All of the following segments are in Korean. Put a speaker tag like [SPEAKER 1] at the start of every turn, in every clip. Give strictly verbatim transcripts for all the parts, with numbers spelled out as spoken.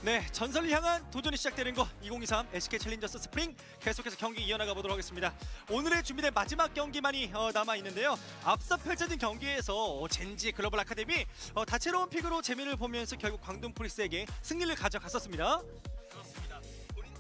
[SPEAKER 1] 네, 전설을 향한 도전이 시작되는 거 이천이십삼 에스케이 챌린저스 스프링 계속해서 경기 이어나가 보도록 하겠습니다. 오늘의 준비된 마지막 경기만이 어, 남아 있는데요. 앞서 펼쳐진 경기에서 어, 젠지 글로벌 아카데미 어, 다채로운 픽으로 재미를 보면서 결국 광동 프리스에게 승리를 가져갔었습니다.
[SPEAKER 2] 그렇습니다. 본인...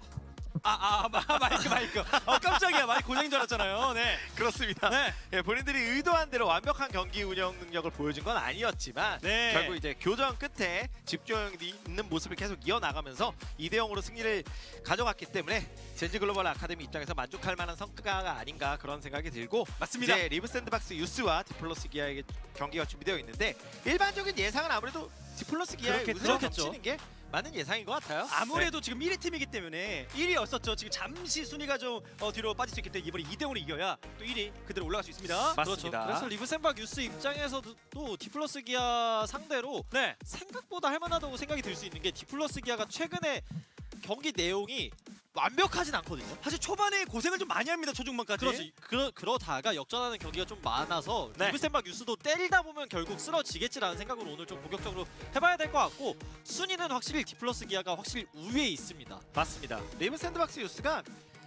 [SPEAKER 1] 아, 아, 마, 마이크, 마이크. 어, 깜짝이야. 마이크 고장인 줄 알았잖아요. 네.
[SPEAKER 2] 그렇습니다.
[SPEAKER 1] 네.
[SPEAKER 2] 예, 본인들이 의도한 대로 완벽한 경기 운영 능력을 보여준 건 아니었지만
[SPEAKER 1] 네.
[SPEAKER 2] 결국 이제 교전 끝에 집중력이 있는 모습을 계속 이어나가면서 이 대 영으로 승리를 가져갔기 때문에 젠지 글로벌 아카데미 입장에서 만족할 만한 성과가 아닌가 그런 생각이 들고
[SPEAKER 1] 맞습니다.
[SPEAKER 2] 이제 리브 샌드박스 유스와 디플러스 기아의 경기가 준비되어 있는데 일반적인 예상은 아무래도 디플러스 기아의
[SPEAKER 1] 그렇게
[SPEAKER 2] 우승을
[SPEAKER 1] 그렇겠죠.
[SPEAKER 2] 겹치는 게 맞는 예상인 것 같아요.
[SPEAKER 1] 아무래도 네. 지금 일 위 팀이기 때문에 일 위였었죠. 지금 잠시 순위가 좀 어, 뒤로 빠질 수 있기 때문에 이번에 이 대 영으로 이겨야 또 일 위 그대로 올라갈 수 있습니다.
[SPEAKER 2] 맞습니다.
[SPEAKER 3] 그렇죠. 그래서 리브센박 유스 입장에서도 또 디플러스 기아 상대로
[SPEAKER 1] 네.
[SPEAKER 3] 생각보다 할만하다고 생각이 들 수 있는 게 디플러스 기아가 최근에 경기 내용이 완벽하진 않거든요.
[SPEAKER 1] 사실 초반에 고생을 좀 많이 합니다. 초중반까지.
[SPEAKER 3] 그렇죠. 그러, 그러다가 역전하는 경기가 좀 많아서
[SPEAKER 1] 네.
[SPEAKER 3] 리브센박 유스도 때리다 보면 결국 쓰러지겠지라는 생각으로 오늘 좀 공격적으로 해봐야 될 것 같고 순위는 확실히 디플러스 기아가 확실히 우위에 있습니다.
[SPEAKER 2] 맞습니다. 리브 샌드박스 유스가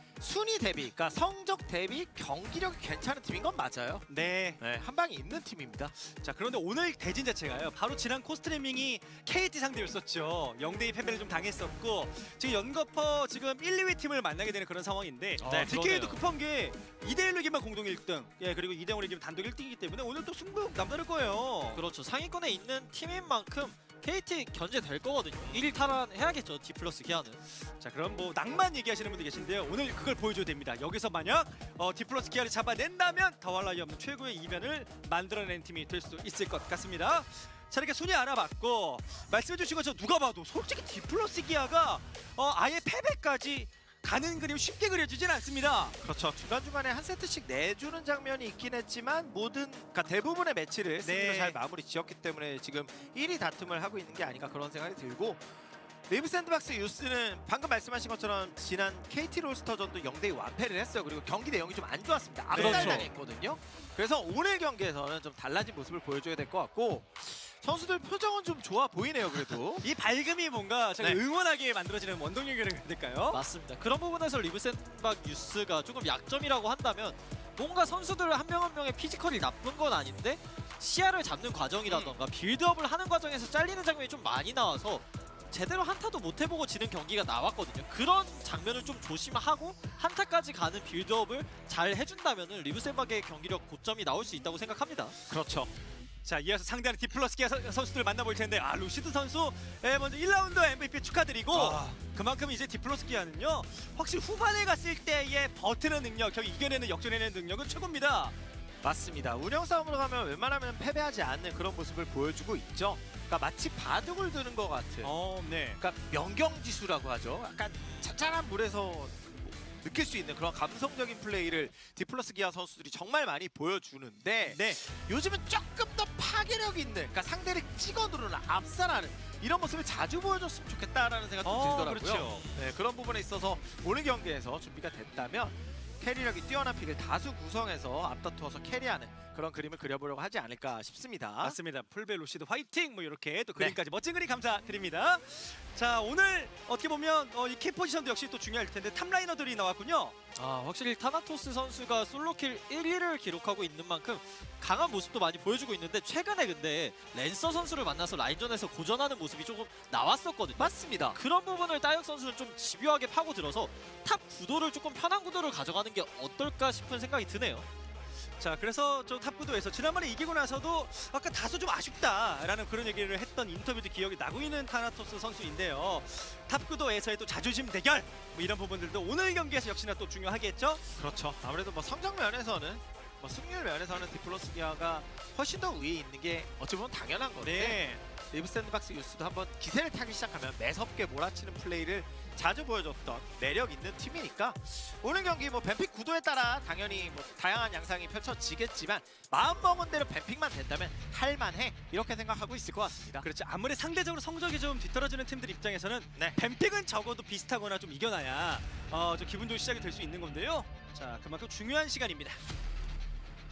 [SPEAKER 2] 순위 대비, 그러니까 성적 대비 경기력이 괜찮은 팀인 건 맞아요.
[SPEAKER 1] 네.
[SPEAKER 2] 네, 한 방이 있는 팀입니다.
[SPEAKER 1] 자, 그런데 오늘 대진 자체가요. 바로 지난 코스트리밍이 케이티 상대였었죠. 영 대 이 패배를 좀 당했었고 지금 연거퍼 지금 일, 이 위 팀을 만나게 되는 그런 상황인데
[SPEAKER 3] 아,
[SPEAKER 1] 네, 디케이도
[SPEAKER 3] 그러네요.
[SPEAKER 1] 급한 게 이 대 일로 이기면 공동 일 등. 예, 그리고 이 대 영으로 이기면 단독 일 등이기 때문에 오늘 또 승부 남다를 거예요.
[SPEAKER 3] 그렇죠. 상위권에 있는 팀인 만큼 케이티 견제될 거거든요. 일 위 탈환해야겠죠. 디플러스 기아는.
[SPEAKER 1] 자, 그럼 뭐 낭만 얘기하시는 분들 계신데요. 오늘 그걸 보여줘야 됩니다. 여기서 만약 어, 디플러스 기아를 잡아낸다면 더할 나위 없는 최고의 이변을 만들어낸 팀이 될 수 있을 것 같습니다. 자, 이렇게 순위 알아봤고 말씀해주신 것처럼 누가 봐도 솔직히 디플러스 기아가 어, 아예 패배까지 가는 그림 쉽게 그려지진 않습니다.
[SPEAKER 2] 그렇죠. 중간중간에 한 세트씩 내주는 장면이 있긴 했지만 모든, 그러니까 대부분의 매치를 승리로
[SPEAKER 1] 네.
[SPEAKER 2] 잘 마무리 지었기 때문에 지금 일 위 다툼을 하고 있는 게 아닌가 그런 생각이 들고 리브 샌드박스 유스는 방금 말씀하신 것처럼 지난 케이티 롤스터전도 영 대 이 완패를 했어요. 그리고 경기 내용이 좀 안 좋았습니다. 압살당했거든요. 그래서 오늘 경기에서는 좀 달라진 모습을 보여줘야 될 것 같고 선수들 표정은 좀 좋아 보이네요. 그래도
[SPEAKER 1] 이 밝음이 뭔가 제가
[SPEAKER 2] 네.
[SPEAKER 1] 응원하게 만들어지는 원동력이라고 해야 될까요?
[SPEAKER 3] 맞습니다. 그런 부분에서 리브센박 유스가 조금 약점이라고 한다면 뭔가 선수들 한 명 한 명의 피지컬이 나쁜 건 아닌데 시야를 잡는 과정이라던가
[SPEAKER 1] 음.
[SPEAKER 3] 빌드업을 하는 과정에서 잘리는 장면이 좀 많이 나와서 제대로 한타도 못 해보고 지는 경기가 나왔거든요. 그런 장면을 좀 조심하고 한타까지 가는 빌드업을 잘 해준다면 리브센박의 경기력 고점이 나올 수 있다고 생각합니다.
[SPEAKER 2] 그렇죠.
[SPEAKER 1] 자, 이어서 상대하는 디플러스 기아 선- 선수들을 만나볼 텐데 아, 루시드 선수 예, 먼저 일 라운드 엠브이피 축하드리고
[SPEAKER 2] 아.
[SPEAKER 1] 그만큼 이제 디플러스 기아는요 확실히 후반에 갔을 때의 버티는 능력, 결국 이겨내는 역전해내는 능력은 최고입니다.
[SPEAKER 2] 맞습니다. 운영 싸움으로 가면 웬만하면 패배하지 않는 그런 모습을 보여주고 있죠. 그러니까 마치 바둑을 두는 것 같은.
[SPEAKER 1] 어, 네.
[SPEAKER 2] 그러니까 명경지수라고 하죠. 약간 잔잔한 물에서 뭐 느낄 수 있는 그런 감성적인 플레이를 디플러스 기아 선수들이 정말 많이 보여주는데
[SPEAKER 1] 네.
[SPEAKER 2] 요즘은 조금 더 파괴력 있는, 그러니까 상대를 찍어 누르는, 압살하는 이런 모습을 자주 보여줬으면 좋겠다라는 생각도
[SPEAKER 1] 어,
[SPEAKER 2] 들더라고요.
[SPEAKER 1] 그렇죠.
[SPEAKER 2] 네, 그런 부분에 있어서 오늘 경기에서 준비가 됐다면 캐리력이 뛰어난 픽을 다수 구성해서 앞다투어서 캐리하는 그런 그림을 그려보려고 하지 않을까 싶습니다.
[SPEAKER 1] 맞습니다. 풀베 루시드 화이팅! 뭐 이렇게 또 그림까지 멋진 그림 감사드립니다. 자, 오늘 어떻게 보면 어, 이 키 포지션도 역시 또 중요할 텐데 탑라이너들이 나왔군요.
[SPEAKER 3] 아, 확실히 타나토스 선수가 솔로킬 일 위를 기록하고 있는 만큼 강한 모습도 많이 보여주고 있는데 최근에 근데 랜서 선수를 만나서 라인전에서 고전하는 모습이 조금 나왔었거든요.
[SPEAKER 2] 맞습니다.
[SPEAKER 3] 그런 부분을 따역 선수는 좀 집요하게 파고들어서 탑 구도를 조금 편한 구도를 가져가는 게 어떨까 싶은 생각이 드네요.
[SPEAKER 1] 자, 그래서 저 탑구도에서 지난번에 이기고 나서도 아까 다소 좀 아쉽다라는 그런 얘기를 했던 인터뷰도 기억이 나고 있는 타나토스 선수인데요. 탑구도에서의 또 자존심 대결 뭐 이런 부분들도 오늘 경기에서 역시나 또 중요하겠죠?
[SPEAKER 2] 그렇죠. 아무래도 뭐 성적 면에서는 뭐 승률 면에서는 디플러스 기아가 훨씬 더 위에 있는 게 어찌 보면 당연한 건데
[SPEAKER 1] 네.
[SPEAKER 2] 리브 샌드박스 유스도 한번 기세를 타기 시작하면 매섭게 몰아치는 플레이를 자주 보여줬던 매력 있는 팀이니까 오늘 경기 뭐 뱀픽 구도에 따라 당연히 뭐 다양한 양상이 펼쳐지겠지만 마음먹은 대로 뱀픽만 된다면 할만해 이렇게 생각하고 있을 것 같습니다.
[SPEAKER 1] 그렇죠. 아무리 상대적으로 성적이 좀 뒤떨어지는 팀들 입장에서는
[SPEAKER 2] 네.
[SPEAKER 1] 뱀픽은 적어도 비슷하거나 좀 이겨놔야 어, 좀 기분 좋은 시작이 될 수 있는 건데요. 자, 그만큼 중요한 시간입니다.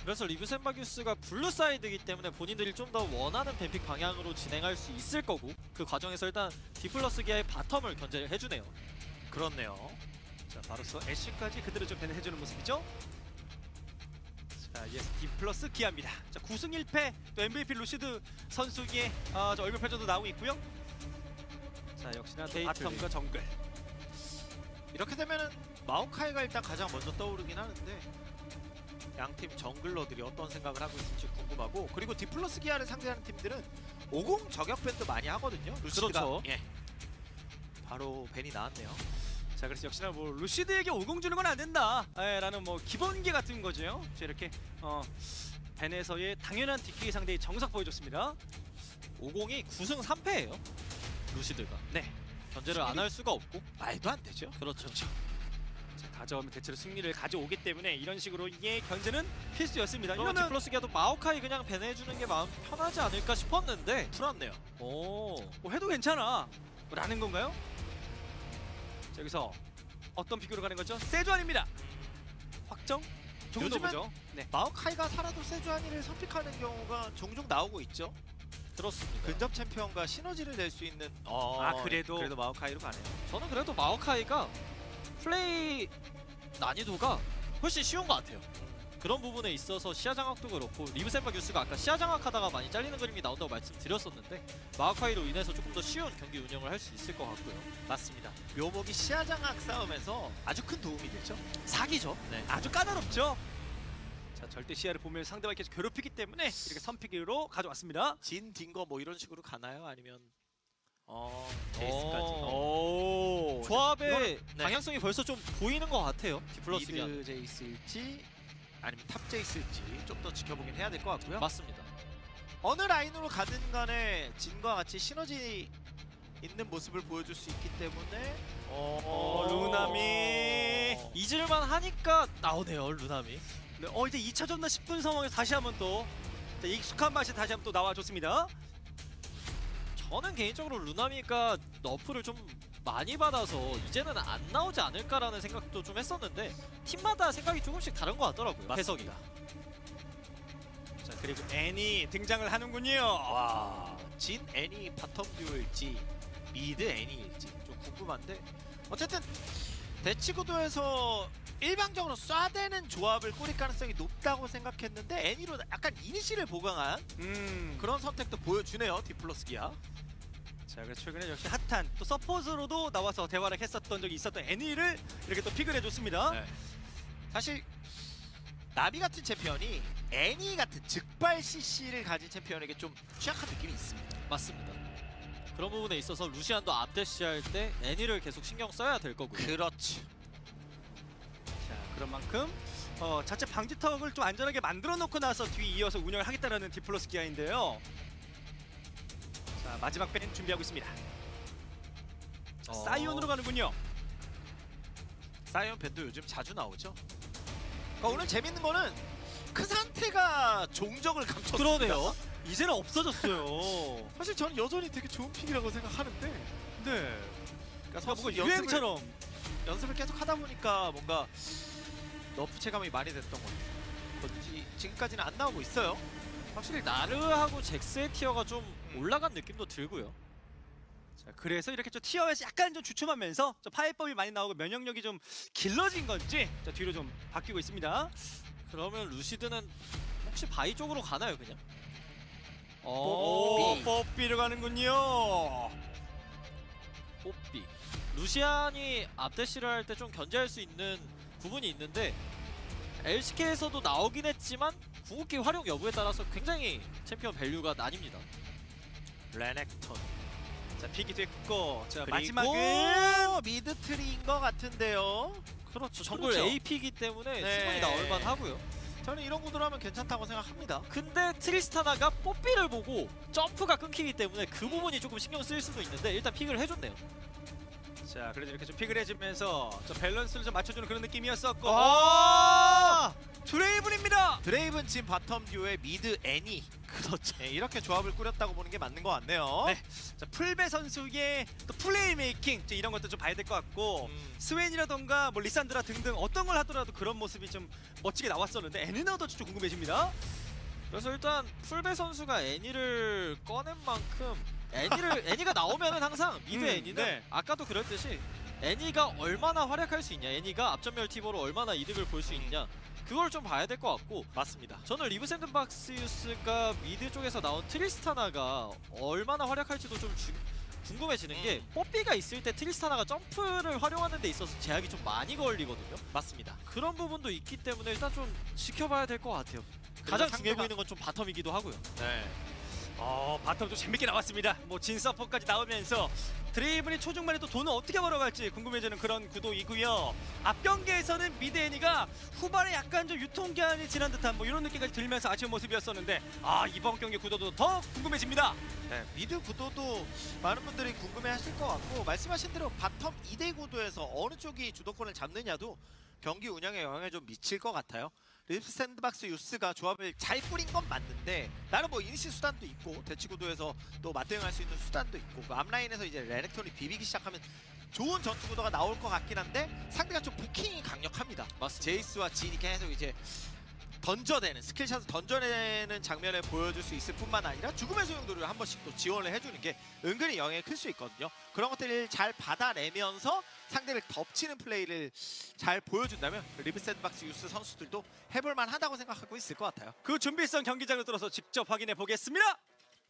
[SPEAKER 3] 그래서 리브센바기우스가 블루 사이드이기 때문에 본인들이 좀 더 원하는 뱀픽 방향으로 진행할 수 있을 거고 그 과정에서 일단 디플러스 기아의 바텀을 견제를 해주네요.
[SPEAKER 2] 그렇네요.
[SPEAKER 1] 자, 바로서 애쉬까지 그대로 좀 배내해주는 모습이죠. 자, 이에서 디플러스 기아입니다. 자, 구 승 일 패 또 엠브이피 루시드 선수의 아, 저 얼굴 표정도 나오고 있고요. 자, 역시나 또
[SPEAKER 3] 케이틀린.
[SPEAKER 1] 바텀과 정글.
[SPEAKER 2] 이렇게 되면은 마오카이가 일단 가장 먼저 떠오르긴 하는데 양팀 정글러들이 어떤 생각을 하고 있을지 궁금하고 그리고 디플러스 기아를 상대하는 팀들은 오공 저격 밴도 많이 하거든요. 루시드가
[SPEAKER 3] 그렇죠.
[SPEAKER 2] 예. 바로 벤이 나왔네요.
[SPEAKER 1] 자, 그래서 역시나 뭐 루시드에게 오공 주는 건 안 된다. 에, 라는 뭐 기본계 같은 거죠. 자, 이렇게 어 벤에서의 당연한 디케이 상대의 정석 보여줬습니다.
[SPEAKER 3] 오공이 구 승 삼 패예요. 루시드가.
[SPEAKER 1] 네.
[SPEAKER 3] 견제를 안 할 수가 없고.
[SPEAKER 2] 말도 안 되죠.
[SPEAKER 3] 그렇죠.
[SPEAKER 1] 자, 가져오면 대체로 승리를 가져오기 때문에 이런 식으로 이게 견제는 필수였습니다.
[SPEAKER 3] 그러면
[SPEAKER 1] 이거는
[SPEAKER 3] 디플러스 기아도 마오카이 그냥 배내주는 게 마음 편하지 않을까 싶었는데.
[SPEAKER 2] 풀었네요.
[SPEAKER 3] 오.
[SPEAKER 1] 뭐 해도 괜찮아 라는 건가요? 자, 여기서 어떤 비교로 가는 거죠? 세주안입니다. 확정? 조금 더
[SPEAKER 2] 요즘엔-
[SPEAKER 1] 보죠. 네.
[SPEAKER 2] 마오카이가 살아도 세주아니를 선픽하는 경우가 종종 나오고 있죠.
[SPEAKER 3] 들었습니다.
[SPEAKER 2] 근접 챔피언과 시너지를 낼 수 있는 어,
[SPEAKER 1] 아, 그래도?
[SPEAKER 2] 그래도 마오카이로 가네요.
[SPEAKER 3] 저는 그래도 마오카이가 플레이 난이도가 훨씬 쉬운 것 같아요. 그런 부분에 있어서 시야 장악도 그렇고 리브센바기우스가 아까 시야 장악하다가 많이 잘리는 그림이 나온다고 말씀드렸었는데 마오카이로 인해서 조금 더 쉬운 경기 운영을 할 수 있을 것 같고요.
[SPEAKER 2] 맞습니다. 묘목이 시야장악 싸움에서 아주 큰 도움이 되죠.
[SPEAKER 3] 사기죠.
[SPEAKER 2] 네.
[SPEAKER 1] 아주 까다롭죠. 자, 절대 시야를 보면 상대방이 계속 괴롭히기 때문에 이렇게 선픽으로 가져왔습니다.
[SPEAKER 2] 진, 딩거 뭐 이런 식으로 가나요? 아니면 어
[SPEAKER 3] 어.
[SPEAKER 2] 에이스까지?
[SPEAKER 1] 오.
[SPEAKER 3] 조합의
[SPEAKER 2] 네.
[SPEAKER 3] 방향성이 벌써 좀 보이는 것 같아요. 디플러스 기아.
[SPEAKER 2] 미드 제이스일지 아니면 탑 제이스일지 좀 더 지켜보긴 해야 될 것 같고요.
[SPEAKER 3] 맞습니다.
[SPEAKER 2] 어느 라인으로 가든 간에 진과 같이 시너지 있는 모습을 보여줄 수 있기 때문에 어,
[SPEAKER 1] 어, 루나미.
[SPEAKER 3] 잊을만 하니까 나오네요, 루나미.
[SPEAKER 1] 네, 어 이제 이 차전나 싶은 상황에서 다시 한번 또 자, 익숙한 맛이 다시 한번 또 나와줬습니다.
[SPEAKER 3] 저는 개인적으로 루나미가 너프를 좀 많이 받아서 이제는 안 나오지 않을까라는 생각도 좀 했었는데 팀마다 생각이 조금씩 다른 것 같더라고요. 해석이.
[SPEAKER 1] 자, 그리고 애니 등장을 하는군요.
[SPEAKER 2] 와, 진 애니 바텀 듀오일지 미드 애니일지 좀 궁금한데 어쨌든 대치구도에서 일방적으로 쏴대는 조합을 꾸릴 가능성이 높다고 생각했는데 애니로 약간 이니시를 보강한
[SPEAKER 1] 음.
[SPEAKER 2] 그런 선택도 보여주네요. 디플러스 기아.
[SPEAKER 1] 자, 그래서 최근에 역시 핫한 또 서포트로도 나와서 대화를 했었던 적이 있었던 애니를 이렇게 또 픽을 해줬습니다.
[SPEAKER 2] 네. 사실 나비 같은 챔피언이 애니 같은 즉발 씨씨를 가진 챔피언에게 좀 취약한 느낌이 있습니다.
[SPEAKER 3] 맞습니다. 그런 부분에 있어서 루시안도 앞대시 할 때 애니를 계속 신경 써야 될 거고요.
[SPEAKER 2] 그렇죠.
[SPEAKER 1] 자, 그런 만큼 어, 자체 방지턱을 좀 안전하게 만들어 놓고 나서 뒤 이어서 운영을 하겠다라는 디플러스 기아인데요. 자, 마지막 밴 준비하고 있습니다. 자,
[SPEAKER 3] 어.
[SPEAKER 1] 사이온으로 가는군요.
[SPEAKER 2] 사이언 밴도 요즘 자주 나오죠. 그러니까 오늘 재밌는 거는 그 상태가 종적을 감췄습니다.
[SPEAKER 3] 그러네요.
[SPEAKER 1] 이제는 없어졌어요.
[SPEAKER 2] 사실 저는 여전히 되게 좋은 픽이라고 생각하는데
[SPEAKER 1] 네.
[SPEAKER 2] 그러니까
[SPEAKER 1] 뭔가
[SPEAKER 2] 선수
[SPEAKER 1] 유행처럼.
[SPEAKER 2] 연습을, 연습을 계속 하다 보니까 뭔가 너프 체감이 많이 됐던 것 같아요. 지금까지는 안 나오고 있어요.
[SPEAKER 3] 확실히 나르하고 잭스의 티어가 좀 올라간 느낌도 들고요.
[SPEAKER 1] 자, 그래서 이렇게 좀 티어에서 약간 좀 주춤하면서 좀 파이법이 많이 나오고 면역력이 좀 길러진 건지 자, 뒤로 좀 바뀌고 있습니다.
[SPEAKER 3] 그러면 루시드는 혹시 바이 쪽으로 가나요, 그냥?
[SPEAKER 1] 오,
[SPEAKER 3] 어,
[SPEAKER 1] 뽀삐를 가는군요.
[SPEAKER 3] 뽀삐. 루시안이 앞대시를 할 때 좀 견제할 수 있는 부분이 있는데 엘시케이에서도 나오긴 했지만 궁극기 활용 여부에 따라서 굉장히 챔피언 밸류가 나뉩니다.
[SPEAKER 2] 레넥톤.
[SPEAKER 1] 자, 픽이 됐고 자,
[SPEAKER 2] 그리고
[SPEAKER 1] 마지막은
[SPEAKER 2] 미드 트리인 것 같은데요.
[SPEAKER 3] 그렇죠. 정글
[SPEAKER 2] 그렇죠.
[SPEAKER 3] 에이피이기 때문에
[SPEAKER 2] 네.
[SPEAKER 3] 충분히 나올 만하고요.
[SPEAKER 2] 저는 이런 구도로 하면 괜찮다고 생각합니다.
[SPEAKER 3] 근데 트리스타나가 뽀삐를 보고 점프가 끊기기 때문에 그 부분이 조금 신경 쓰일 수도 있는데 일단 픽을 해줬네요.
[SPEAKER 1] 자, 그래도 이렇게 좀 픽을 해주면서 저 밸런스를 좀 맞춰주는 그런 느낌이었었고.
[SPEAKER 2] 아!
[SPEAKER 1] 드레이븐입니다.
[SPEAKER 2] 드레이븐 진 바텀 듀오의 미드 애니.
[SPEAKER 3] 그렇죠.
[SPEAKER 2] 네, 이렇게 조합을 꾸렸다고 보는 게 맞는 것 같네요.
[SPEAKER 1] 네. 자, 풀베 선수의 또 플레이 메이킹 이런 것도 좀 봐야 될 것 같고
[SPEAKER 2] 음.
[SPEAKER 1] 스웬이라던가 뭐 리산드라 등등 어떤 걸 하더라도 그런 모습이 좀 멋지게 나왔었는데 애니나도 좀 궁금해집니다.
[SPEAKER 3] 그래서 일단 풀베 선수가 애니를 꺼낸 만큼 애니를 애니가 나오면은 항상 미드
[SPEAKER 1] 음,
[SPEAKER 3] 애니는
[SPEAKER 1] 네.
[SPEAKER 3] 아까도 그랬듯이 애니가 얼마나 활약할 수 있냐, 애니가 앞전멸 티버로 얼마나 이득을 볼 수 있냐, 그걸 좀 봐야 될 것 같고,
[SPEAKER 2] 맞습니다.
[SPEAKER 3] 저는 리브 샌드박스유스가 미드 쪽에서 나온 트리스타나가 얼마나 활약할지도 좀 주, 궁금해지는 게,
[SPEAKER 2] 음.
[SPEAKER 3] 뽀삐가 있을 때 트리스타나가 점프를 활용하는 데 있어서 제약이 좀 많이 걸리거든요.
[SPEAKER 2] 맞습니다.
[SPEAKER 3] 그런 부분도 있기 때문에 일단 좀 지켜봐야 될 것 같아요. 가장 중요해
[SPEAKER 2] 상대가-
[SPEAKER 3] 보이는 건 좀 바텀이기도 하고요.
[SPEAKER 2] 네.
[SPEAKER 1] 어, 바텀도 재밌게 나왔습니다. 뭐 진서퍼까지 나오면서 드레이븐이 초중반에 또 돈을 어떻게 벌어갈지 궁금해지는 그런 구도이고요. 앞 경기에서는 미드 애니가 후반에 약간 좀 유통기한이 지난 듯한 뭐 이런 느낌까지 들면서 아쉬운 모습이었었는데, 아, 이번 경기 구도도 더 궁금해집니다.
[SPEAKER 2] 네, 미드 구도도 많은 분들이 궁금해하실 것 같고, 말씀하신 대로 바텀 이 대 구도에서 어느 쪽이 주도권을 잡느냐도 경기 운영에 영향을 좀 미칠 것 같아요. 리브 샌드박스 유스가 조합을 잘 꾸린 건 맞는데, 나는 뭐 이니시 수단도 있고 대치 구도에서 또 맞대응할 수 있는 수단도 있고, 그 앞라인에서 이제 레넥톤이 비비기 시작하면 좋은 전투 구도가 나올 것 같긴 한데, 상대가 좀 부킹이 강력합니다.
[SPEAKER 3] 맞습니다.
[SPEAKER 2] 제이스와 진이 계속 이제 던져대는, 스킬샷을 던져내는 장면을 보여줄 수 있을 뿐만 아니라 죽음의 소용돌이를 한 번씩 또 지원을 해주는 게 은근히 영향이 클 수 있거든요. 그런 것들을 잘 받아내면서 상대를 덮치는 플레이를 잘 보여준다면 리브 샌드박스 유스 선수들도 해볼만 하다고 생각하고 있을 것 같아요.
[SPEAKER 1] 그 준비성 경기장을 뚫어서 직접 확인해 보겠습니다.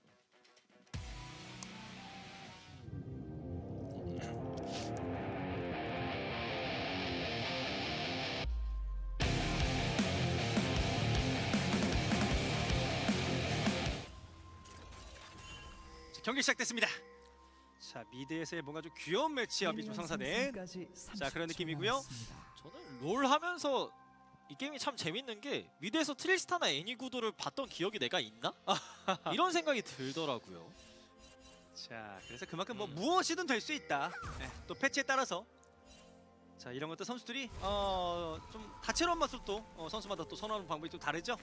[SPEAKER 1] 자, 경기 시작됐습니다. 자, 미드에서의 뭔가 좀 귀여운 매치업이 좀 성사된 자, 그런 느낌이고요.
[SPEAKER 3] 저는 롤 하면서 이 게임이 참 재밌는 게, 미드에서 트리스타나 애니 구도를 봤던 기억이 내가 있나? 이런 생각이 들더라고요.
[SPEAKER 1] 자, 그래서 그만큼 뭐
[SPEAKER 2] 음.
[SPEAKER 1] 무엇이든 될 수 있다. 네, 또 패치에 따라서 자, 이런 것도 선수들이 어, 좀 다채로운 맛을 또 어, 선수마다 또 선호하는 방법이 좀 다르죠.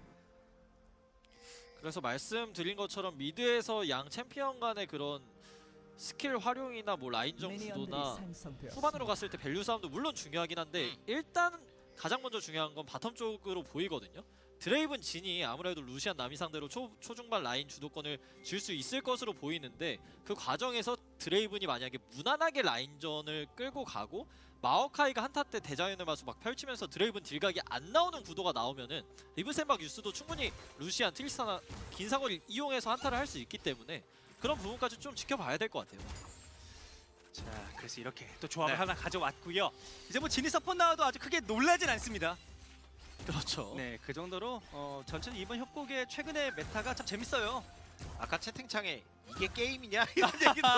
[SPEAKER 3] 그래서 말씀드린 것처럼 미드에서 양 챔피언 간의 그런 스킬 활용이나 뭐 라인전 구도나 후반으로 갔을 때 밸류 싸움도 물론 중요하긴 한데,
[SPEAKER 2] 음.
[SPEAKER 3] 일단 가장 먼저 중요한 건 바텀 쪽으로 보이거든요. 드레이븐 진이 아무래도 루시안 나미 상대로 초, 초중반 라인 주도권을 줄 수 있을 것으로 보이는데, 그 과정에서 드레이븐이 만약에 무난하게 라인전을 끌고 가고 마오카이가 한타 때 대자연의 마수 막 펼치면서 드레이븐 딜각이 안 나오는 구도가 나오면은 리브 샌박 유스도 충분히 루시안, 트리스타나 긴 사거리를 이용해서 한타를 할 수 있기 때문에 그런 부분까지 좀 지켜봐야 될 것 같아요.
[SPEAKER 1] 자, 그래서 이렇게 또 조합을
[SPEAKER 2] 네.
[SPEAKER 1] 하나 가져왔고요. 이제 뭐 진이 서폿 나와도 아주 크게 놀라진 않습니다.
[SPEAKER 3] 그렇죠.
[SPEAKER 1] 네, 그 정도로 어, 전체적으로 이번 협곡의 최근의 메타가 참 재밌어요.
[SPEAKER 2] 아까 채팅창에 이게 게임이냐 이런 얘기도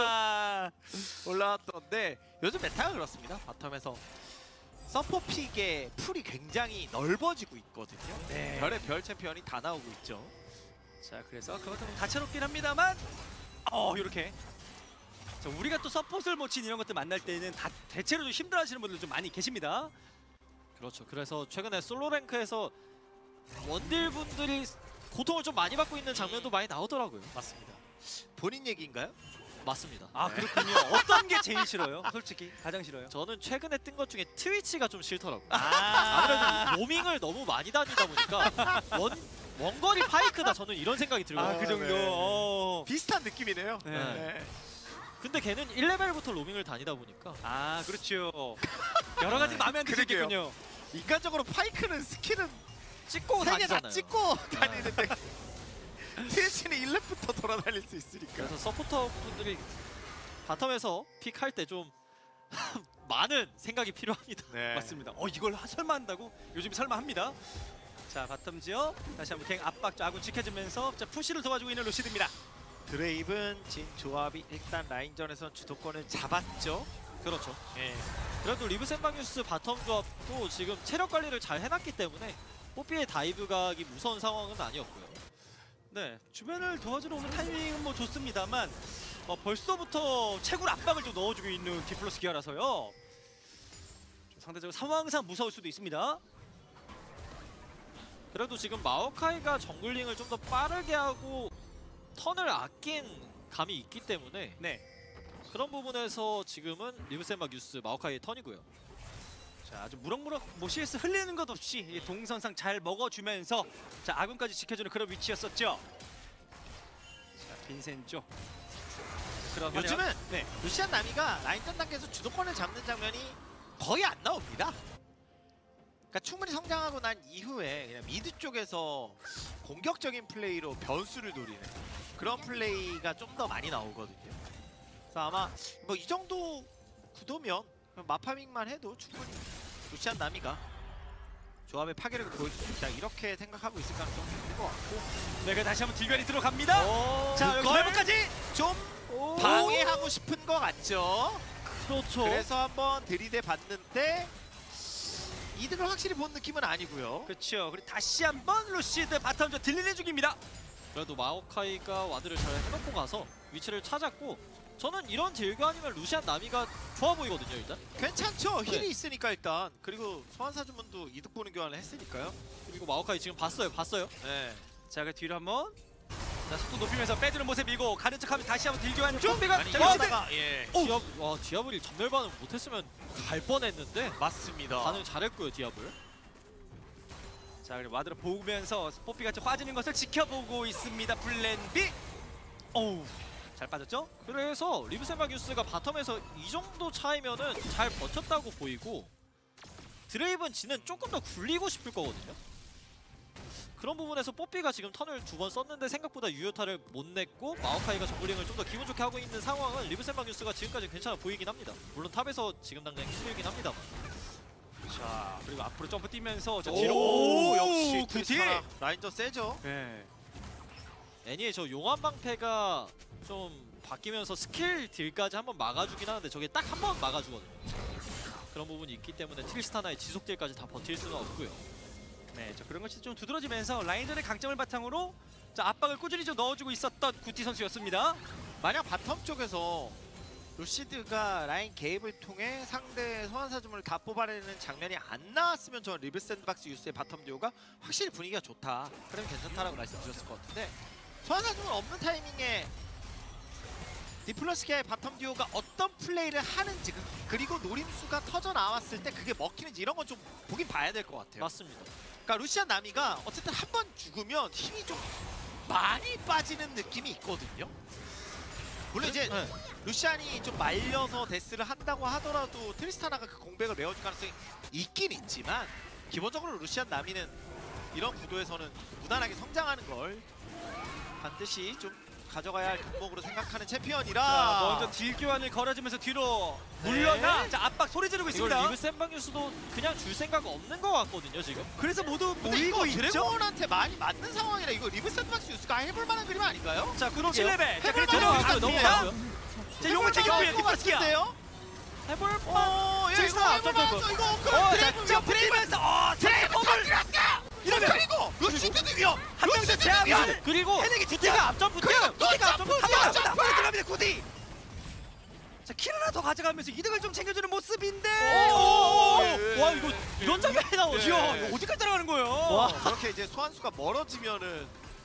[SPEAKER 2] 올라왔던데, 요즘 메타가 그렇습니다. 바텀에서 서포픽의 풀이 굉장히 넓어지고 있거든요.
[SPEAKER 1] 네.
[SPEAKER 2] 별의 별 챔피언이 다 나오고 있죠.
[SPEAKER 1] 자, 그래서 그것도 좀 다채롭긴 합니다만, 어, 이렇게. 자, 우리가 또 서폿을 못 친 이런 것들 만날 때는 다 대체로 좀 힘들어하시는 분들 좀 많이 계십니다.
[SPEAKER 3] 그렇죠. 그래서 최근에 솔로 랭크에서 원딜 분들이 고통을 좀 많이 받고 있는 장면도 많이 나오더라고요.
[SPEAKER 2] 맞습니다. 본인 얘기인가요?
[SPEAKER 3] 맞습니다.
[SPEAKER 1] 아,
[SPEAKER 2] 네.
[SPEAKER 1] 그렇군요. 어떤 게 제일 싫어요? 솔직히 가장 싫어요.
[SPEAKER 3] 저는 최근에 뜬 것 중에 트위치가 좀 싫더라고요.
[SPEAKER 1] 아,
[SPEAKER 3] 아무래도 로밍을 너무 많이 다니다 보니까 원, 원거리 파이크다, 저는 이런 생각이 들거든요.
[SPEAKER 1] 아, 그 정도.
[SPEAKER 2] 네.
[SPEAKER 1] 어.
[SPEAKER 2] 비슷한 느낌이네요.
[SPEAKER 1] 네.
[SPEAKER 2] 네.
[SPEAKER 3] 근데 걔는 일 레벨부터 로밍을 다니다 보니까
[SPEAKER 1] 아, 그렇죠. 여러 가지 마음에 안
[SPEAKER 2] 그러게요.
[SPEAKER 1] 드시겠군요.
[SPEAKER 2] 인간적으로 파이크는 스킬은
[SPEAKER 3] 찍고
[SPEAKER 2] 세 개 다
[SPEAKER 3] 다니잖아요.
[SPEAKER 2] 찍고 다니는데 트위치는 일 렙부터 돌아다닐 수 있으니까.
[SPEAKER 3] 그래서 서포터 분들이 바텀에서 픽할 때 좀 많은 생각이 필요합니다.
[SPEAKER 2] 네.
[SPEAKER 1] 맞습니다. 어, 이걸 하- 설마 한다고? 요즘 설마 합니다. 자, 바텀 지역 다시 한번 갱 압박 아군 지켜주면서 자, 푸시를 도와주고 있는 루시드입니다.
[SPEAKER 2] 드레이븐 진 조합이 일단 라인전에선 주도권을 잡았죠.
[SPEAKER 3] 그렇죠.
[SPEAKER 2] 예.
[SPEAKER 3] 그래도 리브 샌방유스 바텀 조합도 지금 체력 관리를 잘 해놨기 때문에 뽀삐의 다이브 각이 무서운 상황은 아니었고요.
[SPEAKER 1] 네, 주변을 도와주러 오는 타이밍은 뭐 좋습니다만 어, 벌써부터 채굴 압박을 좀 넣어주고 있는 디플러스 기아라서요. 좀 상대적으로 상황상 무서울 수도 있습니다.
[SPEAKER 3] 그래도 지금 마오카이가 정글링을 좀 더 빠르게 하고 턴을 아낀 감이 있기 때문에
[SPEAKER 1] 네.
[SPEAKER 3] 그런 부분에서 지금은 리브센바 뉴스 마오카이의 턴이고요.
[SPEAKER 1] 자, 아주 무럭무럭 뭐 씨에스 흘리는 것 없이 이 동선상 잘 먹어주면서 자 아군까지 지켜주는 그런 위치였었죠. 자, 빈센조. 그럼
[SPEAKER 2] 요즘은
[SPEAKER 1] 네.
[SPEAKER 2] 루시안 나미가 라인전 단계에서 주도권을 잡는 장면이 거의 안 나옵니다. 그러니까 충분히 성장하고 난 이후에 그냥 미드 쪽에서 공격적인 플레이로 변수를 노리는 그런 플레이가 좀 더 많이 나오거든요. 그래서 아마 뭐 이 정도 구도면 마파밍만 해도 충분히 루시안 나미가 조합의 파괴력을 보여줄 수 있다 이렇게 생각하고 있을 가능성이 있는 것 같고
[SPEAKER 1] 네, 그 다시 한번 딜변이 들어갑니다.
[SPEAKER 3] 오,
[SPEAKER 1] 자, 여기
[SPEAKER 2] 그걸
[SPEAKER 1] 레버까지.
[SPEAKER 2] 좀
[SPEAKER 3] 오.
[SPEAKER 2] 방해하고 싶은 것 같죠.
[SPEAKER 3] 그렇죠.
[SPEAKER 2] 그래서 한번 들이대 봤는데 이득을 확실히 본 느낌은 아니고요.
[SPEAKER 1] 그렇죠. 그리고 다시 한번 루시드 바텀저 딜리는 중입니다.
[SPEAKER 3] 그래도 마오카이가 와드를 잘 해놓고 가서 위치를 찾았고 저는 이런 딜교환이면 루시안 나미가 좋아 보이거든요. 일단
[SPEAKER 2] 괜찮죠. 힐이
[SPEAKER 3] 네.
[SPEAKER 2] 있으니까 일단. 그리고 소환사주문도 이득 보는 교환을 했으니까요.
[SPEAKER 3] 그리고 마오카이 지금 봤어요. 봤어요.
[SPEAKER 2] 네.
[SPEAKER 1] 자, 그 뒤로 한번 자, 속도 높이면서 빼주는 모습이고 가는 척하면 다시 한번 딜교환 중.
[SPEAKER 2] 아니
[SPEAKER 1] 자,
[SPEAKER 2] 이러다가 예
[SPEAKER 3] 디아, 와 디아블이 전멸 반응 못했으면 갈 뻔했는데
[SPEAKER 2] 맞습니다.
[SPEAKER 3] 반응 잘했고요. 디아블.
[SPEAKER 1] 자, 그리고 와드를 보면서 뽀삐가 좀 빠지는 것을 지켜보고 있습니다. 플랜 B. 오우, 잘 빠졌죠?
[SPEAKER 3] 그래서 리브센바기우스가 바텀에서 이 정도 차이면은 잘 버텼다고 보이고 드레이븐 지는 조금 더 굴리고 싶을 거거든요. 그런 부분에서 뽀삐가 지금 턴을 두 번 썼는데 생각보다 유효타를 못 냈고 마오카이가 정글링을 좀 더 기분 좋게 하고 있는 상황은 리브센바기우스가 지금까지 괜찮아 보이긴 합니다. 물론 탑에서 지금 당장 힘들긴 합니다만.
[SPEAKER 1] 자, 그리고 앞으로 점프 뛰면서 저
[SPEAKER 2] 오,
[SPEAKER 1] 뒤로
[SPEAKER 2] 오 역시
[SPEAKER 1] 그
[SPEAKER 2] 그
[SPEAKER 1] 뒤.
[SPEAKER 2] 라인전 세죠.
[SPEAKER 1] 네.
[SPEAKER 3] 애니의 저 용암 방패가 좀 바뀌면서 스킬 딜까지 한번 막아주긴 하는데 저게 딱 한 번 막아주거든요. 그런 부분이 있기 때문에 트리스타나의 지속 딜까지 다 버틸 수는 없고요.
[SPEAKER 1] 네, 저 그런 것이 좀 두드러지면서 라인전의 강점을 바탕으로 자 압박을 꾸준히 좀 넣어주고 있었던 구티 선수였습니다.
[SPEAKER 2] 만약 바텀 쪽에서 루시드가 라인 개입을 통해 상대 소환사주문을 다 뽑아내는 장면이 안 나왔으면 저는 리브 샌드박스 유스의 바텀 듀오가 확실히 분위기가 좋다. 그러면 괜찮다라고 말씀드렸을 것 같은데 소환사주문 없는 타이밍에 디플러스기아의 바텀 듀오가 어떤 플레이를 하는지 그- 그리고 노림수가 터져 나왔을 때 그게 먹히는지 이런 건 좀 보긴 봐야 될 것 같아요.
[SPEAKER 3] 맞습니다.
[SPEAKER 2] 그러니까 루시안 나미가 어쨌든 한 번 죽으면 힘이 좀 많이 빠지는 느낌이 있거든요. 물론 이제
[SPEAKER 3] 네.
[SPEAKER 2] 루시안이 좀 말려서 데스를 한다고 하더라도 트리스타나가 그 공백을 메워줄 가능성이 있긴 있지만 기본적으로 루시안 나미는 이런 구도에서는 무난하게 성장하는 걸 반드시 좀 가져가야 할 덕목으로 생각하는 챔피언이라
[SPEAKER 1] 자, 먼저 딜 교환을 걸어주면서 뒤로 물러나
[SPEAKER 3] 네.
[SPEAKER 1] 자 압박 소리 지르고
[SPEAKER 3] 이걸
[SPEAKER 1] 있습니다.
[SPEAKER 3] 리브 샌방뉴스도 그냥 줄 생각 없는 것 같거든요 지금.
[SPEAKER 1] 그래서 모두
[SPEAKER 2] 근데 이거
[SPEAKER 1] 모이고 있죠.
[SPEAKER 2] 드래곤한테 많이 맞는 상황이라 이거 리브 샌드박스 유스가 해볼 만한 그림 아닌가요?
[SPEAKER 1] 자, 그리고 칠 레벨. 자,
[SPEAKER 2] 해볼
[SPEAKER 1] 그리고
[SPEAKER 2] 만한
[SPEAKER 1] 들어가고
[SPEAKER 2] 그림
[SPEAKER 1] 있습니다.
[SPEAKER 3] 넘어가고요.
[SPEAKER 1] 자, 용을 챙겼고요. 디플러스기아.
[SPEAKER 2] 같은데요?
[SPEAKER 3] 해볼 만.
[SPEAKER 2] 어, 야, 이거
[SPEAKER 3] 트리스타나
[SPEAKER 2] 해볼
[SPEAKER 3] 앞선
[SPEAKER 2] 만하죠. 이거
[SPEAKER 1] 어,
[SPEAKER 2] 그럼
[SPEAKER 1] 자,
[SPEAKER 2] 드래곤
[SPEAKER 1] 자,
[SPEAKER 2] 위험, 드래곤
[SPEAKER 1] 붙이면서 어,
[SPEAKER 2] 드래곤
[SPEAKER 1] 드래곤을
[SPEAKER 2] 터뜨렸어!
[SPEAKER 1] 이러면
[SPEAKER 2] 그리고 루시드도 위험!
[SPEAKER 1] 한 명도
[SPEAKER 2] 루시드도
[SPEAKER 1] 제압을
[SPEAKER 2] 위험!
[SPEAKER 3] 그리고
[SPEAKER 1] 해내기
[SPEAKER 3] 구티가 앞점 부팅.
[SPEAKER 2] 그리고 또
[SPEAKER 3] 구티가 앞점
[SPEAKER 2] 점프!
[SPEAKER 3] 부팅.
[SPEAKER 1] 한번 더 앞으로 들어갑니다. 구디. 자, 킬 하나 더 가져가면서 이득을 좀 챙겨주는 모습인데.
[SPEAKER 3] 오!
[SPEAKER 2] 예.
[SPEAKER 3] 와 이거 이런 장면이 나오죠.
[SPEAKER 1] 이야, 이거 어디까지 따라가는 거예요?
[SPEAKER 3] 와.
[SPEAKER 2] 저렇게 이제 소환수가 멀어지면은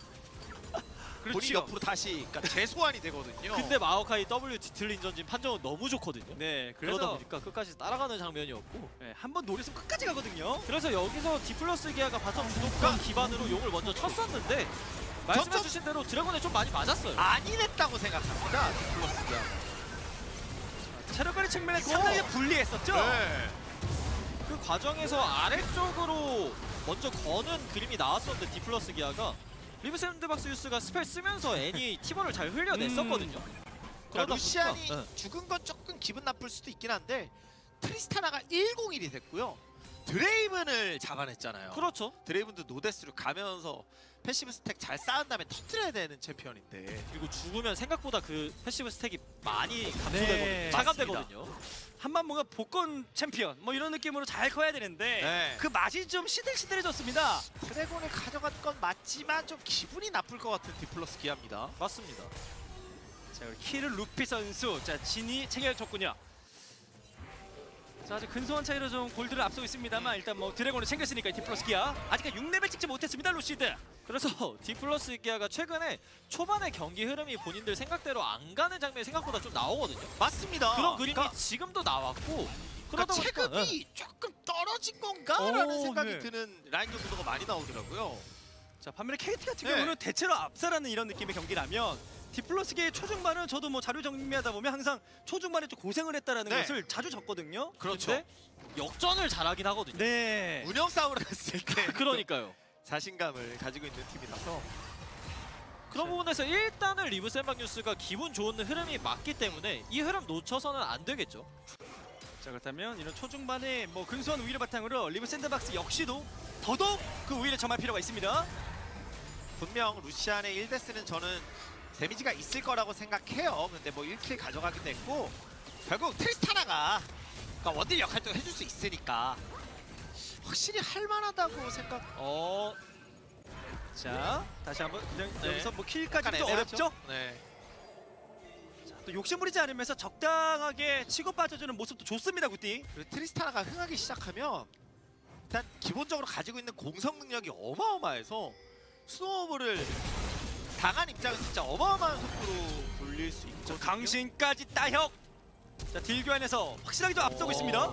[SPEAKER 2] 본인
[SPEAKER 1] 그렇죠.
[SPEAKER 2] 옆으로 다시 그러니까 재소환이 되거든요.
[SPEAKER 3] 근데 마오카이 W 디틀린 전진 판정은 너무 좋거든요.
[SPEAKER 1] 네,
[SPEAKER 3] 그러다
[SPEAKER 1] 그러다
[SPEAKER 3] 보니까 끝까지 따라가는 장면이었고
[SPEAKER 1] 네, 한번 노렸으면 끝까지 가거든요.
[SPEAKER 3] 그래서 여기서 디플러스 기아가 바텀 주도권 기반으로 용을 먼저 쳤었는데 말씀해주신 대로 드래곤에 좀 많이 맞았어요.
[SPEAKER 2] 안일했다고 생각합니다. 디플러스가.
[SPEAKER 1] 체력관리 측면에서
[SPEAKER 2] 이거-
[SPEAKER 1] 상당히 불리했었죠.
[SPEAKER 2] 네.
[SPEAKER 3] 그 과정에서 아래쪽으로 먼저 거는 그림이 나왔었는데 디플러스 기아가 리브 샌드박스 유스가 스펠 쓰면서 애니 티번을 잘 흘려냈었거든요.
[SPEAKER 2] 그러니까
[SPEAKER 3] 그러다
[SPEAKER 2] 루시안이
[SPEAKER 3] 보니까, 네.
[SPEAKER 2] 죽은 건 조금 기분 나쁠 수도 있긴 한데 트리스타나가 일공일이 됐고요. 드레이븐을 잡아냈잖아요.
[SPEAKER 3] 그렇죠.
[SPEAKER 2] 드레이븐도 노데스로 가면서 패시브 스택 잘 쌓은 다음에 터뜨려야 되는 챔피언인데
[SPEAKER 3] 그리고 죽으면 생각보다 그 패시브 스택이 많이
[SPEAKER 1] 네,
[SPEAKER 3] 감소되거든요. 차감되거든요.
[SPEAKER 1] 한번 뭔가 복권 챔피언 뭐 이런 느낌으로 잘 커야 되는데
[SPEAKER 2] 네.
[SPEAKER 1] 그 맛이 좀 시들시들해졌습니다.
[SPEAKER 2] 드래곤을 가져간 건 맞지만 좀 기분이 나쁠 것 같은 디플러스 기아입니다.
[SPEAKER 3] 맞습니다.
[SPEAKER 1] 자, 그리고 키를 루피 선수. 자, 진이 챙겨줬군요. 자, 아직 근소한 차이로 좀 골드를 앞서고 있습니다만 일단 뭐 드래곤을 챙겼으니까 디플러스 기아. 아직까지 육 레벨 찍지 못했습니다, 루시드.
[SPEAKER 3] 그래서 디플러스 기아가 최근에 초반에 경기 흐름이 본인들 생각대로 안 가는 장면이 생각보다 좀 나오거든요.
[SPEAKER 2] 맞습니다.
[SPEAKER 3] 그런 그림이
[SPEAKER 2] 그러니까,
[SPEAKER 3] 지금도 나왔고
[SPEAKER 2] 그러니까
[SPEAKER 3] 그러다 보니까
[SPEAKER 2] 체급이 조금 떨어진 건가라는
[SPEAKER 1] 오,
[SPEAKER 2] 생각이
[SPEAKER 1] 네.
[SPEAKER 2] 드는 라인전 구도가 많이 나오더라고요.
[SPEAKER 1] 자, 반면에 케이티 같은
[SPEAKER 2] 네.
[SPEAKER 1] 경우는 대체로 압살하는 이런 느낌의 경기라면 디플러스계의 초중반은 저도 뭐 자료 정리하다 보면 항상 초중반에 좀 고생을 했다라는
[SPEAKER 2] 네.
[SPEAKER 1] 것을 자주 적거든요.
[SPEAKER 2] 그렇죠.
[SPEAKER 3] 근데 역전을 잘하긴 하거든요.
[SPEAKER 1] 네.
[SPEAKER 2] 운영 싸움을 했을 때
[SPEAKER 3] 그러니까요.
[SPEAKER 2] 자신감을 가지고 있는 팀이라서
[SPEAKER 3] 그런 부분에서 일단은 리브 샌박뉴스가 기분 좋은 흐름이 맞기 때문에 이 흐름 놓쳐서는 안 되겠죠.
[SPEAKER 1] 자, 그렇다면 이런 초중반에 뭐 근소한 우위를 바탕으로 리브 샌드박스 역시도 더더욱 그 우위를 점할 필요가 있습니다.
[SPEAKER 2] 분명 루시안의 일 데스는 저는 데미지가 있을 거라고 생각해요. 근데 뭐 일 킬 가져가기도 했고 결국 트리스타나가 그러니까 원딜 역할도 해줄 수 있으니까 확실히 할만하다고 생각.
[SPEAKER 3] 어,
[SPEAKER 1] 자, 다시 한번 그냥
[SPEAKER 2] 네.
[SPEAKER 1] 여기서 뭐 킬까지
[SPEAKER 2] 약간
[SPEAKER 1] 좀
[SPEAKER 2] 애매하죠?
[SPEAKER 1] 어렵죠?
[SPEAKER 2] 네.
[SPEAKER 1] 자, 또 욕심부리지 않으면서 적당하게 치고 빠져주는 모습도 좋습니다, 구띠.
[SPEAKER 2] 그리고 트리스타나가 흥하기 시작하면 일단 기본적으로 가지고 있는 공성 능력이 어마어마해서 스노우볼을 당한 입장은 진짜 어마어마한 속도로 돌릴 수 있죠.
[SPEAKER 1] 강신까지 따혁. 자, 딜 교환에서 확실하게 좀 앞서고 있습니다.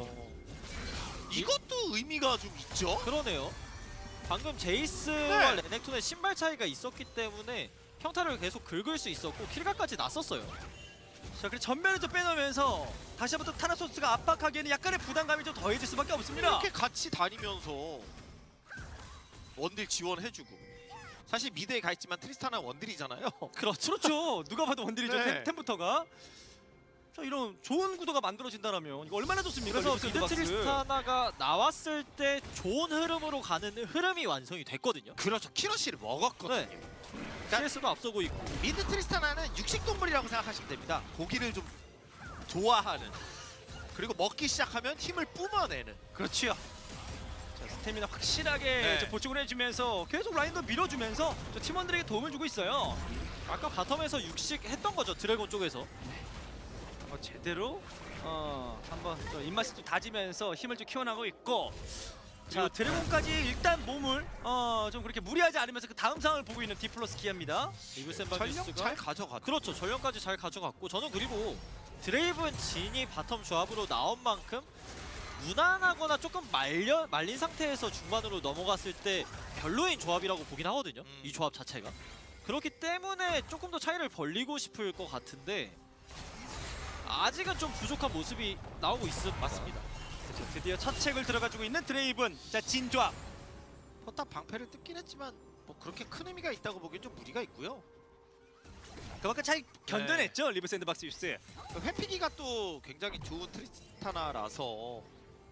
[SPEAKER 2] 이것도 의미가 좀 있죠.
[SPEAKER 3] 그러네요. 방금 제이스와
[SPEAKER 2] 네.
[SPEAKER 3] 레넥톤의 신발 차이가 있었기 때문에 평타를 계속 긁을 수 있었고 킬각까지 났었어요.
[SPEAKER 1] 자, 그리고 전면을 좀 빼놓으면서 다시 한번 또 타나소스가 압박하기에는 약간의 부담감이 좀 더해질 수밖에 없습니다.
[SPEAKER 2] 이렇게 같이 다니면서 원딜 지원해주고 사실 미드에 가 있지만 트리스타나 원딜이잖아요.
[SPEAKER 1] 그렇죠. 그렇죠. 누가 봐도 원딜이죠.
[SPEAKER 2] 네.
[SPEAKER 1] 템, 템부터가. 자, 이런 좋은 구도가 만들어진다면 이거 얼마나 좋습니까?
[SPEAKER 3] 그래서
[SPEAKER 1] 리브
[SPEAKER 3] 미드
[SPEAKER 1] 샌드박스.
[SPEAKER 3] 트리스타나가 나왔을 때 좋은 흐름으로 가는 흐름이 완성이 됐거든요.
[SPEAKER 2] 그렇죠. 키러시를 먹었거든요.
[SPEAKER 3] 네. 씨에스도 앞서고 있고.
[SPEAKER 2] 미드 트리스타나는 육식동물이라고 생각하시면 됩니다. 고기를 좀 좋아하는 그리고 먹기 시작하면 힘을 뿜어내는.
[SPEAKER 1] 그렇지요. 자, 스태미나 확실하게
[SPEAKER 2] 네.
[SPEAKER 1] 저 보충을 해주면서 계속 라인도 밀어주면서 저 팀원들에게 도움을 주고 있어요.
[SPEAKER 3] 아까 바텀에서 육식 했던 거죠, 드래곤 쪽에서.
[SPEAKER 1] 어, 제대로 어, 한번 저 입맛을 좀 다지면서 힘을 좀 키워나가고 있고. 자, 드래곤까지 일단 몸을 어, 좀 그렇게 무리하지 않으면서 그 다음 상황을 보고 있는 디플러스 기아입니다.
[SPEAKER 3] 리브
[SPEAKER 2] 전력
[SPEAKER 3] 샌박뉴스가
[SPEAKER 2] 잘 가져갔죠.
[SPEAKER 3] 그렇죠. 전령까지 잘 가져갔고 저는 그리고 드레이븐 진이 바텀 조합으로 나온 만큼 무난하거나 조금 말려, 말린 상태에서 중반으로 넘어갔을 때 별로인 조합이라고 보긴 하거든요.
[SPEAKER 2] 음.
[SPEAKER 3] 이 조합 자체가. 그렇기 때문에 조금 더 차이를 벌리고 싶을 것 같은데 아직은 좀 부족한 모습이 나오고 있습니다.
[SPEAKER 2] 맞습니다.
[SPEAKER 1] 자, 드디어 첫 책을 들어가지고 있는 드레이븐. 자, 진조합.
[SPEAKER 2] 포탑 방패를 뜯긴 했지만 뭐 그렇게 큰 의미가 있다고 보기엔 좀 무리가 있고요.
[SPEAKER 1] 그만큼 잘 견뎌냈죠. 리브 샌드박스 유스.
[SPEAKER 2] 회피기가 또 굉장히 좋은 트리스타나라서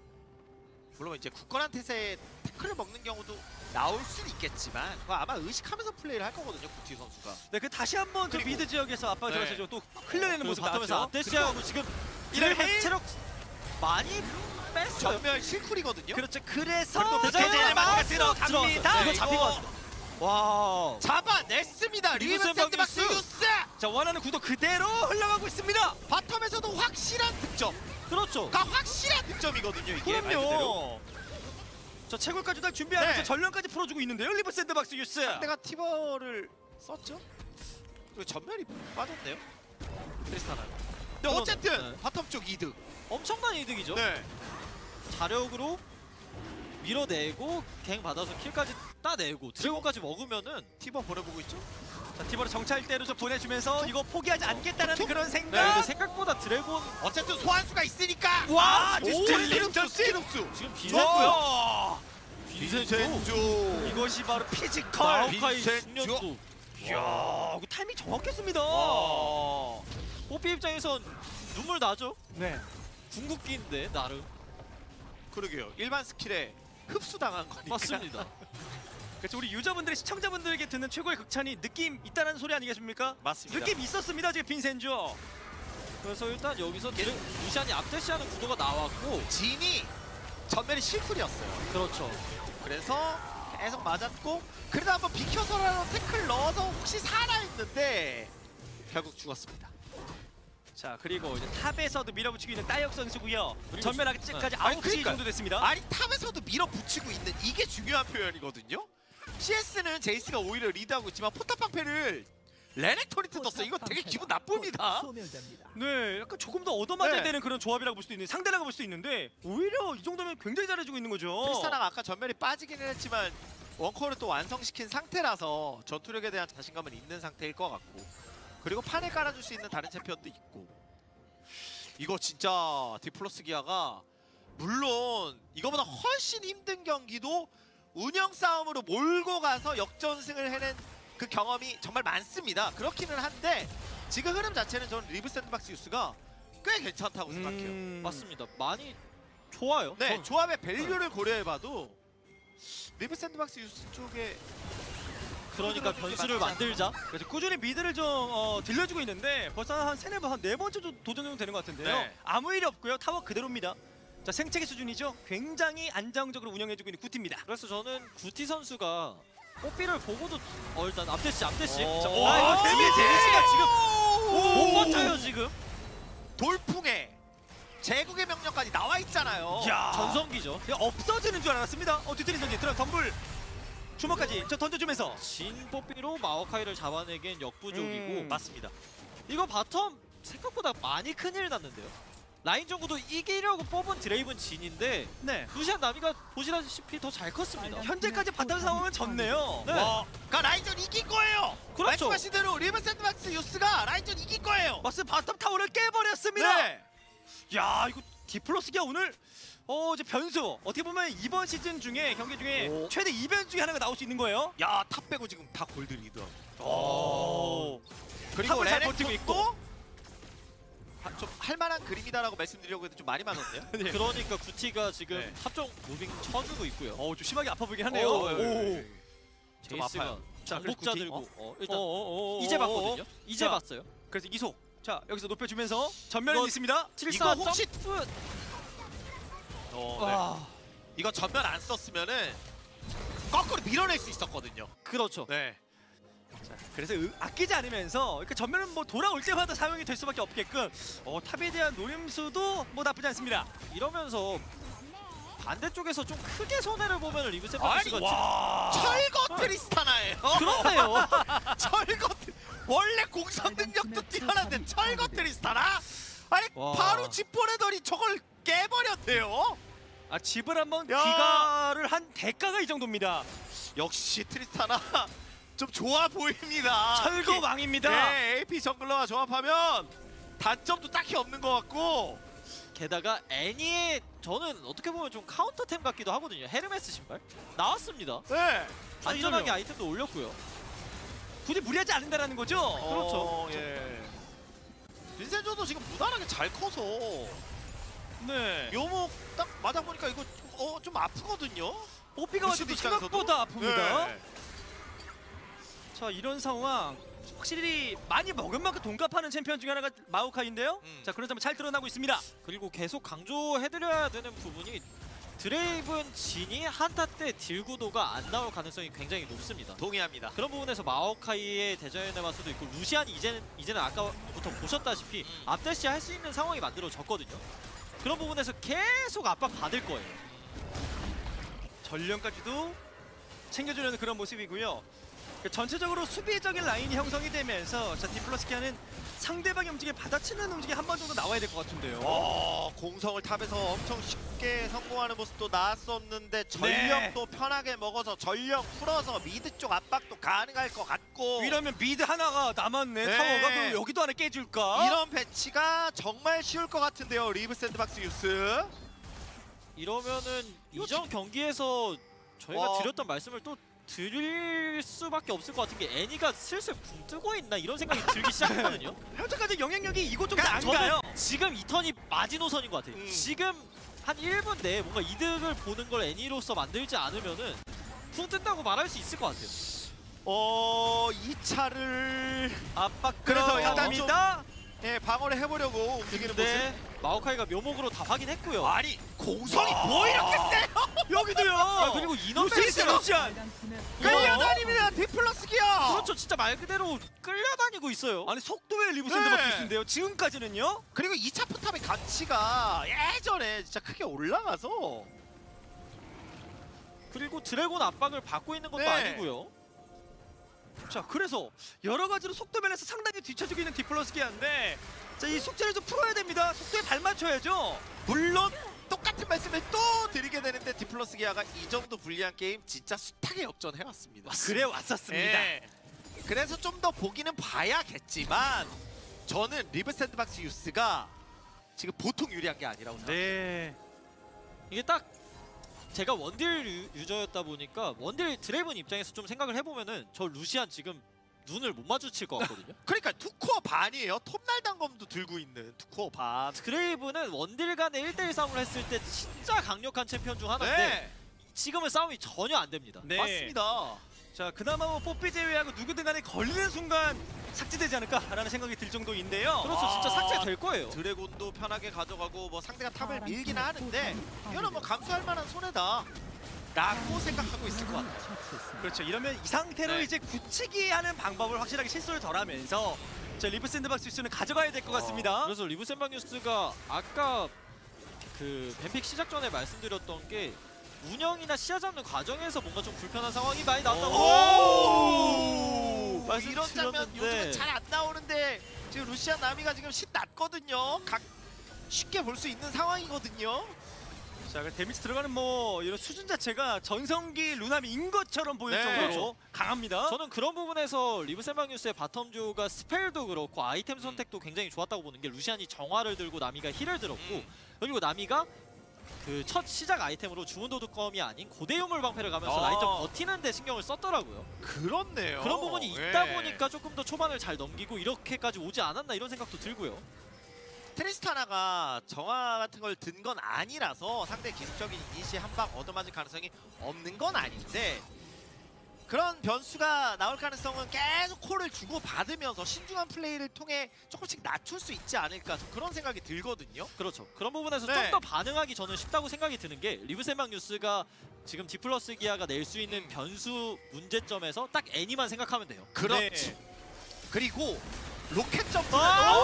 [SPEAKER 2] 물론 이제 굳건한테세 태클을 먹는 경우도 나올 수는 있겠지만 그거 아마 의식하면서 플레이를 할 거거든요. 구티 선수가.
[SPEAKER 1] 네, 그 다시 한번 저
[SPEAKER 2] 그리고-
[SPEAKER 1] 미드 지역에서 압박
[SPEAKER 2] 네.
[SPEAKER 1] 들어서 또 흘려내는
[SPEAKER 3] 그리고
[SPEAKER 1] 모습
[SPEAKER 3] 바텀에서
[SPEAKER 1] 나왔죠.
[SPEAKER 3] 아테시아하고 지금
[SPEAKER 1] 이런
[SPEAKER 3] 드레이븐
[SPEAKER 1] 헤일?
[SPEAKER 3] 체력 많이 뺐어요.
[SPEAKER 2] 전멸 실쿨이거든요.
[SPEAKER 1] 그렇죠. 그래서
[SPEAKER 3] 그래도
[SPEAKER 1] 대전의
[SPEAKER 3] 대전의
[SPEAKER 1] 마크가
[SPEAKER 3] 마크
[SPEAKER 1] 들어갑니다.
[SPEAKER 3] 들어갔어요. 이거 잡히고
[SPEAKER 2] 이거
[SPEAKER 3] 왔어요. 와.
[SPEAKER 2] 잡아냈습니다.
[SPEAKER 3] 리브
[SPEAKER 2] 리브 샌드박스
[SPEAKER 3] 샌드박스
[SPEAKER 2] 유스.
[SPEAKER 1] 자, 원하는 구도 그대로 흘러가고 있습니다.
[SPEAKER 2] 바텀에서도 확실한 득점.
[SPEAKER 3] 그렇죠.
[SPEAKER 2] 가 확실한 득점이거든요. 이게 말 그대로.
[SPEAKER 1] 그럼요. 저 채굴까지 다 준비하면서
[SPEAKER 2] 네.
[SPEAKER 1] 전령까지 풀어주고 있는데요. 리브 샌드박스 유스.
[SPEAKER 2] 내가 티버를 썼죠. 그리고 전멸이 빠졌네요. 트리스타나. 근데
[SPEAKER 3] 그러네.
[SPEAKER 2] 어쨌든
[SPEAKER 3] 네.
[SPEAKER 2] 바텀 쪽 이득.
[SPEAKER 3] 엄청난 이득이죠.
[SPEAKER 2] 네.
[SPEAKER 3] 자력으로 밀어내고 갱 받아서 킬까지 따내고 드래곤까지 먹으면은
[SPEAKER 2] 티버 보내보고 있죠.
[SPEAKER 1] 자, 티버를 정찰대로 좀 보내주면서 이거 포기하지 않겠다는
[SPEAKER 2] 툭?
[SPEAKER 1] 그런
[SPEAKER 3] 네,
[SPEAKER 1] 생각.
[SPEAKER 3] 근데 생각보다 드래곤
[SPEAKER 2] 어쨌든 소환수가 있으니까.
[SPEAKER 1] 와,
[SPEAKER 2] 오,
[SPEAKER 1] 디스틸링
[SPEAKER 2] 스킬업수,
[SPEAKER 1] 점수.
[SPEAKER 2] 스킬업수.
[SPEAKER 3] 지금 비세고요.
[SPEAKER 1] 와,
[SPEAKER 2] 비센조.
[SPEAKER 1] 이것이 바로 피지컬.
[SPEAKER 3] 마오카이
[SPEAKER 2] 빈센조.
[SPEAKER 3] 숙련도.
[SPEAKER 1] 이야, 그 타이밍 정확했습니다.
[SPEAKER 2] 와.
[SPEAKER 3] 뽀삐 입장에선 눈물 나죠.
[SPEAKER 1] 네.
[SPEAKER 3] 궁극기인데 나름
[SPEAKER 2] 그러게요. 일반 스킬에 흡수당한 거니까.
[SPEAKER 3] 맞습니다.
[SPEAKER 1] 그렇죠. 우리 유저분들이 시청자분들에게 듣는 최고의 극찬이 느낌 있다는 소리 아니겠습니까?
[SPEAKER 2] 맞습니다.
[SPEAKER 1] 느낌 있었습니다. 지금 빈센조.
[SPEAKER 3] 그래서 일단 여기서 드래, 루시안이 앞대시하는 구도가 나왔고
[SPEAKER 2] 진이 전멸이 실쿨이었어요.
[SPEAKER 3] 그렇죠.
[SPEAKER 2] 그래서 계속 맞았고 그래도 한번 비켜서라도 태클 넣어서 혹시 살아있는데 결국 죽었습니다.
[SPEAKER 1] 자 그리고 이제 탑에서도 밀어붙이고 있는 따역 선수고요.
[SPEAKER 3] 그리고
[SPEAKER 1] 전면
[SPEAKER 3] 지-
[SPEAKER 1] 아직까지
[SPEAKER 2] 네. 아니,
[SPEAKER 1] 아홉 시
[SPEAKER 2] 그러니까요.
[SPEAKER 1] 정도 됐습니다.
[SPEAKER 2] 아니 탑에서도 밀어붙이고 있는 이게 중요한 표현이거든요. 씨에스는 제이스가 오히려 리드하고 있지만 포탑 방패를 레넥토리트 떴어. 이거 되게 기분 나쁩니다.
[SPEAKER 1] 네, 약간 조금 더 얻어맞아야
[SPEAKER 2] 네.
[SPEAKER 1] 되는 그런 조합이라고 볼 수도 있는 상대라고 볼 수도 있는데 오히려 이 정도면 굉장히 잘해주고 있는 거죠.
[SPEAKER 2] 트리스타나가 아까 전멸이 빠지기는 했지만 원코어를 또 완성시킨 상태라서 전투력에 대한 자신감은 있는 상태일 것 같고 그리고 판에 깔아줄 수 있는 다른 챔피언도 있고 이거 진짜 디플러스 기아가 물론 이거보다 훨씬 힘든 경기도 운영 싸움으로 몰고 가서 역전승을 해낸 그 경험이 정말 많습니다. 그렇기는 한데 지금 흐름 자체는 저는 리브 샌드박스 유스가 꽤 괜찮다고 생각해요.
[SPEAKER 1] 음...
[SPEAKER 3] 맞습니다. 많이 좋아요.
[SPEAKER 2] 네,
[SPEAKER 3] 전-
[SPEAKER 2] 조합의 밸류를 고려해봐도 리브 샌드박스 유스 쪽에
[SPEAKER 3] 그러니까 변수를 만들자.
[SPEAKER 1] 그래서 꾸준히 미드를 좀 어, 들려주고 있는데 벌써 한 세네 번, 한 네 번째 도- 도전 정도 되는 것 같은데요.
[SPEAKER 2] 네.
[SPEAKER 1] 아무 일이 없고요. 타워 그대로입니다. 자 생체기 수준이죠. 굉장히 안정적으로 운영해주고 있는 구티입니다.
[SPEAKER 3] 그래서 저는 구티 선수가 뽀삐를 보고도 어 일단 앞대씨 앞대씨.
[SPEAKER 1] 오.
[SPEAKER 3] 자,
[SPEAKER 1] 오.
[SPEAKER 3] 아 이거 데미 데미지가 지금
[SPEAKER 2] 오!
[SPEAKER 3] 못 버텨요 지금.
[SPEAKER 2] 돌풍에 제국의 명령까지 나와 있잖아요.
[SPEAKER 1] 야
[SPEAKER 3] 전성기죠.
[SPEAKER 1] 이거 없어지는 줄 알았습니다. 어 뒤틀린 던지 들어 덤불 주먹까지 저 던져주면서
[SPEAKER 3] 진 뽀삐로 마오카이를 잡아내기엔 역부족이고
[SPEAKER 1] 음.
[SPEAKER 3] 맞습니다. 이거 바텀 생각보다 많이 큰일 났는데요. 라인 정구도 이기려고 뽑은 드레이븐 진인데
[SPEAKER 1] 네
[SPEAKER 3] 루시안 나미가 보시다시피 더 잘 컸습니다.
[SPEAKER 1] 현재까지 바텀 상황은 졌네요.
[SPEAKER 3] 네.
[SPEAKER 2] 와, 그러니까 라인전 이긴 거예요.
[SPEAKER 3] 그렇죠.
[SPEAKER 2] 말씀하신 대로 리브 샌드박스 유스가 라인전 이긴 거예요.
[SPEAKER 1] 마스 바텀 타워를 깨버렸습니다.
[SPEAKER 2] 네.
[SPEAKER 1] 야 이거 디플러스기가 오늘 어 이제 변수 어떻게 보면 이번 시즌 중에 경기 중에
[SPEAKER 2] 오.
[SPEAKER 1] 최대 이변 중에 하나가 나올 수 있는 거예요.
[SPEAKER 2] 야, 탑 빼고 지금 다 골드 리드.
[SPEAKER 1] 오.
[SPEAKER 2] 그리고
[SPEAKER 1] 탑을 잘
[SPEAKER 2] 레넥
[SPEAKER 1] 버티고
[SPEAKER 2] 있고 좀 할만한 그림이다라고 말씀드리려고 해도 좀 많이 맞았네요.
[SPEAKER 1] 네.
[SPEAKER 3] 그러니까 구티가 지금
[SPEAKER 2] 네.
[SPEAKER 3] 탑쪽 무빙 쳐주고 있고요.
[SPEAKER 1] 어, 좀 심하게 아파 보이긴 하네요.
[SPEAKER 2] 오,
[SPEAKER 1] 오.
[SPEAKER 2] 좀
[SPEAKER 3] 제이스가
[SPEAKER 2] 아파요.
[SPEAKER 1] 자, 그래서
[SPEAKER 3] 장복자
[SPEAKER 1] 구티.
[SPEAKER 3] 들고
[SPEAKER 1] 어?
[SPEAKER 3] 어, 일단
[SPEAKER 1] 어, 어, 어, 어,
[SPEAKER 3] 이제
[SPEAKER 1] 어,
[SPEAKER 3] 봤거든요.
[SPEAKER 1] 어.
[SPEAKER 3] 이제
[SPEAKER 1] 자,
[SPEAKER 3] 봤어요.
[SPEAKER 1] 그래서 이속. 자, 여기서 높여주면서 전면에
[SPEAKER 3] 이거
[SPEAKER 1] 있습니다.
[SPEAKER 3] 칠사
[SPEAKER 2] 이거 혹시-
[SPEAKER 3] 점프.
[SPEAKER 2] 어, 네.
[SPEAKER 3] 와,
[SPEAKER 2] 이거 전면 안 썼으면은 거꾸로 밀어낼 수 있었거든요.
[SPEAKER 3] 그렇죠.
[SPEAKER 2] 네.
[SPEAKER 1] 자, 그래서 으- 아끼지 않으면서 그러니까 전면은 뭐 돌아올 때마다 사용이 될 수밖에 없게끔 어, 탑에 대한 노림수도 뭐 나쁘지 않습니다.
[SPEAKER 3] 이러면서 반대쪽에서 좀 크게 손해를 보면 리브
[SPEAKER 2] 아니,
[SPEAKER 3] 샌드박스가
[SPEAKER 1] 와.
[SPEAKER 2] 철거 트리스타나예요.
[SPEAKER 3] 그렇네요.
[SPEAKER 2] 철거 트- 원래 공성 능력도 뛰어난데 철거 트리스타나? 아니
[SPEAKER 3] 와.
[SPEAKER 2] 바로 집 보내더니 저걸 깨버렸대요.
[SPEAKER 1] 아, 집을 한번
[SPEAKER 2] 야.
[SPEAKER 1] 귀가를 한 대가가 이 정도입니다.
[SPEAKER 2] 역시 트리스타나 좀 좋아 보입니다.
[SPEAKER 1] 철거 왕입니다.
[SPEAKER 2] 네, 에이피 정글러와 조합하면 단점도 딱히 없는 것 같고.
[SPEAKER 3] 게다가 애니의 저는 어떻게 보면 좀 카운터템 같기도 하거든요. 헤르메스 신발 나왔습니다.
[SPEAKER 2] 네.
[SPEAKER 3] 안전하게 아이템도 올렸고요.
[SPEAKER 1] 굳이 무리하지 않는다라는 거죠.
[SPEAKER 3] 그렇죠.
[SPEAKER 2] 어, 예. 린센조도 지금 무난하게 잘 커서
[SPEAKER 1] 네.
[SPEAKER 2] 묘목 딱 맞아 보니까 이거 좀, 어, 좀 아프거든요.
[SPEAKER 1] 뽀삐가
[SPEAKER 2] 루시드
[SPEAKER 1] 맞아도
[SPEAKER 2] 입장에서도?
[SPEAKER 1] 생각보다 아픕니다.
[SPEAKER 2] 네.
[SPEAKER 1] 자, 이런 상황 확실히 많이 먹은 만큼 돈값하는 챔피언 중에 하나가 마오카이인데요.
[SPEAKER 2] 음.
[SPEAKER 1] 자, 그런 점은 잘 드러나고 있습니다.
[SPEAKER 3] 그리고 계속 강조해드려야 되는 부분이 드레이븐 진이 한타 때 딜구도가 안 나올 가능성이 굉장히 높습니다.
[SPEAKER 2] 동의합니다.
[SPEAKER 3] 그런 부분에서 마오카이의 대전의 마수도 있고 루시안이 이제는 이제는 아까부터 보셨다시피
[SPEAKER 2] 음.
[SPEAKER 3] 앞대시 할 수 있는 상황이 만들어졌거든요. 그런 부분에서 계속 압박 받을 거예요.
[SPEAKER 1] 전령까지도 챙겨주려는 그런 모습이고요. 그 전체적으로 수비적인 라인이 형성이 되면서 자, 디플러스키아는 상대방의 움직임 받아치는 움직임 한 번 정도 나와야 될 것 같은데요.
[SPEAKER 2] 어, 공성을 탑에서 엄청 쉽게 성공하는 모습도 나왔었는데 전력도 편하게 먹어서 전력 풀어서 미드 쪽 압박도 가능할 것 같고
[SPEAKER 1] 이러면 미드 하나가 남았네.
[SPEAKER 2] 네.
[SPEAKER 1] 타워가 그럼 여기도 하나 깨줄까?
[SPEAKER 2] 이런 배치가 정말 쉬울 것 같은데요. 리브 샌드박스 유스.
[SPEAKER 3] 이러면은 이전 경기에서 저희가
[SPEAKER 2] 와.
[SPEAKER 3] 드렸던 말씀을 또 드릴 수밖에 없을 것 같은 게 애니가 슬슬 붕 뜨고 있나 이런 생각이 들기 시작했거든요.
[SPEAKER 1] 현재까지 영향력이 이곳 정도
[SPEAKER 3] 그러니까
[SPEAKER 1] 안
[SPEAKER 3] 저는
[SPEAKER 1] 가요.
[SPEAKER 3] 지금 이 턴이 마지노선인 것 같아요.
[SPEAKER 2] 음.
[SPEAKER 3] 지금 한 일 분 내에 뭔가 이득을 보는 걸 애니로서 만들지 않으면은 붕 뜬다고 말할 수 있을 것 같아요.
[SPEAKER 2] 어, 이 차를
[SPEAKER 1] 압박
[SPEAKER 2] 그래서
[SPEAKER 1] 들어갑니다.
[SPEAKER 2] 예, 방어를 해보려고 움직이는 모습.
[SPEAKER 3] 근데 마오카이가 묘목으로 다 확인했고요.
[SPEAKER 2] 아니 공성이 뭐 이렇게 세요?
[SPEAKER 1] 여기도요.
[SPEAKER 3] 아, 그리고 인원
[SPEAKER 1] 루시안,
[SPEAKER 3] 베이스가
[SPEAKER 1] 루시안.
[SPEAKER 2] 끌려다닙니다. 디플러스 기어.
[SPEAKER 3] 그렇죠. 진짜 말 그대로 끌려다니고 있어요.
[SPEAKER 1] 아니 속도의 리브
[SPEAKER 2] 네.
[SPEAKER 1] 샌드박스인데요. 지금까지는요.
[SPEAKER 2] 그리고 이 차 포탑의 가치가 예전에 진짜 크게 올라가서
[SPEAKER 3] 그리고 드래곤 압박을 받고 있는 것도
[SPEAKER 2] 네.
[SPEAKER 3] 아니고요.
[SPEAKER 1] 자, 그래서 여러 가지로 속도 면에서 상당히 뒤쳐지고 있는 디플러스 기아인데, 자, 이 숙제를 좀 풀어야 됩니다. 속도에 발맞춰야죠.
[SPEAKER 2] 물론 똑같은 말씀을 또 드리게 되는데 디플러스 기아가 이 정도 불리한 게임 진짜 숱하게 역전해왔습니다.
[SPEAKER 1] 그래 왔었습니다.
[SPEAKER 2] 예. 그래서 좀 더 보기는 봐야겠지만 저는 리브 샌드박스 유스가 지금 보통 유리한 게 아니라고 생각해요.
[SPEAKER 1] 네.
[SPEAKER 3] 이게 딱 제가 원딜 유, 유저였다 보니까 원딜 드래곤 입장에서 좀 생각을 해보면은 저 루시안 지금 눈을 못 마주칠 것 같거든요.
[SPEAKER 2] 그러니까 투코어 반이에요. 톱날 단검도 들고 있는 투코어 반.
[SPEAKER 3] 드레이브는 원딜 간의 일 대일 싸움을 했을 때 진짜 강력한 챔피언 중 하나인데
[SPEAKER 2] 네,
[SPEAKER 3] 지금은 싸움이 전혀 안 됩니다.
[SPEAKER 1] 네.
[SPEAKER 2] 맞습니다.
[SPEAKER 1] 자, 그나마 뭐 뽀삐 제외하고 누구든 간에 걸리는 순간 삭제되지 않을까라는 생각이 들 정도인데요.
[SPEAKER 3] 그렇죠. 진짜
[SPEAKER 2] 아,
[SPEAKER 3] 삭제될 거예요.
[SPEAKER 2] 드래곤도 편하게 가져가고 뭐 상대가 탑을 밀긴 하는데 이거는 뭐 감수할 만한 손해다 라고 생각하고 있을 것 같아요.
[SPEAKER 1] 그렇죠. 이러면 이 상태로
[SPEAKER 2] 네.
[SPEAKER 1] 이제 굳히기 하는 방법을 확실하게 실수를 덜하면서 자, 리브 샌드박스 유스는 가져가야 될 것 같습니다.
[SPEAKER 3] 그래서 리브 샌방뉴스가 아까 그 뱀픽 시작 전에 말씀드렸던 게 운영이나 시야 잡는 과정에서 뭔가 좀 불편한 상황이 많이 나왔다고.
[SPEAKER 2] 오!
[SPEAKER 3] 말씀
[SPEAKER 2] 이런 장면
[SPEAKER 3] 드렸는데.
[SPEAKER 2] 요즘은 잘 안 나오는데 지금 루시안 나미가 지금 신났거든요. 각 쉽게 볼 수 있는 상황이거든요.
[SPEAKER 1] 자, 그 데미지 들어가는 뭐 이런 수준 자체가 전성기 루나미인 것처럼 보일
[SPEAKER 2] 네.
[SPEAKER 1] 정도로
[SPEAKER 3] 그렇죠.
[SPEAKER 1] 강합니다.
[SPEAKER 3] 저는 그런 부분에서 리브 샌방뉴스의 바텀듀오가 스펠도 그렇고 아이템 선택도 굉장히 좋았다고 보는 게 루시안이 정화를 들고 나미가 힐을 들었고
[SPEAKER 2] 음.
[SPEAKER 3] 그리고 나미가 그 첫 시작 아이템으로 주문 도둑검이 아닌 고대유물 방패를 가면서
[SPEAKER 1] 어.
[SPEAKER 3] 라인전 버티는 데 신경을 썼더라고요.
[SPEAKER 2] 그렇네요.
[SPEAKER 3] 그런 부분이 있다
[SPEAKER 2] 네.
[SPEAKER 3] 보니까 조금 더 초반을 잘 넘기고 이렇게까지 오지 않았나 이런 생각도 들고요.
[SPEAKER 2] 트리스타나가 정화 같은 걸 든 건 아니라서 상대 기습적인 이니시 한 방 얻어맞을 가능성이 없는 건 아닌데 그런 변수가 나올 가능성은 계속 콜을 주고 받으면서 신중한 플레이를 통해 조금씩 낮출 수 있지 않을까 좀 그런 생각이 들거든요.
[SPEAKER 3] 그렇죠. 그런 부분에서
[SPEAKER 2] 네.
[SPEAKER 3] 좀 더 반응하기 저는 쉽다고 생각이 드는 게 리브 샌방뉴스가 지금 디플러스 기아가 낼 수 있는 변수 문제점에서 딱 애니만 생각하면 돼요.
[SPEAKER 2] 그렇지.
[SPEAKER 1] 네.
[SPEAKER 2] 그리고 로켓 점프.
[SPEAKER 3] 아!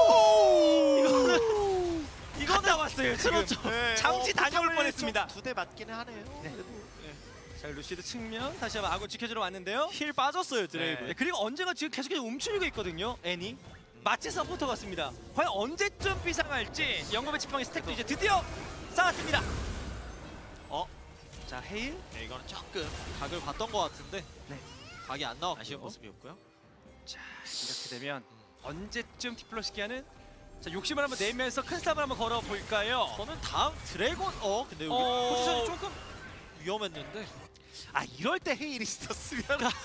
[SPEAKER 1] 이거는 이거 나왔어요 지금.
[SPEAKER 3] 그렇죠.
[SPEAKER 1] 잠시 다녀올 뻔했습니다.
[SPEAKER 2] 두대 맞기는 하네요.
[SPEAKER 1] 네.
[SPEAKER 2] 그래도, 예.
[SPEAKER 1] 자, 루시드 측면 다시 한번 아군 지켜주러 왔는데요.
[SPEAKER 3] 힐 빠졌어요 드레이브.
[SPEAKER 1] 네, 그리고 언제가 지금 계속해서 움츠리고 있거든요. 애니 마치 서포터 같습니다. 과연 언제쯤 비상할지 영겁의 지팡이 스택도 이제 드디어 쌓았습니다. 어? 자, 헤일.
[SPEAKER 2] 네, 이거는 조금
[SPEAKER 3] 각을 봤던 것 같은데
[SPEAKER 1] 네.
[SPEAKER 3] 각이 안 나왔고
[SPEAKER 2] 아쉬운 모습이었고요.
[SPEAKER 1] 자, 이렇게 되면 언제쯤 디플러스 기아는 자, 욕심을 한번 내면서 큰 싸움을 한번 걸어볼까요?
[SPEAKER 3] 저는 다음 드래곤 어 근데 여기
[SPEAKER 1] 어.
[SPEAKER 3] 포지션이 조금 위험했는데
[SPEAKER 2] 아 이럴 때 헤일이 있었으면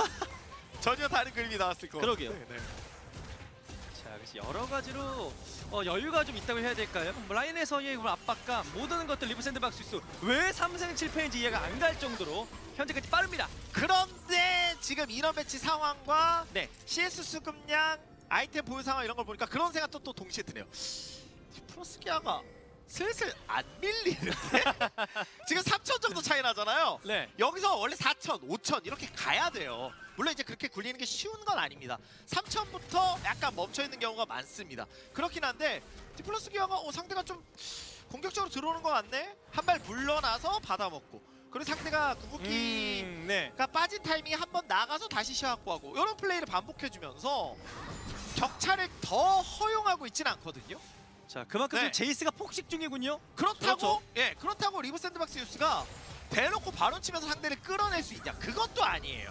[SPEAKER 2] 전혀 다른 그림이 나왔을 것
[SPEAKER 3] 그러게요.
[SPEAKER 2] 같아요. 네.
[SPEAKER 1] 자, 그래서 여러 가지로 어, 여유가 좀 있다고 해야 될까요? 뭐 라인에서의 그런 압박감, 모든 것들 리브 샌드박스 유스 왜 삼 승 칠 패인지 이해가 안 갈 정도로 현재까지 빠릅니다.
[SPEAKER 2] 그런데 지금 인원 배치 상황과
[SPEAKER 1] 네.
[SPEAKER 2] 씨에스 수급량, 아이템 보유 상황 이런 걸 보니까 그런 생각도 또 동시에 드네요. 디플러스 기아가 슬슬 안 밀리는데? 지금 삼천 정도 차이 나잖아요.
[SPEAKER 1] 네.
[SPEAKER 2] 여기서 원래 사천, 오천 이렇게 가야 돼요. 물론 이제 그렇게 굴리는 게 쉬운 건 아닙니다. 삼천부터 약간 멈춰있는 경우가 많습니다. 그렇긴 한데 디플러스 기아가 어, 상대가 좀 공격적으로 들어오는 것 같네? 한 발 물러나서 받아먹고 그리고 상대가 궁극기가
[SPEAKER 1] 음, 네.
[SPEAKER 2] 빠진 타이밍에 한 번 나가서 다시 시야 확보하고 이런 플레이를 반복해주면서 격차를 더 허용하고 있진 않거든요.
[SPEAKER 1] 자, 그만큼
[SPEAKER 2] 네.
[SPEAKER 1] 지금 제이스가 폭식 중이군요.
[SPEAKER 2] 그렇다고
[SPEAKER 3] 그렇죠.
[SPEAKER 2] 예 그렇다고 리브 샌드박스 유스가 대놓고 바로 치면서 상대를 끌어낼 수 있냐? 그것도 아니에요.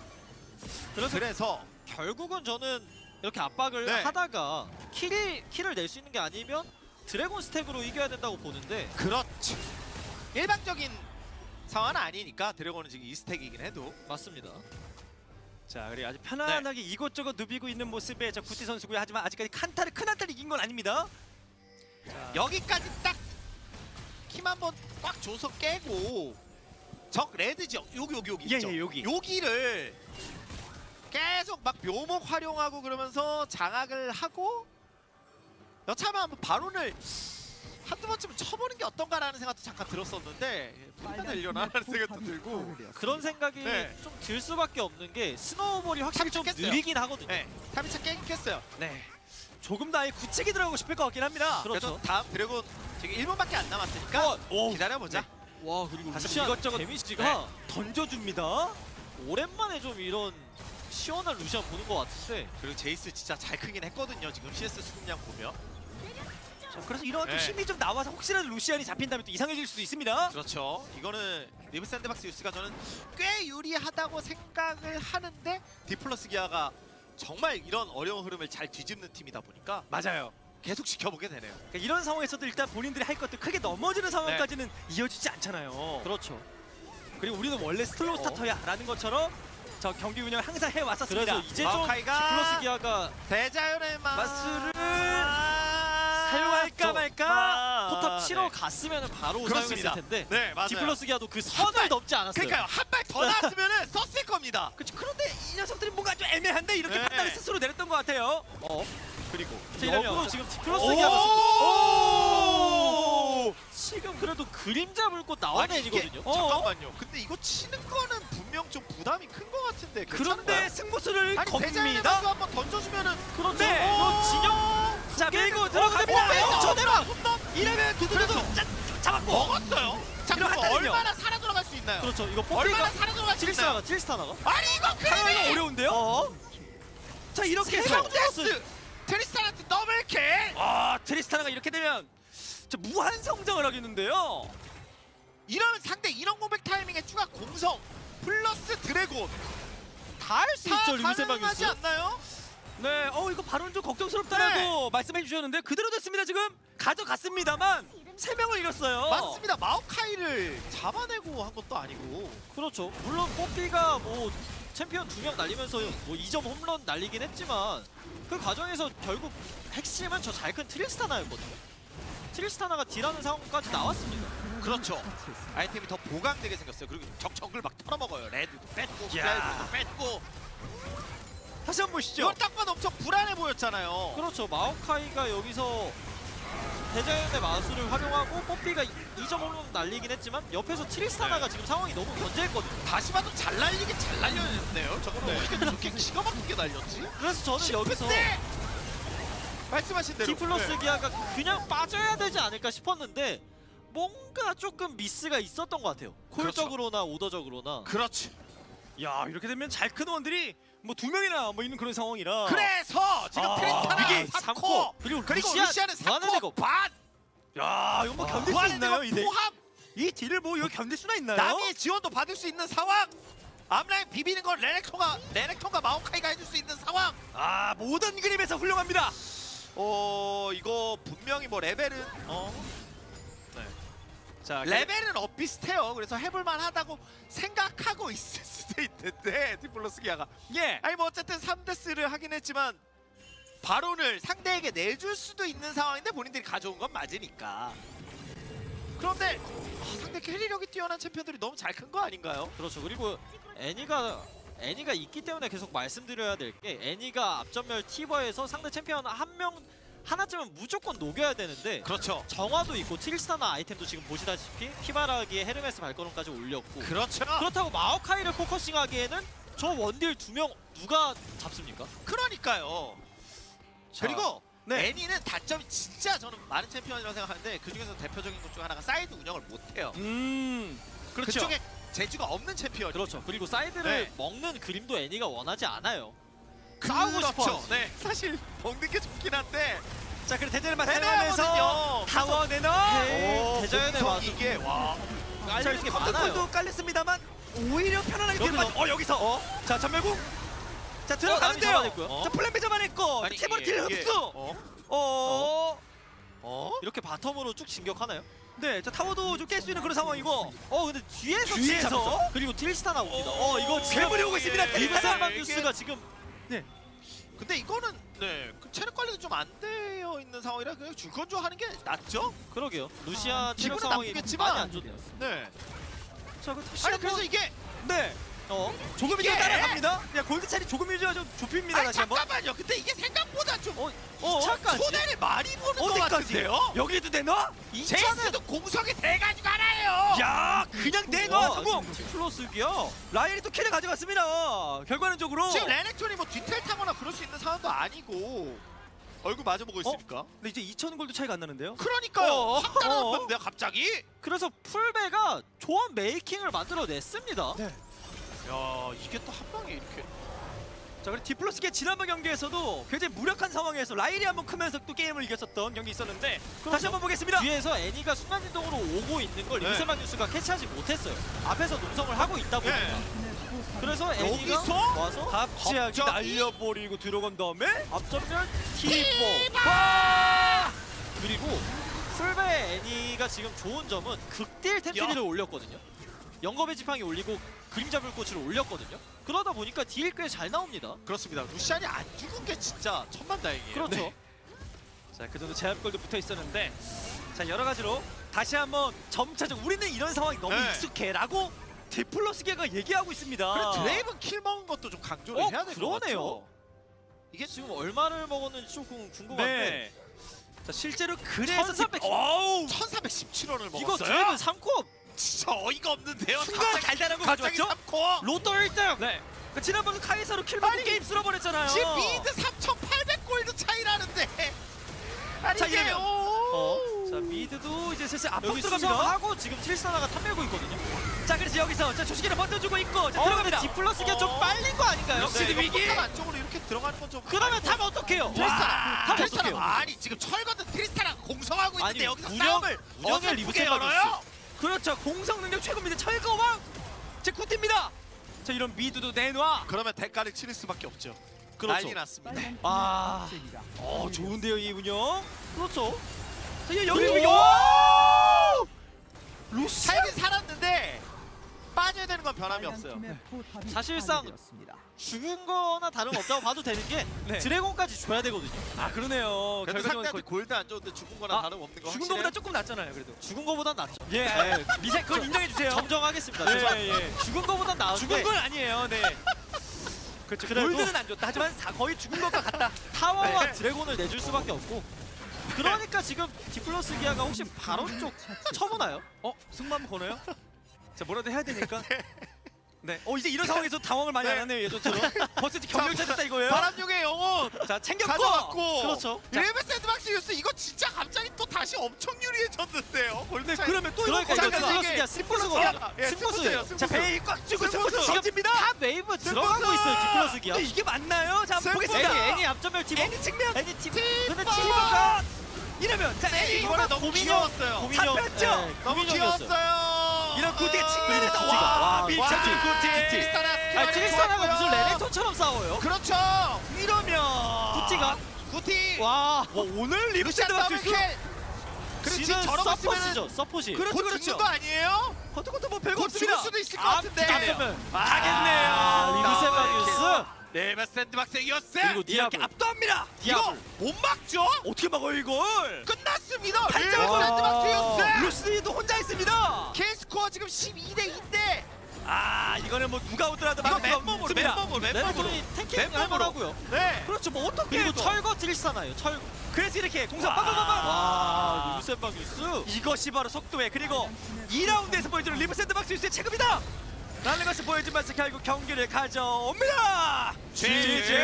[SPEAKER 3] 그래서
[SPEAKER 2] 그래서
[SPEAKER 3] 결국은 저는 이렇게 압박을
[SPEAKER 2] 네.
[SPEAKER 3] 하다가 킬, 킬을 낼 수 있는 게 아니면 드래곤 스택으로 이겨야 된다고 보는데
[SPEAKER 2] 그렇지. 일방적인 상황은 아니니까 드래곤은 지금 이 스택이긴 해도
[SPEAKER 3] 맞습니다.
[SPEAKER 1] 자, 그리고 아주 편안하게 이곳저곳 누비고 있는 모습의 저 구티 선수고요. 하지만 아직까지 칸타를 큰 한타를 이긴 건 아닙니다. 자,
[SPEAKER 2] 여기까지 딱 힘 한 번 꽉 줘서 깨고 적 레드 지역 여기 여기 여기
[SPEAKER 1] 예,
[SPEAKER 2] 있죠.
[SPEAKER 1] 예, 여기.
[SPEAKER 2] 여기를 계속 막 묘목 활용하고 그러면서 장악을 하고 여차하면 한번 바론을 한두 번쯤은 쳐보는 게 어떤가라는 생각도 잠깐 들었었는데 빨리 내려나 하는 생각도 들고
[SPEAKER 3] 그런 생각이
[SPEAKER 2] 네.
[SPEAKER 3] 좀 들 수밖에 없는 게 스노우볼이 확실히 좀
[SPEAKER 2] 깼어요.
[SPEAKER 3] 느리긴 하거든요.
[SPEAKER 2] 네, 타미차 깨긴 깼어요.
[SPEAKER 1] 네. 조금 더 아예 굳히게 들어가고 싶을 것 같긴 합니다.
[SPEAKER 3] 그렇죠.
[SPEAKER 2] 그래서 다음 드래곤 지금 일 분밖에 안 남았으니까
[SPEAKER 3] 어,
[SPEAKER 1] 오.
[SPEAKER 2] 기다려보자.
[SPEAKER 1] 네.
[SPEAKER 3] 와 그리고
[SPEAKER 1] 다시
[SPEAKER 3] 루시안
[SPEAKER 1] 이것저것
[SPEAKER 3] 데미지가
[SPEAKER 1] 네. 던져줍니다.
[SPEAKER 3] 오랜만에 좀 이런 시원한 루시안 보는 것 같은데
[SPEAKER 2] 그리고 제이스 진짜 잘 크긴 했거든요. 지금 씨에스 수급량 보면.
[SPEAKER 1] 자, 그래서 이런 좀
[SPEAKER 2] 네.
[SPEAKER 1] 힘이 좀 나와서 혹시라도 루시안이 잡힌다면 또 이상해질 수도 있습니다.
[SPEAKER 2] 그렇죠. 이거는 리브 샌드박스 유스가 저는 꽤 유리하다고 생각을 하는데 디플러스 기아가 정말 이런 어려운 흐름을 잘 뒤집는 팀이다 보니까
[SPEAKER 1] 맞아요.
[SPEAKER 2] 계속 지켜보게 되네요.
[SPEAKER 1] 그러니까 이런 상황에서도 일단 본인들이 할 것도 크게 넘어지는 상황까지는 이어지지 않잖아요.
[SPEAKER 3] 그렇죠.
[SPEAKER 1] 그리고 우리는 원래 슬로우
[SPEAKER 3] 어.
[SPEAKER 1] 스타터야라는 것처럼 저 경기 운영 을 항상 해왔었습니다.
[SPEAKER 3] 그래서 이제 좀
[SPEAKER 2] 마오카이가
[SPEAKER 3] 디플러스 기아가
[SPEAKER 2] 대자연의 마...
[SPEAKER 1] 마스를
[SPEAKER 2] 아...
[SPEAKER 1] 사용할까
[SPEAKER 3] 저-
[SPEAKER 1] 말까?
[SPEAKER 3] 포탑 치러
[SPEAKER 2] 네.
[SPEAKER 3] 갔으면 바로
[SPEAKER 2] 그렇습니다.
[SPEAKER 3] 사용했을 텐데
[SPEAKER 2] 네, 맞아요.
[SPEAKER 3] 디플러스 기아도 그 선을
[SPEAKER 2] 발-
[SPEAKER 3] 넘지 않았어요.
[SPEAKER 2] 그러니까요. 한 발 더 나왔으면 썼을 겁니다.
[SPEAKER 1] 그렇죠. 그런데 이 녀석들이 뭔가 좀 애매한데 이렇게
[SPEAKER 2] 네.
[SPEAKER 1] 판단을 스스로 내렸던 것 같아요.
[SPEAKER 3] 어?
[SPEAKER 2] 그리고
[SPEAKER 1] 자, 이러면
[SPEAKER 3] 역으로
[SPEAKER 1] 저-
[SPEAKER 3] 지금 디플러스
[SPEAKER 1] 오!
[SPEAKER 3] 기아가
[SPEAKER 2] 오!
[SPEAKER 3] 지금 그래도 그림자 불꽃 나와는
[SPEAKER 2] 아니, 이게-
[SPEAKER 3] 애니거든요.
[SPEAKER 1] 어.
[SPEAKER 2] 잠깐만요. 근데 이거 치는 거는 분명 좀 부담이 큰 것 같은데.
[SPEAKER 1] 그런데
[SPEAKER 2] 괜찮은가요?
[SPEAKER 1] 승부수를
[SPEAKER 2] 아니 대자연의
[SPEAKER 1] 겁니다.
[SPEAKER 2] 마수 한번 던져주면은
[SPEAKER 3] 그렇죠.
[SPEAKER 1] 네.
[SPEAKER 3] 이거 진영
[SPEAKER 1] 자 밀고
[SPEAKER 2] 오,
[SPEAKER 1] 들어갑니다.
[SPEAKER 2] 저
[SPEAKER 3] 대박!
[SPEAKER 1] 이러면 두두두두 짠! 잡았고.
[SPEAKER 2] 먹었어요. 자 그럼
[SPEAKER 1] 이러면
[SPEAKER 2] 얼마나 살아 돌아갈 수 있나요?
[SPEAKER 3] 그렇죠. 이거
[SPEAKER 2] 얼마나
[SPEAKER 3] 뽀삐가
[SPEAKER 2] 살아 돌아갈 수 있나요?
[SPEAKER 3] 칠스타나가 칠스타나가
[SPEAKER 2] 아니 이거
[SPEAKER 1] 상황이
[SPEAKER 2] 그림이
[SPEAKER 1] 어려운데요?
[SPEAKER 3] 어?
[SPEAKER 1] 자 이렇게 해서
[SPEAKER 2] 세명데스 트리스탄한테 더블킬.
[SPEAKER 1] 아 트리스타나가 이렇게 되면 저 무한 성장을 하겠는데요.
[SPEAKER 2] 이러면 상대 인원 공백 타이밍에 추가 공성 플러스 드래곤
[SPEAKER 3] 다 할 수
[SPEAKER 2] 다
[SPEAKER 3] 있죠. 리브센
[SPEAKER 2] 가능하지
[SPEAKER 3] 마기스.
[SPEAKER 2] 않나요?
[SPEAKER 1] 네, 어 이거 발언 좀 걱정스럽다라고 말씀해 주셨는데 그대로 됐습니다. 지금 가져갔습니다만 세 명을 잃었어요.
[SPEAKER 2] 맞습니다. 마오카이를 잡아내고 한 것도 아니고.
[SPEAKER 3] 그렇죠. 물론 뽀삐가 뭐 챔피언 두 명 날리면서 뭐 이 점 홈런 날리긴 했지만 그 과정에서 결국 핵심은 저 잘 큰 트리스타나였거든요. 트리스타나가 딜하는 상황까지 나왔습니다.
[SPEAKER 2] 그렇죠. 아이템이 더 보강되게 생겼어요. 그리고 적 정글 막 털어먹어요. 레드도 뺐고
[SPEAKER 1] 야.
[SPEAKER 2] 레드도 뺐고.
[SPEAKER 1] 다시 한번 보시죠.
[SPEAKER 2] 이건 딱 봐도 엄청 불안해 보였잖아요.
[SPEAKER 3] 그렇죠. 마오카이가 여기서 대자연의 마술을 활용하고 뽀삐가 이 점 홈런 날리긴 했지만 옆에서 트리스타나가 지금 상황이 너무 견제했거든요.
[SPEAKER 2] 다시 봐도 잘 날리긴 잘 날렸네요. 저거는 어떻게 저렇게 기가 막히게 날렸지?
[SPEAKER 3] 그래서 저는 여기서
[SPEAKER 2] 근데 말씀하신 대로
[SPEAKER 3] 디플러스
[SPEAKER 2] 네.
[SPEAKER 3] 기아가 그냥 빠져야 되지 않을까 싶었는데 뭔가 조금 미스가 있었던 것 같아요. 콜적으로나 오더적으로나.
[SPEAKER 2] 그렇죠.
[SPEAKER 1] 야 이렇게 되면 잘 큰 원들이 뭐 두 명이나 뭐 있는 그런 상황이라.
[SPEAKER 2] 그래서 지금
[SPEAKER 1] 아,
[SPEAKER 2] 트리스타나
[SPEAKER 1] 이게
[SPEAKER 2] 삼
[SPEAKER 3] 삼
[SPEAKER 2] 코
[SPEAKER 3] 코 그리고,
[SPEAKER 2] 그리고
[SPEAKER 3] 루시안
[SPEAKER 2] 루시안은 삼
[SPEAKER 3] 무한해내고
[SPEAKER 2] 코 반
[SPEAKER 1] 야 이거 뭐
[SPEAKER 3] 와,
[SPEAKER 1] 견딜 수
[SPEAKER 2] 무한해내고
[SPEAKER 1] 있나요? 이, 딜?
[SPEAKER 2] 포함
[SPEAKER 1] 이 딜을 뭐 이거 견딜 수나 있나요?
[SPEAKER 2] 남의 지원도 받을 수 있는 상황. 앞라인 비비는 건 레넥톤과 레넥톤과 마오카이가 해줄 수 있는 상황.
[SPEAKER 1] 아 모든 그림에서 훌륭합니다.
[SPEAKER 2] 어 이거 분명히 뭐 레벨은 어
[SPEAKER 1] 자
[SPEAKER 2] 레벨은 엇비슷해요. 그래서 해볼만 하다고 생각하고 있을 수도 있는데 디플러스 기아가
[SPEAKER 1] 예.
[SPEAKER 2] 아니 뭐 어쨌든 삼 데스를 하긴 했지만 바론을 상대에게 내줄 수도 있는 상황인데 본인들이 가져온 건 맞으니까. 그런데 아, 상대 캐리력이 뛰어난 챔피언들이 너무 잘 큰 거 아닌가요?
[SPEAKER 3] 그렇죠. 그리고 애니가 애니가 있기 때문에 계속 말씀드려야 될 게 애니가 앞전멸 티버에서 상대 챔피언 한 명 하나쯤은 무조건 녹여야 되는데
[SPEAKER 2] 그렇죠.
[SPEAKER 3] 정화도 있고 트리스타나 아이템도 지금 보시다시피 피바라기에 헤르메스 발걸음까지 올렸고
[SPEAKER 2] 그렇죠.
[SPEAKER 3] 그렇다고 마오카이를 포커싱하기에는 저 원딜 두 명 누가 잡습니까?
[SPEAKER 2] 그러니까요.
[SPEAKER 1] 자,
[SPEAKER 2] 그리고
[SPEAKER 1] 네.
[SPEAKER 2] 애니는 단점이 진짜 저는 많은 챔피언이라고 생각하는데 그 중에서 대표적인 것 중 하나가 사이드 운영을 못해요.
[SPEAKER 1] 음. 그렇죠.
[SPEAKER 2] 그쪽에 재주가 없는 챔피언.
[SPEAKER 3] 그렇죠. 그리고 사이드를
[SPEAKER 2] 네.
[SPEAKER 3] 먹는 그림도 애니가 원하지 않아요. 싸우고
[SPEAKER 2] 그렇죠.
[SPEAKER 3] 싶어요.
[SPEAKER 2] 네, 사실 먹는 게 좋긴 한데
[SPEAKER 1] 자 그리고 대전을
[SPEAKER 2] 애매하거든요.
[SPEAKER 1] 마사용하면서 타워 내놔.
[SPEAKER 3] 네.
[SPEAKER 2] 오,
[SPEAKER 3] 대자연의
[SPEAKER 2] 공성
[SPEAKER 3] 마술.
[SPEAKER 2] 이게 와.
[SPEAKER 1] 자
[SPEAKER 3] 깔리는 게
[SPEAKER 1] 컨트롤도
[SPEAKER 3] 많아요.
[SPEAKER 1] 깔렸습니다만 오히려 편안하게
[SPEAKER 3] 여기서.
[SPEAKER 1] 뒤로 빠져. 어 여기서.
[SPEAKER 3] 어?
[SPEAKER 1] 자 전멸구. 자
[SPEAKER 3] 어, 남이
[SPEAKER 1] 들어가는데요.
[SPEAKER 3] 잡아냈고요.
[SPEAKER 2] 어?
[SPEAKER 1] 자 플랜 B 잡아냈고.
[SPEAKER 2] 아니,
[SPEAKER 1] 티버로
[SPEAKER 2] 이게-
[SPEAKER 1] 딜
[SPEAKER 2] 이게-
[SPEAKER 1] 흡수.
[SPEAKER 2] 어?
[SPEAKER 1] 어.
[SPEAKER 2] 어?
[SPEAKER 3] 이렇게 바텀으로 쭉 진격하나요?
[SPEAKER 1] 네, 자 타워도 좀 깰 수 있는 그런 상황이고.
[SPEAKER 3] 어 근데 뒤에서
[SPEAKER 1] 뒤에서?
[SPEAKER 3] 잡았어. 그리고 트리스타나 옵니다. 어, 이거 지금
[SPEAKER 1] 괴물이 오고 있습니다.
[SPEAKER 2] 예,
[SPEAKER 1] 리브센
[SPEAKER 3] 리브센
[SPEAKER 2] 예,
[SPEAKER 3] 마기스가 지금
[SPEAKER 2] 근데 이거는 네, 그 체력 관리도 좀 안 되어 있는 상황이라 그냥 줄건조 하는 게 낫죠?
[SPEAKER 3] 그러게요. 루시안 체력
[SPEAKER 2] 기분은
[SPEAKER 3] 상황이
[SPEAKER 2] 나쁘겠지만.
[SPEAKER 3] 많이 안 좋네요.
[SPEAKER 2] 네.
[SPEAKER 1] 자, 그 다시
[SPEAKER 2] 아니
[SPEAKER 1] 한번.
[SPEAKER 2] 그래서 이게
[SPEAKER 1] 네,
[SPEAKER 3] 어?
[SPEAKER 1] 조금
[SPEAKER 2] 이게-
[SPEAKER 1] 이제 따라갑니다. 야 골드 차리 조금 유지가 좀 좁힙니다.
[SPEAKER 2] 아니
[SPEAKER 1] 다시 한번.
[SPEAKER 2] 잠깐만요. 근데 이게 생각보다 좀
[SPEAKER 3] 어?
[SPEAKER 1] 어?
[SPEAKER 3] 차까지
[SPEAKER 2] 손해를 많이 보는 것
[SPEAKER 1] 어디까지?
[SPEAKER 2] 같은데요?
[SPEAKER 1] 여기도 내놔?
[SPEAKER 3] 이 차는
[SPEAKER 2] 제이스도 공성에 돼가지고 알아요.
[SPEAKER 1] 야 그냥 내놔 성공.
[SPEAKER 3] 디플러스기야.
[SPEAKER 1] 라이언이 또 킬을 가져갔습니다. 결과론적으로.
[SPEAKER 2] 지금 레넥톤이 뭐 뒤틀 타거나 그럴 수 있는 상황도 아니고 얼굴 마주보고 있으니까.
[SPEAKER 1] 근데 이제 이천 골도 차이가 안 나는데요?
[SPEAKER 2] 그러니까요.
[SPEAKER 3] 어,
[SPEAKER 2] 확 따라잡는데요
[SPEAKER 1] 어.
[SPEAKER 2] 갑자기.
[SPEAKER 3] 그래서 풀베가 조합 메이킹을 만들어냈습니다.
[SPEAKER 1] 네.
[SPEAKER 2] 야 이게 또 한 방에 이렇게.
[SPEAKER 1] 자 그리고 디플러스의 지난번 경기에서도 굉장히 무력한 상황에서 라이리 한번 크면서 또 게임을 이겼었던 경기 있었는데 다시 한번 보겠습니다.
[SPEAKER 3] 뒤에서 애니가 순간이동으로 오고 있는 걸
[SPEAKER 2] 네.
[SPEAKER 3] 리브세만 뉴스가 캐치하지 못했어요. 앞에서 농성을 하고 있다 보니까.
[SPEAKER 2] 네.
[SPEAKER 3] 그래서 애니가
[SPEAKER 2] 여기서?
[SPEAKER 3] 와서
[SPEAKER 1] 갑자기,
[SPEAKER 2] 갑자기?
[SPEAKER 1] 날려버리고 들어간 다음에
[SPEAKER 3] 앞전면 티포
[SPEAKER 1] 와!
[SPEAKER 3] 그리고 풀베 애니가 지금 좋은 점은 극딜 템피리를 올렸거든요. 영겁의 지팡이 올리고 그림자 불꽃을 올렸거든요. 그러다 보니까 딜 꽤 잘 나옵니다.
[SPEAKER 2] 그렇습니다. 루시안이 안 죽은 게 진짜 천만다행이에요.
[SPEAKER 3] 그렇죠.
[SPEAKER 1] 네. 자, 그 정도 제압골도 붙어 있었는데 자 여러 가지로 다시 한번 점차적 우리는 이런 상황이 너무
[SPEAKER 2] 네.
[SPEAKER 1] 익숙해라고 디플러스계가 얘기하고 있습니다.
[SPEAKER 2] 그래 드레이븐 킬 먹은 것도 좀 강조를
[SPEAKER 3] 어,
[SPEAKER 2] 해야 될 것
[SPEAKER 3] 그러네요.
[SPEAKER 2] 같죠.
[SPEAKER 3] 이게 지금 얼마를 먹었는지 조금 궁금한데
[SPEAKER 1] 네. 자 실제로 그래서
[SPEAKER 3] 천삼백
[SPEAKER 1] 어우
[SPEAKER 2] 천사백십칠 원을
[SPEAKER 3] 이거
[SPEAKER 2] 먹었어요.
[SPEAKER 3] 드래곤 삼 코
[SPEAKER 2] 진짜 어이가 없는데요.
[SPEAKER 1] 순간
[SPEAKER 2] 갑자기-
[SPEAKER 1] 달달한 거
[SPEAKER 2] 갑자기
[SPEAKER 1] 가져왔죠?
[SPEAKER 2] 삼 코.
[SPEAKER 3] 로또 일 등!
[SPEAKER 1] 네. 그 지난번 카이사로 킬 받고
[SPEAKER 2] 아니,
[SPEAKER 1] 게임 쓸어버렸잖아요.
[SPEAKER 2] 지금 미드 삼천팔백 골드 차이라는데. 아니
[SPEAKER 1] 자,
[SPEAKER 2] 이게
[SPEAKER 1] 이러면-
[SPEAKER 2] 오.
[SPEAKER 1] 자 미드도 이제 슬슬 압박
[SPEAKER 3] 여기
[SPEAKER 1] 들어갑니다.
[SPEAKER 3] 수성하고 지금 트리스타나가 탐내고 있거든요.
[SPEAKER 1] 자 그래서 여기서 자 조식이를 버텨주고 있고 자
[SPEAKER 3] 어, 근데
[SPEAKER 1] 들어갑니다.
[SPEAKER 3] 디플러스가 좀
[SPEAKER 2] 어.
[SPEAKER 3] 빨린 거 아닌가요?
[SPEAKER 1] 역시
[SPEAKER 2] 네, 이거
[SPEAKER 1] 위기.
[SPEAKER 2] 포탑 안쪽으로 이렇게 들어가는 건 좀.
[SPEAKER 3] 그러면 답 어떡해요?
[SPEAKER 2] 트리스타나.
[SPEAKER 3] 답
[SPEAKER 2] 트리스타나
[SPEAKER 3] 어떡해요?
[SPEAKER 2] 아니 지금 철거든 트리스타나가 공성하고 있는데
[SPEAKER 3] 아니,
[SPEAKER 2] 여기서
[SPEAKER 3] 운영-
[SPEAKER 2] 싸움을
[SPEAKER 3] 운영의
[SPEAKER 2] 어설프게
[SPEAKER 3] 리브세만
[SPEAKER 2] 열어요.
[SPEAKER 1] 그렇죠. 공성 능력 최고입니다. 철거왕 제 굿입니다. 자 이런 미드도 내놔.
[SPEAKER 2] 그러면 대가를 치를 수밖에 없죠.
[SPEAKER 3] 그렇죠.
[SPEAKER 2] 난리 났습니다.
[SPEAKER 3] 아,
[SPEAKER 1] 어 좋은데요 이 운영.
[SPEAKER 3] 그렇죠.
[SPEAKER 1] 자 이거 여기
[SPEAKER 3] 오!
[SPEAKER 1] 여기 오! 루시.
[SPEAKER 2] 살긴 살았는데 빠져야 되는 건 변함이 없어요.
[SPEAKER 3] 사실상 죽은 거나 다름없다고 봐도 되는 게
[SPEAKER 1] 네.
[SPEAKER 3] 드래곤까지 줘야 되거든요.
[SPEAKER 1] 아 그러네요.
[SPEAKER 2] 그래도
[SPEAKER 1] 결과적으로
[SPEAKER 2] 상대한테
[SPEAKER 1] 거의
[SPEAKER 2] 골드 안 줬는데 죽은 거나
[SPEAKER 1] 아,
[SPEAKER 2] 다름없는 거
[SPEAKER 1] 죽은
[SPEAKER 2] 확실해요?
[SPEAKER 1] 거보다 조금 낫잖아요. 그래도.
[SPEAKER 3] 죽은 거보단 낫죠.
[SPEAKER 1] 예. 예. 미세 그건 인정해 주세요.
[SPEAKER 3] 정정하겠습니다.
[SPEAKER 1] 예,
[SPEAKER 3] 죄송합니다.
[SPEAKER 1] 예.
[SPEAKER 3] 죽은 거보단 나은데
[SPEAKER 1] 죽은 건 아니에요. 네. 그렇죠.
[SPEAKER 3] 그래도-
[SPEAKER 1] 골드는 안 줬다. 하지만 사- 거의 죽은 것과 같다.
[SPEAKER 3] 타워와
[SPEAKER 2] 네.
[SPEAKER 3] 드래곤을 내줄 수밖에 없고 그러니까 지금 디플러스 기아가 혹시 바로 쪽 쳐보나요?
[SPEAKER 1] 어? 승부 한번 거나요? 자 뭐라도 해야 되니까. 네. 어 이제 이런 상황에서 당황을 많이 안
[SPEAKER 2] 네.
[SPEAKER 1] 하네요 예전처럼. 벌써 이제 경력 찾았다 이거예요.
[SPEAKER 2] 바람용의 영혼
[SPEAKER 1] 자 챙겼고.
[SPEAKER 2] 가져갔고.
[SPEAKER 3] 그렇죠.
[SPEAKER 2] 레벨 샌드박스 유스 이거 진짜 갑자기 또 다시 엄청 유리해졌는데요. 골드
[SPEAKER 1] 네
[SPEAKER 2] 차이.
[SPEAKER 1] 그러면 또
[SPEAKER 3] 그러니까
[SPEAKER 1] 이거
[SPEAKER 3] 이거
[SPEAKER 2] 잠깐,
[SPEAKER 3] 디플러스
[SPEAKER 2] 이게
[SPEAKER 3] 기아 스포츠거든요.
[SPEAKER 2] 예,
[SPEAKER 3] 스포츠예요.
[SPEAKER 2] 스포츠예요.
[SPEAKER 1] 자 베이 꽉 쥐고
[SPEAKER 2] 승부수.
[SPEAKER 1] 승부수
[SPEAKER 3] 지금
[SPEAKER 1] 던집니다.
[SPEAKER 3] 탑 웨이브 들어가고 있어요 디플러스 기아.
[SPEAKER 1] 근데 이게 맞나요? 자 한번
[SPEAKER 2] 승부수.
[SPEAKER 1] 보겠습니다.
[SPEAKER 3] 애니 애니 앞전멸 팀.
[SPEAKER 1] 애니 측면.
[SPEAKER 3] 애니 팀.
[SPEAKER 2] 팀.
[SPEAKER 3] 근데
[SPEAKER 2] 팀.
[SPEAKER 3] 팀가
[SPEAKER 1] 이러면 자
[SPEAKER 2] 네,
[SPEAKER 1] 애니
[SPEAKER 2] 이거는 너무 귀여웠어요.
[SPEAKER 3] 고민형.
[SPEAKER 1] 잡혔죠?
[SPEAKER 2] 너무
[SPEAKER 3] 고민형이었어요.
[SPEAKER 2] 귀여웠어요.
[SPEAKER 1] 이런 구티가
[SPEAKER 2] 아,
[SPEAKER 1] 측면에서
[SPEAKER 3] 구티가.
[SPEAKER 1] 와
[SPEAKER 3] 와,
[SPEAKER 1] 밀착
[SPEAKER 3] 구티.
[SPEAKER 1] 구티.
[SPEAKER 2] 트리스타나
[SPEAKER 3] 아
[SPEAKER 2] 스킬이
[SPEAKER 3] 트리스타나가
[SPEAKER 2] 좋았고요.
[SPEAKER 3] 무슨 레넥톤처럼 싸워요?
[SPEAKER 2] 그렇죠.
[SPEAKER 1] 이러면
[SPEAKER 3] 구티가
[SPEAKER 2] 구티.
[SPEAKER 3] 와.
[SPEAKER 1] 와 오늘 리브샌드
[SPEAKER 2] 루시안
[SPEAKER 1] 박스 수
[SPEAKER 2] 더블킬. 그리고 지금
[SPEAKER 3] 지는
[SPEAKER 2] 저러고 있으면
[SPEAKER 3] 서포시죠 서포시.
[SPEAKER 1] 그렇죠,
[SPEAKER 2] 곧
[SPEAKER 1] 그렇죠.
[SPEAKER 2] 죽는 거 아니에요?
[SPEAKER 1] 커트커트 뭐 별거
[SPEAKER 2] 곧 죽을
[SPEAKER 1] 없습니다.
[SPEAKER 2] 수도 있을 것
[SPEAKER 3] 아,
[SPEAKER 2] 같은데.
[SPEAKER 3] 앞전멸.
[SPEAKER 1] 가겠네요.
[SPEAKER 3] 아, 리브세바기우스.
[SPEAKER 2] 레벨 샌드박스 이겼어.
[SPEAKER 3] 그리고
[SPEAKER 1] 이렇게
[SPEAKER 3] 디아블.
[SPEAKER 1] 압도합니다.
[SPEAKER 2] 이거
[SPEAKER 3] 디아블.
[SPEAKER 2] 못 막죠?
[SPEAKER 1] 어떻게 막아요 이걸?
[SPEAKER 2] 끝났습니다.
[SPEAKER 1] 발전!
[SPEAKER 2] 레벨 샌드박스 이겼어.
[SPEAKER 1] 루시도 혼자 있습니다.
[SPEAKER 2] K스코어 지금 십이 대 이인데
[SPEAKER 1] 아 이거는 뭐 누가 오더라도
[SPEAKER 2] 이거
[SPEAKER 1] 막을 수가
[SPEAKER 2] 맨몸으로
[SPEAKER 1] 없습니다.
[SPEAKER 2] 맨몸으로 맨몸으로
[SPEAKER 3] 레넥톤이 탱킹
[SPEAKER 2] 맨몸으로.
[SPEAKER 3] 할만하고요.
[SPEAKER 2] 네.
[SPEAKER 1] 그렇죠 뭐 어떻게
[SPEAKER 3] 그리고
[SPEAKER 1] 해도.
[SPEAKER 3] 철거 트리스타나요. 철.
[SPEAKER 1] 그래서 이렇게 공사
[SPEAKER 3] 와.
[SPEAKER 1] 빵빵빵빵.
[SPEAKER 3] 와 리브세바기우스.
[SPEAKER 1] 이것이 바로 속도에 그리고 이 라운드에서 보여주는 리브 샌드박스 유스의 체급이다. 라는 것을 보여주면서 결국 경기를 가져옵니다.
[SPEAKER 3] 지지.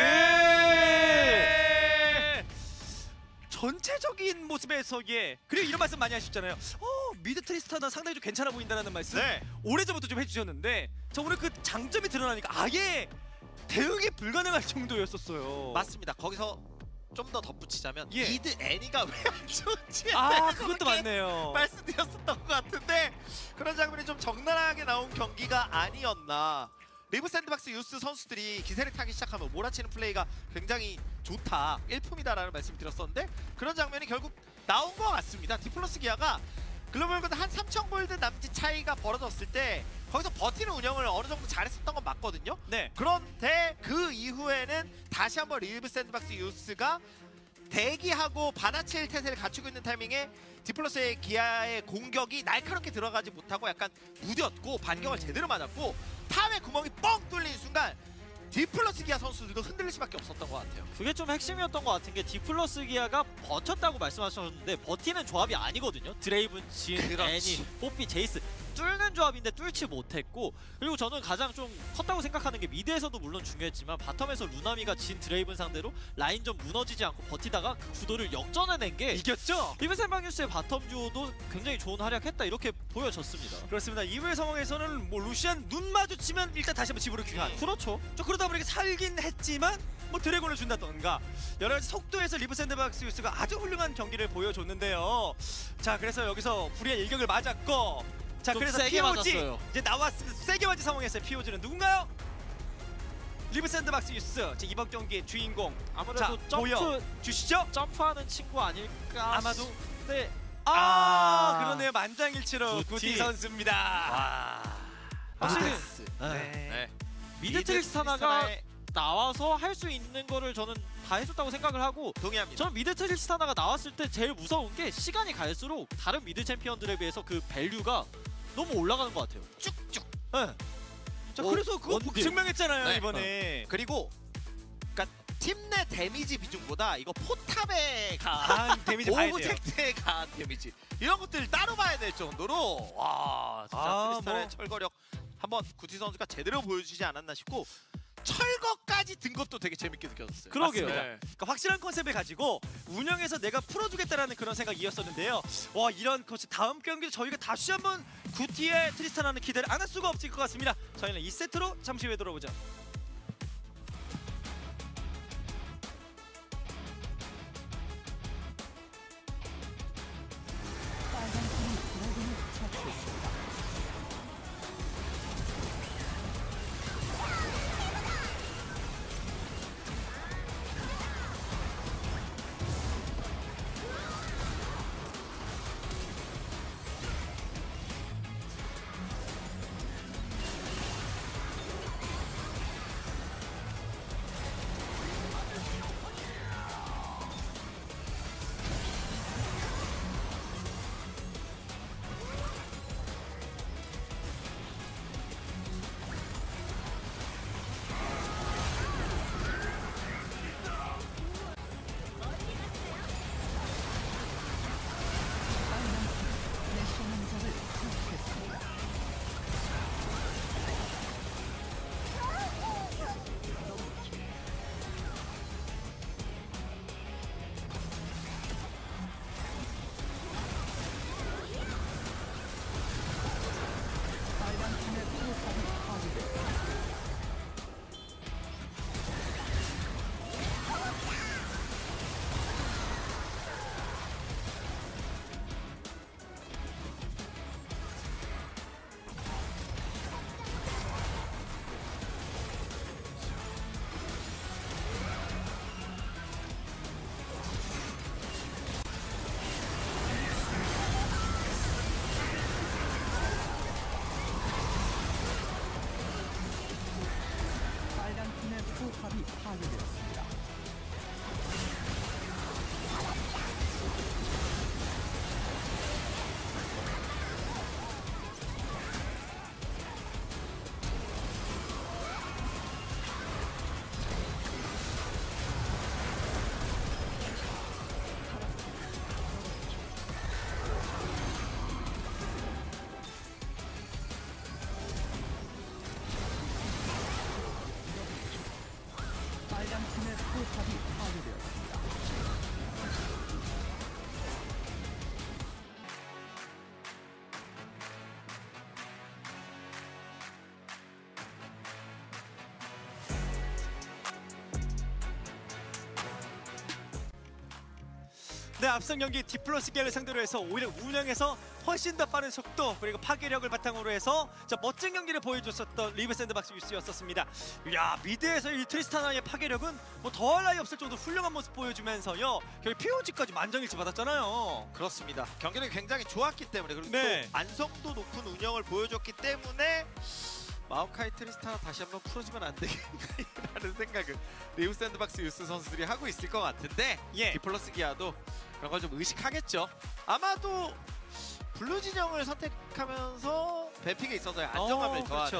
[SPEAKER 1] 전체적인 모습에서의 그리고 이런 말씀 많이 하셨잖아요. 어 미드 트리스타나 상당히 좀 괜찮아 보인다라는 말씀
[SPEAKER 2] 네.
[SPEAKER 1] 오래전부터 좀 해주셨는데 저 오늘 그 장점이 드러나니까 아예 대응이 불가능할 정도였었어요.
[SPEAKER 2] 맞습니다. 거기서 좀 더 덧붙이자면
[SPEAKER 1] 예.
[SPEAKER 2] 미드 애니가 왜 안 좋은지
[SPEAKER 1] 아 그것도 맞네요.
[SPEAKER 2] 말씀드렸었던 것 같은데 그런 장면이 좀 적나라하게 나온 경기가 아니었나. 리브 샌드박스 유스 선수들이 기세를 타기 시작하면 몰아치는 플레이가 굉장히 좋다, 일품이다라는 말씀 드렸었는데 그런 장면이 결국 나온 것 같습니다. 디플러스 기아가 글로벌 골드 한 삼천 골드 남짓 차이가 벌어졌을 때 거기서 버티는 운영을 어느 정도 잘했었던 건 맞거든요.
[SPEAKER 1] 네.
[SPEAKER 2] 그런데 그 이후에는 다시 한번 리브 샌드박스 유스가 대기하고 받아칠 태세를 갖추고 있는 타이밍에 디플러스의 기아의 공격이 날카롭게 들어가지 못하고 약간 무뎠고 반격을 제대로 맞았고 탑의 구멍이 뻥 뚫린 순간 디플러스 기아 선수들도 흔들릴 수밖에 없었던 것 같아요.
[SPEAKER 3] 그게 좀 핵심이었던 것 같은 게 디플러스 기아가 버텼다고 말씀하셨는데 버티는 조합이 아니거든요. 드레이븐, 진,
[SPEAKER 2] 그렇지.
[SPEAKER 3] 애니, 뽀삐, 제이스 뚫는 조합인데 뚫지 못했고, 그리고 저는 가장 좀 컸다고 생각하는 게 미드에서도 물론 중요했지만 바텀에서 루나미가 진 드레이븐 상대로 라인전 무너지지 않고 버티다가 그 구도를 역전해낸 게
[SPEAKER 1] 이겼죠?
[SPEAKER 3] 리브센바뉴스의 바텀 듀오도 굉장히 좋은 활약했다 이렇게 보여졌습니다.
[SPEAKER 1] 그렇습니다. 이후의 상황에서는 뭐 루시안 눈 마주치면 일단 다시 한번 집으로 귀환.
[SPEAKER 3] 그렇죠.
[SPEAKER 1] 좀 그러다 보니까 살긴 했지만 뭐 드래곤을 준다던가 여러 가지 속도에서 리브 샌드박스 유스가 아주 훌륭한 경기를 보여줬는데요. 자, 그래서 여기서 불의의 일격을 맞았고, 자,
[SPEAKER 3] 좀
[SPEAKER 1] 그래서
[SPEAKER 3] 세게
[SPEAKER 1] 피오지
[SPEAKER 3] 맞았어요.
[SPEAKER 1] 이제 나왔습니다. 세게 맞은 상황에서의 피오지는 누군가요? 리브 샌드박스 유스. 자, 이번 경기의 주인공.
[SPEAKER 3] 아무래도
[SPEAKER 1] 자,
[SPEAKER 3] 점프
[SPEAKER 1] 보여 주시죠?
[SPEAKER 3] 점프하는 친구 아닐까?
[SPEAKER 1] 아마도.
[SPEAKER 3] 네.
[SPEAKER 1] 아,
[SPEAKER 3] 아,
[SPEAKER 1] 그러네요. 만장일치로
[SPEAKER 3] 구티.
[SPEAKER 1] 구티 선수입니다.
[SPEAKER 2] 와.
[SPEAKER 3] 확실히
[SPEAKER 2] 마데스.
[SPEAKER 3] 네.
[SPEAKER 2] 네.
[SPEAKER 3] 미드 트릭스타나가
[SPEAKER 2] 트리스타나의-
[SPEAKER 3] 나와서 할 수 있는 거를 저는 다 해줬다고 생각을 하고,
[SPEAKER 2] 동의합니다.
[SPEAKER 3] 저는 미드 트릭스타나가 나왔을 때 제일 무서운 게 시간이 갈수록 다른 미드 챔피언들에 비해서 그 밸류가 너무 올라가는 것 같아요.
[SPEAKER 2] 쭉쭉.
[SPEAKER 1] 네. 자,
[SPEAKER 3] 어,
[SPEAKER 1] 그래서 그거
[SPEAKER 3] 원딜.
[SPEAKER 1] 증명했잖아요,
[SPEAKER 2] 네.
[SPEAKER 1] 이번에.
[SPEAKER 2] 그리고 그러니까 팀 내 데미지 비중보다 이거 포탑에 가
[SPEAKER 1] 아, 데미지 봐야 돼요.
[SPEAKER 2] 오브젝트에 가 데미지 이런 것들 따로 봐야 될 정도로 와 진짜
[SPEAKER 1] 아,
[SPEAKER 2] 트리스탄의
[SPEAKER 1] 뭐.
[SPEAKER 2] 철거력 한번 구티 선수가 제대로 보여주지 않았나 싶고, 철거까지 든 것도 되게 재밌게 느껴졌어요.
[SPEAKER 3] 그러게요.
[SPEAKER 2] 맞습니다.
[SPEAKER 1] 그러니까 확실한 컨셉을 가지고 운영해서 내가 풀어주겠다라는 그런 생각이었었는데요. 와, 이런 것이 다음 경기도 저희가 다시 한번 구티의 트리스타나는 기대를 안 할 수가 없을 것 같습니다. 저희는 이 세트로 잠시 후에 돌아오죠.
[SPEAKER 4] 포탑이 파괴되었습니다. 빨간 팀의 포탑이 파괴되었습니다.
[SPEAKER 1] 네, 앞선 경기 디플러스 기아를 상대로 해서 오히려 운영에서 훨씬 더 빠른 속도 그리고 파괴력을 바탕으로 해서 자, 멋진 경기를 보여줬었던 리브 샌드박스 유스였었습니다. 이야, 미드에서 이 트리스타나의 파괴력은 뭐 더할 나위 없을 정도 훌륭한 모습 보여주면서요. 결국 피오지까지 만장일치 받았잖아요.
[SPEAKER 2] 그렇습니다. 경기력이 굉장히 좋았기 때문에, 그리고
[SPEAKER 1] 네.
[SPEAKER 2] 또 안성도 높은 운영을 보여줬기 때문에 마오카이 트리스타나 다시 한번 풀어주면 안 되겠나라는 생각을 리브 샌드박스 유스 선수들이 하고 있을 것 같은데,
[SPEAKER 1] 예.
[SPEAKER 2] 디플러스 기아도 그런 걸 좀 의식하겠죠. 아마도 블루 진영을 선택하면서 뱀픽에 있어서 안정감을
[SPEAKER 1] 어,
[SPEAKER 2] 더하는
[SPEAKER 1] 그렇죠.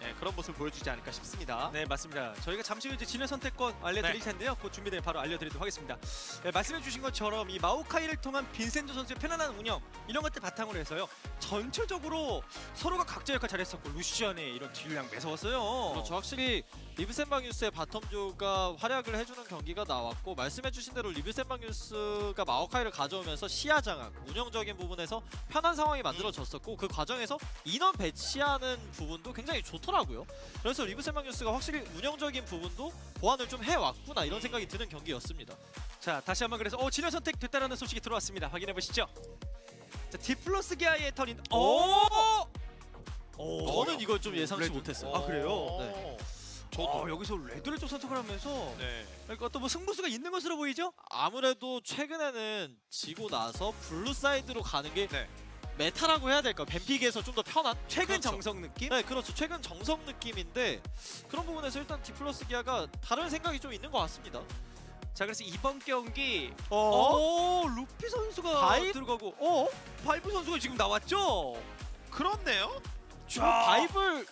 [SPEAKER 2] 예, 그런 모습을 보여주지 않을까 싶습니다.
[SPEAKER 1] 네, 맞습니다. 저희가 잠시 후 이제 진행 선택권 알려드릴
[SPEAKER 2] 네.
[SPEAKER 1] 텐데요. 곧 준비되면 바로 알려드리도록 하겠습니다. 네, 말씀해주신 것처럼 이 마오카이를 통한 빈센조 선수의 편안한 운영 이런 것들 바탕으로 해서요. 전체적으로 서로가 각자 역할 잘했었고 루시안의 이런 딜량 매서웠어요.
[SPEAKER 3] 그렇죠. 확실히 리브센방뉴스의 바텀조가 활약을 해주는 경기가 나왔고 말씀해주신 대로 리브센방뉴스가 마오카이를 가져오면서 시야 장악, 운영적인 부분에서 편한 상황이 만들어졌었고 그 과정에서 인원 배치하는 부분도 굉장히 좋더라고요. 그래서 리브센방뉴스가 확실히 운영적인 부분도 보완을 좀 해왔구나 이런 생각이 드는 경기였습니다.
[SPEAKER 1] 자, 다시 한번 그래서 어, 진영 선택 됐다라는 소식이 들어왔습니다. 확인해 보시죠. 자, 디플러스 기아의 턴인. 오! 오!
[SPEAKER 3] 저는 이걸 좀 예상치
[SPEAKER 1] 레드.
[SPEAKER 3] 못했어요.
[SPEAKER 1] 아, 그래요?
[SPEAKER 3] 네.
[SPEAKER 2] 저도.
[SPEAKER 1] 어, 여기서 레드를 좀 선택을 하면서
[SPEAKER 2] 네.
[SPEAKER 1] 그러니까 어떤 뭐 승부수가 있는 것으로 보이죠?
[SPEAKER 3] 아무래도 최근에는 지고 나서 블루 사이드로 가는 게
[SPEAKER 2] 네.
[SPEAKER 3] 메타라고 해야 될까요? 뱀픽에서 좀 더 편한?
[SPEAKER 1] 최근
[SPEAKER 3] 그렇죠.
[SPEAKER 1] 정석 느낌?
[SPEAKER 3] 네, 그렇죠. 최근 정석 느낌인데 그런 부분에서 일단 디플러스 기아가 다른 생각이 좀 있는 것 같습니다.
[SPEAKER 1] 자, 그래서 이번 경기
[SPEAKER 3] 어?
[SPEAKER 1] 어, 루피 선수가
[SPEAKER 3] 바이-
[SPEAKER 1] 들어가고 어? 바이브 선수가 지금 나왔죠?
[SPEAKER 2] 그렇네요.
[SPEAKER 3] 지금
[SPEAKER 1] 자.
[SPEAKER 3] 바이블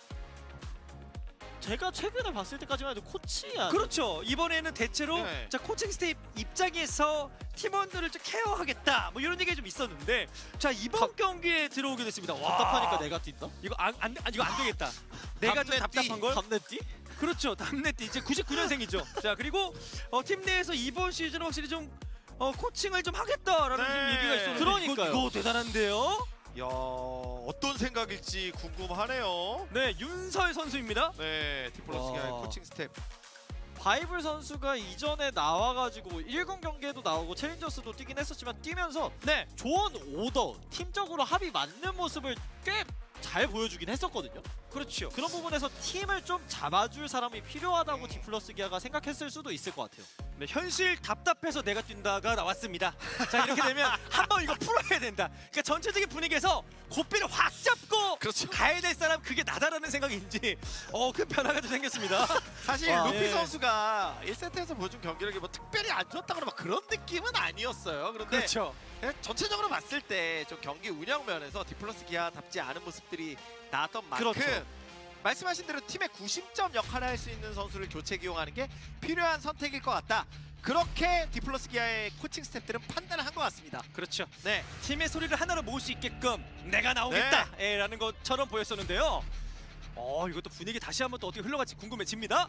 [SPEAKER 3] 제가 최근에 봤을 때까지만 해도 코치야.
[SPEAKER 1] 그렇죠. 이번에는 대체로
[SPEAKER 2] 네.
[SPEAKER 1] 자, 코칭 스텝 입장에서 팀원들을 좀 케어하겠다 뭐 이런 얘기가 좀 있었는데 자, 이번
[SPEAKER 3] 답-
[SPEAKER 1] 경기에 들어오게 됐습니다. 와.
[SPEAKER 3] 답답하니까 내가 뛴다.
[SPEAKER 1] 이거 안, 안, 안 이거 안 되겠다. 내가 좀
[SPEAKER 2] 답내띠.
[SPEAKER 1] 답답한 걸.
[SPEAKER 3] 감내띠?
[SPEAKER 1] 그렇죠. 담내띠 이제 구십구 년생이죠. 자, 그리고 어, 팀 내에서 이번 시즌은 확실히 좀 어, 코칭을 좀 하겠다라는
[SPEAKER 2] 네.
[SPEAKER 1] 좀 얘기가 있었는데
[SPEAKER 3] 그러니까요.
[SPEAKER 1] 이거, 이거 대단한데요.
[SPEAKER 2] 야, 어떤 생각일지 궁금하네요.
[SPEAKER 1] 네, 윤설 선수입니다.
[SPEAKER 2] 네, 디플러스 기아의
[SPEAKER 3] 와.
[SPEAKER 2] 코칭 스텝.
[SPEAKER 3] 바이블 선수가 이전에 나와가지고 일 군 경기에도 나오고 챌린저스도 뛰긴 했었지만 뛰면서
[SPEAKER 1] 네,
[SPEAKER 3] 좋은 오더, 팀적으로 합이 맞는 모습을 꽤 잘 보여주긴 했었거든요.
[SPEAKER 1] 그렇죠.
[SPEAKER 3] 그런 부분에서 팀을 좀 잡아줄 사람이 필요하다고 디플러스 기아가 생각했을 수도 있을 것 같아요.
[SPEAKER 1] 네, 현실 답답해서 내가 뛴다가 나왔습니다. 자, 이렇게 되면 한번 이거 풀어야 된다. 그러니까 전체적인 분위기에서 고삐를 확 잡고
[SPEAKER 2] 그렇죠.
[SPEAKER 1] 가야 될 사람 그게 나다라는 생각인지 어, 그 변화가 좀 생겼습니다.
[SPEAKER 2] 사실
[SPEAKER 3] 와.
[SPEAKER 2] 루피
[SPEAKER 1] 예.
[SPEAKER 2] 선수가 일 세트에서 보여준 경기력이 뭐 특별히 안 좋았다거나 막 그런 느낌은 아니었어요. 그런데
[SPEAKER 1] 그렇죠.
[SPEAKER 2] 그냥 전체적으로 봤을 때 좀 경기 운영 면에서 디플러스 기아답지 않은 모습들이 나왔던 만큼
[SPEAKER 3] 그렇죠.
[SPEAKER 2] 말씀하신 대로 팀의 구심점 역할을 할 수 있는 선수를 교체 기용하는 게 필요한 선택일 것 같다. 그렇게 디플러스 기아의 코칭 스태프들은 판단을 한 것 같습니다.
[SPEAKER 1] 그렇죠.
[SPEAKER 2] 네,
[SPEAKER 1] 팀의 소리를 하나로 모을 수 있게끔 내가 나오겠다 예, 라는 것처럼 보였었는데요. 어, 이것도 분위기 다시 한번 또 어떻게 흘러갈지 궁금해집니다.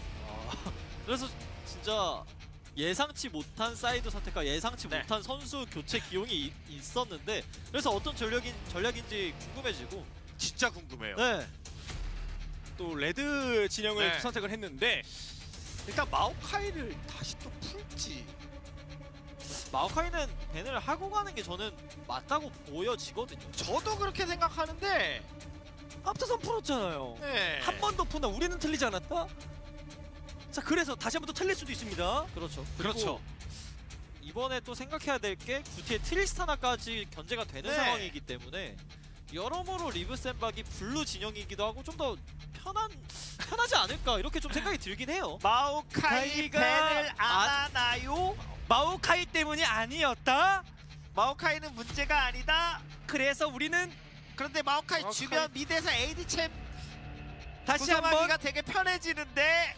[SPEAKER 3] 그래서 진짜 예상치 못한 사이드 선택과 예상치
[SPEAKER 1] 네.
[SPEAKER 3] 못한 선수 교체 기용이 이- 있었는데 그래서 어떤 전략인, 전략인지 궁금해지고
[SPEAKER 2] 진짜 궁금해요.
[SPEAKER 3] 네.
[SPEAKER 1] 또 레드 진영을
[SPEAKER 2] 네.
[SPEAKER 1] 선택을 했는데
[SPEAKER 2] 일단 마오카이를 다시 또 풀지.
[SPEAKER 3] 마오카이는 밴을 하고 가는 게 저는 맞다고 보여지거든요.
[SPEAKER 2] 저도 그렇게 생각하는데
[SPEAKER 1] 앞서선 풀었잖아요.
[SPEAKER 2] 네.
[SPEAKER 1] 한 번 더 푼다. 우리는 틀리지 않았다? 자, 그래서 다시 한 번 더 틀릴 수도 있습니다.
[SPEAKER 3] 그렇죠. 그리고
[SPEAKER 2] 그렇죠.
[SPEAKER 3] 이번에 또 생각해야 될 게 구티의 트리스타나까지 견제가 되는
[SPEAKER 2] 네.
[SPEAKER 3] 상황이기 때문에 여러모로 리브 샌박이 블루 진영이기도 하고 좀 더 편한 편하지 않을까 이렇게 좀 생각이 들긴 해요.
[SPEAKER 2] 마오카이
[SPEAKER 1] 카이가
[SPEAKER 2] 밴을 안
[SPEAKER 1] 안-
[SPEAKER 2] 하나요?
[SPEAKER 1] 마오카이 때문이 아니었다.
[SPEAKER 2] 마오카이는 문제가 아니다.
[SPEAKER 1] 그래서 우리는
[SPEAKER 2] 그런데 마오카이,
[SPEAKER 1] 마오카이.
[SPEAKER 2] 주변 미드에서 에이디 챔
[SPEAKER 1] 다시 한번
[SPEAKER 2] 구성하기가 되게 편해지는데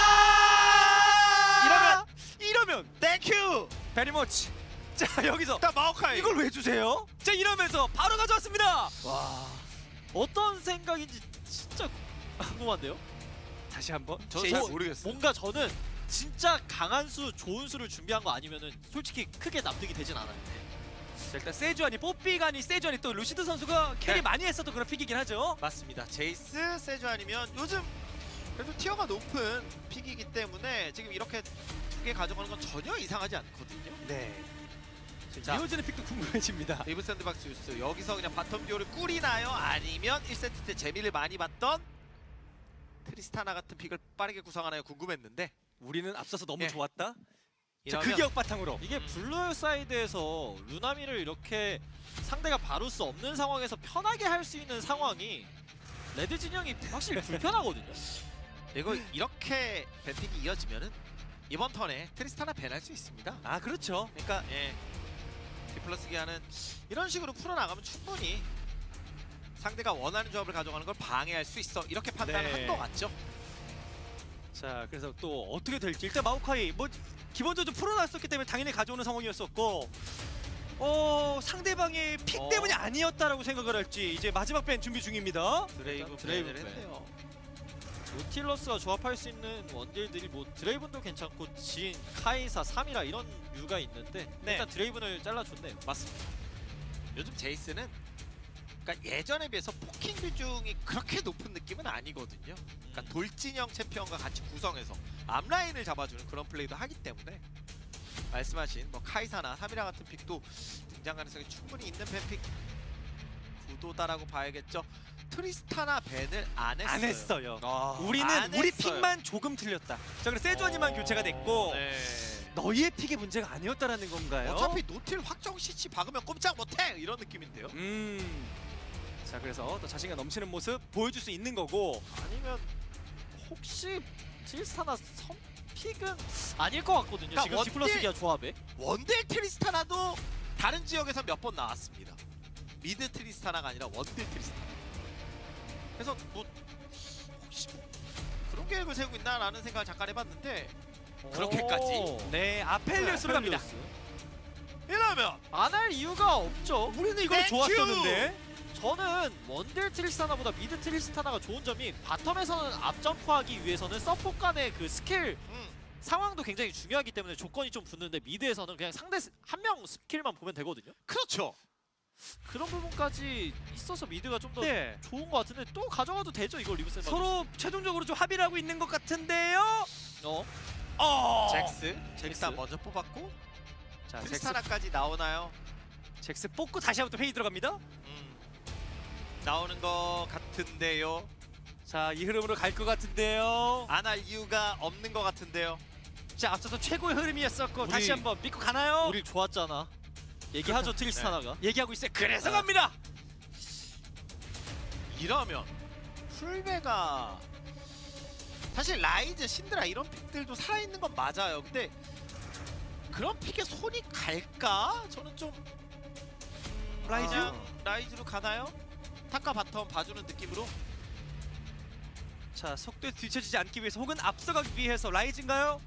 [SPEAKER 1] 아! 이러면 이러면
[SPEAKER 2] 땡큐.
[SPEAKER 1] 베리머치. 자, 여기서
[SPEAKER 2] 일단 마오카이
[SPEAKER 1] 이걸 왜 주세요? 자, 이러면서 바로 가져왔습니다.
[SPEAKER 3] 와 어떤 생각인지 진짜 궁금한데요.
[SPEAKER 1] 다시 한번.
[SPEAKER 2] 저는 잘 모르겠어요.
[SPEAKER 3] 뭔가 저는 진짜 강한 수, 좋은 수를 준비한 거 아니면은 솔직히 크게 납득이 되진 않아요.
[SPEAKER 1] 자, 일단 세주안이 뽀삐가니 세주안이 또 루시드 선수가 캐리
[SPEAKER 2] 네.
[SPEAKER 1] 많이 했었던 그런 픽이긴 하죠.
[SPEAKER 2] 맞습니다. 제이스, 세주아니면 요즘 그래도 티어가 높은 픽이기 때문에 지금 이렇게 두 개 가져가는 건 전혀 이상하지 않거든요.
[SPEAKER 1] 네.
[SPEAKER 2] 자.
[SPEAKER 1] 이어지는 픽도 궁금해집니다.
[SPEAKER 2] 데이브 샌드박스 유스 여기서 그냥 바텀 듀오를 꾸리나요? 아니면 일 세트 때 재미를 많이 봤던 트리스타나 같은 픽을 빠르게 구성하나요? 궁금했는데
[SPEAKER 1] 우리는 앞서서 너무
[SPEAKER 2] 예.
[SPEAKER 1] 좋았다. 자,
[SPEAKER 2] 이러면
[SPEAKER 1] 그 기억 바탕으로.
[SPEAKER 3] 이게 블루 사이드에서 루나미를 이렇게 상대가 바룰 수 없는 상황에서 편하게 할 수 있는 상황이 레드 진영이 확실히 불편하거든요.
[SPEAKER 2] 이거 이렇게 밴픽이 이어지면은 이번 턴에 트리스타나 밴할 수 있습니다.
[SPEAKER 1] 아, 그렇죠.
[SPEAKER 2] 그러니까 예. 디플러스 기아는 이런 식으로 풀어나가면 충분히 상대가 원하는 조합을 가져가는 걸 방해할 수 있어. 이렇게 판단을
[SPEAKER 1] 네.
[SPEAKER 2] 한 것 같죠.
[SPEAKER 1] 자, 그래서 또 어떻게 될지 일단 마오카이 뭐 기본적으로 좀 풀어놨었기 때문에 당연히 가져오는 상황이었었고 어 상대방의 픽
[SPEAKER 2] 어.
[SPEAKER 1] 때문이 아니었다라고 생각을 할지 이제 마지막 밴 준비 중입니다.
[SPEAKER 2] 드레이브
[SPEAKER 3] 드레이븐
[SPEAKER 2] 밴을
[SPEAKER 3] 밴.
[SPEAKER 2] 했네요.
[SPEAKER 3] 노틸러스와 조합할 수 있는 원딜들이 뭐 드레이븐도 괜찮고 진, 카이사, 삼이라 이런 류가 있는데
[SPEAKER 1] 네.
[SPEAKER 3] 일단 드레이븐을 잘라줬네요.
[SPEAKER 2] 맞습니다. 요즘 제이스는 그러니까 예전에 비해서 포킹 비중이 그렇게 높은 느낌은 아니거든요. 그러니까
[SPEAKER 3] 음.
[SPEAKER 2] 돌진형 챔피언과 같이 구성해서 앞라인을 잡아주는 그런 플레이도 하기 때문에 말씀하신 뭐 카이사나 삼이라 같은 픽도 등장 가능성이 충분히 있는 뱀픽 구도다라고 봐야겠죠. 트리스타나 벤을 안 했어요.
[SPEAKER 1] 안 했어요.
[SPEAKER 3] 아,
[SPEAKER 1] 우리는
[SPEAKER 2] 안
[SPEAKER 1] 우리
[SPEAKER 2] 했어요.
[SPEAKER 1] 픽만 조금 틀렸다. 자, 그래서 세주아님만
[SPEAKER 2] 어,
[SPEAKER 1] 교체가 됐고
[SPEAKER 2] 네.
[SPEAKER 1] 너희의 픽의 문제가 아니었다라는 건가요?
[SPEAKER 2] 어차피 노틸 확정 시치 박으면 꼼짝 못해 이런 느낌인데요.
[SPEAKER 1] 음. 자, 그래서 또 자신감 넘치는 모습 보여줄 수 있는 거고.
[SPEAKER 3] 아니면 혹시 트리스타나 선픽은 아닐 것 같거든요.
[SPEAKER 2] 그러니까
[SPEAKER 3] 지금
[SPEAKER 2] 원딜-
[SPEAKER 3] 디플러스 기아 조합에.
[SPEAKER 2] 원딜 트리스타나도 다른 지역에서 몇 번 나왔습니다. 미드 트리스타나가 아니라 원딜 트리스타나. 그래서 뭐 혹시 뭐 그런 계획을 세우고 있나라는 생각을 잠깐 해봤는데 그렇게까지?
[SPEAKER 3] 오.
[SPEAKER 1] 네, 아펠리우스로 갑니다.
[SPEAKER 2] 이러면
[SPEAKER 3] 안 할 이유가 없죠.
[SPEAKER 1] 우리는 이걸
[SPEAKER 2] 땡큐!
[SPEAKER 1] 좋았었는데.
[SPEAKER 3] 저는 원딜 트리스타나보다 미드 트리스타나가 좋은 점이 바텀에서는 앞점프하기 위해서는 서포 간의 그 스킬
[SPEAKER 2] 음,
[SPEAKER 3] 상황도 굉장히 중요하기 때문에 조건이 좀 붙는데 미드에서는 그냥 상대 한 명 스킬만 보면 되거든요.
[SPEAKER 2] 그렇죠.
[SPEAKER 3] 그런 부분까지 있어서 미드가 좀 더
[SPEAKER 1] 네.
[SPEAKER 3] 좋은 것 같은데 또 가져가도 되죠 이걸 리브센
[SPEAKER 1] 서로 최종적으로 좀 합의를 하고 있는 것 같은데요.
[SPEAKER 3] 어?
[SPEAKER 1] 어.
[SPEAKER 2] 잭스,
[SPEAKER 3] 잭스.
[SPEAKER 2] 일단 먼저 뽑았고
[SPEAKER 1] 자, 잭스,
[SPEAKER 2] 트리스타나까지 나오나요?
[SPEAKER 1] 잭스 뽑고 다시 한번 또 회의 들어갑니다.
[SPEAKER 2] 음, 나오는 것 같은데요.
[SPEAKER 1] 자, 이 흐름으로 갈 것 같은데요.
[SPEAKER 2] 안 할 이유가 없는 것 같은데요.
[SPEAKER 1] 자, 앞서서 최고의 흐름이었었고
[SPEAKER 3] 우리-
[SPEAKER 1] 다시 한번 믿고 가나요?
[SPEAKER 3] 우리 좋았잖아. 얘기하죠 트리스타나가.
[SPEAKER 1] 얘기하고 있어요. 그래서
[SPEAKER 2] 아.
[SPEAKER 1] 갑니다.
[SPEAKER 2] 이러면 풀베가 사실 라이즈, 신드라 이런 픽들도 살아있는 건 맞아요. 근데 그런 픽에 손이 갈까? 저는 좀 음,
[SPEAKER 1] 라이즈?
[SPEAKER 2] 그냥 라이즈로 가나요? 탑과 바텀 봐주는 느낌으로.
[SPEAKER 1] 자, 속도에 뒤처지지 않기 위해서 혹은 앞서가기 위해서 라이즈인가요?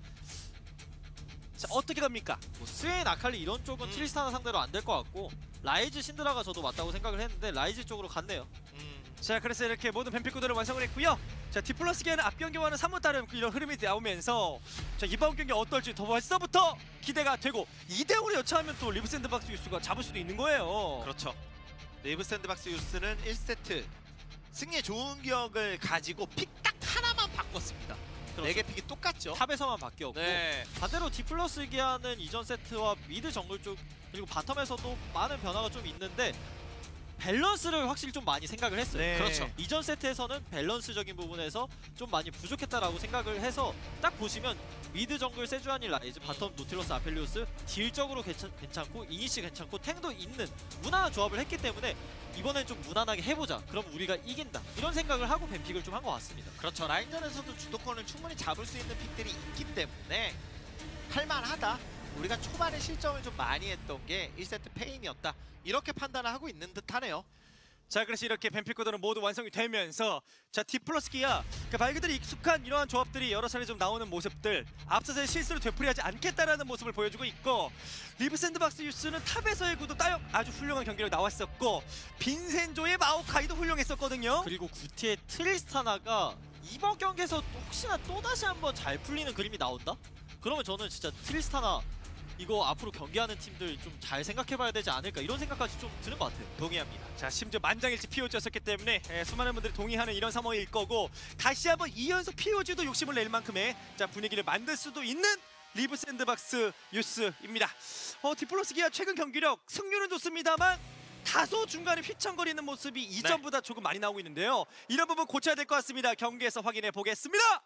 [SPEAKER 1] 자, 어떻게 갑니까?
[SPEAKER 3] 뭐 스웨인, 아칼리 이런 쪽은
[SPEAKER 2] 음.
[SPEAKER 3] 트리스타나 상대로 안 될 것 같고 라이즈, 신드라가 저도 맞다고 생각을 했는데 라이즈 쪽으로 갔네요.
[SPEAKER 2] 음,
[SPEAKER 1] 자, 그래서 이렇게 모든 뱀픽 구도를 완성을 했고요. 자, 디플러스 기아는 앞 경기와는 사뭇 다른 이런 흐름이 나오면서 자, 이번 경기 어떨지 더 벌써부터 기대가 되고 이 대 오로 여차하면 또 리브 샌드박스 유스가 잡을 수도 있는 거예요.
[SPEAKER 2] 그렇죠. 네이브 샌드박스 유스는 일 세트 승리의 좋은 기억을 가지고 픽 딱 하나만 바꿨습니다.
[SPEAKER 3] 그렇죠.
[SPEAKER 2] 네 개 픽이 똑같죠.
[SPEAKER 3] 탑에서만 바뀌었고
[SPEAKER 2] 네.
[SPEAKER 3] 반대로 디플러스 기아는 이전 세트와 미드 정글 쪽 그리고 바텀에서도 많은 변화가 좀 있는데 밸런스를 확실히 좀 많이 생각을 했어요.
[SPEAKER 1] 네.
[SPEAKER 3] 그렇죠. 이전 세트에서는 밸런스적인 부분에서 좀 많이 부족했다라고 생각을 해서 딱 보시면 미드 정글 세주아니 라이즈, 바텀 노틸러스 아펠리오스 딜적으로 괜찮, 괜찮고 이니시 괜찮고 탱도 있는 무난한 조합을 했기 때문에 이번엔 좀 무난하게 해보자. 그럼 우리가 이긴다. 이런 생각을 하고 뱀픽을 좀 한 것 같습니다.
[SPEAKER 2] 그렇죠. 라인전에서도 주도권을 충분히 잡을 수 있는 픽들이 있기 때문에 할만하다. 우리가 초반에 실점을 좀 많이 했던 게 일 세트 페인이었다. 이렇게 판단을 하고 있는 듯하네요.
[SPEAKER 1] 자, 그래서 이렇게 뱀픽 구도는 모두 완성이 되면서 자, 디플러스 기아 그러니까 말 그대로 익숙한 이러한 조합들이 여러 차례 좀 나오는 모습들, 앞서서의 실수를 되풀이하지 않겠다라는 모습을 보여주고 있고, 리브 샌드박스 유스는 탑에서의 구도 따역 아주 훌륭한 경기력 나왔었고, 빈센조의 마오카이도 훌륭했었거든요.
[SPEAKER 3] 그리고 구티의 트리스타나가 이번 경기에서 혹시나 또다시 한번 잘 풀리는 그림이 나온다? 그러면 저는 진짜 트리스타나 이거 앞으로 경기하는 팀들 좀 잘 생각해봐야 되지 않을까 이런 생각까지 좀 드는 것 같아요.
[SPEAKER 2] 동의합니다.
[SPEAKER 1] 자, 심지어 만장일치 피오지였었기 때문에 에, 수많은 분들이 동의하는 이런 상황일 거고, 다시 한번 이 연속 피오지도 욕심을 낼 만큼의 자, 분위기를 만들 수도 있는 리브 샌드박스 유스입니다. 어, 디플러스 기아 최근 경기력 승률은 좋습니다만 다소 중간에 휘청거리는 모습이 이전보다 조금 많이 나오고 있는데요. 이런 부분 고쳐야 될 것 같습니다. 경기에서 확인해 보겠습니다.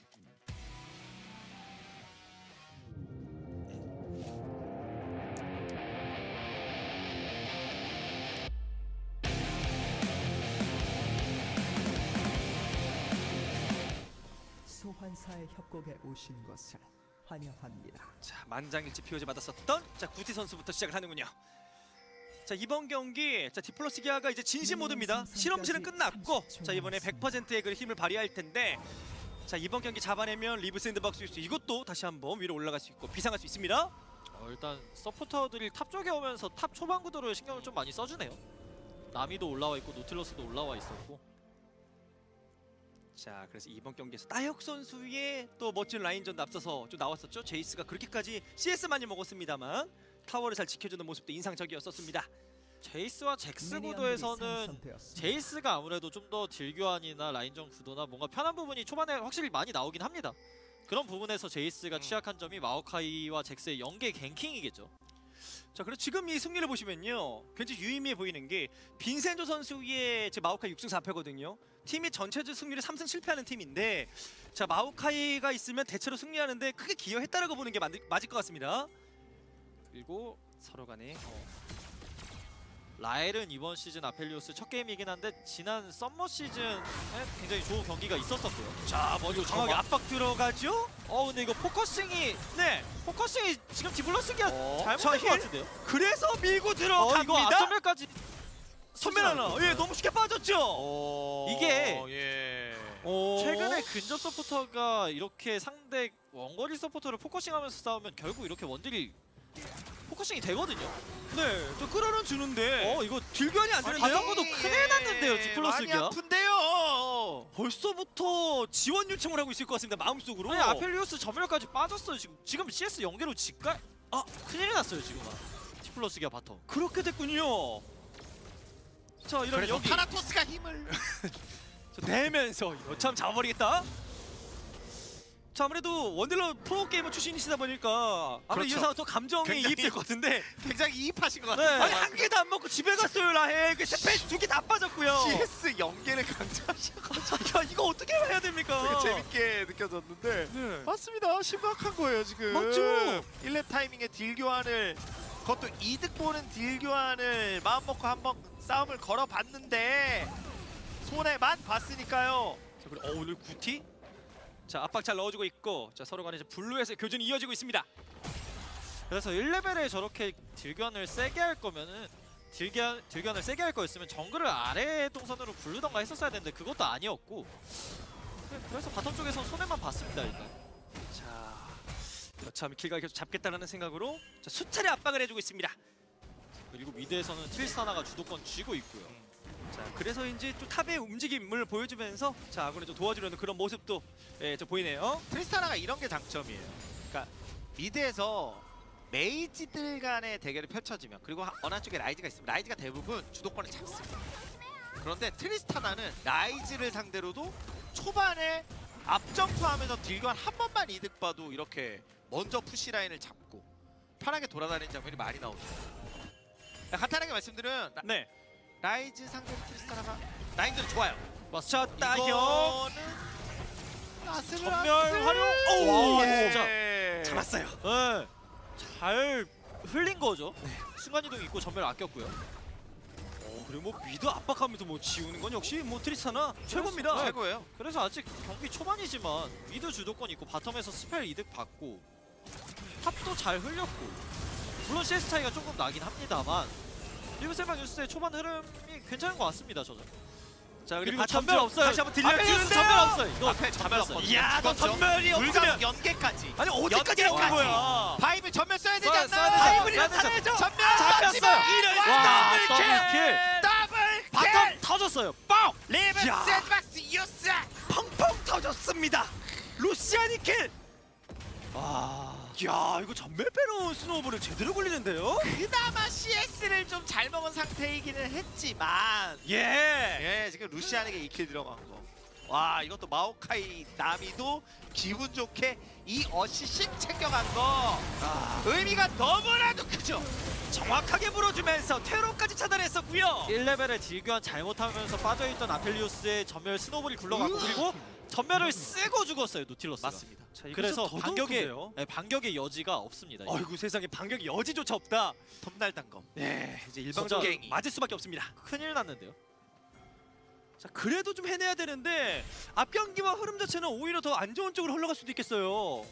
[SPEAKER 4] 소환사의 협곡에 오신 것을 환영합니다.
[SPEAKER 1] 자, 만장일치 피오지 받았었던 자, 구티 선수부터 시작을 하는군요. 자, 자 이번 경기 자 디플러스 기아가 이제 진심 모드입니다. 실험실은 끝났고 자 이번에 백 퍼센트의 그 힘을 발휘할 텐데 자 이번 경기 잡아내면 리브 샌드박스 유스 이것도 다시 한번 위로 올라갈 수 있고 비상할 수 있습니다.
[SPEAKER 3] 어, 일단 서포터들이 탑 쪽에 오면서 탑 초반 구도를 신경을 좀 많이 써주네요. 나미도 올라와 있고 노틸러스도 올라와 있었고.
[SPEAKER 1] 자 그래서 이번 경기에서 따혁 선수의 또 멋진 라인전도 앞서서 좀 나왔었죠. 제이스가 그렇게까지 씨에스 많이 먹었습니다만 타워를 잘 지켜주는 모습도 인상적이었었습니다.
[SPEAKER 3] 제이스와 잭스 구도에서는 제이스가 아무래도 좀 더 딜 교환이나 라인전 구도나 뭔가 편한 부분이 초반에 확실히 많이 나오긴 합니다. 그런 부분에서 제이스가
[SPEAKER 2] 음.
[SPEAKER 3] 취약한 점이 마오카이와 잭스의 연계 갱킹이겠죠.
[SPEAKER 1] 자 그리고 지금 이 승리를 보시면요 굉장히 유의미해 보이는 게 빈센조 선수의 제 마오카이 육 승 사 패거든요. 팀이 전체적 승률이 삼 승 실패하는 팀인데 자 마오카이가 있으면 대체로 승리하는데 크게 기여했다라고 보는 게 맞, 맞을 것 같습니다.
[SPEAKER 3] 그리고
[SPEAKER 1] 서로 간에
[SPEAKER 3] 어, 라엘은 이번 시즌 아펠리오스 첫 게임이긴 한데 지난 썸머 시즌에 굉장히 좋은 경기가 있었었고요.
[SPEAKER 1] 자 먼저 강하게 압박 들어가죠.
[SPEAKER 3] 어 근데 이거 포커싱이
[SPEAKER 1] 네
[SPEAKER 3] 포커싱이 지금 디블러스기가
[SPEAKER 1] 어,
[SPEAKER 3] 잘못된
[SPEAKER 1] 자,
[SPEAKER 3] 것
[SPEAKER 1] 힐?
[SPEAKER 3] 같은데요?
[SPEAKER 1] 그래서 밀고
[SPEAKER 3] 어
[SPEAKER 1] 들어갑니다.
[SPEAKER 3] 이거 앞전멸까지
[SPEAKER 1] 선멸 하나 예 너무 쉽게 빠졌죠.
[SPEAKER 2] 어...
[SPEAKER 3] 이게
[SPEAKER 2] 예.
[SPEAKER 1] 오.
[SPEAKER 3] 최근에 근접 서포터가 이렇게 상대 원거리 서포터를 포커싱하면서 싸우면 결국 이렇게 원딜이 포커싱이 되거든요.
[SPEAKER 1] 네, 저 끌어는 주는데
[SPEAKER 3] 어 이거
[SPEAKER 1] 딜견이 안 되는데요?
[SPEAKER 3] 바텀보도 큰일 났는데요, 디플러스기야?
[SPEAKER 2] 많이 아픈데요.
[SPEAKER 1] 벌써부터 지원 요청을 하고 있을 것 같습니다. 마음속으로.
[SPEAKER 3] 아니 아펠리오스 전멸까지 빠졌어요. 지금 지금 씨에스 연계로 직갈 아 큰일이 났어요 지금. 디플러스기야 바텀.
[SPEAKER 1] 그렇게 됐군요. 자, 이런
[SPEAKER 2] 그래서
[SPEAKER 1] 여기
[SPEAKER 2] 타나토스가 힘을
[SPEAKER 1] 저 내면서 이거 참 잡아버리겠다. 자, 아무래도 원딜러 프로게이머 출신이시다 보니까 아무래도
[SPEAKER 2] 그렇죠.
[SPEAKER 1] 이 상황 더 감정이
[SPEAKER 2] 굉장히-
[SPEAKER 1] 이입될 것 같은데
[SPEAKER 2] 굉장히 이입하신 것
[SPEAKER 3] 네.
[SPEAKER 2] 같아요.
[SPEAKER 1] 아니 한 개도 안 먹고 집에 갔어요 라해. 그 스페이스 두 개 다 빠졌고요.
[SPEAKER 2] 씨에스 연계를 강조하셔가지고
[SPEAKER 1] 야, 이거 어떻게 해야 됩니까?
[SPEAKER 2] 되게 재밌게 느껴졌는데
[SPEAKER 1] 네.
[SPEAKER 2] 맞습니다. 심각한 거예요 지금.
[SPEAKER 1] 맞죠?
[SPEAKER 2] 일 렙 타이밍에 딜 교환을 그것도 이득 보는 딜 교환을 마음 먹고 한번 싸움을 걸어봤는데 손해만 봤으니까요.
[SPEAKER 1] 자, 그리고 어, 오늘 구티? 자, 압박 잘 넣어주고 있고 자 서로 간에 이제 블루에서 교전이 이어지고 있습니다.
[SPEAKER 3] 그래서 일 레벨에 저렇게 딜견을 세게 할 거면은 딜견, 딜견을 세게 할 거였으면 정글을 아래 동선으로 굴르던가 했었어야 되는데 그것도 아니었고 네, 그래서 바텀 쪽에서 손해만 봤습니다 일단.
[SPEAKER 1] 자, 여차하면 킬각 계속 잡겠다는 생각으로 자, 수차례 압박을 해주고 있습니다.
[SPEAKER 3] 그리고 미드에서는 트리스타나가 주도권 쥐고 있고요.
[SPEAKER 1] 자, 그래서인지 또 탑의 움직임을 보여주면서 자 아군을 좀 도와주려는 그런 모습도 예, 좀 보이네요.
[SPEAKER 2] 트리스타나가 이런 게 장점이에요. 그러니까 미드에서 메이지들 간의 대결이 펼쳐지면 그리고 하- 어느 한쪽에 라이즈가 있으면 라이즈가 대부분 주도권을 잡습니다. 그런데 트리스타나는 라이즈를 상대로도 초반에 앞점프하면서 딜교환 한 번만 이득 봐도 이렇게 먼저 푸시 라인을 잡고 편하게 돌아다니는 장면이 많이 나오죠. 간단하게 말씀드리면 라,
[SPEAKER 1] 네.
[SPEAKER 2] 라이즈 상대로 트리스타나가 라인들은 좋아요.
[SPEAKER 1] 자, 따혁.
[SPEAKER 2] 이거는
[SPEAKER 3] 전멸 활용!
[SPEAKER 1] 오,
[SPEAKER 3] 와,
[SPEAKER 2] 예.
[SPEAKER 3] 진짜.
[SPEAKER 1] 잡았어요.
[SPEAKER 3] 네. 잘 흘린 거죠. 순간이동 있고 전멸 아꼈고요.
[SPEAKER 1] 어, 그리고 뭐 미드 압박하면서 뭐 지우는 건 역시 뭐 트리스타나 최고입니다.
[SPEAKER 3] 네.
[SPEAKER 2] 최고예요.
[SPEAKER 3] 그래서 아직 경기 초반이지만 미드 주도권 있고 바텀에서 스펠 이득 받고 탑도 잘 흘렸고 물론 씨에스 차이가 조금 나긴 합니다만 리브셀마 뉴스의 초반 흐름이 괜찮은 것 같습니다 저는.
[SPEAKER 1] 자,
[SPEAKER 3] 그리고
[SPEAKER 1] 그리고
[SPEAKER 3] 전멸 없어요.
[SPEAKER 1] 다시 한번
[SPEAKER 3] 아펠리오스
[SPEAKER 1] 들려주는데요.
[SPEAKER 3] 전멸 없어요. 이거
[SPEAKER 2] 앞에 전멸
[SPEAKER 3] 잡혔어요.
[SPEAKER 2] 없거든요.
[SPEAKER 1] 이야, 너
[SPEAKER 2] 죽었죠?
[SPEAKER 1] 전멸이 없으면
[SPEAKER 2] 불감 연계까지.
[SPEAKER 1] 아니 어디까지 간
[SPEAKER 2] 연계까지.
[SPEAKER 1] 거야?
[SPEAKER 2] 바이브 전멸 써야 되지
[SPEAKER 3] 써야-
[SPEAKER 2] 않나?
[SPEAKER 3] 써야 되죠.
[SPEAKER 1] 바이블이랑
[SPEAKER 3] 써야
[SPEAKER 1] 살아야죠.
[SPEAKER 3] 되죠.
[SPEAKER 2] 전멸
[SPEAKER 3] 잡혔어요.
[SPEAKER 2] 쏘지마!
[SPEAKER 1] 이런
[SPEAKER 3] 와,
[SPEAKER 1] 더블
[SPEAKER 3] 더블
[SPEAKER 1] 킬.
[SPEAKER 2] 더블
[SPEAKER 3] 바텀
[SPEAKER 2] 킬!
[SPEAKER 3] 터졌어요. 빵!
[SPEAKER 2] 리브
[SPEAKER 1] 야.
[SPEAKER 2] 샌드박스 유스!
[SPEAKER 1] 펑펑 터졌습니다. 루시아니 킬.
[SPEAKER 3] 와.
[SPEAKER 1] 야, 이거 전멸 빼놓은 스노우볼을 제대로 굴리는데요?
[SPEAKER 2] 그나마 씨에스를 좀 잘 먹은 상태이기는 했지만
[SPEAKER 1] 예.
[SPEAKER 2] 예, 지금 루시안에게 이 킬 들어간 거. 와, 이것도 마오카이 나미도 기분 좋게 이 어시신 챙겨간 거.
[SPEAKER 1] 아,
[SPEAKER 2] 의미가 너무나도 크죠.
[SPEAKER 1] 정확하게 물어주면서 퇴로까지 차단했었고요.
[SPEAKER 3] 일 레벨에 딜교환 잘못하면서 빠져있던 아펠리오스의 전멸 스노볼이 굴러가고 그리고 전멸을 쓰고 죽었어요 노틸러스가.
[SPEAKER 2] 맞습니다.
[SPEAKER 1] 자, 이거
[SPEAKER 3] 그래서
[SPEAKER 1] 더
[SPEAKER 3] 반격의
[SPEAKER 1] 더욱인데요?
[SPEAKER 3] 네, 반격의 여지가 없습니다. 이거.
[SPEAKER 1] 어이구 세상에 반격이 여지조차 없다.
[SPEAKER 2] 톱날 단검.
[SPEAKER 1] 예, 이제
[SPEAKER 3] 진짜
[SPEAKER 1] 일방적으로 맞을 수밖에 없습니다.
[SPEAKER 3] 큰일 났는데요.
[SPEAKER 1] 자, 그래도 좀 해내야 되는데 앞 경기와 흐름 자체는 오히려 더 안 좋은 쪽으로 흘러갈 수도 있겠어요.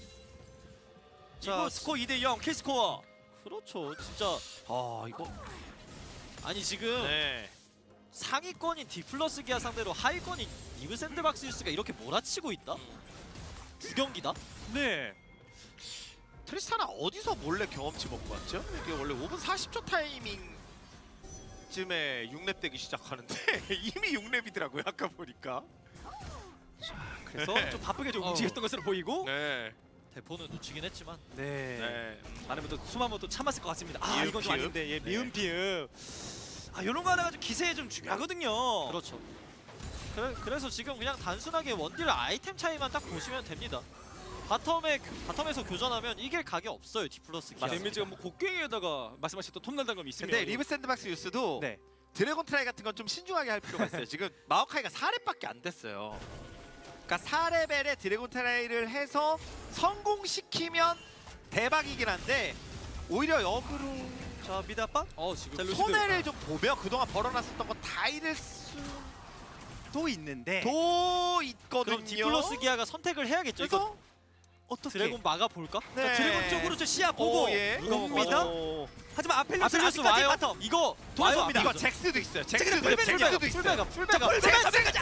[SPEAKER 3] 자,
[SPEAKER 1] 이거 스코어 이 대 영 킬 스코어.
[SPEAKER 3] 그렇죠. 진짜
[SPEAKER 1] 아, 이거
[SPEAKER 3] 아니 지금
[SPEAKER 2] 네.
[SPEAKER 3] 상위권인 디플러스 기아 상대로 하위권인 리브 샌드박스 유스가 이렇게 몰아치고 있다? 두 경기다?
[SPEAKER 1] 네.
[SPEAKER 2] 트리스타나 어디서 몰래 경험치 먹고 왔죠? 이게 원래 오 분 사십 초 타이밍 쯤에 육 렙 되기 시작하는데 이미 육 렙이더라고요 아까 보니까.
[SPEAKER 1] 그래서
[SPEAKER 2] 네.
[SPEAKER 1] 좀 바쁘게 좀
[SPEAKER 3] 어.
[SPEAKER 1] 움직였던 것으로 보이고.
[SPEAKER 2] 네.
[SPEAKER 3] 대포는 놓치긴 했지만
[SPEAKER 1] 네.
[SPEAKER 2] 네.
[SPEAKER 1] 많은 분들 숨 한번 또 참았을 것 같습니다. 아
[SPEAKER 2] 미음,
[SPEAKER 1] 이건 좀
[SPEAKER 2] 피읍.
[SPEAKER 1] 아닌데, 예,
[SPEAKER 2] 네.
[SPEAKER 1] 미음 피읍. 아 이런 거 하나가 좀 기세에 좀 중요하거든요.
[SPEAKER 3] 그렇죠. 그래, 그래서 지금 그냥 단순하게 원딜 아이템 차이만 딱 보시면 됩니다. 바텀에 교- 바텀에서 교전하면 이길 각이 없어요 디플러스 기아.
[SPEAKER 1] 데미지가 뭐 곡괭이에다가 말씀하신 또 톱날당감이 있으면.
[SPEAKER 2] 근데 리브 샌드박스 유스도
[SPEAKER 1] 네.
[SPEAKER 2] 드래곤 트라이 같은 건 좀 신중하게 할 필요가 있어요. 지금 마오카이가 사 렙밖에 안 됐어요. 그러니까 사 레벨의 드래곤 트라이를 해서 성공시키면 대박이긴 한데 오히려 역으로
[SPEAKER 1] 자 미드 압박.
[SPEAKER 3] 어 지금
[SPEAKER 1] 자, 루시드.
[SPEAKER 2] 손해를 좀 보면 그동안 벌어놨었던 거 다 잃을
[SPEAKER 1] 또 있는데.
[SPEAKER 2] 수도 있거든요.
[SPEAKER 3] 그럼 디플러스 기아가 선택을 해야겠죠. 이거
[SPEAKER 2] 그래서 어떻게
[SPEAKER 3] 드래곤 막아 볼까?
[SPEAKER 2] 네.
[SPEAKER 1] 자, 드래곤 쪽으로 저 시야 보고
[SPEAKER 2] 오, 예.
[SPEAKER 1] 옵니다.
[SPEAKER 2] 오.
[SPEAKER 1] 하지만 아펠리우스
[SPEAKER 3] 아펠리우스
[SPEAKER 1] 아직까지
[SPEAKER 3] 와요.
[SPEAKER 1] 바텀.
[SPEAKER 3] 이거
[SPEAKER 1] 도와줍니다.
[SPEAKER 2] 이거 잭스도 있어요. 잭스도,
[SPEAKER 1] 잭스도
[SPEAKER 2] 잭스도
[SPEAKER 1] 풀백이에요.
[SPEAKER 2] 있어요.
[SPEAKER 3] 풀베가 풀베가
[SPEAKER 1] 풀백 풀백까지.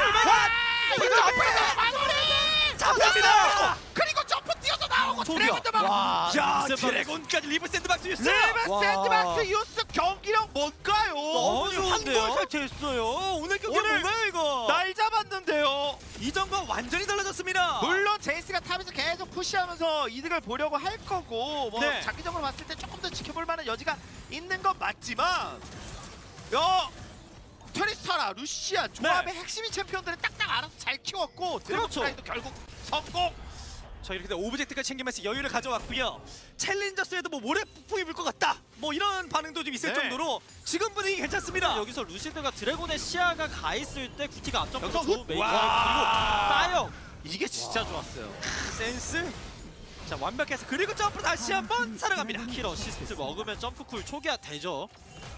[SPEAKER 2] 잡힙니다.
[SPEAKER 1] 잡힙니다.
[SPEAKER 2] 그리고 점프 뛰어서 나오고 드래곤도 막.
[SPEAKER 3] 와,
[SPEAKER 1] 야
[SPEAKER 3] 리브 샌드박스.
[SPEAKER 1] 드래곤까지 리브 샌드박스 유스.
[SPEAKER 2] 리브
[SPEAKER 3] 와.
[SPEAKER 2] 샌드박스 유스 경기력 뭔가요?
[SPEAKER 3] 너무 좋은데요?
[SPEAKER 1] 한골 됐어요. 오늘 경기
[SPEAKER 2] 오늘
[SPEAKER 1] 뭔가요 이거?
[SPEAKER 2] 날 잡았는데요.
[SPEAKER 1] 이전과 완전히 달라졌습니다.
[SPEAKER 2] 물론 제이스가 탑에서 계속 푸시하면서 이득을 보려고 할 거고 뭐
[SPEAKER 1] 네.
[SPEAKER 2] 장기적으로 봤을 때 조금 더 지켜볼 만한 여지가 있는 건 맞지만 야 트리스타나 루시아 조합의 핵심인 챔피언들을 딱딱 알아서 잘 키웠고 드래곤
[SPEAKER 3] 그렇죠.
[SPEAKER 2] 트라이도 결국 성공.
[SPEAKER 1] 저 이렇게 오브젝트까지 챙기면서 여유를 가져왔고요. 챌린저스에도 뭐 모래 폭풍이 불 것 같다. 뭐 이런 반응도 좀 있을
[SPEAKER 2] 네.
[SPEAKER 1] 정도로 지금 분위기 괜찮습니다.
[SPEAKER 3] 여기서 루시드가 드래곤의 시야가 가 있을 때 구티가 앞점부터
[SPEAKER 2] 여기서
[SPEAKER 3] 좋은
[SPEAKER 2] 훅!
[SPEAKER 3] 메이커
[SPEAKER 2] 와.
[SPEAKER 3] 그리고 따요.
[SPEAKER 2] 이게 진짜 좋았어요.
[SPEAKER 1] 센스. 자 완벽해서 그리고 점프 다시 한번 살아갑니다.
[SPEAKER 3] 킬 어시스트 먹으면 점프쿨 초기화 되죠.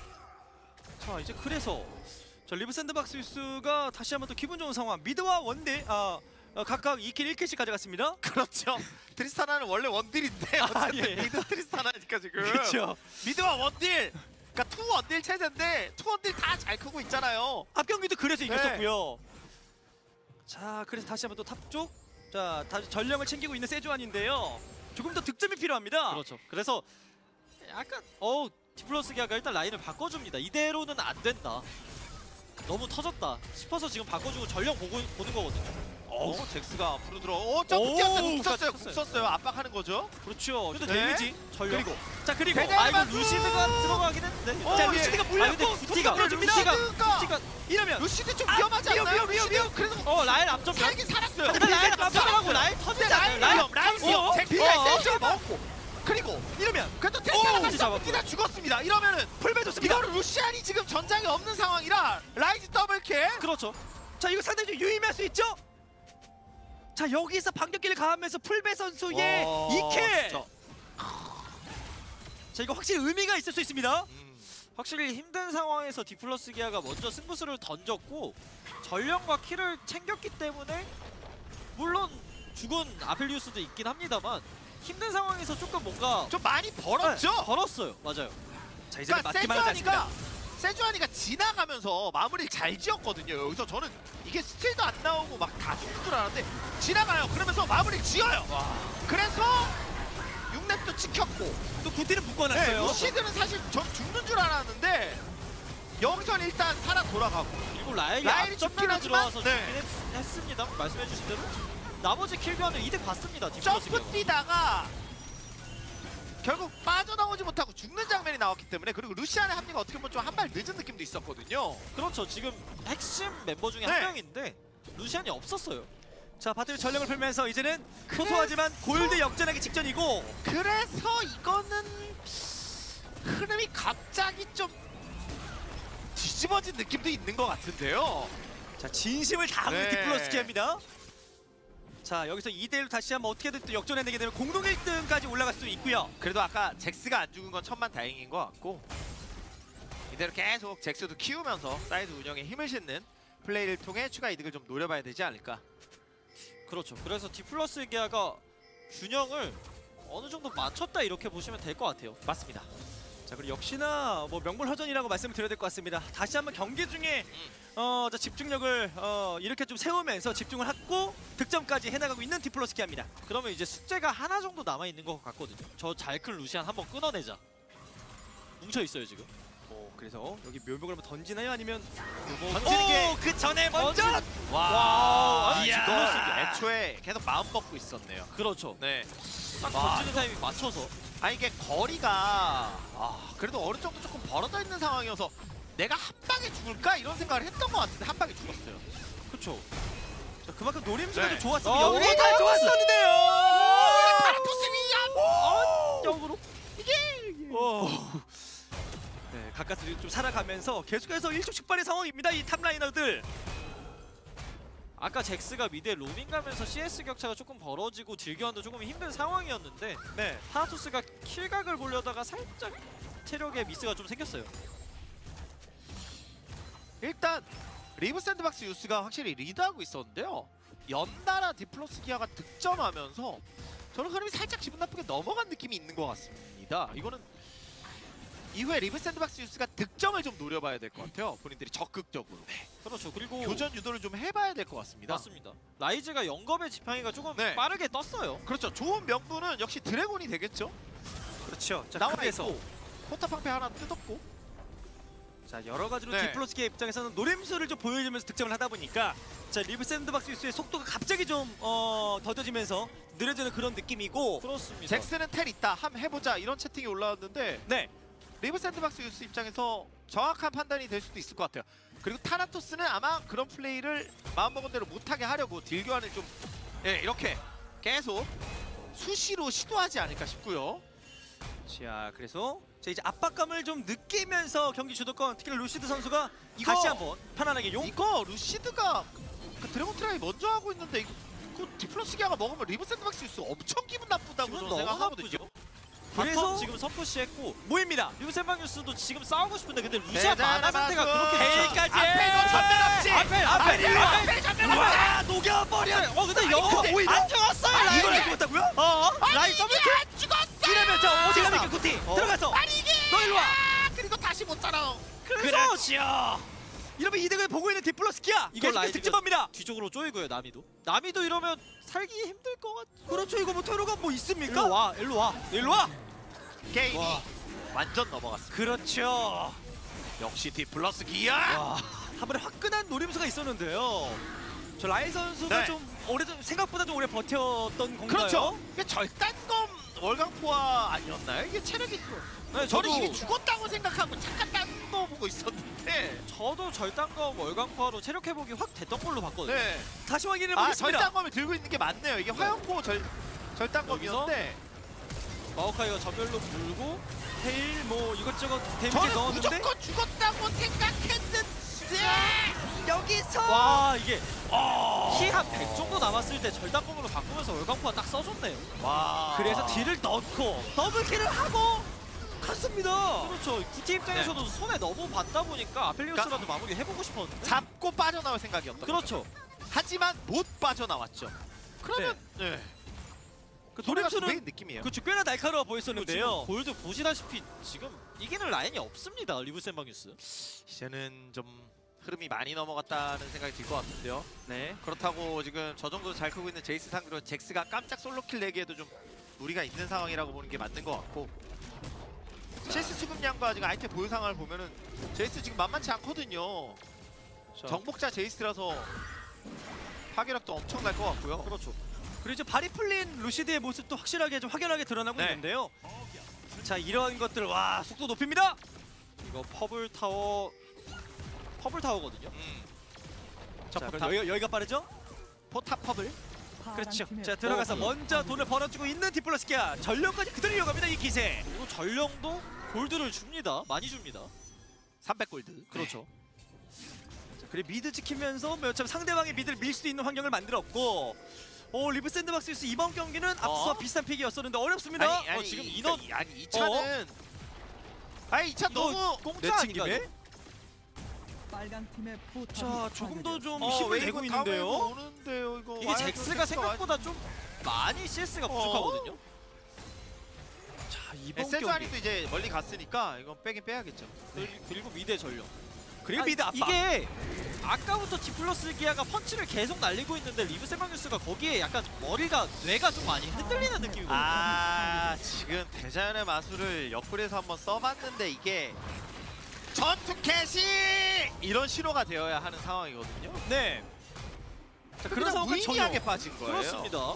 [SPEAKER 1] 자 이제 그래서 저 리브 샌드박스 유스가 다시 한번 또 기분 좋은 상황. 미드와 원딜 아 어, 각각 이 킬 일 킬씩 가져갔습니다.
[SPEAKER 2] 그렇죠. 트리스타나는 원래 원딜인데 어쨌든
[SPEAKER 1] 예.
[SPEAKER 2] 미드 트리스타나니까 지금
[SPEAKER 1] 그렇죠.
[SPEAKER 2] 미드와 원딜 그러니까 투 원딜 체제인데 투 원딜 다 잘 크고 있잖아요.
[SPEAKER 1] 앞 경기도 그래서
[SPEAKER 2] 네.
[SPEAKER 1] 이겼었고요. 자 그래서 다시 한번 또 탑 쪽. 자 다시 전령을 챙기고 있는 세주안인데요. 조금 더 득점이 필요합니다.
[SPEAKER 3] 그렇죠. 그래서 약간 어 디플러스 기아가 일단 라인을 바꿔줍니다. 이대로는 안 된다. 너무 터졌다 싶어서 지금 바꿔주고 전령 보고 보는 거거든요.
[SPEAKER 2] 어, 잭스가 앞으로 들어. 오, 점프
[SPEAKER 1] 오,
[SPEAKER 2] 뛰었어요. 궁
[SPEAKER 1] 쳤어요,
[SPEAKER 2] 썼어요. 궁
[SPEAKER 1] 쳤어요.
[SPEAKER 2] 썼어요. 압박하는 거죠.
[SPEAKER 1] 그렇죠. 근데
[SPEAKER 2] 네.
[SPEAKER 1] 데미지
[SPEAKER 3] 전령.
[SPEAKER 2] 그리고
[SPEAKER 1] 자 그리고
[SPEAKER 2] 배달-
[SPEAKER 3] 아 이거
[SPEAKER 2] 박수!
[SPEAKER 3] 루시드가 들어가긴 했는데.
[SPEAKER 2] 어,
[SPEAKER 1] 자
[SPEAKER 2] 예.
[SPEAKER 1] 루시드가
[SPEAKER 3] 아 근데
[SPEAKER 1] 물렸고
[SPEAKER 3] 구티가
[SPEAKER 1] 구티가 끌어줍니다.
[SPEAKER 3] 루시가
[SPEAKER 2] 루시드가!
[SPEAKER 3] 구티가
[SPEAKER 1] 이러면
[SPEAKER 2] 루시드 좀
[SPEAKER 1] 아,
[SPEAKER 2] 위험하지
[SPEAKER 1] 위험,
[SPEAKER 2] 않나요?
[SPEAKER 1] 위험, 위험,
[SPEAKER 2] 루시드
[SPEAKER 1] 위험.
[SPEAKER 2] 그래도
[SPEAKER 3] 어 라인 앞점.
[SPEAKER 2] 살긴 살았어요.
[SPEAKER 3] 근데 라인
[SPEAKER 2] 루시드가
[SPEAKER 3] 앞점하고
[SPEAKER 2] 살았어요.
[SPEAKER 3] 라인
[SPEAKER 2] 근데
[SPEAKER 3] 터지잖아요.
[SPEAKER 2] 라인
[SPEAKER 3] 라인
[SPEAKER 2] 위험. 라인 위험.
[SPEAKER 3] 어,
[SPEAKER 2] 잭스가
[SPEAKER 3] 어,
[SPEAKER 2] 센스를 먹고 그리고
[SPEAKER 1] 이러면
[SPEAKER 2] 그래도
[SPEAKER 3] 오,
[SPEAKER 2] 테스라가
[SPEAKER 3] 진짜
[SPEAKER 2] 점프 뛰다 죽었습니다. 이러면은
[SPEAKER 1] 풀배 좋습니다.
[SPEAKER 2] 이거는 루시안이 지금 전장에 없는 상황이라 라이즈 더블킬.
[SPEAKER 3] 그렇죠.
[SPEAKER 1] 자 이거 상당히 좀 유의미할 수 있죠? 자 여기서 반격기를 가하면서 풀배 선수의
[SPEAKER 2] 와,
[SPEAKER 1] 이 킬!
[SPEAKER 2] 진짜.
[SPEAKER 1] 자 이거 확실히 의미가 있을 수 있습니다.
[SPEAKER 2] 음.
[SPEAKER 3] 확실히 힘든 상황에서 디플러스 기아가 먼저 승부수를 던졌고 전령과 킬을 챙겼기 때문에 물론 죽은 아펠리우스도 있긴 합니다만 힘든 상황에서 조금 뭔가
[SPEAKER 2] 좀 많이 벌었죠.
[SPEAKER 3] 벌었어요. 맞아요.
[SPEAKER 1] 자 이제
[SPEAKER 2] 그러니까
[SPEAKER 1] 맞기만 하지
[SPEAKER 2] 세주아니가
[SPEAKER 1] 않습니다.
[SPEAKER 2] 세주아니가 지나가면서 마무리를 잘 지었거든요. 여기서 저는 이게 스틸도 안 나오고 막 다 죽을 줄 알았는데 지나가요. 그러면서 마무리를 지어요. 그래서 육 렙도 지켰고
[SPEAKER 1] 또 구티는
[SPEAKER 2] 네,
[SPEAKER 1] 묶어놨어요.
[SPEAKER 2] 루시드는 사실 전 죽는 줄 알았는데 여기선 일단 살아 돌아가고
[SPEAKER 3] 그리고 라일이
[SPEAKER 2] 라일이
[SPEAKER 3] 앞전면에
[SPEAKER 2] 죽긴 하지만,
[SPEAKER 3] 들어와서
[SPEAKER 2] 네.
[SPEAKER 3] 죽긴 했, 했습니다. 말씀해주신 대로 나머지 킬교환을 이득 봤습니다. 디플러스
[SPEAKER 2] 점프
[SPEAKER 3] 기아가.
[SPEAKER 2] 뛰다가 결국 빠져나오지 못하고 죽는 장면이 나왔기 때문에 그리고 루시안의 합류가 어떻게 보면 좀 한 발 늦은 느낌도 있었거든요.
[SPEAKER 3] 그렇죠. 지금 핵심 멤버 중에
[SPEAKER 2] 네.
[SPEAKER 3] 한 명인데 루시안이 없었어요.
[SPEAKER 1] 자 바텀이 전력을 펼면서 이제는 소소하지만 골드 역전하기 직전이고
[SPEAKER 2] 그래서 이거는 흐름이 갑자기 좀 뒤집어진 느낌도 있는 것 같은데요.
[SPEAKER 1] 자 진심을 다하는
[SPEAKER 2] 네.
[SPEAKER 1] 디플러스 기아입니다. 자 여기서 이 대 일로 다시 한번 어떻게든 또 역전해내게 되면 공동 일 등까지 올라갈 수 있고요.
[SPEAKER 2] 그래도 아까 잭스가 안 죽은 건 천만 다행인 것 같고 이대로 계속 잭스도 키우면서 사이드 운영에 힘을 싣는 플레이를 통해 추가 이득을 좀 노려봐야 되지 않을까.
[SPEAKER 3] 그렇죠. 그래서 디플러스 기아가 균형을 어느 정도 맞췄다 이렇게 보시면 될 것 같아요.
[SPEAKER 2] 맞습니다.
[SPEAKER 1] 자 그리고 역시나 뭐 명불허전이라고 말씀을 드려야 될 것 같습니다. 다시 한번 경기 중에 어, 자, 집중력을 어, 이렇게 좀 세우면서 집중을 하고 득점까지 해나가고 있는 디플러스 기아입니다.
[SPEAKER 3] 그러면 이제 숙제가 하나 정도 남아 있는 것 같거든요. 저 잘 큰 루시안 한번 끊어내자. 뭉쳐 있어요 지금.
[SPEAKER 1] 어, 그래서 여기 묘목을 한번 던지나요? 아니면
[SPEAKER 2] 던지는 게-
[SPEAKER 1] 그 전에 먼저
[SPEAKER 2] 와,
[SPEAKER 3] 아니,
[SPEAKER 2] 이야.
[SPEAKER 1] 이야.
[SPEAKER 2] 애초에 계속 마음 먹고 있었네요.
[SPEAKER 3] 그렇죠.
[SPEAKER 2] 네.
[SPEAKER 3] 딱
[SPEAKER 2] 와.
[SPEAKER 3] 던지는 타이밍 맞춰서.
[SPEAKER 2] 아 이게 거리가 아 그래도 어느 정도 조금 벌어져 있는 상황이어서 내가 한 방에 죽을까 이런 생각을 했던 것 같은데 한 방에 죽었어요.
[SPEAKER 3] 그렇죠.
[SPEAKER 1] 자, 그만큼 노림수가
[SPEAKER 2] 네.
[SPEAKER 1] 좀 좋았으면
[SPEAKER 3] 어,
[SPEAKER 1] 여기가
[SPEAKER 3] 오,
[SPEAKER 1] 좋았었는데요.
[SPEAKER 3] 어, 역으로.
[SPEAKER 1] 어. 네, 가까스로 좀 살아가면서 계속해서 일촉즉발의 상황입니다. 이 탑라이너들.
[SPEAKER 3] 아까 잭스가 미드에 로밍 가면서 씨에스 격차가 조금 벌어지고 딜교환도 조금 힘든 상황이었는데
[SPEAKER 1] 네.
[SPEAKER 3] 타나토스가 킬각을 보려다가 살짝 체력에 미스가 좀 생겼어요.
[SPEAKER 2] 일단 리브 샌드박스 유스가 확실히 리드하고 있었는데요. 연달아 디플러스 기아가 득점하면서 저는 흐름이 살짝 기분 나쁘게 넘어간 느낌이 있는 것 같습니다. 이거는 이후에 리브 샌드박스 유스가 득점을 좀 노려봐야 될 것 같아요. 본인들이 적극적으로
[SPEAKER 3] 그렇죠. 그리고
[SPEAKER 2] 교전 유도를 좀 해봐야 될 것 같습니다.
[SPEAKER 3] 맞습니다. 라이즈가 영겁의 지팡이가 조금
[SPEAKER 2] 네.
[SPEAKER 3] 빠르게 떴어요.
[SPEAKER 2] 그렇죠. 좋은 명분은 역시 드래곤이 되겠죠.
[SPEAKER 1] 그렇죠. 자,
[SPEAKER 2] 나와
[SPEAKER 1] 그래서
[SPEAKER 2] 있고 포탑 방패 하나 뜯었고
[SPEAKER 1] 자 여러 가지로
[SPEAKER 2] 네.
[SPEAKER 1] 디플러스 기아 입장에서는 노림수를 좀 보여주면서 득점을 하다 보니까 자 리브 샌드박스 유스의 속도가 갑자기 좀 어, 더뎌지면서 느려지는 그런 느낌이고.
[SPEAKER 3] 그렇습니다.
[SPEAKER 2] 잭스는 텔 있다. 함 해보자 이런 채팅이 올라왔는데
[SPEAKER 1] 네.
[SPEAKER 2] 리브 샌드박스 유스 입장에서 정확한 판단이 될 수도 있을 것 같아요. 그리고 타나토스는 아마 그런 플레이를 마음먹은 대로 못하게 하려고 딜 교환을 좀 예, 이렇게 계속 수시로 시도하지 않을까 싶고요.
[SPEAKER 1] 자 그래서 자, 이제 압박감을 좀 느끼면서 경기 주도권 특히 루시드 선수가
[SPEAKER 2] 이거-
[SPEAKER 1] 다시 한번 편안하게 용.
[SPEAKER 2] 이거 루시드가 그 드래곤 트라이 먼저 하고 있는데 이거, 이거 디플러스 기아가 먹으면 리브 샌드박스 유스 엄청 기분 나쁘다고
[SPEAKER 3] 기분
[SPEAKER 2] 저는
[SPEAKER 3] 너무
[SPEAKER 2] 생각하거든요.
[SPEAKER 3] 나쁘죠.
[SPEAKER 1] 그래서
[SPEAKER 3] 바텀 지금 선푸시했고
[SPEAKER 1] 모입니다.
[SPEAKER 3] 리브 샌방뉴스도 지금 싸우고 싶은데 근데 루시안
[SPEAKER 2] 대단한
[SPEAKER 3] 만화 상태가
[SPEAKER 2] 마수.
[SPEAKER 3] 그렇게
[SPEAKER 1] 헤이까지.
[SPEAKER 2] 앞에도 전면 없지.
[SPEAKER 1] 앞에 앞에 일로 와. 와 녹여버려.
[SPEAKER 3] 어 근데 영어
[SPEAKER 1] 근데 오히려-
[SPEAKER 3] 안 죽었어요.
[SPEAKER 1] 이걸
[SPEAKER 3] 라인.
[SPEAKER 1] 알고 있다고요?
[SPEAKER 3] 어? 라인 더블 킬.
[SPEAKER 2] 안 죽었어.
[SPEAKER 1] 이러면 저 오지가미키 구티
[SPEAKER 3] 어.
[SPEAKER 1] 들어가서
[SPEAKER 2] 아니 이게
[SPEAKER 1] 너 일로 와.
[SPEAKER 2] 그리고 다시 못 살아.
[SPEAKER 3] 그래서
[SPEAKER 1] 그렇죠. 이러면 이득을 보고 있는 디플러스 기아
[SPEAKER 3] 이걸
[SPEAKER 1] 계속해서
[SPEAKER 3] 라이즈가-
[SPEAKER 1] 득점합니다.
[SPEAKER 3] 뒤쪽으로 쪼이고요 나미도. 나미도 이러면 살기 힘들 것 같죠.
[SPEAKER 1] 그렇죠. 이거 뭐 퇴로가 뭐 있습니까?
[SPEAKER 3] 일로 와, 일로 와.
[SPEAKER 1] 일로 와.
[SPEAKER 2] 게임이
[SPEAKER 3] 와.
[SPEAKER 2] 완전 넘어갔어.
[SPEAKER 1] 그렇죠.
[SPEAKER 2] 역시 디플러스 기아.
[SPEAKER 1] 와, 한 번에 화끈한 노림수가 있었는데요. 저 라이 선수가
[SPEAKER 2] 네.
[SPEAKER 1] 좀 오래 생각보다 좀 오래 버텼던 건가요?
[SPEAKER 2] 그렇죠. 이게 절단검 월광포화 아니었나요? 이게 체력이
[SPEAKER 3] 네,
[SPEAKER 2] 저는
[SPEAKER 3] 저도
[SPEAKER 2] 이미 죽었다고 생각하고 잠깐 딴 거 보고 있었는데.
[SPEAKER 3] 저도 절단검 월광포화로 체력 회복이 확 됐던 걸로 봤거든요.
[SPEAKER 2] 네.
[SPEAKER 1] 다시 확인해
[SPEAKER 2] 아
[SPEAKER 1] 보겠습니다.
[SPEAKER 2] 절단검을 들고 있는 게 맞네요. 이게 화염포 절 절단검이었는데
[SPEAKER 3] 마오카이가 전멸로 불고
[SPEAKER 1] 테일 뭐 이것저것 데미지
[SPEAKER 2] 저는
[SPEAKER 1] 넣었는데
[SPEAKER 2] 무조건 죽었다고 생각했는데
[SPEAKER 1] 여기서
[SPEAKER 3] 와 이게 키 한 백 정도 남았을 때 절단검으로 바꾸면서 월광포화 딱 써줬네요.
[SPEAKER 2] 와.
[SPEAKER 1] 그래서 딜을 넣고 더블킬을 하고 갔습니다.
[SPEAKER 3] 그렇죠. 구티 입장에서도 손에 너무 받다 보니까 아펠리오스라도 마무리 해보고 싶었는데.
[SPEAKER 2] 잡고 빠져나올 생각이었던
[SPEAKER 3] 그렇죠.
[SPEAKER 2] 거죠. 하지만 못 빠져나왔죠. 그러면 네.
[SPEAKER 1] 그
[SPEAKER 2] 소리가
[SPEAKER 1] 노림수는
[SPEAKER 2] 메인 느낌이에요.
[SPEAKER 1] 그렇죠. 꽤나 날카로워
[SPEAKER 3] 지금
[SPEAKER 1] 보였었는데요.
[SPEAKER 3] 골드 보시다시피 지금 이기는 라인이 없습니다. 리브 샌방뉴스.
[SPEAKER 2] 이제는 좀 흐름이 많이 넘어갔다는 생각이 들 것 같은데요.
[SPEAKER 1] 네.
[SPEAKER 2] 그렇다고 지금 저 정도 잘 크고 있는 제이스 상대로 잭스가 깜짝 솔로킬 내기에도 좀 무리가 있는 상황이라고 보는 게 맞는 것 같고, 제이스 수급량과 지금 아이템 보유 상황을 보면은 제이스 지금 만만치 않거든요.
[SPEAKER 1] 자,
[SPEAKER 2] 정복자 제이스라서 파괴력도 엄청 날 것 같고요.
[SPEAKER 3] 그렇죠.
[SPEAKER 1] 그리고 이제 발이 풀린 루시드의 모습도 확실하게 좀 확연하게 드러나고
[SPEAKER 2] 네.
[SPEAKER 1] 있는데요. 자 이러한 것들 와 속도 높입니다.
[SPEAKER 3] 이거 퍼블 타워 퍼블 타워거든요.
[SPEAKER 2] 음.
[SPEAKER 1] 자,
[SPEAKER 2] 자,
[SPEAKER 1] 그럼
[SPEAKER 2] 포탑,
[SPEAKER 1] 여기, 여기가 빠르죠?
[SPEAKER 2] 포탑 펍을
[SPEAKER 1] 그렇죠.
[SPEAKER 4] 파랑팀의
[SPEAKER 1] 자 들어가서
[SPEAKER 4] 포탑.
[SPEAKER 1] 먼저 돈을 벌어주고 있는 디플러스 기아 전력까지 그대로 이어갑니다 이 기세.
[SPEAKER 3] 그리고 전령도 골드를 줍니다. 많이 줍니다.
[SPEAKER 2] 삼백 골드.
[SPEAKER 3] 그렇죠.
[SPEAKER 1] 자, 그리고 미드 지키면서 뭐 어차피 상대방의 미드를 밀 수 있는 환경을 만들었고, 오 리브 샌드박스에서 이번 경기는 앞서와 비슷한 픽이었었는데 어렵습니다.
[SPEAKER 2] 아니, 아니
[SPEAKER 3] 어, 지금
[SPEAKER 2] 이-
[SPEAKER 3] 인원-
[SPEAKER 2] 이- 아니 이 차는 아니 이 차
[SPEAKER 3] 이거
[SPEAKER 2] 너무
[SPEAKER 3] 공짜
[SPEAKER 1] 내친
[SPEAKER 3] 아닌가요?
[SPEAKER 1] 김에
[SPEAKER 4] 빨간 팀의 포탑이
[SPEAKER 1] 자 조금 더 좀
[SPEAKER 2] 어,
[SPEAKER 1] 힘을
[SPEAKER 2] 웨이브
[SPEAKER 1] 내고
[SPEAKER 2] 다
[SPEAKER 1] 있는데요.
[SPEAKER 2] 웨이브 오는데요, 이거.
[SPEAKER 3] 이게
[SPEAKER 2] 와야죠,
[SPEAKER 3] 잭스가 생각보다 좀 많이 씨에스가
[SPEAKER 2] 어?
[SPEAKER 3] 부족하거든요.
[SPEAKER 1] 자 이번 경기
[SPEAKER 2] 세주안이도 이제 멀리 갔으니까 이건 빼긴 빼야겠죠.
[SPEAKER 3] 그리- 그리고 미드의 전력.
[SPEAKER 1] 그리고
[SPEAKER 3] 아,
[SPEAKER 1] 미드 압박.
[SPEAKER 3] 이게 아까부터 디플러스 기아가 펀치를 계속 날리고 있는데 리브 세방뉴스가 거기에 약간 머리가 뇌가 좀 많이 흔들리는 느낌이거든요.
[SPEAKER 2] 아 지금 대자연의 마술을 옆구리에서 한번 써봤는데 이게 전투 캐시 이런 신호가 되어야 하는 상황이거든요.
[SPEAKER 1] 네. 자, 그런
[SPEAKER 2] 그냥
[SPEAKER 1] 상황은 전혀
[SPEAKER 2] 무의미하게 빠진 거예요.
[SPEAKER 3] 그렇습니다.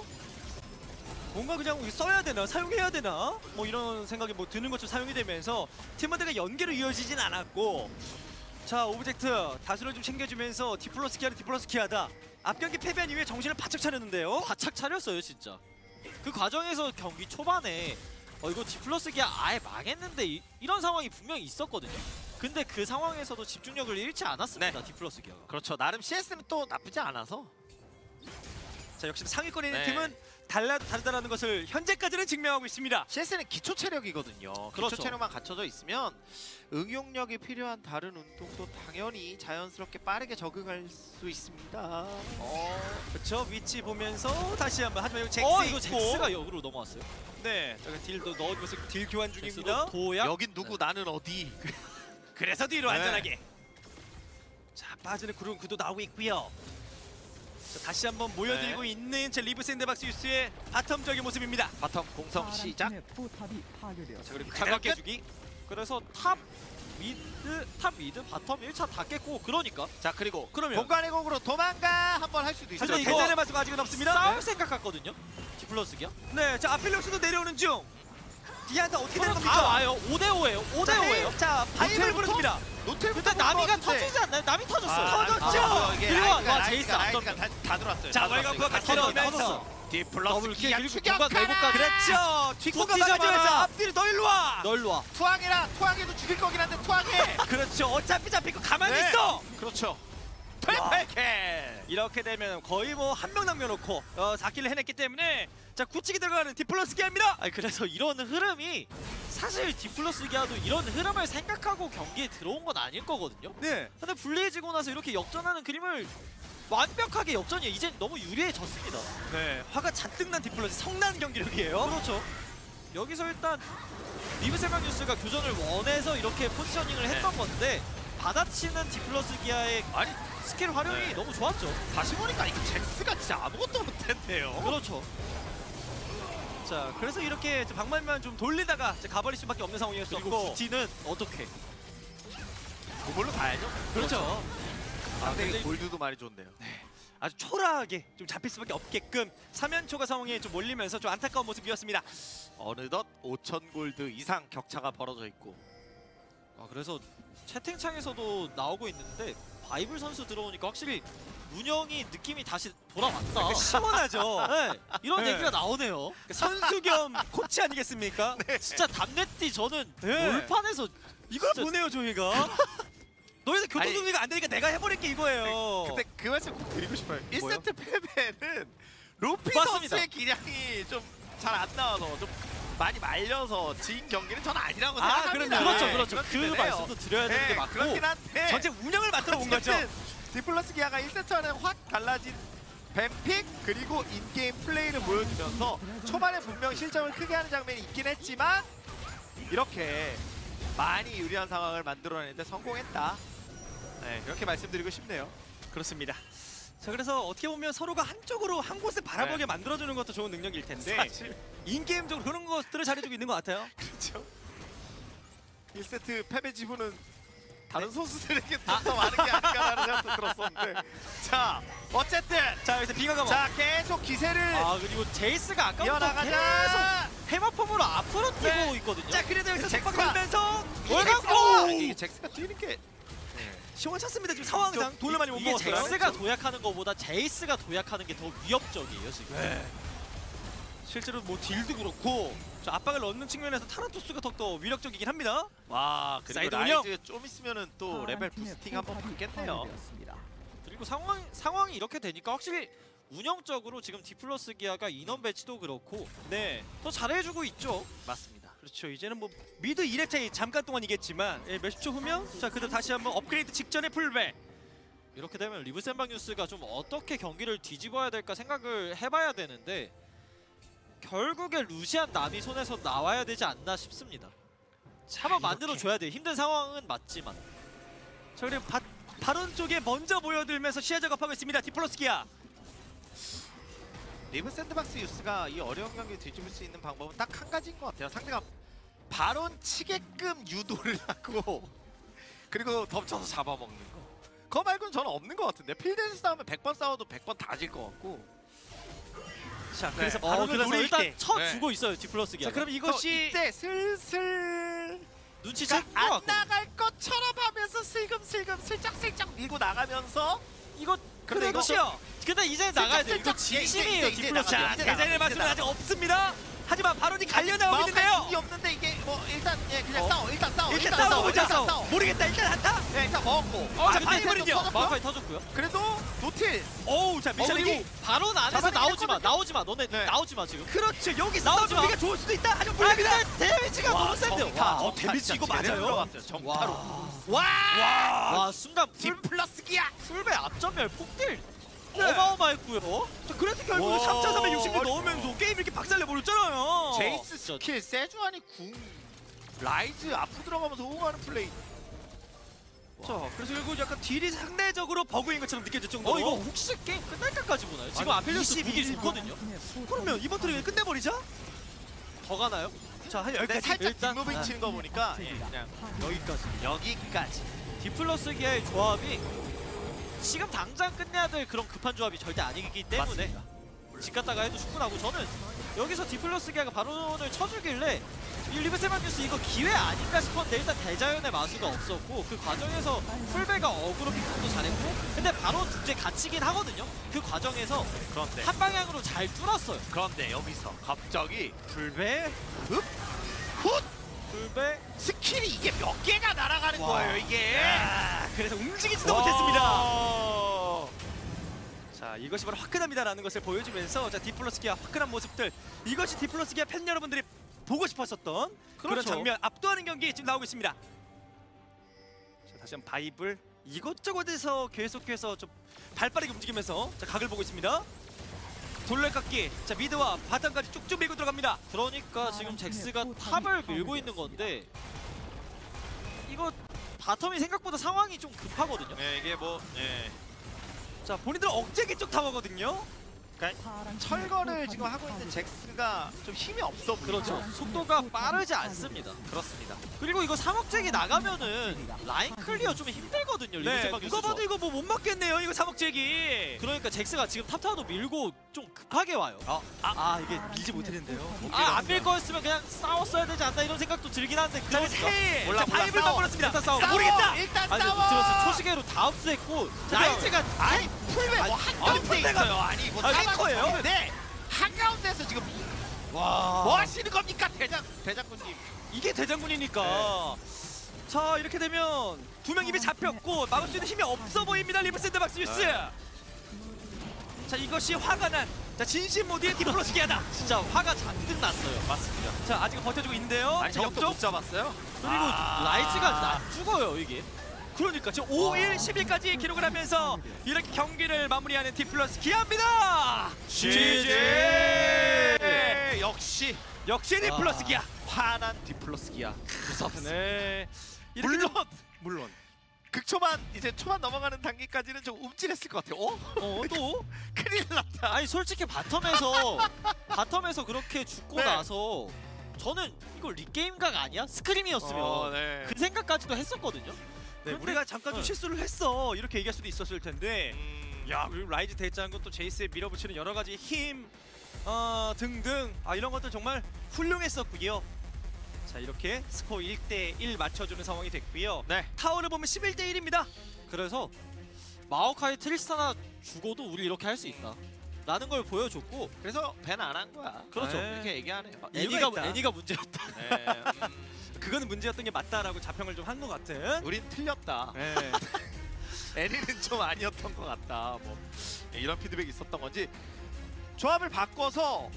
[SPEAKER 1] 뭔가 그냥 써야 되나 사용해야 되나 뭐 이런 생각이 뭐 드는 것처럼 사용이 되면서 팀원들과 연계로 이어지진 않았고 자 오브젝트 다수를 좀 챙겨주면서 디플러스 키아는 디플러스 키아다 앞 경기 패배한 이후에 정신을 바짝 차렸는데요.
[SPEAKER 3] 바짝 차렸어요 진짜. 그 과정에서 경기 초반에 어 이거 디플러스 기아 아예 망했는데 이, 이런 상황이 분명히 있었거든요. 근데 그 상황에서도 집중력을 잃지 않았습니다. 디플러스 기아가.
[SPEAKER 2] 그렇죠. 나름 씨에스는 또 나쁘지 않아서.
[SPEAKER 1] 자 역시 상위권에 있는
[SPEAKER 2] 네.
[SPEAKER 1] 팀은 달라도 다르다는 것을 현재까지는 증명하고 있습니다.
[SPEAKER 2] 씨에스는 기초 체력이거든요.
[SPEAKER 3] 그렇죠.
[SPEAKER 2] 기초 체력만 갖춰져 있으면 응용력이 필요한 다른 운동도 당연히 자연스럽게 빠르게 적응할 수 있습니다.
[SPEAKER 1] 어 그렇죠 위치 보면서 다시 한번 하지만 여기 잭스
[SPEAKER 3] 어 이거
[SPEAKER 1] 있고
[SPEAKER 3] 잭스가 역으로 넘어왔어요.
[SPEAKER 1] 네 저기 딜도 넣어주면서 딜 교환 중입니다.
[SPEAKER 3] 잭스도 도약.
[SPEAKER 2] 여긴 누구 나는 어디.
[SPEAKER 1] 그래서 뒤로
[SPEAKER 2] 네.
[SPEAKER 1] 안전하게 자 빠지는 구름 구도 나오고 있고요. 자, 다시 한번 모여들고
[SPEAKER 2] 네.
[SPEAKER 1] 있는 제 리브 샌드박스 유스의 바텀적인 모습입니다.
[SPEAKER 2] 바텀 공성 시작.
[SPEAKER 4] 파란팀의 포탑이 파괴되었습니다.
[SPEAKER 1] 자 그리고
[SPEAKER 3] 그대로
[SPEAKER 1] 가볍게 해주기.
[SPEAKER 3] 그래서 탑 미드 탑 미드 바텀 일 차 다 깼고 그러니까
[SPEAKER 2] 자 그리고
[SPEAKER 1] 그러면-
[SPEAKER 2] 공간의 공으로 도망가 한번 할 수도 있어요.
[SPEAKER 1] 하지만
[SPEAKER 3] 이거-
[SPEAKER 1] 대전의 마수가 아직은 없습니다.
[SPEAKER 3] 싸울 생각 같거든요. 디플러스 기아.
[SPEAKER 1] 네, 자 아필록스도 내려오는 중. 디안타 어떻게 되는
[SPEAKER 3] 서로
[SPEAKER 1] 겁니까?
[SPEAKER 3] 다 와요. 오 대 오예요. 오 대 오예요.
[SPEAKER 1] 자 바이블
[SPEAKER 2] 호텔부터?
[SPEAKER 1] 부릅니다.
[SPEAKER 2] 노텔부터
[SPEAKER 3] 근데 나미가 터지지 않나요? 남이 터졌어요.
[SPEAKER 1] 아, 터졌죠?
[SPEAKER 2] 아, 이게
[SPEAKER 3] 그리고 와,
[SPEAKER 2] 라이트가,
[SPEAKER 3] 와, 제이스
[SPEAKER 2] 라이트가,
[SPEAKER 3] 앞선.
[SPEAKER 2] 라이트가 다, 다 들어왔어요.
[SPEAKER 1] 자
[SPEAKER 2] 다
[SPEAKER 1] 월광프가
[SPEAKER 2] 들어왔어요.
[SPEAKER 1] 같이
[SPEAKER 3] 터졌어요.
[SPEAKER 1] 나오면서
[SPEAKER 2] 디플러스
[SPEAKER 3] 더블
[SPEAKER 2] 기아
[SPEAKER 3] 그리고
[SPEAKER 2] 추격하라.
[SPEAKER 3] 공간 내고까지.
[SPEAKER 1] 그렇죠. 뒷구가
[SPEAKER 3] 못
[SPEAKER 1] 막아주면서
[SPEAKER 3] 뛰잖아.
[SPEAKER 1] 앞뒤로 너 일로 와.
[SPEAKER 3] 널로 와.
[SPEAKER 2] 투항해라. 투항해도 죽일 거긴 한데 투항해.
[SPEAKER 1] 그렇죠. 어차피 잡히고 가만히
[SPEAKER 2] 네.
[SPEAKER 1] 있어.
[SPEAKER 2] 그렇죠. 트리플
[SPEAKER 1] 이렇게 되면 거의 뭐 한 명 남겨놓고 어, 사 킬을 해냈기 때문에 자 굳히기 들어가는 디플러스 기아입니다.
[SPEAKER 3] 아니 그래서 이런 흐름이 사실 디플러스 기아도 이런 흐름을 생각하고 경기에 들어온 건 아닐 거거든요.
[SPEAKER 1] 네.
[SPEAKER 3] 근데 불리해지고 나서 이렇게 역전하는 그림을 완벽하게 역전이에요. 이제 너무 유리해졌습니다.
[SPEAKER 1] 네. 화가 잔뜩 난 디플러스 성난 경기력이에요.
[SPEAKER 3] 그렇죠. 여기서 일단 리브 세방뉴스가 교전을 원해서 이렇게 포지셔닝을 했던 건데 받아치는 디플러스 기아의
[SPEAKER 2] 아니
[SPEAKER 3] 스킬 활용이
[SPEAKER 2] 네.
[SPEAKER 3] 너무 좋았죠.
[SPEAKER 2] 다시 보니까 이거 잭스가 진짜 아무것도 못했네요.
[SPEAKER 3] 그렇죠.
[SPEAKER 1] 자 그래서 이렇게 방만만 좀 돌리다가 이제 가버릴 수밖에 없는
[SPEAKER 3] 그리고
[SPEAKER 1] 상황이었었고.
[SPEAKER 3] 부티는 어떻게?
[SPEAKER 2] 그걸로 가야죠.
[SPEAKER 1] 그렇죠.
[SPEAKER 2] 아, 근데
[SPEAKER 1] 근데
[SPEAKER 2] 골드도 많이 좋네요.
[SPEAKER 1] 아주 초라하게 좀 잡힐 수밖에 없게끔 삼 연 초과 상황에 좀 몰리면서 좀 안타까운 모습이었습니다.
[SPEAKER 2] 어느덧 오천 골드 이상 격차가 벌어져 있고.
[SPEAKER 3] 아 그래서 채팅창에서도 나오고 있는데 바이블 선수 들어오니까 확실히 운영이 느낌이 다시 돌아왔다.
[SPEAKER 1] 그 시원하죠.
[SPEAKER 3] 네, 이런
[SPEAKER 1] 네.
[SPEAKER 3] 얘기가 나오네요.
[SPEAKER 1] 선수 겸 코치 아니겠습니까?
[SPEAKER 3] 진짜 답네띠 저는
[SPEAKER 1] 네.
[SPEAKER 3] 돌판에서
[SPEAKER 1] 이걸
[SPEAKER 3] 진짜-
[SPEAKER 1] 보내요 저희가. 너희들 교통
[SPEAKER 2] 아니,
[SPEAKER 1] 정리가 안 되니까 내가 해버릴게 이거예요.
[SPEAKER 2] 근데 그 말씀 꼭 드리고 싶어요. 일 세트 패배는 로피
[SPEAKER 3] 맞습니다.
[SPEAKER 2] 선수의 기량이 좀 잘 안 나와서 좀 많이 말려서 진 경기는 전 아니라고
[SPEAKER 1] 아,
[SPEAKER 2] 생각합니다.
[SPEAKER 1] 그럼요.
[SPEAKER 3] 그렇죠,
[SPEAKER 1] 네,
[SPEAKER 3] 그렇죠. 그
[SPEAKER 2] 그렇긴 해요.
[SPEAKER 3] 말씀도 드려야 되는 게
[SPEAKER 2] 네,
[SPEAKER 3] 맞고.
[SPEAKER 2] 그렇긴 한데
[SPEAKER 1] 전체 운영을 맡으러 온 거죠.
[SPEAKER 2] 어쨌든 디플러스 기아가 일 세트와는 확 달라진 뱀픽 그리고 인게임 플레이를 보여주면서 초반에 분명 실점을 크게 하는 장면이 있긴 했지만 이렇게 많이 유리한 상황을 만들어내는데 성공했다. 네, 그렇게 말씀드리고 싶네요.
[SPEAKER 1] 그렇습니다. 자 그래서 어떻게 보면 서로가 한쪽으로 한 곳에 바라보게
[SPEAKER 2] 네.
[SPEAKER 1] 만들어주는 것도 좋은 능력일 텐데
[SPEAKER 2] 사실
[SPEAKER 1] 인게임적으로 그런 것들을 잘해주고 있는 것 같아요.
[SPEAKER 2] 그렇죠. 일 세트 패배 지분은 다른 선수들에게 좀 더 많은 게 아닌가라는 생각도 들었었는데 자 어쨌든
[SPEAKER 1] 자 여기서 빙하가
[SPEAKER 2] 자 계속 기세를
[SPEAKER 3] 아 그리고 제이스가 아까부터 계속
[SPEAKER 2] 이어나가자.
[SPEAKER 3] 해머폼으로 앞으로 뛰고
[SPEAKER 1] 네.
[SPEAKER 3] 있거든요.
[SPEAKER 1] 자 그래도 여기서
[SPEAKER 2] 잭스가-
[SPEAKER 1] 속박 걸면서
[SPEAKER 2] 월광고 이게 잭스가 뛰는 게
[SPEAKER 1] 시원찮습니다. 지금 상황상 돈을 많이 못
[SPEAKER 3] 이게
[SPEAKER 1] 먹었어요.
[SPEAKER 3] 잭스가 도약하는 것보다 제이스가 도약하는 게 더 위협적이에요 지금.
[SPEAKER 1] 네. 실제로 뭐 딜도 그렇고 자 압박을 넣는 측면에서 타란토스가 더욱더 위력적이긴 합니다.
[SPEAKER 2] 와 그리고
[SPEAKER 1] 사이드 운영.
[SPEAKER 2] 라이즈 좀 있으면은 또 레벨 부스팅 한번 받겠네요.
[SPEAKER 3] 그리고 상황 상황이 이렇게 되니까 확실히 운영적으로 지금 디플러스 기아가 인원 배치도 그렇고
[SPEAKER 1] 네.
[SPEAKER 3] 더 잘해주고 있죠.
[SPEAKER 2] 맞습니다.
[SPEAKER 1] 그렇죠. 이제는 뭐 미드 이 렙 차이 잠깐 동안이겠지만 예, 몇십 초 후면 자 그대로 다시 한번 업그레이드 직전의 풀백.
[SPEAKER 3] 이렇게 되면 리브 샌방뉴스가 좀 어떻게 경기를 뒤집어야 될까 생각을 해봐야 되는데 결국에 루시안 남이 손에서 나와야 되지 않나 싶습니다. 한번 만들어줘야 돼요. 힘든 상황은 맞지만.
[SPEAKER 1] 자, 그리고 바, 바론 쪽에 먼저 모여들면서 시야 작업하고 있습니다. 디플러스기아.
[SPEAKER 2] 리브 샌드박스 유스가 이 어려운 경기 뒤집을 수 있는 방법은 딱 한 가지인 것 같아요. 상대가 바론 치게끔 유도를 하고 그리고 덮쳐서 잡아먹는 거. 그거 말고는 저는 없는 것 같은데. 필드에서 싸우면 백 번 싸워도 백 번 다 질 것 같고.
[SPEAKER 1] 자, 그래서
[SPEAKER 2] 네.
[SPEAKER 3] 어,
[SPEAKER 1] 바론을
[SPEAKER 3] 그래서
[SPEAKER 1] 노릴
[SPEAKER 3] 일단
[SPEAKER 1] 때.
[SPEAKER 3] 쳐주고 있어요. 디플러스 기아.
[SPEAKER 1] 자, 그럼
[SPEAKER 2] 이것이
[SPEAKER 1] 이것이
[SPEAKER 2] 이때 슬슬
[SPEAKER 3] 눈치
[SPEAKER 2] 그러니까
[SPEAKER 3] 챈것
[SPEAKER 2] 안
[SPEAKER 3] 같고.
[SPEAKER 2] 나갈 것처럼 하면서 슬금슬금 슬쩍슬쩍 밀고 나가면서
[SPEAKER 3] 이거
[SPEAKER 2] 근데 이거
[SPEAKER 1] 그렇죠.
[SPEAKER 3] 근데 이제 나가야 돼요. 이거
[SPEAKER 2] 슬쩍, 이제,
[SPEAKER 3] 진심이에요.
[SPEAKER 2] 이제, 이제
[SPEAKER 3] 디플러스
[SPEAKER 2] 나가야
[SPEAKER 3] 기아.
[SPEAKER 2] 돼요. 이제
[SPEAKER 1] 대전의
[SPEAKER 2] 나가,
[SPEAKER 1] 말씀은
[SPEAKER 2] 이제
[SPEAKER 1] 아직 없습니다. 하지만 바론이 갈려 나오고
[SPEAKER 2] 마우카이
[SPEAKER 1] 있는데요.
[SPEAKER 2] 궁이 없는데 이게 뭐 일단 예 그냥
[SPEAKER 3] 어?
[SPEAKER 2] 싸워 일단 싸워
[SPEAKER 1] 일단
[SPEAKER 2] 싸워
[SPEAKER 1] 싸워보자.
[SPEAKER 2] 일단 싸워
[SPEAKER 1] 모르겠다. 일단 한타.
[SPEAKER 2] 예 일단 먹었고
[SPEAKER 1] 어, 자,
[SPEAKER 2] 근데
[SPEAKER 1] 바이블은요?
[SPEAKER 2] 터졌고요.
[SPEAKER 3] 마우카이 터졌고요.
[SPEAKER 2] 그래도 노틸
[SPEAKER 1] 오우, 자,
[SPEAKER 3] 어,
[SPEAKER 1] 미션이
[SPEAKER 3] 그리고 바론 안에서
[SPEAKER 2] 잡아내긴
[SPEAKER 3] 나오지 마.
[SPEAKER 2] 했거든요.
[SPEAKER 3] 나오지 마. 너네
[SPEAKER 2] 네.
[SPEAKER 3] 나오지 마 지금.
[SPEAKER 1] 그렇죠. 여기서
[SPEAKER 3] 나오지 마.
[SPEAKER 1] 우리가 좋을 수도 있다. 하지만
[SPEAKER 3] 아
[SPEAKER 1] 불리합니다.
[SPEAKER 3] 근데 데미지가 너무 센데요.
[SPEAKER 2] 정타,
[SPEAKER 3] 와.
[SPEAKER 1] 어,
[SPEAKER 2] 정타
[SPEAKER 1] 데미지
[SPEAKER 2] 진짜
[SPEAKER 1] 이거
[SPEAKER 2] 제대로
[SPEAKER 1] 맞아요?
[SPEAKER 2] 들어갔어요. 정타로
[SPEAKER 3] 와.
[SPEAKER 2] 와
[SPEAKER 1] 와.
[SPEAKER 3] 와 순간 풀,
[SPEAKER 2] 디플러스 기아
[SPEAKER 3] 풀배 앞전멸 폭딜
[SPEAKER 1] 네.
[SPEAKER 3] 어마어마했고요.
[SPEAKER 1] 자, 그래서 결국
[SPEAKER 2] 와.
[SPEAKER 1] 삼 차 삼백육십 개 넣으면서 게임 이렇게 박살내버렸잖아요.
[SPEAKER 2] 제이스
[SPEAKER 3] 진짜.
[SPEAKER 2] 스킬 세주안이 궁 라이즈 앞으로 들어가면서 호응하는 플레이
[SPEAKER 1] 자, 그래서 결국 약간 딜이 상대적으로 버그인 것처럼 느껴질 정도로.
[SPEAKER 3] 어 이거 혹시 게임 끝날까지 보나요? 지금 아펠리오스
[SPEAKER 1] 이십이
[SPEAKER 3] 무기 좋거든요.
[SPEAKER 1] 그러면 이번 트랙에 끝내버리자.
[SPEAKER 3] 더 가나요?
[SPEAKER 1] 자, 한
[SPEAKER 2] 근데
[SPEAKER 1] 여기까지.
[SPEAKER 2] 살짝
[SPEAKER 3] 일단-
[SPEAKER 2] 뒷무빙
[SPEAKER 3] 아.
[SPEAKER 2] 치는 거 보니까 예, 그냥
[SPEAKER 3] 여기까지.
[SPEAKER 2] 여기까지
[SPEAKER 3] 디플러스 기아의 조합이 지금 당장 끝내야 될 그런 급한 조합이 절대 아니기 때문에 집 갔다가 해도 충분하고 저는 여기서 디플러스 기아가 바론을 쳐주길래 이 리브세마뉴스 이거 기회 아닌가 싶었는데 일단 대자연의 마수가 없었고 그 과정에서 풀베가 어그로 픽도 잘했고 근데 바론 둘째 갇히긴 하거든요. 그 과정에서
[SPEAKER 2] 그런데
[SPEAKER 3] 한 방향으로 잘 뚫었어요.
[SPEAKER 2] 그런데 여기서 갑자기
[SPEAKER 1] 불배.
[SPEAKER 2] 훗
[SPEAKER 3] 풀베
[SPEAKER 2] 스킬이 이게 몇 개가 날아가는
[SPEAKER 3] 와.
[SPEAKER 2] 거예요 이게
[SPEAKER 1] 아, 그래서 움직이지도
[SPEAKER 2] 와.
[SPEAKER 1] 못했습니다. 자, 이것이 바로 화끈합니다라는 것을 보여주면서 자, 디플러스 기아 화끈한 모습들. 이것이 디플러스 기아 팬 여러분들이 보고 싶었었던 그런
[SPEAKER 3] 그렇죠.
[SPEAKER 1] 장면 압도하는 경기 지금 나오고 있습니다. 자, 다시 한번 바이블 이것저것에서 계속해서 좀 발빠르게 움직이면서 자, 각을 보고 있습니다. 돌레깎기. 자, 미드와 바텀까지 쭉쭉 밀고 들어갑니다.
[SPEAKER 3] 그러니까 지금 잭스가 탑을 밀고 있는 건데 이거 바텀이 생각보다 상황이 좀 급하거든요.
[SPEAKER 2] 네 이게 뭐 예.
[SPEAKER 1] 자, 본인들은 억제기 쪽 타워거든요.
[SPEAKER 2] 철거를 지금 하고 있는 잭스가 좀 힘이 없어 보이죠?
[SPEAKER 3] 그렇죠. 속도가 빠르지 않습니다.
[SPEAKER 2] 그렇습니다.
[SPEAKER 3] 그리고 이거 삼억잭이 나가면은 라인 클리어 좀 힘들거든요.
[SPEAKER 1] 네,
[SPEAKER 3] 리브세방
[SPEAKER 1] 누가 봐도 이거 뭐 못 맞겠네요. 이거 삼억제기.
[SPEAKER 3] 그러니까 잭스가 지금 탑타워도 밀고 좀 급하게 와요.
[SPEAKER 1] 아, 아, 이게 밀지 못했는데요.
[SPEAKER 3] 아, 안 밀 거였으면 그냥 싸웠어야 되지 않나 이런 생각도 들긴 한데
[SPEAKER 1] 자,
[SPEAKER 3] 그러니까
[SPEAKER 1] 세.
[SPEAKER 2] 몰라,
[SPEAKER 1] 자,
[SPEAKER 2] 몰라,
[SPEAKER 1] 바이블만
[SPEAKER 2] 싸워.
[SPEAKER 1] 걸었습니다.
[SPEAKER 3] 일단 싸워.
[SPEAKER 2] 싸워!
[SPEAKER 1] 모르겠다.
[SPEAKER 2] 일단
[SPEAKER 3] 아니
[SPEAKER 2] 싸워!
[SPEAKER 3] 들었어 초시계로 다 흡수했고 라이즈가
[SPEAKER 2] 아니 풀왜 뭐
[SPEAKER 3] 아니,
[SPEAKER 2] 한가운데
[SPEAKER 1] 풀베가-
[SPEAKER 2] 있어요 아니 뭐
[SPEAKER 1] 아니,
[SPEAKER 2] 사람
[SPEAKER 1] 탱커예요?
[SPEAKER 2] 없는데 한가운데서 지금
[SPEAKER 3] 와
[SPEAKER 2] 뭐 하시는 겁니까 대장 대장군님
[SPEAKER 1] 이게 대장군이니까. 자, 이렇게 되면 두 명 입에 잡혔고 막을 수 있는 힘이 없어 보입니다. 리브 샌드박스 유스.
[SPEAKER 2] 네.
[SPEAKER 1] 자, 이것이 화가 난 자, 진심 모드의 디플러스 기아다.
[SPEAKER 3] 진짜 화가 잔뜩 났어요.
[SPEAKER 2] 맞습니다
[SPEAKER 1] 자, 아직 버텨주고 있는데요.
[SPEAKER 2] 아니
[SPEAKER 1] 자,
[SPEAKER 2] 저것도
[SPEAKER 1] 옆쪽.
[SPEAKER 2] 못 잡았어요?
[SPEAKER 3] 그리고
[SPEAKER 2] 아.
[SPEAKER 3] 라이즈가 나 죽어요 이게.
[SPEAKER 1] 그러니까 지금 오 일 십 일까지 기록을 하면서 이렇게 경기를 마무리하는 디플러스 기아입니다.
[SPEAKER 2] 지지 역시
[SPEAKER 1] 역시 디플러스
[SPEAKER 3] 아.
[SPEAKER 1] 기아.
[SPEAKER 2] 화난 디플러스 기아 무섭네
[SPEAKER 1] 네. 이렇게
[SPEAKER 2] 물론
[SPEAKER 1] 물론.
[SPEAKER 2] 극초반 이제 초반 넘어가는 단계까지는 좀 움찔했을 것 같아요 어?
[SPEAKER 1] 어, 또
[SPEAKER 2] 큰일 났다
[SPEAKER 3] 아니 솔직히 바텀에서 바텀에서 그렇게 죽고
[SPEAKER 2] 네.
[SPEAKER 3] 나서 저는 이거 리게임각 아니야? 스크림이었으면
[SPEAKER 2] 어, 네.
[SPEAKER 3] 그 생각까지도 했었거든요.
[SPEAKER 1] 네,
[SPEAKER 3] 근데-
[SPEAKER 1] 우리가 잠깐 좀
[SPEAKER 3] 네.
[SPEAKER 1] 실수를 했어. 이렇게 얘기할 수도 있었을 텐데.
[SPEAKER 2] 음,
[SPEAKER 1] 야, 그리고 라이즈 대장군 또 제이스에 밀어붙이는 여러 가지 힘 어, 등등 아 이런 것들 정말 훌륭했었고요. 자, 이렇게 스코어 일 대 일 맞춰주는 상황이 됐고요.
[SPEAKER 2] 네
[SPEAKER 1] 타워를 보면 십일 대 일입니다.
[SPEAKER 3] 그래서 마오카이 트리스타나 죽어도 우리 이렇게 할 수 있다 라는 걸 보여줬고
[SPEAKER 2] 그래서 밴 안 한 거야
[SPEAKER 3] 그렇죠.
[SPEAKER 1] 네.
[SPEAKER 2] 이렇게 얘기하네요
[SPEAKER 1] 이유가
[SPEAKER 3] 애니가
[SPEAKER 1] 있다.
[SPEAKER 3] 애니가 문제였다.
[SPEAKER 2] 네, 음,
[SPEAKER 1] 그거는 문제였던 게 맞다라고 자평을 좀 한 것 같은.
[SPEAKER 2] 우린 틀렸다
[SPEAKER 1] 네.
[SPEAKER 2] 애니는 좀 아니었던 것 같다 뭐 이런 피드백이 있었던 건지 조합을 바꿔서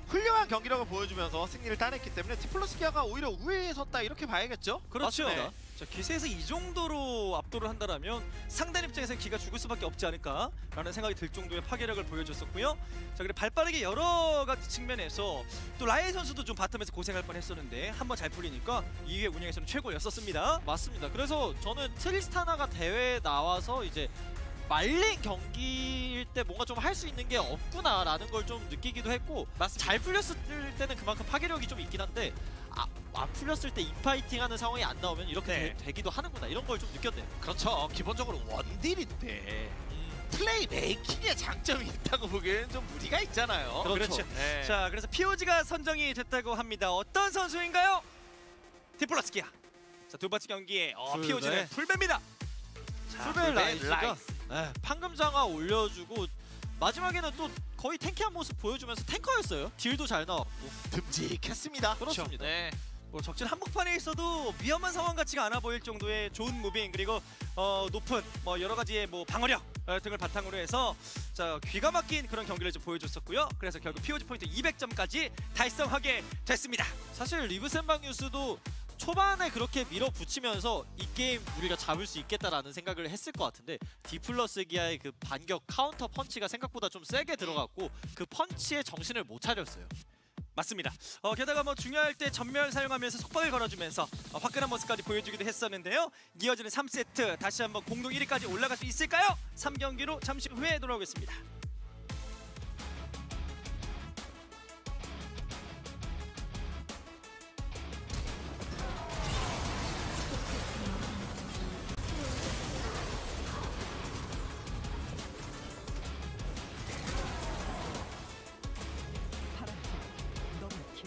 [SPEAKER 2] 훌륭한 경기력을 보여주면서 승리를 따냈기 때문에 디플러스 기아가 오히려 우위에 섰다 이렇게 봐야겠죠?
[SPEAKER 1] 그렇죠.
[SPEAKER 2] 맞습니다.
[SPEAKER 1] 자, 기세에서 이 정도로 압도를 한다라면 상대 입장에서는 기가 죽을 수밖에 없지 않을까라는 생각이 들 정도의 파괴력을 보여줬었고요. 자, 그리고 발빠르게 여러 가지 측면에서 또 라이 선수도 좀 바텀에서 고생할 뻔했었는데 한번 잘 풀리니까 이 회 운영에서는 최고였었습니다.
[SPEAKER 3] 맞습니다. 그래서 저는 트리스타나가 대회에 나와서 이제 말린 경기일 때 뭔가 좀 할 수 있는 게 없구나라는 걸 좀 느끼기도 했고 잘 풀렸을 때는 그만큼 파괴력이 좀 있긴 한데 아, 안 풀렸을 때 인파이팅 하는 상황이 안 나오면 이렇게
[SPEAKER 1] 네.
[SPEAKER 3] 되, 되기도 하는구나 이런 걸 좀 느꼈네요.
[SPEAKER 2] 그렇죠. 기본적으로 원딜인데
[SPEAKER 3] 음,
[SPEAKER 2] 플레이 메이킹에 장점이 있다고 보기에는 좀 무리가 있잖아요.
[SPEAKER 1] 그렇죠.
[SPEAKER 2] 네.
[SPEAKER 1] 자, 그래서 피오지가 선정이 됐다고 합니다. 어떤 선수인가요? 디플러스 기아. 자, 두 번째 경기에 어,
[SPEAKER 3] 풀베.
[SPEAKER 1] 피오지는 풀베입니다. 자,
[SPEAKER 3] 풀베 라이즈가
[SPEAKER 2] 라이즈.
[SPEAKER 3] 네, 판금장화 올려주고 마지막에는 또 거의 탱키한 모습 보여주면서 탱커였어요. 딜도 잘 나왔고.
[SPEAKER 2] 듬직했습니다.
[SPEAKER 3] 그렇습니다.
[SPEAKER 2] 네.
[SPEAKER 1] 뭐 적진 한복판에 있어도 위험한 상황 같지가 않아 보일 정도의 좋은 무빙 그리고 어, 높은 뭐 여러 가지의 뭐 방어력 어, 등을 바탕으로 해서 자 귀가 막힌 그런 경기를 좀 보여줬었고요. 그래서 결국 피오지 포인트 이백 점까지 달성하게 됐습니다.
[SPEAKER 3] 사실 리브 샌방뉴스도 초반에 그렇게 밀어붙이면서 이 게임 우리가 잡을 수 있겠다라는 생각을 했을 것 같은데 디플러스 기아의 그 반격 카운터 펀치가 생각보다 좀 세게 들어갔고 그 펀치에 정신을 못 차렸어요.
[SPEAKER 1] 맞습니다. 어, 게다가 뭐 중요할 때 전멸 사용하면서 속박을 걸어주면서 어, 화끈한 모습까지 보여주기도 했었는데요. 이어지는 삼 세트 다시 한번 공동 일 위까지 올라갈 수 있을까요? 삼 경기로 잠시 후에 돌아오겠습니다.
[SPEAKER 4] 파란팀 더블킬.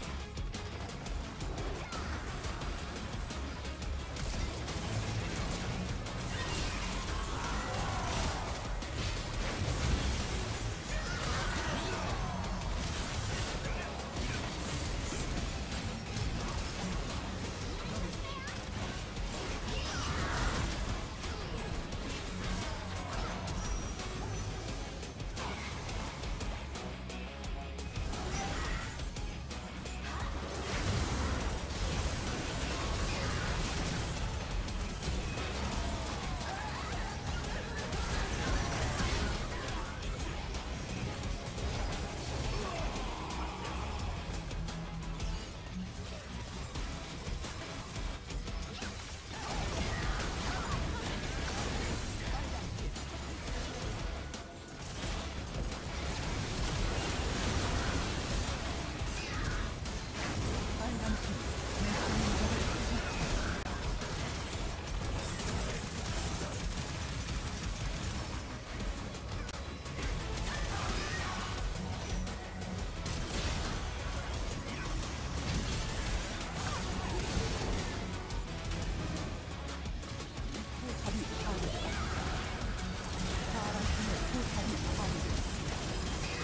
[SPEAKER 4] 빨간팀 포탑이 파괴됐다. 파란팀의 포탑이 파괴됐다.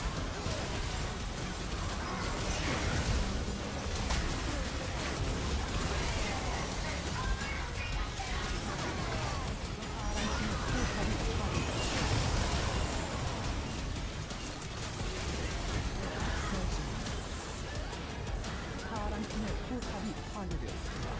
[SPEAKER 4] 파란팀의 포탑이 파괴되었습니다.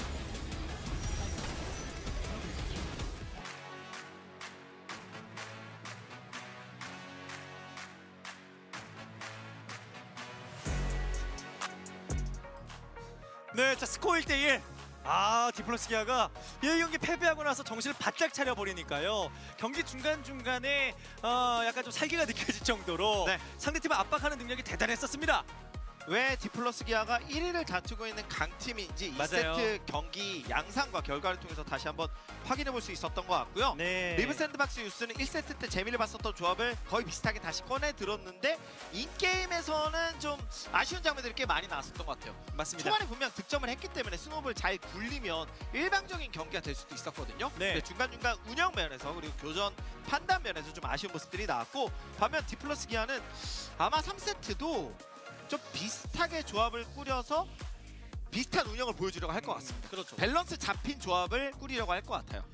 [SPEAKER 1] 네, 자 스코어 일 대 일. 아, 디플러스 기아가 이 경기 패배하고 나서 정신을 바짝 차려버리니까요. 경기 중간중간에 어, 약간 좀 살기가 느껴질 정도로
[SPEAKER 2] 네.
[SPEAKER 1] 상대팀을 압박하는 능력이 대단했었습니다.
[SPEAKER 2] 왜 디플러스 기아가 일 위를 다투고 있는 강팀인지 이
[SPEAKER 1] 맞아요.
[SPEAKER 2] 세트 경기 양상과 결과를 통해서 다시 한번 확인해 볼 수 있었던 것 같고요.
[SPEAKER 1] 네.
[SPEAKER 2] 리브 샌드박스 유스는 일 세트 때 재미를 봤었던 조합을 거의 비슷하게 다시 꺼내 들었는데 인게임에서는 좀 아쉬운 장면들이 꽤 많이 나왔었던 것 같아요.
[SPEAKER 1] 맞습니다.
[SPEAKER 2] 초반에 분명 득점을 했기 때문에 스노우볼 잘 굴리면 일방적인 경기가 될 수도 있었거든요.
[SPEAKER 1] 네.
[SPEAKER 2] 근데 중간중간 운영 면에서 그리고 교전 판단 면에서 좀 아쉬운 모습들이 나왔고 반면 디플러스 기아는 아마 삼 세트도 좀 비슷하게 조합을 꾸려서 비슷한 운영을 보여주려고 할 것 같습니다.
[SPEAKER 3] 그렇죠.
[SPEAKER 2] 밸런스 잡힌 조합을 꾸리려고 할 것 같아요.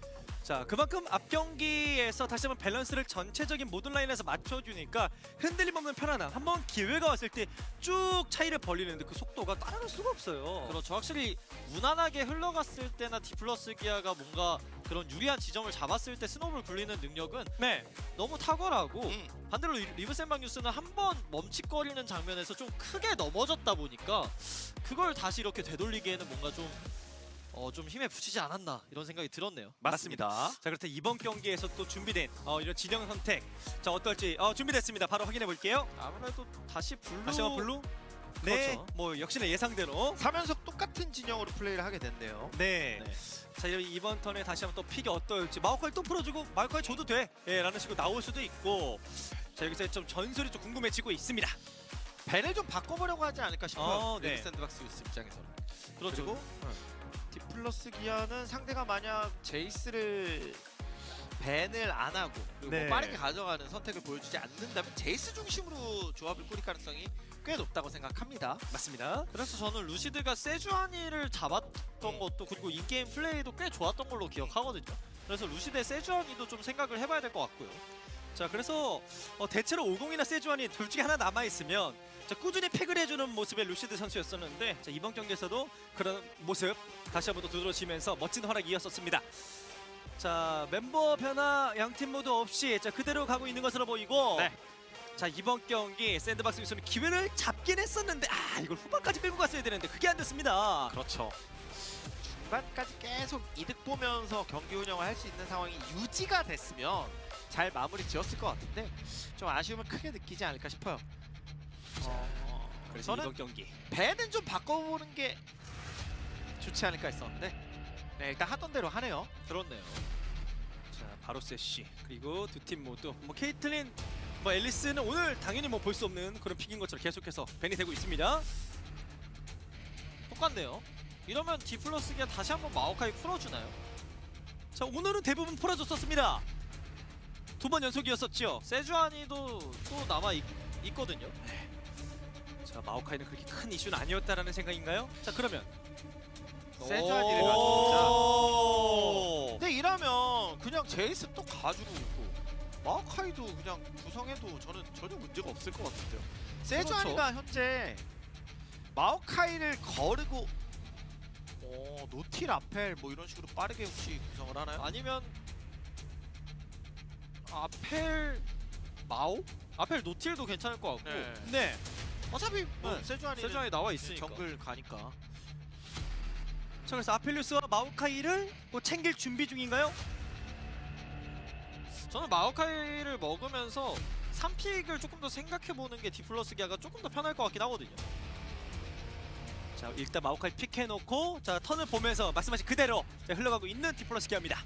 [SPEAKER 1] 자, 그만큼 앞 경기에서 다시 한번 밸런스를 전체적인 모든 라인에서 맞춰주니까 흔들림 없는 편안함. 한번 기회가 왔을 때 쭉 차이를 벌리는데 그 속도가 따라갈 수가 없어요.
[SPEAKER 3] 그렇죠. 확실히 무난하게 흘러갔을 때나 디플러스 기아가 뭔가 그런 유리한 지점을 잡았을 때 스노우를 굴리는 능력은
[SPEAKER 1] 네.
[SPEAKER 3] 너무 탁월하고
[SPEAKER 2] 음.
[SPEAKER 3] 반대로 리- 리브 샌방뉴스는 한 번 멈칫거리는 장면에서 좀 크게 넘어졌다 보니까 그걸 다시 이렇게 되돌리기에는 뭔가 좀 어, 좀 힘에 부치지 않았나 이런 생각이 들었네요.
[SPEAKER 1] 맞습니다. 자, 그렇다 이번 경기에서 또 준비된 어, 이런 진영 선택. 자, 어떨지 어, 준비됐습니다. 바로 확인해 볼게요.
[SPEAKER 3] 아무래도 다시 블루
[SPEAKER 1] 다시 한번 블루. 네,
[SPEAKER 3] 그렇죠.
[SPEAKER 1] 뭐 역시나 예상대로.
[SPEAKER 2] 삼 연속 똑같은 진영으로 플레이를 하게 됐네요.
[SPEAKER 1] 네.
[SPEAKER 3] 네.
[SPEAKER 1] 자, 이번 턴에 다시 한번 또 픽이 어떨지. 마오카이 또 풀어주고 마오카이 줘도 돼. 예, 라는 식으로 나올 수도 있고. 자, 여기서 좀 전술이 좀 궁금해지고 있습니다.
[SPEAKER 2] 벤을 좀 바꿔보려고 하지 않을까 싶어요.
[SPEAKER 1] 어, 네.
[SPEAKER 2] 레드 샌드박스 유스 입장에서는.
[SPEAKER 3] 그렇죠.
[SPEAKER 2] 그리고 디플러스 기아는 상대가 만약 제이스를 벤을 안 하고 그리고
[SPEAKER 1] 네.
[SPEAKER 2] 빠르게 가져가는 선택을 보여주지 않는다면 제이스 중심으로 조합을 꾸릴 가능성이 꽤 높다고 생각합니다.
[SPEAKER 1] 맞습니다.
[SPEAKER 3] 그래서 저는 루시드가 세주아니를 잡았던
[SPEAKER 2] 음.
[SPEAKER 3] 것도 그리고 인게임 플레이도 꽤 좋았던 걸로 기억하거든요. 그래서 루시드의 세주아니도 좀 생각을 해봐야 될 것 같고요.
[SPEAKER 1] 자, 그래서 어, 대체로 오공이나 세주안이 둘 중에 하나 남아 있으면 자, 꾸준히 팩을 해주는 모습의 루시드 선수였었는데 자, 이번 경기에서도 그런 모습 다시 한번 또 두드러지면서 멋진 활약 이었었습니다. 자, 멤버 변화 양 팀 모두 없이 자, 그대로 가고 있는 것으로 보이고
[SPEAKER 2] 네.
[SPEAKER 1] 자, 이번 경기 샌드박스 유스는 기회를 잡긴 했었는데 아, 이걸 후반까지 끌고 갔어야 되는데 그게 안 됐습니다.
[SPEAKER 2] 그렇죠. 중반까지 계속 이득 보면서 경기 운영을 할 수 있는 상황이 유지가 됐으면 잘 마무리 지었을 것 같은데 좀 아쉬움을 크게 느끼지 않을까 싶어요. 어,
[SPEAKER 1] 그래서
[SPEAKER 2] 저는
[SPEAKER 1] 이번 경기
[SPEAKER 2] 벤은 좀 바꿔보는 게 좋지 않을까 했었는데 네, 일단 하던 대로 하네요.
[SPEAKER 3] 그렇네요.
[SPEAKER 1] 자, 바로 세시 그리고 두 팀 모두 뭐 케이틀린 뭐 앨리스는 오늘 당연히 뭐 볼 수 없는 그런 픽인 것처럼 계속해서 밴이 되고 있습니다.
[SPEAKER 3] 똑같네요. 이러면 디플러스가 다시 한번 마오카이 풀어주나요?
[SPEAKER 1] 자, 오늘은 대부분 풀어줬었습니다. 두 번 연속이었었죠.
[SPEAKER 3] 세주아니도 또 남아 있, 있거든요.
[SPEAKER 1] 자, 마오카이는 그렇게 큰 이슈는 아니었다라는 생각인가요? 자, 그러면
[SPEAKER 2] 세주아니를
[SPEAKER 1] 오!
[SPEAKER 2] 근데 이러면 그냥 제이스 또 가지고 오고 마오카이도 그냥 구성해도 저는 전혀 문제가 없을 것 같은데요. 세주아니가 현재 마오카이를 거르고 어, 노틸 아펠 뭐 이런 식으로 빠르게 혹시 구성을 하나요?
[SPEAKER 3] 아니면 아펠 마오? 아펠 노틸도 괜찮을 것 같고
[SPEAKER 2] 네.
[SPEAKER 1] 네.
[SPEAKER 2] 어차피 뭐
[SPEAKER 3] 네.
[SPEAKER 2] 세주아니는
[SPEAKER 3] 세주아니 나와 있으니까.
[SPEAKER 2] 정글 가니까.
[SPEAKER 1] 자, 그래서 아펠리우스와 마오카이를 뭐 챙길 준비 중인가요?
[SPEAKER 3] 저는 마오카이를 먹으면서 삼 픽을 조금 더 생각해보는 게 디플러스 기아가 조금 더 편할 것 같긴 하거든요.
[SPEAKER 1] 자, 일단 마오카이 픽해놓고 자, 턴을 보면서 말씀하신 그대로 자, 흘러가고 있는 디플러스 기아입니다.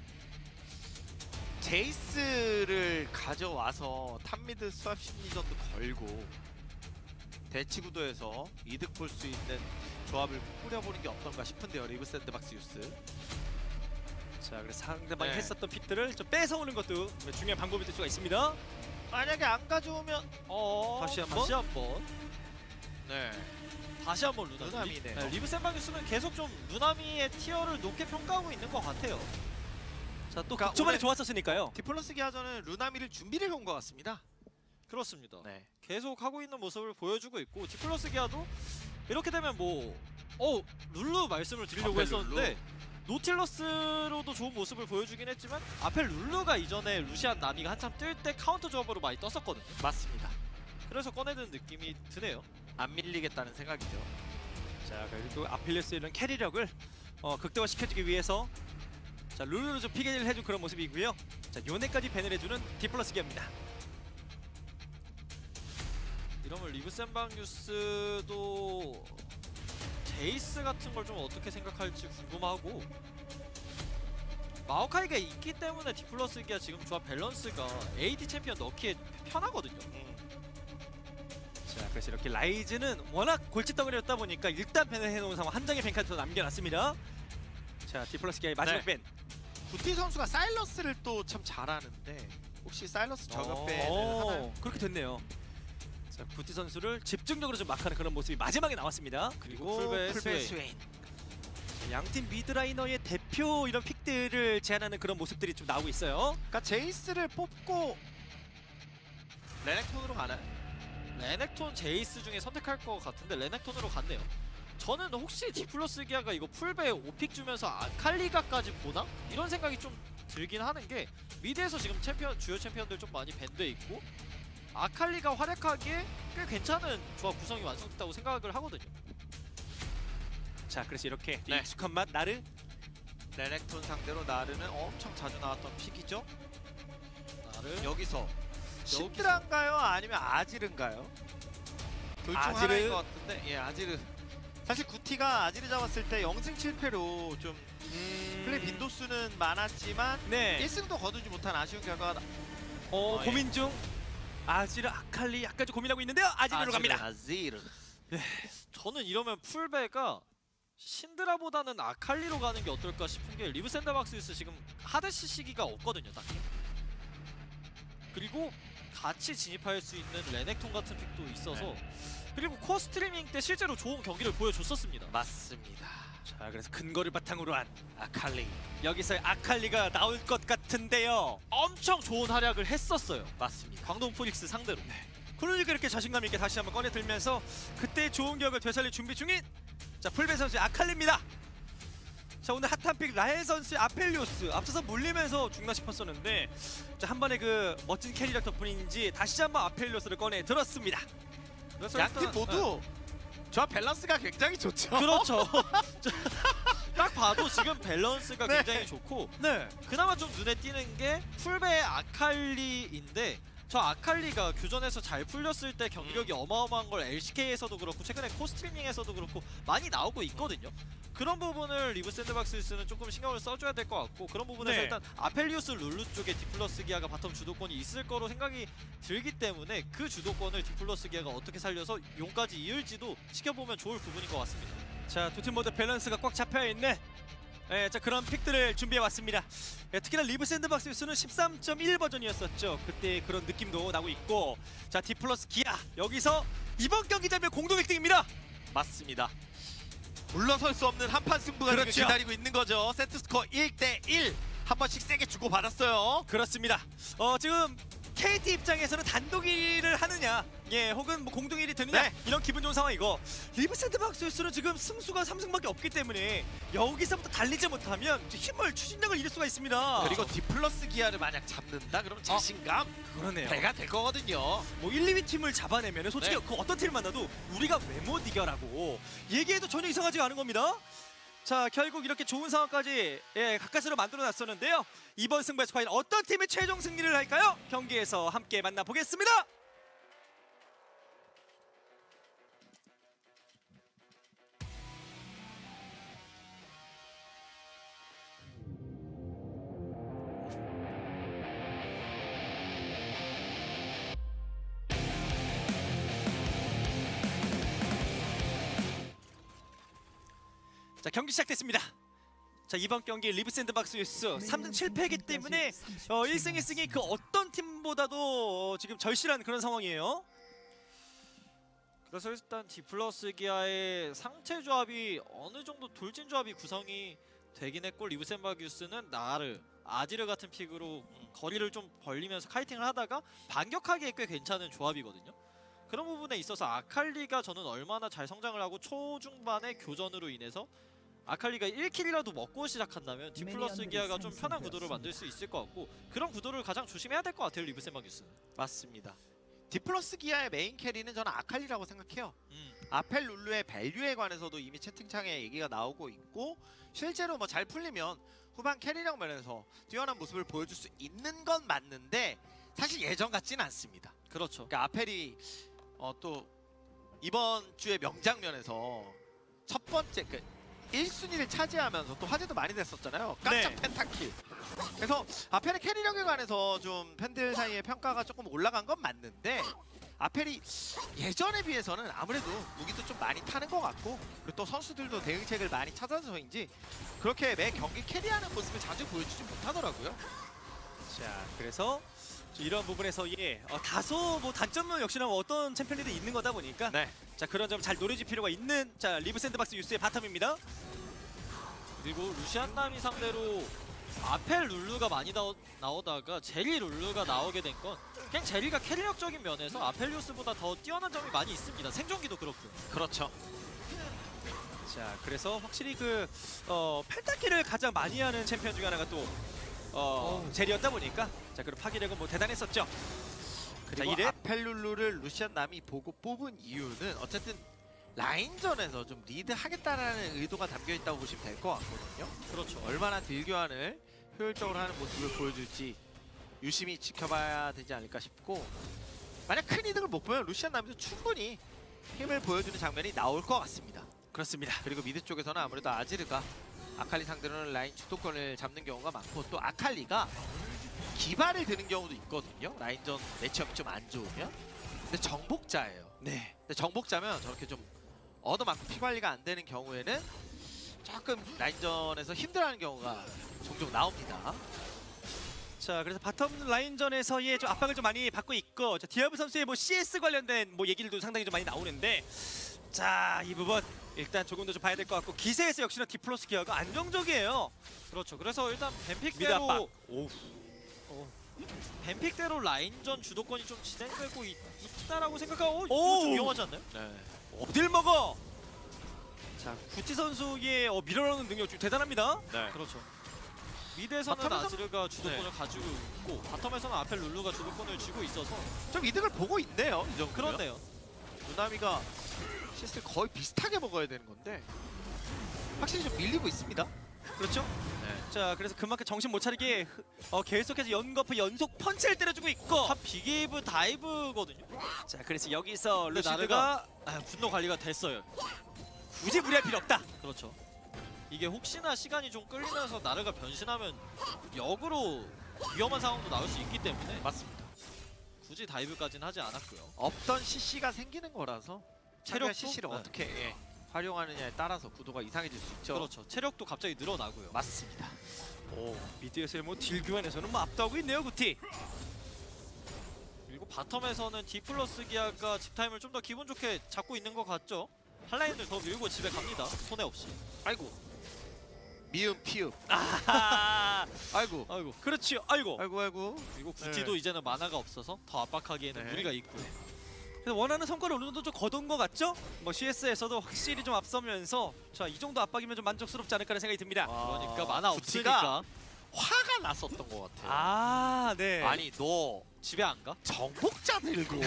[SPEAKER 2] 제이스를 가져와서 탑미드 수압 심리전도 걸고 대치 구도에서 이득 볼 수 있는 조합을 꾸려보는 게 어떤가 싶은데요. 리브 샌드박스 유스.
[SPEAKER 1] 자, 그래서 상대방이
[SPEAKER 2] 네.
[SPEAKER 1] 했었던 픽들을 좀 뺏어오는 것도 중요한 방법이 될 수가 있습니다.
[SPEAKER 2] 만약에 안 가져오면
[SPEAKER 3] 어,
[SPEAKER 1] 다시 한번?
[SPEAKER 3] 다시 한번
[SPEAKER 2] 네.
[SPEAKER 3] 다시 한번 루나미.
[SPEAKER 2] 루나미네요.
[SPEAKER 3] 네, 리브 샌방뉴스는 계속 좀 루나미의 티어를 높게 평가하고 있는 것 같아요.
[SPEAKER 1] 자, 또
[SPEAKER 2] 그러니까
[SPEAKER 1] 초반에
[SPEAKER 2] 오늘-
[SPEAKER 1] 좋았었으니까요.
[SPEAKER 2] 디플러스 기아전은 루나미를 준비를 해온 것 같습니다.
[SPEAKER 3] 그렇습니다.
[SPEAKER 2] 네.
[SPEAKER 3] 계속 하고 있는 모습을 보여주고 있고 디플러스 기아도 이렇게 되면 뭐 어, 룰루 말씀을 드리려고
[SPEAKER 2] 아펠
[SPEAKER 3] 했었는데 노틸러스로도 좋은 모습을 보여주긴 했지만 아펠 룰루가 이전에 루시안 나미가 한참 뜰 때 카운터 조합으로 많이 떴었거든요.
[SPEAKER 2] 맞습니다.
[SPEAKER 3] 그래서 꺼내는 느낌이 드네요.
[SPEAKER 2] 안 밀리겠다는 생각이죠.
[SPEAKER 1] 자, 그리고 아필리스의 이런 캐리력을 어, 극대화시켜주기 위해서 자, 룰루를 좀 피게를 해준 그런 모습이고요. 자, 요네까지 밴을 해주는 디플러스 기아입니다.
[SPEAKER 3] 이러면 리브 샌방뉴스도 제이스 같은 걸 좀 어떻게 생각할지 궁금하고 마오카이가 있기 때문에 디플러스 기아 지금 조합 밸런스가 에이디 챔피언 넣기에 편하거든요.
[SPEAKER 1] 자, 그래서 이렇게 라이즈는 워낙 골칫덩어리였다 보니까 일단 밴을 해놓은 상황 한 장의 밴카드 더 남겨놨습니다. 자, 디플러스 기아의 마지막
[SPEAKER 2] 네.
[SPEAKER 1] 밴.
[SPEAKER 2] 부티 선수가 사일러스를 또 참 잘하는데 혹시 사일러스 저격 밴을
[SPEAKER 1] 오,
[SPEAKER 2] 하나요?
[SPEAKER 1] 그렇게 됐네요. 자, 구티 선수를 집중적으로 좀 막하는 그런 모습이 마지막에 나왔습니다. 그리고
[SPEAKER 3] 풀베
[SPEAKER 2] 풀베
[SPEAKER 3] 스웨인.
[SPEAKER 2] 스웨인.
[SPEAKER 1] 양팀 미드라이너의 대표 이런 픽들을 제안하는 그런 모습들이 좀 나오고 있어요.
[SPEAKER 2] 그러니까 제이스를 뽑고 레넥톤으로 가나요?
[SPEAKER 3] 레넥톤, 제이스 중에 선택할 것 같은데 레넥톤으로 갔네요. 저는 혹시 디플러스 기아가 이거 풀베에 오픽 주면서 아칼리가까지 보나? 이런 생각이 좀 들긴 하는 게 미드에서 지금 챔피언, 주요 챔피언들 좀 많이 밴드 있고 아칼리가 활약하기에 꽤 괜찮은 조합 구성이 완성됐다고 생각을 하거든요.
[SPEAKER 1] 자, 그래서 이렇게
[SPEAKER 2] 네.
[SPEAKER 1] 익숙한 맛 나르.
[SPEAKER 2] 레넥톤 상대로 나르는 엄청 자주 나왔던 픽이죠.
[SPEAKER 3] 나를
[SPEAKER 2] 여기서 신드라인가요? 아니면 아지르인가요? 둘 중
[SPEAKER 1] 아지르.
[SPEAKER 2] 하나인 것 같은데 예 아지르. 사실 구티가 아지르 잡았을 때 영승 칠 패로 좀
[SPEAKER 1] 음...
[SPEAKER 2] 플레이 빈도수는 많았지만
[SPEAKER 1] 네.
[SPEAKER 2] 일 승도 거두지 못한 아쉬운 결과가
[SPEAKER 1] 어,
[SPEAKER 2] 어, 예.
[SPEAKER 1] 고민 중. 아지르, 아칼리 약간 좀 고민하고 있는데요. 아지르로 갑니다.
[SPEAKER 2] 아지르.
[SPEAKER 3] 저는 이러면 풀베가 신드라보다는 아칼리로 가는 게 어떨까 싶은 게 리브 샌드박스에서 지금 하데시 시기가 없거든요, 딱히. 그리고 같이 진입할 수 있는 레넥톤 같은 픽도 있어서
[SPEAKER 2] 네.
[SPEAKER 3] 그리고 코어 스트리밍 때 실제로 좋은 경기를 보여줬었습니다.
[SPEAKER 2] 맞습니다.
[SPEAKER 1] 자, 그래서 근거를 바탕으로 한
[SPEAKER 2] 아칼리.
[SPEAKER 1] 여기서 아칼리가 나올 것 같은데요.
[SPEAKER 3] 엄청 좋은 활약을 했었어요.
[SPEAKER 2] 맞습니다.
[SPEAKER 3] 광동 포닉스 상대로.
[SPEAKER 1] 그러니까 이렇게 자신감 있게 다시 한번 꺼내 들면서 그때 좋은 기억을 되살릴 준비 중인 자, 풀베 선수의 아칼리입니다. 자, 오늘 핫한 픽 라헬 선수의 아펠리오스 앞서서 물리면서 죽나 싶었었는데 자, 한 번의 그 멋진 캐리력 덕분인지 다시 한번 아펠리오스를 꺼내 들었습니다.
[SPEAKER 3] 그래서
[SPEAKER 2] 양팀
[SPEAKER 3] 일단-
[SPEAKER 2] 모두 조합 밸런스가 굉장히 좋죠.
[SPEAKER 3] 그렇죠. 딱 봐도 지금 밸런스가
[SPEAKER 2] 네.
[SPEAKER 3] 굉장히 좋고
[SPEAKER 1] 네.
[SPEAKER 3] 그나마 좀 눈에 띄는 게 풀베의 아칼리인데 저 아칼리가 교전에서 잘 풀렸을 때 경기력이 어마어마한 걸 엘씨케이에서도 그렇고 최근에 코스트리밍에서도 그렇고 많이 나오고 있거든요. 그런 부분을 리브 샌드박스는 조금 신경을 써줘야 될 것 같고 그런 부분에서
[SPEAKER 1] 네.
[SPEAKER 3] 일단 아펠리우스 룰루 쪽에 디플러스 기아가 바텀 주도권이 있을 거로 생각이 들기 때문에 그 주도권을 디플러스 기아가 어떻게 살려서 용까지 이을지도 지켜보면 좋을 부분인 것 같습니다.
[SPEAKER 1] 자, 두 팀 모두 밸런스가 꽉 잡혀있는 예, 자, 그런 픽들을 준비해왔습니다. 예, 특히나 리브 샌드박스 뉴스는 십삼 점 일 버전이었었죠. 그때 그런 느낌도 나고 있고 자, 디플러스 기아 여기서 이번 경기 되면 공동 일 등입니다.
[SPEAKER 2] 맞습니다. 물러설 수 없는 한판 승부가
[SPEAKER 1] 그렇죠.
[SPEAKER 2] 지금 기다리고 있는 거죠. 세트 스코어 일 대 일. 한 번씩 세게 주고 받았어요.
[SPEAKER 1] 그렇습니다. 어, 지금 케이티 입장에서는 단독 일 위를 하느냐 예, 혹은 뭐 공동 일 위 되느냐
[SPEAKER 2] 네.
[SPEAKER 1] 이런 기분 좋은 상황이고 리브 샌드박스 뉴스는 지금 승수가 삼 승밖에 없기 때문에 여기서부터 달리지 못하면 힘을 추진력을 잃을 수가 있습니다.
[SPEAKER 2] 그리고 디플러스 기아를 만약 잡는다 그러면 자신감
[SPEAKER 1] 그러네요.
[SPEAKER 2] 배가 될 거거든요.
[SPEAKER 1] 뭐 일, 이 위 팀을 잡아내면 솔직히
[SPEAKER 2] 네.
[SPEAKER 1] 그 어떤 팀을 만나도 우리가 왜 못 이겨라고 얘기해도 전혀 이상하지가 않은 겁니다. 자, 결국 이렇게 좋은 상황까지 예, 가까스로 만들어놨었는데요. 이번 승부에서 과연 어떤 팀이 최종 승리를 할까요? 경기에서 함께 만나보겠습니다. 자, 경기 시작됐습니다. 자, 이번 경기 리브 샌드박스 뉴스 삼 등 칠 패이기 때문에 어, 일 승 일 승이 그 어떤 팀보다도 어, 지금 절실한 그런 상황이에요.
[SPEAKER 3] 그래서 일단 디플러스 기아의 상체 조합이 어느 정도 돌진 조합이 구성이 되긴 했고 리브 샌드박스는 나르, 아지르 같은 픽으로 거리를 좀 벌리면서 카이팅을 하다가 반격하기에 꽤 괜찮은 조합이거든요. 그런 부분에 있어서 아칼리가 저는 얼마나 잘 성장을 하고 초중반의 교전으로 인해서 아칼리가 일 킬이라도 먹고 시작한다면 디플러스 기아가 좀 편한 구도를 만들 수 있을 것 같고 그런 구도를 가장 조심해야 될 것 같아요, 리브 샌드박스는.
[SPEAKER 2] 맞습니다. 디플러스 기아의 메인 캐리는 저는 아칼리라고 생각해요.
[SPEAKER 3] 음.
[SPEAKER 2] 아펠 룰루의 밸류에 관해서도 이미 채팅창에 얘기가 나오고 있고 실제로 뭐 잘 풀리면 후반 캐리력 면에서 뛰어난 모습을 보여줄 수 있는 건 맞는데 사실 예전 같지는 않습니다.
[SPEAKER 3] 그렇죠.
[SPEAKER 2] 그러니까 아펠이 어, 또 이번 주의 명장면에서 첫 번째 그 일 순위를 차지하면서 또 화제도 많이 됐었잖아요. 깜짝
[SPEAKER 1] 네.
[SPEAKER 2] 펜타킬. 그래서 아펠의 캐리력에 관해서 좀 팬들 사이에 평가가 조금 올라간 건 맞는데 아펠이 예전에 비해서는 아무래도 무기도 좀 많이 타는 것 같고 그리고 또 선수들도 대응책을 많이 찾아서인지 그렇게 매 경기 캐리하는 모습을 자주 보여주지 못하더라고요.
[SPEAKER 1] 자, 그래서 이런 부분에서 예, 어, 다소 뭐 단점은 역시나 뭐 어떤 챔피언들이 있는 거다 보니까
[SPEAKER 2] 네.
[SPEAKER 1] 자, 그런 점 잘 노려줄 필요가 있는 자, 리브 샌드박스 뉴스의 바텀입니다.
[SPEAKER 3] 그리고 루시안 남이 상대로 아펠 룰루가 많이 나오, 나오다가 제리 룰루가 나오게 된 건 그냥 제리가 캐리력적인 면에서 아펠리오스보다 더 뛰어난 점이 많이 있습니다. 생존기도 그렇고요.
[SPEAKER 2] 그렇죠.
[SPEAKER 1] 자, 그래서 확실히 그 어, 펜타키를 가장 많이 하는 챔피언 중에 하나가 또 어, 젤이었다 보니까 자, 그리고 파괴력은 뭐 대단했었죠. 자,
[SPEAKER 2] 그리고
[SPEAKER 1] 이래
[SPEAKER 2] 아펠룰루를 루시안 남이 보고 뽑은 이유는 어쨌든 라인전에서 좀 리드하겠다라는 의도가 담겨있다고 보시면 될 것 같거든요.
[SPEAKER 3] 그렇죠.
[SPEAKER 2] 얼마나 딜교환을 효율적으로 하는 모습을 보여줄지 유심히 지켜봐야 되지 않을까 싶고, 만약 큰 이득을 못 보면 루시안 남도 충분히 힘을 보여주는 장면이 나올 것 같습니다.
[SPEAKER 1] 그렇습니다.
[SPEAKER 2] 그리고 미드 쪽에서는 아무래도 아지르가 아칼리 상대로는 라인 주도권을 잡는 경우가 많고, 또 아칼리가 기발을 드는 경우도 있거든요. 라인전 매치업이 좀 안 좋으면. 근데 정복자예요.
[SPEAKER 1] 네.
[SPEAKER 2] 근데 정복자면 저렇게 좀 얻어맞고 피 관리가 안 되는 경우에는 조금 라인전에서 힘들어하는 경우가 종종 나옵니다.
[SPEAKER 1] 자, 그래서 바텀 라인전에서의 좀 압박을 좀 많이 받고 있고, 자, 디아브 선수의 뭐 씨에스 관련된 뭐 얘기들도 상당히 좀 많이 나오는데, 자, 이 부분 일단 조금 더 좀 봐야 될 것 같고, 기세에서 역시나 디플러스 기어가 안정적이에요.
[SPEAKER 3] 그렇죠. 그래서 일단
[SPEAKER 1] 미드 압박.
[SPEAKER 3] 뱀픽대로
[SPEAKER 1] 오.
[SPEAKER 3] 어, 뱀픽대로 라인전 주도권이 좀 진행되고 있, 있다라고 생각하고 어,
[SPEAKER 1] 오!
[SPEAKER 3] 이거 좀 위험하지 않나요?
[SPEAKER 2] 네.
[SPEAKER 1] 어딜 먹어? 자, 구티 선수의 어, 밀어넣는 능력 좀 대단합니다.
[SPEAKER 2] 네.
[SPEAKER 3] 그렇죠. 미드에서는
[SPEAKER 2] 바텀에서-
[SPEAKER 3] 아지르가 주도권을 가지고 있고 바텀에서는 아펠 룰루가 주도권을 쥐고 있어서
[SPEAKER 2] 좀 이득을 보고 있네요. 이 정도면.
[SPEAKER 3] 그렇네요.
[SPEAKER 2] 루나미가 시스를 거의 비슷하게 먹어야 되는 건데 확실히 좀 밀리고 있습니다.
[SPEAKER 1] 그렇죠?
[SPEAKER 2] 네.
[SPEAKER 1] 자, 그래서 그만큼 정신 못 차리게 흐- 어, 계속해서 연거푸 연속 펀치를 때려주고 있고,
[SPEAKER 3] 탑 빅웨이브 다이브거든요.
[SPEAKER 1] 자, 그래서 여기서
[SPEAKER 3] 근데
[SPEAKER 1] 루시드가
[SPEAKER 3] 아, 분노 관리가 됐어요.
[SPEAKER 1] 굳이 무리할 필요 없다.
[SPEAKER 3] 그렇죠. 이게 혹시나 시간이 좀 끌리면서 나르가 변신하면 역으로 위험한 상황도 나올 수 있기 때문에
[SPEAKER 2] 맞습니다.
[SPEAKER 3] 굳이 다이브까지는 하지 않았고요.
[SPEAKER 2] 없던 씨씨가 생기는 거라서
[SPEAKER 3] 체력도?
[SPEAKER 2] 체력 씨씨를
[SPEAKER 3] 네.
[SPEAKER 2] 어떻게 예, 활용하느냐에 따라서 구도가 이상해질 수 있죠.
[SPEAKER 3] 그렇죠. 체력도 갑자기 늘어나고요.
[SPEAKER 2] 맞습니다.
[SPEAKER 1] 오, 미드에서의 뭐딜 교환에서는 뭐 압도하고 있네요, 구티.
[SPEAKER 3] 그리고 바텀에서는 D 플러스 기아가 집 타임을 좀 더 기분 좋게 잡고 있는 것 같죠. 한라인을 더 밀고 집에 갑니다. 손해 없이.
[SPEAKER 2] 아이고. 미음 피읍.
[SPEAKER 1] 아하.
[SPEAKER 2] 아이고.
[SPEAKER 3] 아이고.
[SPEAKER 1] 그렇죠. 아이고.
[SPEAKER 2] 아이고 아이고.
[SPEAKER 3] 그리고 구티도
[SPEAKER 2] 네.
[SPEAKER 3] 이제는 만화가 없어서 더 압박하기에는
[SPEAKER 2] 네.
[SPEAKER 3] 무리가 있고요.
[SPEAKER 1] 그래서 원하는 성과를 어느 정도 좀 거둔 것 같죠? 뭐 씨에스에서도 확실히 좀 앞서면서, 자, 이 정도 압박이면 좀 만족스럽지 않을까라는 생각이 듭니다.
[SPEAKER 3] 그러니까 만화
[SPEAKER 2] 구티가
[SPEAKER 3] 없으니까
[SPEAKER 2] 화가 났었던 것 같아요.
[SPEAKER 1] 아, 네.
[SPEAKER 2] 아니 너
[SPEAKER 3] 집에 안 가?
[SPEAKER 2] 정복자 들고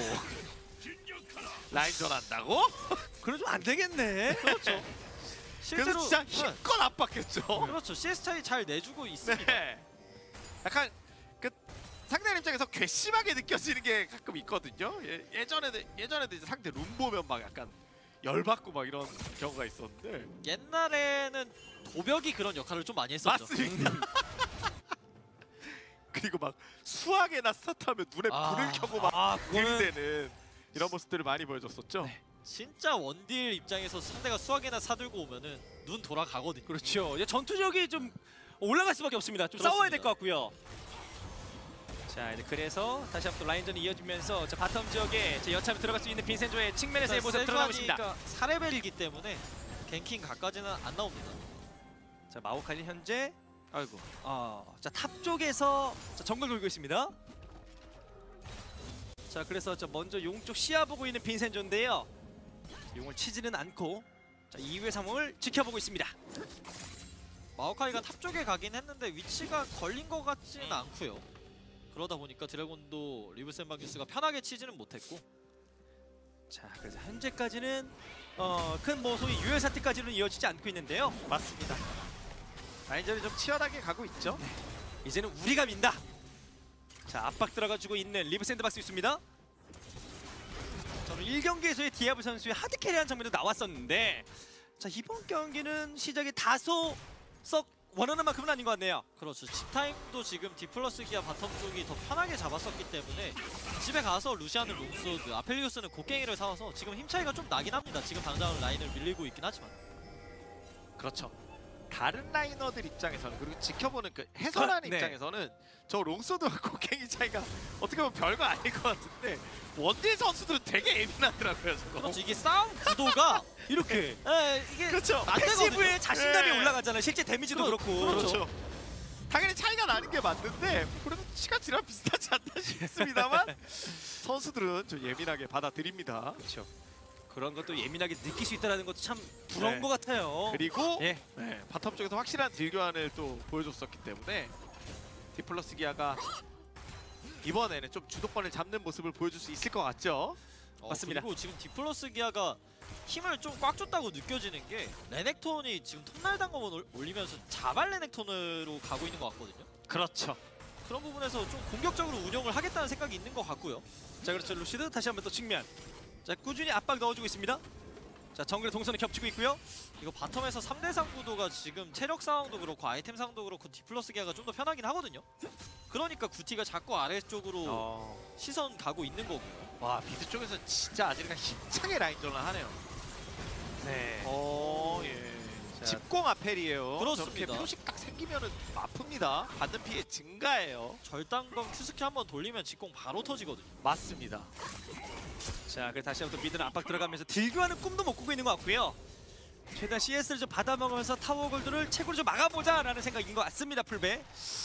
[SPEAKER 2] 라인전 한다고?
[SPEAKER 1] 그럼 좀 안 되겠네.
[SPEAKER 3] 그렇죠.
[SPEAKER 2] 그래서
[SPEAKER 3] 실제로
[SPEAKER 2] 진짜
[SPEAKER 3] 네.
[SPEAKER 2] 힘껏 압박했죠.
[SPEAKER 3] 그렇죠. 씨에스 차이 잘 내주고 있습니다.
[SPEAKER 2] 네. 약간 그 상대 입장에서 괘씸하게 느껴지는 게 가끔 있거든요. 예, 예전에는 예전에도 이제 상대 룸 보면 막 약간 열받고 막 이런 경우가 있었는데
[SPEAKER 3] 옛날에는 도벽이 그런 역할을 좀 많이 했었죠.
[SPEAKER 2] 맞습니다. 그리고 막 수학에나 스타트하면 눈에
[SPEAKER 3] 아,
[SPEAKER 2] 불을 켜고 막
[SPEAKER 1] 아, 그거는
[SPEAKER 2] 들이대는 이런 모습들을 많이 보여줬었죠.
[SPEAKER 3] 진짜 원딜 입장에서 상대가 수학이나 사들고 오면은 눈 돌아가거든요.
[SPEAKER 1] 그렇죠. 이제 전투력이 좀 올라갈 수밖에 없습니다. 좀
[SPEAKER 3] 그렇습니다.
[SPEAKER 1] 싸워야 될 것 같고요. 자, 이제 그래서 다시 한번 또 라인전이 이어지면서 자, 바텀 지역에 제 여차하면 들어갈 수 있는 빈센조의 측면에서의 모습 드러나고 있습니다.
[SPEAKER 3] 사 레벨이기 때문에 갱킹 각까지는 안 나옵니다.
[SPEAKER 1] 자, 마오칼리 현재
[SPEAKER 2] 아이고.
[SPEAKER 1] 어, 자, 탑 쪽에서 자, 정글 돌고 있습니다. 자, 그래서 저 먼저 용 쪽 시야 보고 있는 빈센조인데요. 용을 치지는 않고 자, 이후의 상황을 지켜보고 있습니다.
[SPEAKER 3] 마오카이가 탑 쪽에 가긴 했는데 위치가 걸린 것 같지는 않고요. 그러다 보니까 드래곤도 리브 샌바기스가 편하게 치지는 못했고.
[SPEAKER 1] 자, 그래서 현재까지는 어, 큰 뭐 소위 유혈 사태까지는 이어지지 않고 있는데요.
[SPEAKER 2] 맞습니다. 라인전이 좀 치열하게 가고 있죠.
[SPEAKER 1] 이제는 우리가 민다. 자, 압박 들어가지고 있는 리브 샌드박스 있습니다. 저는 일 경기에서의 디아브 선수의 하드캐리한 장면도 나왔었는데, 자, 이번 경기는 시작이 다소 썩 원하는 만큼은 아닌 것 같네요.
[SPEAKER 3] 그렇죠. 집 타임도 지금 디플러스 기아 바텀 쪽이 더 편하게 잡았었기 때문에 집에 가서 루시안은 롱소드, 아펠리우스는 곡괭이를 사와서 지금 힘 차이가 좀 나긴 합니다. 지금 당장 라인을 밀리고 있긴 하지만.
[SPEAKER 2] 그렇죠. 다른 라이너들 입장에서는 그리고 지켜보는 그 해설하는
[SPEAKER 1] 네.
[SPEAKER 2] 입장에서는 저 롱소드와 곡괭이 차이가 어떻게 보면 별거 아닐 것 같은데 원딜 선수들은 되게 예민하더라고요. 저거.
[SPEAKER 3] 그렇죠. 이게 싸움 구도가
[SPEAKER 1] 이렇게
[SPEAKER 3] 예, 이게
[SPEAKER 2] 그렇죠.
[SPEAKER 3] 안 되거든요.
[SPEAKER 1] 패시브에 자신감이
[SPEAKER 2] 네.
[SPEAKER 1] 올라가잖아요. 실제 데미지도
[SPEAKER 3] 그렇-
[SPEAKER 1] 그렇고.
[SPEAKER 3] 그렇죠.
[SPEAKER 2] 당연히 차이가 나는 게 맞는데 그래도 시간 지나면 비슷하지 않나 싶습니다만 선수들은 좀 예민하게 받아들입니다.
[SPEAKER 1] 그렇죠. 그런 것도 예민하게 느낄 수 있다는 것도 참 부러운
[SPEAKER 2] 네.
[SPEAKER 1] 것 같아요.
[SPEAKER 2] 그리고
[SPEAKER 1] 예.
[SPEAKER 2] 네, 바텀 쪽에서 확실한 딜 교환을 또 보여줬었기 때문에 디플러스 기아가 이번에는 좀 주도권을 잡는 모습을 보여줄 수 있을 것 같죠?
[SPEAKER 3] 어,
[SPEAKER 1] 맞습니다.
[SPEAKER 3] 그리고 지금 디플러스 기아가 힘을 좀 꽉 줬다고 느껴지는 게 레넥톤이 지금 톱날 단검을 올- 올리면서 자발 레넥톤으로 가고 있는 것 같거든요.
[SPEAKER 2] 그렇죠.
[SPEAKER 3] 그런 부분에서 좀 공격적으로 운영을 하겠다는 생각이 있는 것 같고요.
[SPEAKER 1] 자, 그렇죠. 루시드 다시 한번 또 측면. 자, 꾸준히 압박 넣어주고 있습니다. 자, 정글의 동선이 겹치고 있고요.
[SPEAKER 3] 이거 바텀에서 삼 대 삼 구도가 지금 체력 상황도 그렇고 아이템 상황도 그렇고 디플러스 기아가 좀 더 편하긴 하거든요. 그러니까 구티가 자꾸 아래쪽으로
[SPEAKER 2] 어.
[SPEAKER 3] 시선 가고 있는 거고요.
[SPEAKER 2] 와 미드 쪽에서 진짜 아지르가 힘차게 라인전을 하네요.
[SPEAKER 1] 네.
[SPEAKER 2] 어 예.
[SPEAKER 1] 자,
[SPEAKER 2] 집공 아펠이에요.
[SPEAKER 3] 그렇습니다.
[SPEAKER 2] 저렇게 표식 딱 생기면은 아픕니다. 받는 피해 증가해요.
[SPEAKER 3] 절단검 큐스킬 한번 돌리면 직공 바로 터지거든요.
[SPEAKER 2] 맞습니다.
[SPEAKER 1] 자, 그래 다시 한번 또 미드는 압박 들어가면서 딜교하는 꿈도 못 꾸고 있는 것 같고요. 최대한 씨에스를 좀 받아먹으면서 타워 골드를 최고로 좀 막아보자라는 생각인 것 같습니다. 풀베.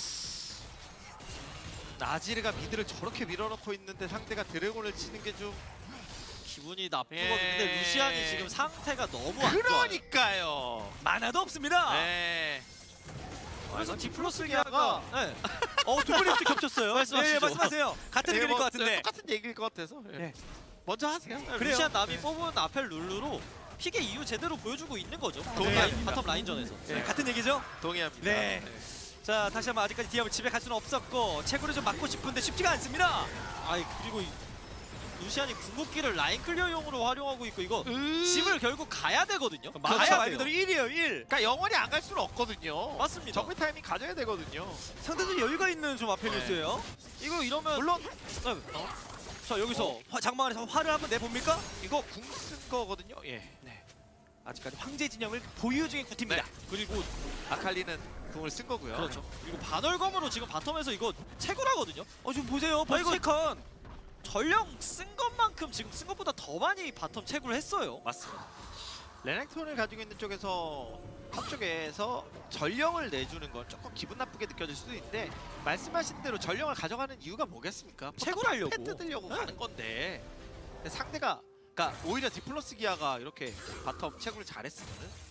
[SPEAKER 2] 나지르가 미드를 저렇게 밀어넣고 있는데 상대가 드래곤을 치는 게 좀
[SPEAKER 3] 기분이 나쁘거든요.
[SPEAKER 2] 예.
[SPEAKER 3] 근데 루시안이 지금 상태가 너무 안 좋아요.
[SPEAKER 2] 그러니까요.
[SPEAKER 1] 만화도 없습니다.
[SPEAKER 2] 네.
[SPEAKER 3] 그래서
[SPEAKER 2] 아,
[SPEAKER 3] 디플러스
[SPEAKER 2] 디플러스
[SPEAKER 3] 기아가 네.
[SPEAKER 1] 어, 두 분이 또 겹쳤어요.
[SPEAKER 3] 말씀하시죠.
[SPEAKER 1] 네, 말씀하세요. 같은
[SPEAKER 2] 이게
[SPEAKER 1] 의견일
[SPEAKER 2] 뭐
[SPEAKER 1] 것 같은데.
[SPEAKER 2] 똑같은 얘기일 것 같아서. 예.
[SPEAKER 1] 네.
[SPEAKER 2] 먼저 하세요.
[SPEAKER 1] 그래요.
[SPEAKER 3] 루시안 남이
[SPEAKER 2] 네.
[SPEAKER 3] 뽑은 아펠 룰루로 픽의 이유 제대로 보여주고 있는 거죠.
[SPEAKER 2] 동의합니다.
[SPEAKER 3] 바텀 라인전에서.
[SPEAKER 1] 네, 같은 얘기죠?
[SPEAKER 2] 동의합니다.
[SPEAKER 1] 네. 자, 다시 한번 아직까지 디아블 집에 갈 수는 없었고 채굴을 좀 막고 싶은데 쉽지가 않습니다.
[SPEAKER 3] 아이 그리고 이 루시안이 궁극기를 라인 클리어용으로 활용하고 있고 이거
[SPEAKER 2] 으...
[SPEAKER 3] 집을 결국 가야 되거든요.
[SPEAKER 1] 마야
[SPEAKER 3] 가야
[SPEAKER 1] 말
[SPEAKER 3] 돼요.
[SPEAKER 1] 그대로 일이에요, 일.
[SPEAKER 2] 그러니까 영원히 안 갈 수는 없거든요.
[SPEAKER 3] 맞습니다.
[SPEAKER 2] 정비 타이밍 가져야 되거든요.
[SPEAKER 1] 상대도 여유가 있는 좀 아펠리우스예요.
[SPEAKER 3] 이거 이러면
[SPEAKER 2] 물론
[SPEAKER 3] 네.
[SPEAKER 2] 어?
[SPEAKER 1] 자, 여기서 화, 장막 안에서 화를 한번 내봅니까?
[SPEAKER 2] 이거 궁 쓴 거거든요. 예.
[SPEAKER 1] 아직까지 황제 진영을 보유 중인 구팀입니다.
[SPEAKER 2] 네.
[SPEAKER 3] 그리고
[SPEAKER 2] 아칼리는 궁을 쓴 거고요.
[SPEAKER 3] 그렇죠. 그리고 반월검으로 지금 바텀에서 이거 채굴하거든요.
[SPEAKER 1] 어, 좀 보세요. 벌써
[SPEAKER 3] 이거-
[SPEAKER 1] 세 칸.
[SPEAKER 3] 전령 쓴 것만큼 지금 쓴 것보다 더 많이 바텀 채굴을 했어요.
[SPEAKER 2] 맞습니다. 레넥톤을 가지고 있는 쪽에서 앞쪽에서 전령을 내주는 건 조금 기분 나쁘게 느껴질 수도 있는데 말씀하신 대로 전령을 가져가는 이유가 뭐겠습니까?
[SPEAKER 3] 채굴하려고.
[SPEAKER 2] 팬 뜯으려고
[SPEAKER 3] 네.
[SPEAKER 2] 가는 건데 근데 상대가 그러니까 오히려 디플러스 기아가 이렇게 바텀 채굴을 잘했으면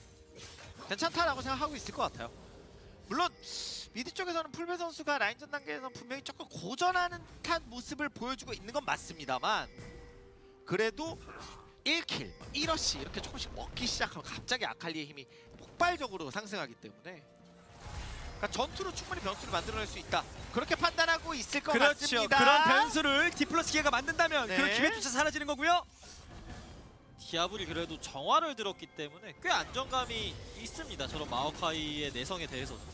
[SPEAKER 2] 괜찮다라고 생각하고 있을 것 같아요. 물론 미드 쪽에서는 풀베 선수가 라인전 단계에서 분명히 조금 고전하는 듯한 모습을 보여주고 있는 건 맞습니다만 그래도 일 킬, 일 러시 이렇게 조금씩 먹기 시작하면 갑자기 아칼리의 힘이 폭발적으로 상승하기 때문에 그러니까 전투로 충분히 변수를 만들어낼 수 있다. 그렇게 판단하고 있을 것
[SPEAKER 1] 그렇죠.
[SPEAKER 2] 같습니다.
[SPEAKER 1] 그런 변수를 디플러스 기회가 만든다면
[SPEAKER 2] 네.
[SPEAKER 1] 그 기회조차 사라지는 거고요.
[SPEAKER 3] 디아블이 그래도 정화를 들었기 때문에 꽤 안정감이 있습니다. 저런 마오카이의 내성에 대해서는.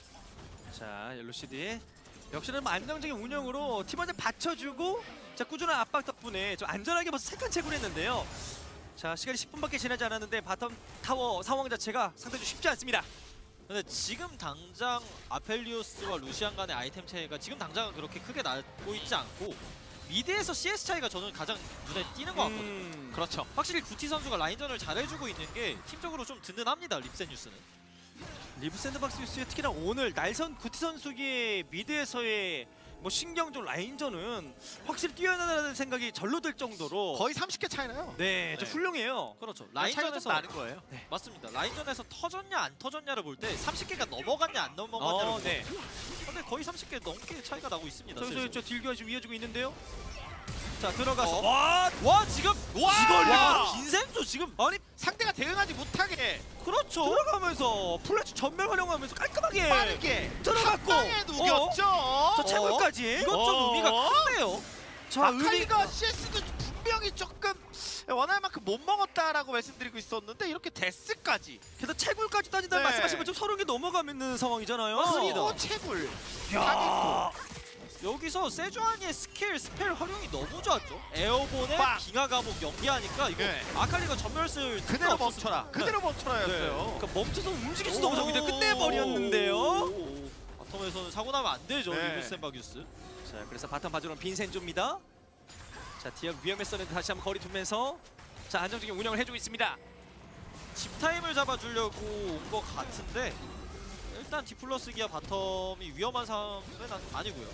[SPEAKER 1] 자, 옐로시드의 역시나 뭐 안정적인 운영으로 팀원들 받쳐주고 자, 꾸준한 압박 덕분에 좀 안전하게 벌써 세 칸 채굴 했는데요. 자, 시간이 십 분밖에 지나지 않았는데 바텀 타워 상황 자체가 상당히 쉽지 않습니다.
[SPEAKER 3] 근데 지금 당장 아펠리오스와 루시안 간의 아이템 차이가 지금 당장은 그렇게 크게 나고 있지 않고 미드에서 씨에스 차이가 저는 가장 눈에 띄는 것 같거든요.
[SPEAKER 1] 음,
[SPEAKER 2] 그렇죠.
[SPEAKER 3] 확실히 구티 선수가 라인전을 잘해주고 있는 게 팀적으로 좀 든든합니다. 립센 뉴스는.
[SPEAKER 1] 리브 샌드박스 뉴스에 특히나 오늘 날선 구티 선수의 미드에서의 뭐 신경전 라인전은 확실히 뛰어나다는 생각이 절로 들 정도로
[SPEAKER 2] 거의 삼십 개 차이나요.
[SPEAKER 1] 네, 좀
[SPEAKER 2] 네.
[SPEAKER 1] 훌륭해요.
[SPEAKER 3] 그렇죠.
[SPEAKER 2] 차이가 좀
[SPEAKER 3] 라인전에서
[SPEAKER 2] 나는 거예요.
[SPEAKER 3] 맞습니다. 라인전에서 터졌냐 안 터졌냐를 볼 때 삼십 개가 넘어갔냐 안 넘어갔냐를
[SPEAKER 1] 어,
[SPEAKER 3] 볼
[SPEAKER 1] 네.
[SPEAKER 3] 때 근데 거의 삼십 개 넘게 차이가 나고 있습니다.
[SPEAKER 1] 저기서
[SPEAKER 3] 슬슬.
[SPEAKER 1] 저 딜교환 지금 이어지고 있는데요. 자, 들어가서
[SPEAKER 3] 어?
[SPEAKER 1] 와,
[SPEAKER 3] 와 지금
[SPEAKER 2] 와!
[SPEAKER 3] 이걸
[SPEAKER 2] 와!
[SPEAKER 3] 와 빈센조 지금
[SPEAKER 1] 아니
[SPEAKER 2] 상대가 대응하지 못하게
[SPEAKER 3] 그렇죠.
[SPEAKER 1] 들어가면서 플래시 전멸 활용하면서 깔끔하게
[SPEAKER 2] 빠르게
[SPEAKER 1] 들어갔고.
[SPEAKER 2] 한 방에 녹였죠.
[SPEAKER 1] 저 채굴까지.
[SPEAKER 3] 이건 좀
[SPEAKER 2] 어?
[SPEAKER 3] 의미가 큰데요.
[SPEAKER 1] 자,
[SPEAKER 2] 아칼리가 씨에스도 분명히 조금 원할 만큼 못 먹었다라고 말씀드리고 있었는데 이렇게 데스까지
[SPEAKER 1] 게다가 채굴까지 따진다는
[SPEAKER 2] 네.
[SPEAKER 1] 말씀하신 것처럼 서른 개 넘어가면 있는 상황이잖아요.
[SPEAKER 3] 맞습니다.
[SPEAKER 2] 그리고 채굴
[SPEAKER 1] 야,
[SPEAKER 3] 여기서 세주아니의 스킬, 스펠 활용이 너무 좋았죠. 에어본에
[SPEAKER 2] 빵!
[SPEAKER 3] 빙하 감옥 연기하니까 이거
[SPEAKER 2] 네.
[SPEAKER 3] 아칼리가 전멸 쓸
[SPEAKER 2] 그대로
[SPEAKER 3] 수가 없었습니다.
[SPEAKER 2] 멈춰라. 그대로 멈춰라였어요.
[SPEAKER 1] 그러니까 멈춰서 움직일 수도 없었는데 끝내버렸는데요.
[SPEAKER 3] 바텀에서는 사고 나면 안 되죠.
[SPEAKER 2] 네.
[SPEAKER 3] 리브스 앰바규스.
[SPEAKER 1] 자, 그래서 바텀 봐주는 빈센조입니다. 자, 디아 위험했었는데 다시 한번 거리 두면서 자, 안정적인 운영을 해주고 있습니다.
[SPEAKER 3] 집 타임을 잡아주려고 온 것 같은데 일단 디플러스 기아 바텀이 위험한 상황은 아니고요.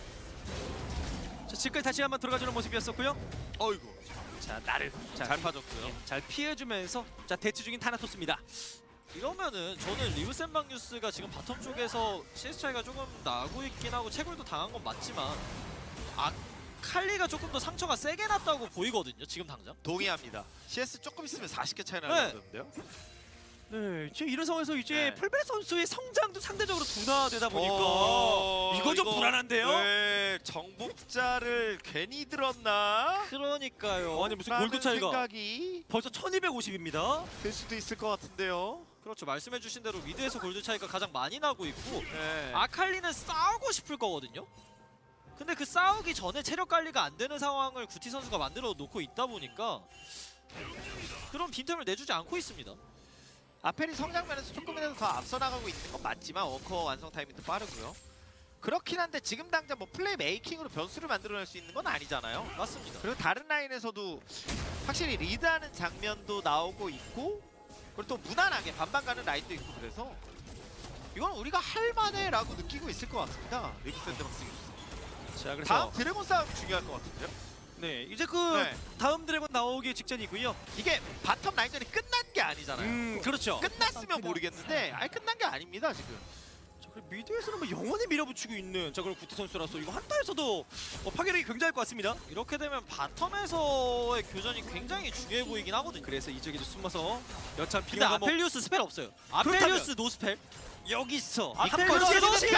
[SPEAKER 1] 자, 지금까지 다시 한번 들어가주는 모습이었었고요.
[SPEAKER 2] 어이구.
[SPEAKER 1] 자, 나를 자,
[SPEAKER 2] 잘 파줬고요.
[SPEAKER 1] 예, 잘 피해주면서 자, 대치 중인 타나토스입니다.
[SPEAKER 3] 이러면은 저는 리브스 앰바규스가 지금 바텀 쪽에서 씨에스 차이가 조금 나고 있긴 하고 채굴도 당한 건 맞지만 아칼리가 조금 더 상처가 세게 났다고 보이거든요. 지금 당장.
[SPEAKER 2] 동의합니다. 씨에스 조금 있으면 사십 개 차이
[SPEAKER 3] 네.
[SPEAKER 2] 나는데요.
[SPEAKER 1] 네, 지금 이런 상황에서 이제
[SPEAKER 2] 네.
[SPEAKER 1] 풀베 선수의 성장도 상대적으로 둔화되다 보니까
[SPEAKER 2] 어,
[SPEAKER 1] 이거 좀 불안한데요?
[SPEAKER 2] 네, 정복자를 괜히 들었나?
[SPEAKER 3] 그러니까요.
[SPEAKER 1] 아니 무슨
[SPEAKER 2] 라는
[SPEAKER 1] 골드 차이가
[SPEAKER 2] 생각이
[SPEAKER 1] 벌써 천이백오십입니다.
[SPEAKER 2] 될 수도 있을 것 같은데요.
[SPEAKER 3] 그렇죠. 말씀해주신 대로 미드에서 골드 차이가 가장 많이 나고 있고
[SPEAKER 2] 네.
[SPEAKER 3] 아칼리는 싸우고 싶을 거거든요. 근데 그 싸우기 전에 체력 관리가 안 되는 상황을 구티 선수가 만들어 놓고 있다 보니까 그런 빈틈을 내주지 않고 있습니다.
[SPEAKER 2] 아펠이 성장면에서 조금이라도 더 앞서 나가고 있는 건 맞지만 워커 완성 타이밍도 빠르고요. 그렇긴 한데 지금 당장 뭐 플레이 메이킹으로 변수를 만들어낼 수 있는 건 아니잖아요.
[SPEAKER 3] 맞습니다.
[SPEAKER 2] 그리고 다른 라인에서도 확실히 리드하는 장면도 나오고 있고 그리고 또 무난하게 반반 가는 라인도 있고 그래서 이건 우리가 할만해 라고 느끼고 있을 것 같습니다. 리브 샌드박스.
[SPEAKER 1] 자, 그래서
[SPEAKER 2] 다음 드래곤 싸움이 중요할 것 같은데요.
[SPEAKER 1] 네, 이제 그
[SPEAKER 2] 네.
[SPEAKER 1] 다음 드래곤 나오기 직전이고요.
[SPEAKER 2] 이게 바텀 라인전이 끝난 게 아니잖아요.
[SPEAKER 1] 음, 그렇죠.
[SPEAKER 2] 끝났으면 모르겠는데 아예 끝난 게 아닙니다 지금.
[SPEAKER 1] 자, 그리고 미드에서는 뭐 영원히 밀어붙이고 있는 자, 그럼 구티 선수라서 이거 한타에서도 어, 파괴력이 굉장할 것 같습니다.
[SPEAKER 3] 이렇게 되면 바텀에서의 교전이 굉장히 중요해 보이긴 하거든요.
[SPEAKER 1] 그래서 이쪽에 수숨어서 여참
[SPEAKER 3] 근데
[SPEAKER 1] 비가 뭐
[SPEAKER 3] 아펠리우스 스펠 없어요. 아펠리우스 노스펠.
[SPEAKER 1] 여기서
[SPEAKER 3] 아펠리우스
[SPEAKER 1] 한번
[SPEAKER 3] 노스펠.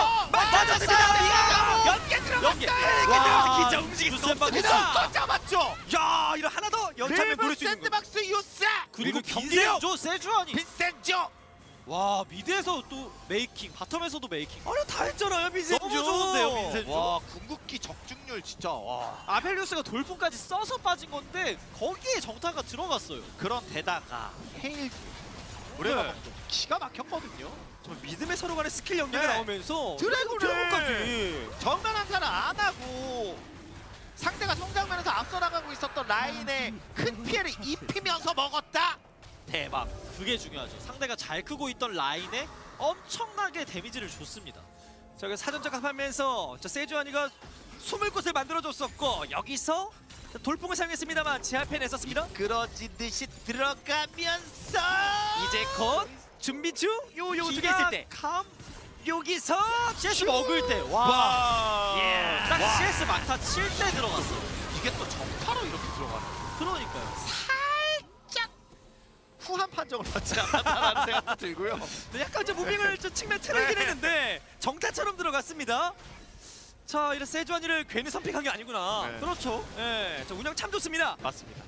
[SPEAKER 1] 맞았습니다.
[SPEAKER 2] 연계 들어갔다.
[SPEAKER 3] 연계.
[SPEAKER 1] 와, 기자 움직임
[SPEAKER 3] 루스
[SPEAKER 1] 없습니다.
[SPEAKER 2] 또 잡았죠.
[SPEAKER 1] 야, 이런 하나 더 연참에
[SPEAKER 2] 리브
[SPEAKER 1] 노릴 수 있는 거.
[SPEAKER 2] 샌드박스 유스.
[SPEAKER 3] 그리고
[SPEAKER 1] 그리고
[SPEAKER 3] 빈센조 세주아니.
[SPEAKER 2] 빈센조.
[SPEAKER 3] 와 미드에서 또 메이킹, 바텀에서도 메이킹.
[SPEAKER 1] 아니 다 했잖아요, 빈센조.
[SPEAKER 3] 너무 좋은데요, 빈센조.
[SPEAKER 2] 와 궁극기 적중률 진짜 와.
[SPEAKER 3] 아펠리우스가 돌풍까지 써서 빠진 건데 거기에 정타가 들어갔어요.
[SPEAKER 2] 그런 데다가 헤일 노래가 기가 막혔거든요.
[SPEAKER 1] 저 믿음의 서로 간의 스킬 연계가
[SPEAKER 2] 네.
[SPEAKER 1] 나오면서
[SPEAKER 2] 드래곤을
[SPEAKER 1] 드래곤까지.
[SPEAKER 2] 정면 한타는 안 하고 상대가 성장면에서 앞서 나가고 있었던 라인에 큰 피해를 입히면서 먹었다. 대박.
[SPEAKER 3] 그게 중요하죠. 상대가 잘 크고 있던 라인에 엄청나게 데미지를 줬습니다.
[SPEAKER 1] 자, 그 사전 작업하면서 저 세주아니가 숨을 곳을 만들어줬었고 여기서 돌풍을 사용했습니다만 제압해내 썼습니다.
[SPEAKER 2] 그러지듯이 들어가면서
[SPEAKER 1] 이제 곧 준비 중. 요요 두 개 있을 때
[SPEAKER 3] 감
[SPEAKER 1] 여기서
[SPEAKER 3] 씨에스 먹을 때 와.
[SPEAKER 2] 와.
[SPEAKER 1] 예.
[SPEAKER 3] 딱 씨에스 막타 칠 때 들어갔어.
[SPEAKER 2] 이게 또 정타로 이렇게 들어가는
[SPEAKER 3] 그러니까요.
[SPEAKER 2] 살짝 후한 판정을 받지 않았다라는 생각도 들고요.
[SPEAKER 1] 네, 약간 좀 무빙을 좀 측면 틀리긴 했는데 정타처럼 들어갔습니다. 자, 이런 세주아니를 괜히 선픽한 게 아니구나.
[SPEAKER 2] 네.
[SPEAKER 1] 그렇죠. 예, 저 운영 참 좋습니다.
[SPEAKER 2] 맞습니다.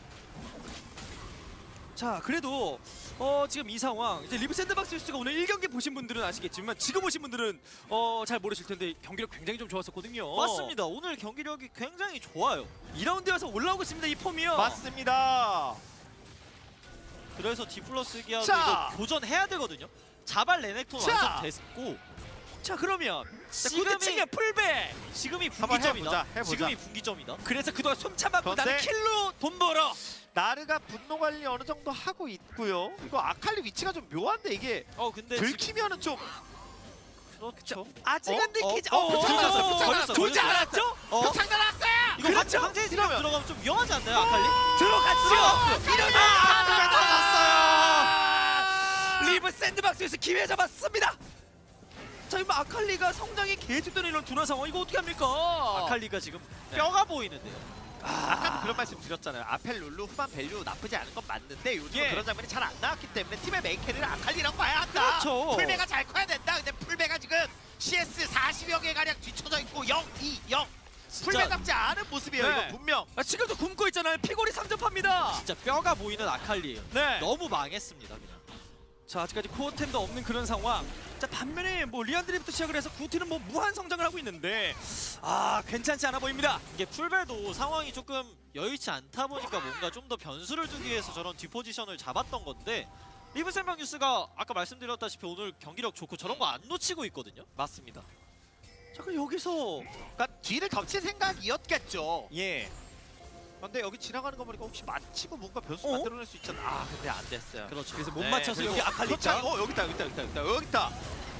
[SPEAKER 1] 자, 그래도 어 지금 이 상황 이제 리브 샌드박스 뉴스가 오늘 일 경기 보신 분들은 아시겠지만 지금 보신 분들은 어 잘 모르실 텐데 경기력 굉장히 좀 좋았었거든요.
[SPEAKER 3] 맞습니다. 오늘 경기력이 굉장히 좋아요.
[SPEAKER 1] 이 라운드에서 올라오고 있습니다. 이 폼이요.
[SPEAKER 2] 맞습니다.
[SPEAKER 3] 그래서 디플러스 기아도
[SPEAKER 2] 자.
[SPEAKER 3] 이거 교전해야 되거든요. 자발 레넥톤
[SPEAKER 2] 자.
[SPEAKER 3] 완성됐고
[SPEAKER 1] 자, 그러면
[SPEAKER 3] 지금이-
[SPEAKER 1] 구대칭의 풀백.
[SPEAKER 3] 지금이
[SPEAKER 2] 한번
[SPEAKER 3] 분기점이다.
[SPEAKER 2] 해보자, 해보자.
[SPEAKER 3] 지금이 분기점이다.
[SPEAKER 1] 그래서 그동안 손 참았고
[SPEAKER 2] 그런데-
[SPEAKER 1] 나는 킬로 돈 벌어.
[SPEAKER 2] 나르가 분노 관리 어느 정도 하고 있고요. 이거 아칼리 위치가 좀 묘한데 이게
[SPEAKER 3] 어 근데 지금
[SPEAKER 2] 들키면은 좀
[SPEAKER 3] 그렇죠.
[SPEAKER 1] 아직은
[SPEAKER 2] 어?
[SPEAKER 1] 느끼지.
[SPEAKER 3] 어? 어?
[SPEAKER 1] 들켰어요.
[SPEAKER 3] 어?
[SPEAKER 1] 걸렸어.
[SPEAKER 3] 걸렸어.
[SPEAKER 1] 돌지 않았죠?
[SPEAKER 3] 어?
[SPEAKER 2] 벽창 날았어요.
[SPEAKER 3] 이거
[SPEAKER 1] 그렇죠?
[SPEAKER 3] 황제 딜
[SPEAKER 2] 이러면-
[SPEAKER 3] 들어가면 좀 위험하지 않나요, 아칼리?
[SPEAKER 1] 들어갔죠. 이러면
[SPEAKER 2] 아,
[SPEAKER 1] 리브 샌드박스에서 기회 잡았습니다. 자, 이거 아칼리가 성장이 계속되는 이런 둔화 상황 이거 어떻게 합니까?
[SPEAKER 3] 아칼리가 지금
[SPEAKER 2] 네.
[SPEAKER 3] 뼈가 보이는데요.
[SPEAKER 2] 아까도 그런 말씀 드렸잖아요. 아펠 룰루 후반 밸류 나쁘지 않은 건 맞는데 요즘
[SPEAKER 1] 예.
[SPEAKER 2] 그런 장면이 잘 안 나왔기 때문에 팀의 메인 캐리를 아칼리라고 봐야 한다.
[SPEAKER 1] 그렇죠.
[SPEAKER 2] 풀베가 잘 커야 된다. 근데 풀베가 지금 씨에스 사십여 개 가량 뒤쳐져 있고 영, 이, 영. 풀베답지 않은 모습이에요.
[SPEAKER 1] 네.
[SPEAKER 2] 이거 분명.
[SPEAKER 1] 아, 지금도 굶고 있잖아요. 피골이 삼접합니다.
[SPEAKER 3] 진짜 뼈가 보이는 아칼리예요.
[SPEAKER 1] 네.
[SPEAKER 3] 너무 망했습니다, 그냥.
[SPEAKER 1] 자 아직까지 코어템도 없는 그런 상황. 자 반면에 뭐 리안드리부터 시작을 해서 구티는 뭐 무한 성장을 하고 있는데 아 괜찮지 않아 보입니다.
[SPEAKER 3] 이게 풀베도 상황이 조금 여의치 않다 보니까 뭔가 좀 더 변수를 두기 위해서 저런 뒷포지션을 잡았던 건데 리브 샌박뉴스가 아까 말씀드렸다시피 오늘 경기력 좋고 저런 거 안 놓치고 있거든요.
[SPEAKER 2] 맞습니다.
[SPEAKER 1] 자 그럼 여기서
[SPEAKER 2] 그러니까 뒤를 덮칠 생각이었겠죠.
[SPEAKER 1] 예.
[SPEAKER 2] 근데 여기 지나가는 거 보니까 혹시 맞히고 뭔가 변수
[SPEAKER 1] 어?
[SPEAKER 2] 만들어낼 수 있잖아. 아 근데 안 됐어요.
[SPEAKER 3] 그렇죠.
[SPEAKER 1] 그래서 못
[SPEAKER 2] 네,
[SPEAKER 1] 맞춰서
[SPEAKER 2] 그리고
[SPEAKER 1] 여기 아칼리
[SPEAKER 2] 그렇죠.
[SPEAKER 1] 있다.
[SPEAKER 2] 어 여기 있다 여기 있다 여기 있다 여기 있다 여기 있다.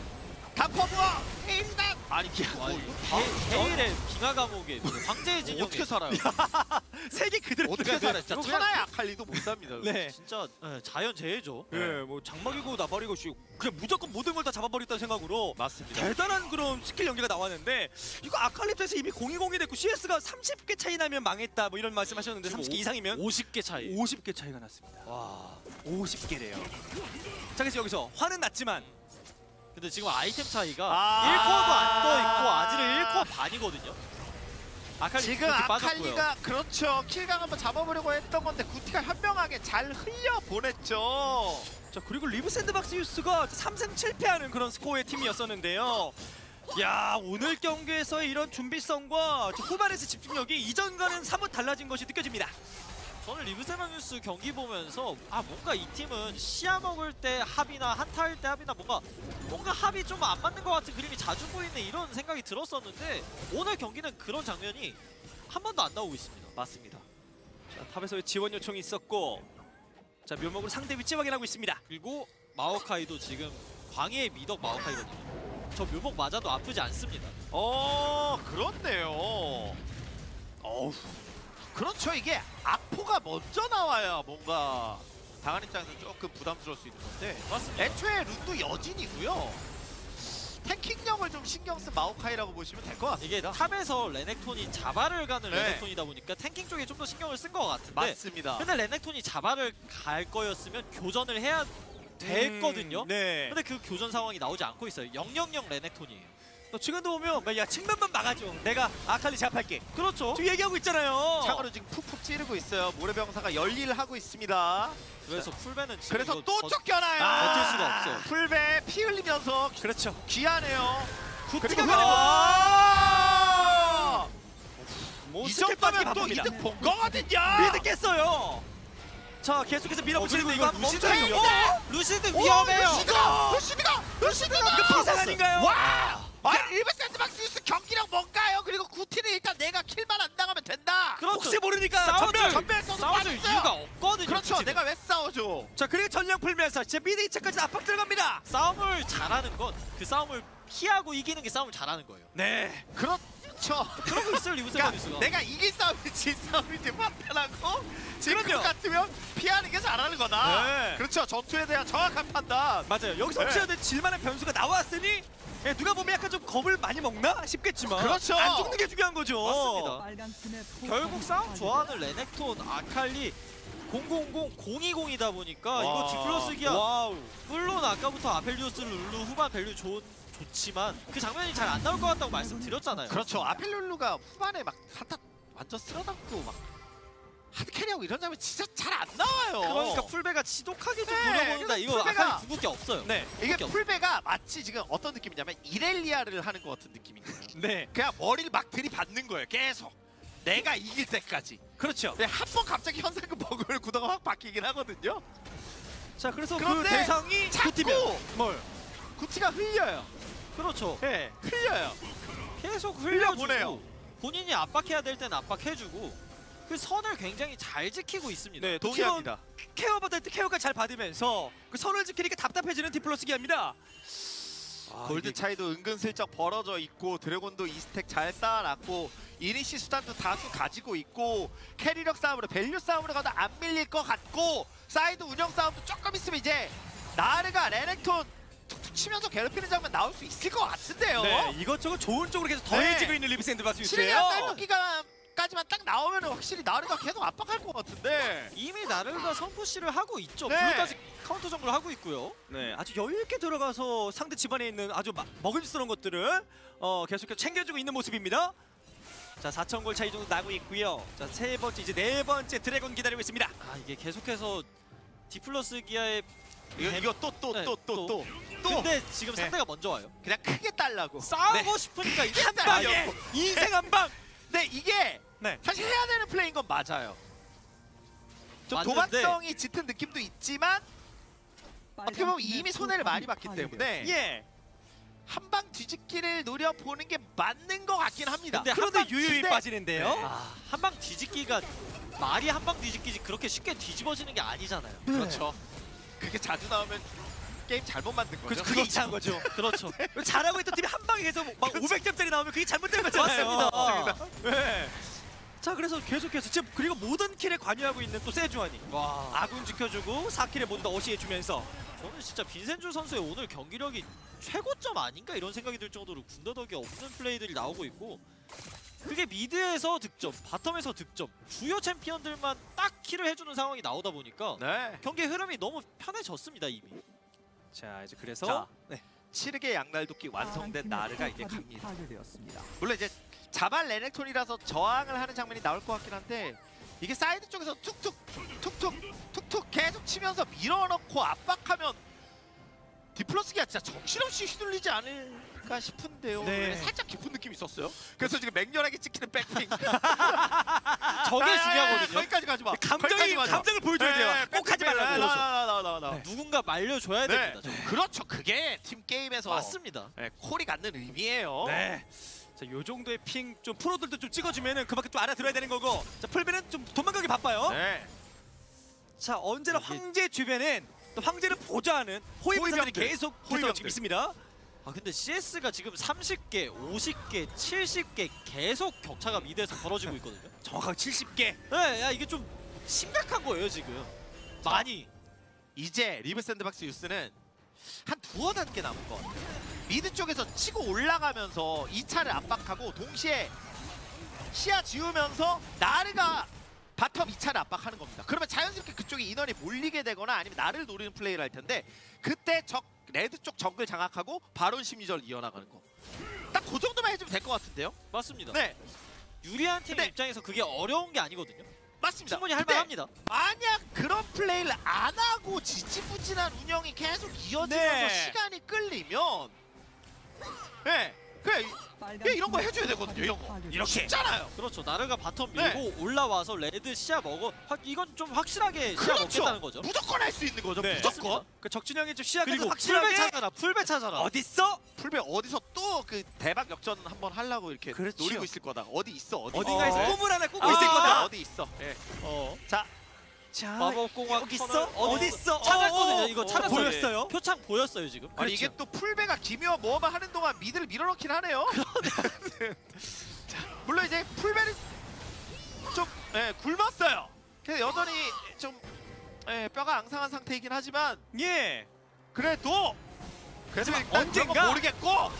[SPEAKER 2] 다퍼브와 헤일다. 아니 기
[SPEAKER 3] 와,
[SPEAKER 2] 뭐,
[SPEAKER 3] 이
[SPEAKER 2] 이거
[SPEAKER 3] 헤- 헤일의 빙하 감옥에 그 황제의 진영에
[SPEAKER 2] 어떻게 살아요?
[SPEAKER 1] 색이 그대로
[SPEAKER 2] 어떻게
[SPEAKER 1] 들어가요.
[SPEAKER 2] 살아요? 진짜
[SPEAKER 3] 이거
[SPEAKER 2] 천하의 아칼리도 못 삽니다.
[SPEAKER 1] 네.
[SPEAKER 3] 진짜 예, 자연 재해죠.
[SPEAKER 1] 예, 뭐 장막이고 나발이고 씨 그냥 무조건 모든 걸 다 잡아버렸다는 생각으로
[SPEAKER 2] 맞습니다.
[SPEAKER 1] 대단한 그런 스킬 연계가 나왔는데 이거 아칼리프에서 이미 공이공이 됐고 씨에스가 삼십 개 차이 나면 망했다 뭐 이런 말씀하셨는데
[SPEAKER 3] 지금
[SPEAKER 1] 삼십 개
[SPEAKER 3] 오-
[SPEAKER 1] 이상이면
[SPEAKER 3] 오십 개 차이.
[SPEAKER 1] 오십 개 차이가 났습니다.
[SPEAKER 3] 와.
[SPEAKER 1] 오십 개래요. 자 그래서 여기서 화는 났지만
[SPEAKER 3] 근데 지금 아이템 차이가
[SPEAKER 2] 아.
[SPEAKER 3] 일 코어도 안 떠 있고 아지르 일 코어 반이거든요. 아칼리
[SPEAKER 2] 지금
[SPEAKER 3] 그렇게 빠졌고요.
[SPEAKER 2] 아칼리가 그렇죠. 킬강 한번 잡아보려고 했던 건데 구티가 현명하게 잘 흘려 보냈죠.
[SPEAKER 1] 자 그리고 리브 샌드박스 유스가 삼 승 칠 패하는 그런 스코어의 팀이었었는데요. 야 오늘 경기에서의 이런 준비성과 후반에서 집중력이 이전과는 사뭇 달라진 것이 느껴집니다.
[SPEAKER 3] 저는 리브 샌박뉴스 경기 보면서 아 뭔가 이 팀은 시야 먹을 때 합이나 한타 할 때 합이나 뭔가 뭔가 합이 좀 안 맞는 것 같은 그림이 자주 보이는 이런 생각이 들었었는데 오늘 경기는 그런 장면이 한 번도 안 나오고 있습니다.
[SPEAKER 1] 맞습니다. 자 탑에서의 지원 요청이 있었고 자 묘목으로 상대 위치 확인하고 있습니다.
[SPEAKER 3] 그리고 마오카이도 지금 광해의 미덕 마오카이거든요. 저 묘목 맞아도 아프지 않습니다.
[SPEAKER 2] 어 그렇네요. 어우 그렇죠. 이게 악포가 먼저 나와야 뭔가 당한 입장에서 조금 부담스러울 수 있는 건데
[SPEAKER 3] 맞습니다.
[SPEAKER 2] 애초에 룬도 여진이고요. 탱킹력을 좀 신경 쓴 마오카이라고 보시면 될 것
[SPEAKER 3] 이게
[SPEAKER 2] 같습니다.
[SPEAKER 3] 탑에서 레넥톤이 자바를 가는
[SPEAKER 2] 네.
[SPEAKER 3] 레넥톤이다 보니까 탱킹 쪽에 좀 더 신경을 쓴 것 같은데
[SPEAKER 2] 맞습니다.
[SPEAKER 3] 근데 레넥톤이 자바를 갈 거였으면 교전을 해야 됐거든요.
[SPEAKER 1] 음, 네.
[SPEAKER 3] 근데 그 교전 상황이 나오지 않고 있어요. 영영영 레넥톤이에요.
[SPEAKER 1] 너 지금도 보면 야 측면만 막아줘. 내가 아칼리 제압할게.
[SPEAKER 3] 그렇죠.
[SPEAKER 1] 지금 얘기하고 있잖아요.
[SPEAKER 2] 창으로 지금 푹푹 찌르고 있어요. 모래병사가 열일을 하고 있습니다.
[SPEAKER 3] 그래서 풀베는 지금
[SPEAKER 2] 그래서
[SPEAKER 3] 이거
[SPEAKER 2] 또
[SPEAKER 3] 버-
[SPEAKER 2] 쫓겨나요.
[SPEAKER 1] 아,
[SPEAKER 3] 버틸 수가 없어요.
[SPEAKER 2] 풀배 피 흘리면서
[SPEAKER 1] 그렇죠.
[SPEAKER 2] 귀하네요.
[SPEAKER 1] 구티가
[SPEAKER 2] 그리고
[SPEAKER 1] 가는 뭐
[SPEAKER 2] 이
[SPEAKER 1] 스텝 빠지기
[SPEAKER 2] 정도면 또
[SPEAKER 1] 바쁩니다.
[SPEAKER 2] 이득 본 거거든요.
[SPEAKER 1] 미드 깼어요. 자 계속해서 밀어붙이는데
[SPEAKER 3] 어,
[SPEAKER 1] 이거
[SPEAKER 3] 그리고
[SPEAKER 1] 멈춰요.
[SPEAKER 3] 루시드
[SPEAKER 1] 어?
[SPEAKER 3] 루시드
[SPEAKER 2] 오,
[SPEAKER 3] 위험해요.
[SPEAKER 2] 루시드가 루시드가 루시드가
[SPEAKER 1] 이거 비상 아닌가요?
[SPEAKER 2] 와! 아, 일부 샌드박스 뉴스 경기력 뭔가요? 그리고 구티는 일단 내가 킬만 안 당하면 된다.
[SPEAKER 3] 그렇죠.
[SPEAKER 1] 혹시 모르니까
[SPEAKER 3] 싸워줄
[SPEAKER 1] 전멸.
[SPEAKER 2] 전멸 써도
[SPEAKER 3] 싸워줄
[SPEAKER 2] 빠졌어요.
[SPEAKER 3] 이유가 없거든요.
[SPEAKER 2] 그렇죠.
[SPEAKER 3] 구티는.
[SPEAKER 2] 내가 왜 싸워줘?
[SPEAKER 1] 자 그리고 전령 풀면서 이제 미드 이 차까지 압박 들어갑니다.
[SPEAKER 3] 싸움을 잘하는 건 그 싸움을 피하고 이기는 게 싸움을 잘하는 거예요.
[SPEAKER 1] 네.
[SPEAKER 2] 그렇죠.
[SPEAKER 3] 그러고 있어요 리브
[SPEAKER 2] 그러니까
[SPEAKER 3] 샌드박스가.
[SPEAKER 2] 내가 이길 싸움이 질 싸움인지 판단하고 지금
[SPEAKER 1] 그럼요.
[SPEAKER 2] 것 같으면 피하는 게 잘하는 거다.
[SPEAKER 1] 네.
[SPEAKER 2] 그렇죠. 전투에 대한 정확한 판단.
[SPEAKER 1] 맞아요. 여기서
[SPEAKER 2] 네.
[SPEAKER 1] 혹시라도 질만한 변수가 나왔으니 예, 누가 보면 약간 좀 겁을 많이 먹나 싶겠지만
[SPEAKER 2] 그렇죠.
[SPEAKER 1] 안 죽는 게 중요한 거죠.
[SPEAKER 3] 맞습니다.
[SPEAKER 4] 빨간 팀의
[SPEAKER 3] 결국 싸움 좋아하는 레넥톤, 아칼리 공공공 공이공이다 보니까
[SPEAKER 2] 와.
[SPEAKER 3] 이거 디플러스 기아
[SPEAKER 1] 와우.
[SPEAKER 3] 물론 아까부터 아펠리오스 룰루 후반 밸류 좋, 좋지만 그 장면이 잘 안 나올 것 같다고 말씀드렸잖아요.
[SPEAKER 2] 그렇죠. 아펠룰루가 후반에 막 한타 완전 쓸어담고 막 하드 캐리하고 이런 장면 진짜 잘 안 나와요.
[SPEAKER 3] 그러니까 풀베가 지독하게 좀
[SPEAKER 2] 네,
[SPEAKER 3] 노려보는데
[SPEAKER 2] 그래서
[SPEAKER 3] 이거
[SPEAKER 2] 풀베가-
[SPEAKER 3] 아칼리 궁극기 없어요.
[SPEAKER 1] 네.
[SPEAKER 2] 이게
[SPEAKER 3] 궁극기 없어요.
[SPEAKER 2] 풀베가 마치 지금 어떤 느낌이냐면 이렐리아를 하는 것 같은 느낌인 거예요.
[SPEAKER 1] 네.
[SPEAKER 2] 그냥 머리를 막 들이받는 거예요. 계속. 내가 이길 때까지.
[SPEAKER 1] 그렇죠.
[SPEAKER 2] 근데 한 번 갑자기 현상금 버그를 구도가 확 바뀌긴 하거든요.
[SPEAKER 1] 자 그래서 그
[SPEAKER 2] 그런데
[SPEAKER 1] 대상이
[SPEAKER 2] 자꾸
[SPEAKER 1] 구티면 뭘?
[SPEAKER 2] 구티가 흘려요.
[SPEAKER 3] 그렇죠.
[SPEAKER 1] 네.
[SPEAKER 2] 흘려요.
[SPEAKER 3] 계속
[SPEAKER 2] 흘려보내요.
[SPEAKER 3] 흘려주고 본인이 압박해야 될 땐 압박해주고 그 선을 굉장히 잘 지키고 있습니다.
[SPEAKER 1] 네. 또
[SPEAKER 2] 동의합니다.
[SPEAKER 1] 케어 받을 때 케어가 잘 받으면서 그 선을 지키니까 답답해지는 디플러스 기아입니다.
[SPEAKER 2] 아, 골드 차이도 은근슬쩍 벌어져 있고 드래곤도 이 스택 잘 쌓아놨고 이니시 수단도 다수 가지고 있고 캐리력 싸움으로 밸류 싸움으로 가도 안 밀릴 것 같고 사이드 운영 싸움도 조금 있으면 이제 나르가 레넥톤 툭툭 치면서 괴롭히는 장면 나올 수 있을 것 같은데요.
[SPEAKER 1] 네. 이것저것 좋은 쪽으로 계속 더해지고
[SPEAKER 2] 네.
[SPEAKER 1] 있는 리브 샌드박스
[SPEAKER 2] 칠일년
[SPEAKER 1] 유스예요.
[SPEAKER 2] 딸도 기간까지만 딱 나오면 확실히 나르가 계속 압박할 것 같은데
[SPEAKER 3] 이미 나르가 선푸시를 하고 있죠.
[SPEAKER 2] 네.
[SPEAKER 3] 블루까지 카운터 정글 하고 있고요.
[SPEAKER 1] 네, 아주 여유 있게 들어가서 상대 집안에 있는 아주 마- 먹음직스러운 것들을 어, 계속해서 챙겨주고 있는 모습입니다. 자, 사천 골 차이 정도 나고 있고요. 자, 세 번째 이제 네 번째 드래곤 기다리고 있습니다.
[SPEAKER 3] 아 이게 계속해서 디플러스 기아의
[SPEAKER 2] 이거 이거 또 또
[SPEAKER 3] 네,
[SPEAKER 2] 또 또 또 또
[SPEAKER 3] 근데 지금
[SPEAKER 2] 네.
[SPEAKER 3] 상대가 먼저 와요.
[SPEAKER 2] 그냥 크게 달라고.
[SPEAKER 3] 싸우고 싶으니까 이게
[SPEAKER 2] 한
[SPEAKER 1] 방에
[SPEAKER 2] 방이었고.
[SPEAKER 1] 인생 한 방.
[SPEAKER 2] 근데 이게
[SPEAKER 1] 네.
[SPEAKER 2] 사실 해야 되는 플레이인 건 맞아요. 좀
[SPEAKER 3] 맞는데
[SPEAKER 2] 도박성이 짙은 느낌도 있지만 어떻게 보면 이미 손해를 많이 봤기 때문에
[SPEAKER 1] 예.
[SPEAKER 2] 한 방 뒤집기를 노려보는 게 맞는 것 같긴 합니다.
[SPEAKER 3] 근데
[SPEAKER 1] 그런데
[SPEAKER 3] 한 방
[SPEAKER 1] 유유히
[SPEAKER 2] 근데-
[SPEAKER 1] 빠지는데요.
[SPEAKER 3] 아, 한 방 뒤집기가 말이 한 방 뒤집기지 그렇게 쉽게 뒤집어지는 게 아니잖아요.
[SPEAKER 2] 그렇죠. 그게 자주 나오면 게임 잘못 만든 거죠.
[SPEAKER 1] 그 그게 이상한 거죠.
[SPEAKER 3] 그렇죠.
[SPEAKER 1] 잘하고 있던 팀이 한 방에 계속 막 오백 점짜리 나오면 그게 잘못된 거잖아요.
[SPEAKER 3] 맞습니다.
[SPEAKER 1] 네. 자 그래서 계속해서 지금 그리고 모든 킬에 관여하고 있는 또 세주환이
[SPEAKER 3] 와,
[SPEAKER 1] 아군 지켜주고 사 킬에 모두 다 어시해주면서
[SPEAKER 3] 저는 진짜 빈센주 선수의 오늘 경기력이 최고점 아닌가 이런 생각이 들 정도로 군더더기 없는 플레이들이 나오고 있고 그게 미드에서 득점, 바텀에서 득점, 주요 챔피언들만 딱 킬을 해주는 상황이 나오다 보니까
[SPEAKER 2] 네.
[SPEAKER 3] 경기의 흐름이 너무 편해졌습니다 이미.
[SPEAKER 1] 자 이제 그래서
[SPEAKER 2] 자.
[SPEAKER 1] 네.
[SPEAKER 2] 칠흑의 양날도끼 완성된 나르가 이제 갑니다.
[SPEAKER 4] 파괴되었습니다.
[SPEAKER 2] 물론 이제 자발 레넥톤이라서 저항을 하는 장면이 나올 것 같긴 한데 이게 사이드 쪽에서 툭툭 툭툭 툭툭 계속 치면서 밀어넣고 압박하면 디플러스기가 진짜 정신없이 휘둘리지 않을까 싶은데요.
[SPEAKER 1] 네.
[SPEAKER 2] 살짝 깊은 느낌이 있었어요. 그래서 지금 맹렬하게 찍히는 백핑.
[SPEAKER 3] 저게
[SPEAKER 2] 아,
[SPEAKER 3] 중요하거든요.
[SPEAKER 2] 거기까지 가지 마.
[SPEAKER 1] 감정이
[SPEAKER 2] 거기까지 가지 마.
[SPEAKER 1] 감정을 보여줘야 돼요.
[SPEAKER 2] 네,
[SPEAKER 1] 꼭 하지
[SPEAKER 2] 백핑.
[SPEAKER 1] 말라고.
[SPEAKER 2] 나, 나, 나, 나, 나.
[SPEAKER 1] 네.
[SPEAKER 3] 누군가 말려줘야
[SPEAKER 2] 네.
[SPEAKER 3] 됩니다. 저거.
[SPEAKER 2] 그렇죠. 그게 팀 게임에서
[SPEAKER 3] 맞습니다.
[SPEAKER 2] 네, 콜이 갖는 의미예요.
[SPEAKER 1] 네. 자, 요 정도의 핑 좀 프로들도 좀 찍어주면은 그밖에 또 알아들어야 되는 거고. 자, 풀비는 좀 도망가기 바빠요.
[SPEAKER 2] 네.
[SPEAKER 1] 자, 언제나
[SPEAKER 3] 이게-
[SPEAKER 1] 황제 주변엔 또 황제를 보좌하는 호위병들이
[SPEAKER 2] 호위병들.
[SPEAKER 1] 계속
[SPEAKER 2] 호위병들.
[SPEAKER 1] 지금 있습니다.
[SPEAKER 3] 아 근데 씨에스가 지금 삼십 개, 오십 개, 칠십 개 계속 격차가 미드에서 벌어지고 있거든요.
[SPEAKER 1] 정확하게 칠십 개.
[SPEAKER 3] 네, 야 이게 좀 심각한 거예요 지금. 많이.
[SPEAKER 2] 이제 리브 샌드박스 유스는 한 두어 단계 남은 것 같아요. 미드 쪽에서 치고 올라가면서 이 차를 압박하고 동시에 시야 지우면서 나르가 바텀 이 차를 압박하는 겁니다. 그러면 자연스럽게 그쪽에 인원이 몰리게 되거나 아니면 나를 노리는 플레이를 할 텐데 그때 적 레드 쪽 정글 장악하고 바론 심리전을 이어나가는 거. 딱 그 정도만 해주면 될 것 같은데요?
[SPEAKER 3] 맞습니다.
[SPEAKER 2] 네,
[SPEAKER 3] 유리한 팀
[SPEAKER 2] 근데-
[SPEAKER 3] 입장에서 그게 어려운 게 아니거든요.
[SPEAKER 2] 맞습니다.
[SPEAKER 3] 충분히
[SPEAKER 2] 근데
[SPEAKER 3] 할만합니다.
[SPEAKER 2] 만약 그런 플레이를 안 하고 지지부진한 운영이 계속 이어지면서
[SPEAKER 1] 네. 시간이
[SPEAKER 2] 시간이 끌리면 네, 그래 예, 이런 거 해줘야 되거든요. 이런 거
[SPEAKER 1] 이렇게.
[SPEAKER 2] 쉽잖아요.
[SPEAKER 3] 그렇죠. 나르가 바텀
[SPEAKER 2] 네.
[SPEAKER 3] 밀고 올라와서 레드 시야 먹어. 하- 이건 좀 확실하게 시야 먹겠다는 거죠.
[SPEAKER 2] 무조건 할 수 있는 거죠.
[SPEAKER 1] 네.
[SPEAKER 2] 무조건.
[SPEAKER 1] 그 적진영이 좀 시야가
[SPEAKER 3] 그리고 풀배
[SPEAKER 1] 확실하게
[SPEAKER 3] 찾아라. 풀배 찾아라.
[SPEAKER 1] 어딨어?
[SPEAKER 2] 풀배 어디서 또 그 대박 역전 한번 하려고 이렇게
[SPEAKER 1] 그렇죠.
[SPEAKER 2] 노리고 있을 거다. 어디 있어? 어디
[SPEAKER 1] 어딘가에서
[SPEAKER 2] 있어?
[SPEAKER 1] 꿈을 하나 꾸고
[SPEAKER 3] 아,
[SPEAKER 1] 있을 거다.
[SPEAKER 2] 어디 있어? 예.
[SPEAKER 3] 어.
[SPEAKER 2] 자,
[SPEAKER 1] 자,
[SPEAKER 3] 마법공학
[SPEAKER 1] 여기 있어?
[SPEAKER 3] 터널
[SPEAKER 1] 어디 있어?
[SPEAKER 3] 찾았거든요.
[SPEAKER 1] 어, 어,
[SPEAKER 3] 이거
[SPEAKER 1] 어,
[SPEAKER 3] 찾았어요.
[SPEAKER 1] 보였어요?
[SPEAKER 3] 표창 보였어요 지금.
[SPEAKER 2] 아니 이게 또 풀배가 기묘 모험을 하는 동안 미드를 밀어넣긴 하네요. 자, 물론 이제 풀배는 좀 예, 굶었어요. 근데 여전히 좀 예, 뼈가 앙상한 상태이긴 하지만
[SPEAKER 1] 예.
[SPEAKER 2] 그래도 그래도 일단
[SPEAKER 1] 언젠가-
[SPEAKER 2] 그런 거 모르겠고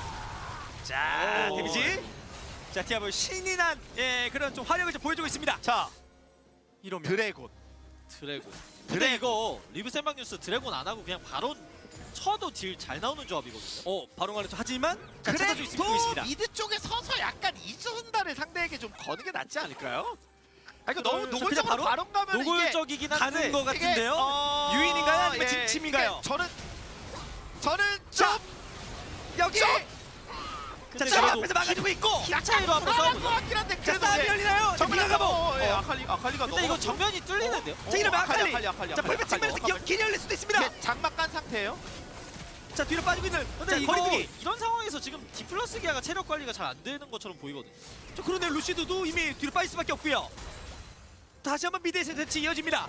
[SPEAKER 1] 자,
[SPEAKER 3] 오.
[SPEAKER 1] 데미지. 자, 티아볼 신이 난 예, 그런 좀 화력을 좀 보여주고 있습니다.
[SPEAKER 2] 자
[SPEAKER 1] 이러면
[SPEAKER 2] 드래곤
[SPEAKER 3] 드래곤. 근데 이거 리브 샌박뉴스 드래곤 안 하고 그냥 바로 쳐도 딜 잘 나오는 조합이거든요.
[SPEAKER 1] 어, 바로 가는 하지만 자, 찾아줄 수 있고
[SPEAKER 2] 그래도
[SPEAKER 1] 있습니다.
[SPEAKER 2] 미드 쪽에 서서 약간 이순다를 상대에게 좀 거는 게 낫지 않을까요? 아 이거 너무
[SPEAKER 1] 저 그냥
[SPEAKER 2] 노골적으로
[SPEAKER 1] 바로
[SPEAKER 2] 바로 가면 이게
[SPEAKER 3] 노골적이긴 한데
[SPEAKER 1] 가는 거
[SPEAKER 2] 이게,
[SPEAKER 1] 같은데요.
[SPEAKER 2] 어,
[SPEAKER 1] 유인인가요? 아니면
[SPEAKER 2] 예,
[SPEAKER 1] 진침인가요?
[SPEAKER 2] 이게 저는 저는
[SPEAKER 1] 자,
[SPEAKER 2] 좀
[SPEAKER 1] 여기.
[SPEAKER 2] 좀
[SPEAKER 1] 자,
[SPEAKER 3] 근데
[SPEAKER 1] 자,
[SPEAKER 3] 그래도
[SPEAKER 1] 앞에서 막아주고 있고.
[SPEAKER 3] 키 차이로 한번
[SPEAKER 2] 불안한 것
[SPEAKER 3] 싸워보자.
[SPEAKER 2] 같긴 한데
[SPEAKER 1] 자,
[SPEAKER 2] 그래도
[SPEAKER 1] 싸움이
[SPEAKER 2] 이제
[SPEAKER 1] 열리나요? 자,
[SPEAKER 2] 정말
[SPEAKER 1] 미나가보.
[SPEAKER 2] 어, 예,
[SPEAKER 1] 어.
[SPEAKER 2] 아칼리 아칼리가
[SPEAKER 3] 근데 이거 정면이 뚫리는데요?
[SPEAKER 1] 자, 이러면 아칼리.
[SPEAKER 2] 아칼리 아칼리
[SPEAKER 1] 자, 벌써 측면에서 기- 길이 열릴 수도 있습니다.
[SPEAKER 2] 이게 장막 간 상태예요.
[SPEAKER 1] 자, 뒤로 빠지고 있는.
[SPEAKER 3] 근데
[SPEAKER 1] 자,
[SPEAKER 3] 이거
[SPEAKER 1] 거리두기.
[SPEAKER 3] 이런 상황에서 지금 디플러스 기아가 체력 관리가 잘 안 되는 것처럼 보이거든요.
[SPEAKER 1] 저 그런데 루시드도 이미 뒤로 빠질 수밖에 없고요. 다시 한번 미드에서 대치 이어집니다.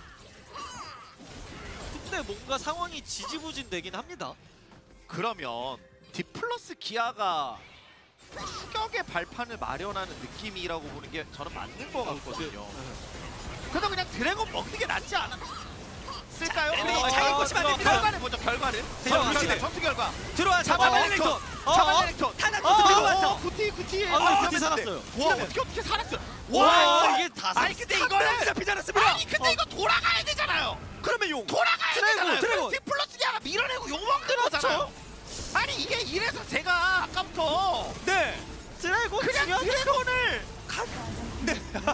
[SPEAKER 3] 근데 뭔가 상황이 지지부진 되긴 합니다.
[SPEAKER 2] 그러면 디플러스 기아가 추격의 발판을 마련하는 느낌이라고 보는 게 저는 맞는 것 같거든요. 그래도 그냥 드래곤 먹는 게 낫지 않았을까요?
[SPEAKER 1] 자,
[SPEAKER 2] 그리고
[SPEAKER 1] 어,
[SPEAKER 2] 잘
[SPEAKER 1] 어,
[SPEAKER 2] 보시면 안 됩니다.
[SPEAKER 3] 어,
[SPEAKER 2] 결과를 보죠. 결과를.
[SPEAKER 1] 자,
[SPEAKER 2] 전투
[SPEAKER 1] 루시드.
[SPEAKER 2] 결과. 전투 결과.
[SPEAKER 1] 들어와
[SPEAKER 2] 잡아
[SPEAKER 1] 잡아
[SPEAKER 2] 엘렉톤.
[SPEAKER 1] 엘렉톤.
[SPEAKER 2] 잡아 엘렉톤.
[SPEAKER 1] 타나토스 들어와서.
[SPEAKER 2] 구티 구티.
[SPEAKER 3] 아, 구티 살았어요.
[SPEAKER 2] 와 어떻게 어떻게 살았어요?
[SPEAKER 3] 와,
[SPEAKER 2] 와
[SPEAKER 3] 이게 다
[SPEAKER 1] 아니 근데 이거는 잡히지 않았습니다.
[SPEAKER 2] 아니 근데 이거 돌아가야 되잖아요.
[SPEAKER 1] 그러면 용.
[SPEAKER 2] 돌아가야
[SPEAKER 1] 드래곤,
[SPEAKER 2] 되잖아요.
[SPEAKER 1] 드래곤.
[SPEAKER 2] 디플러스 기아가 밀어내고 욕 먹는 거잖아요. 아니 이게 이래서 제가 아까부터
[SPEAKER 1] 네.
[SPEAKER 3] 드래곤
[SPEAKER 2] 그냥
[SPEAKER 3] 중요한
[SPEAKER 2] 드래곤을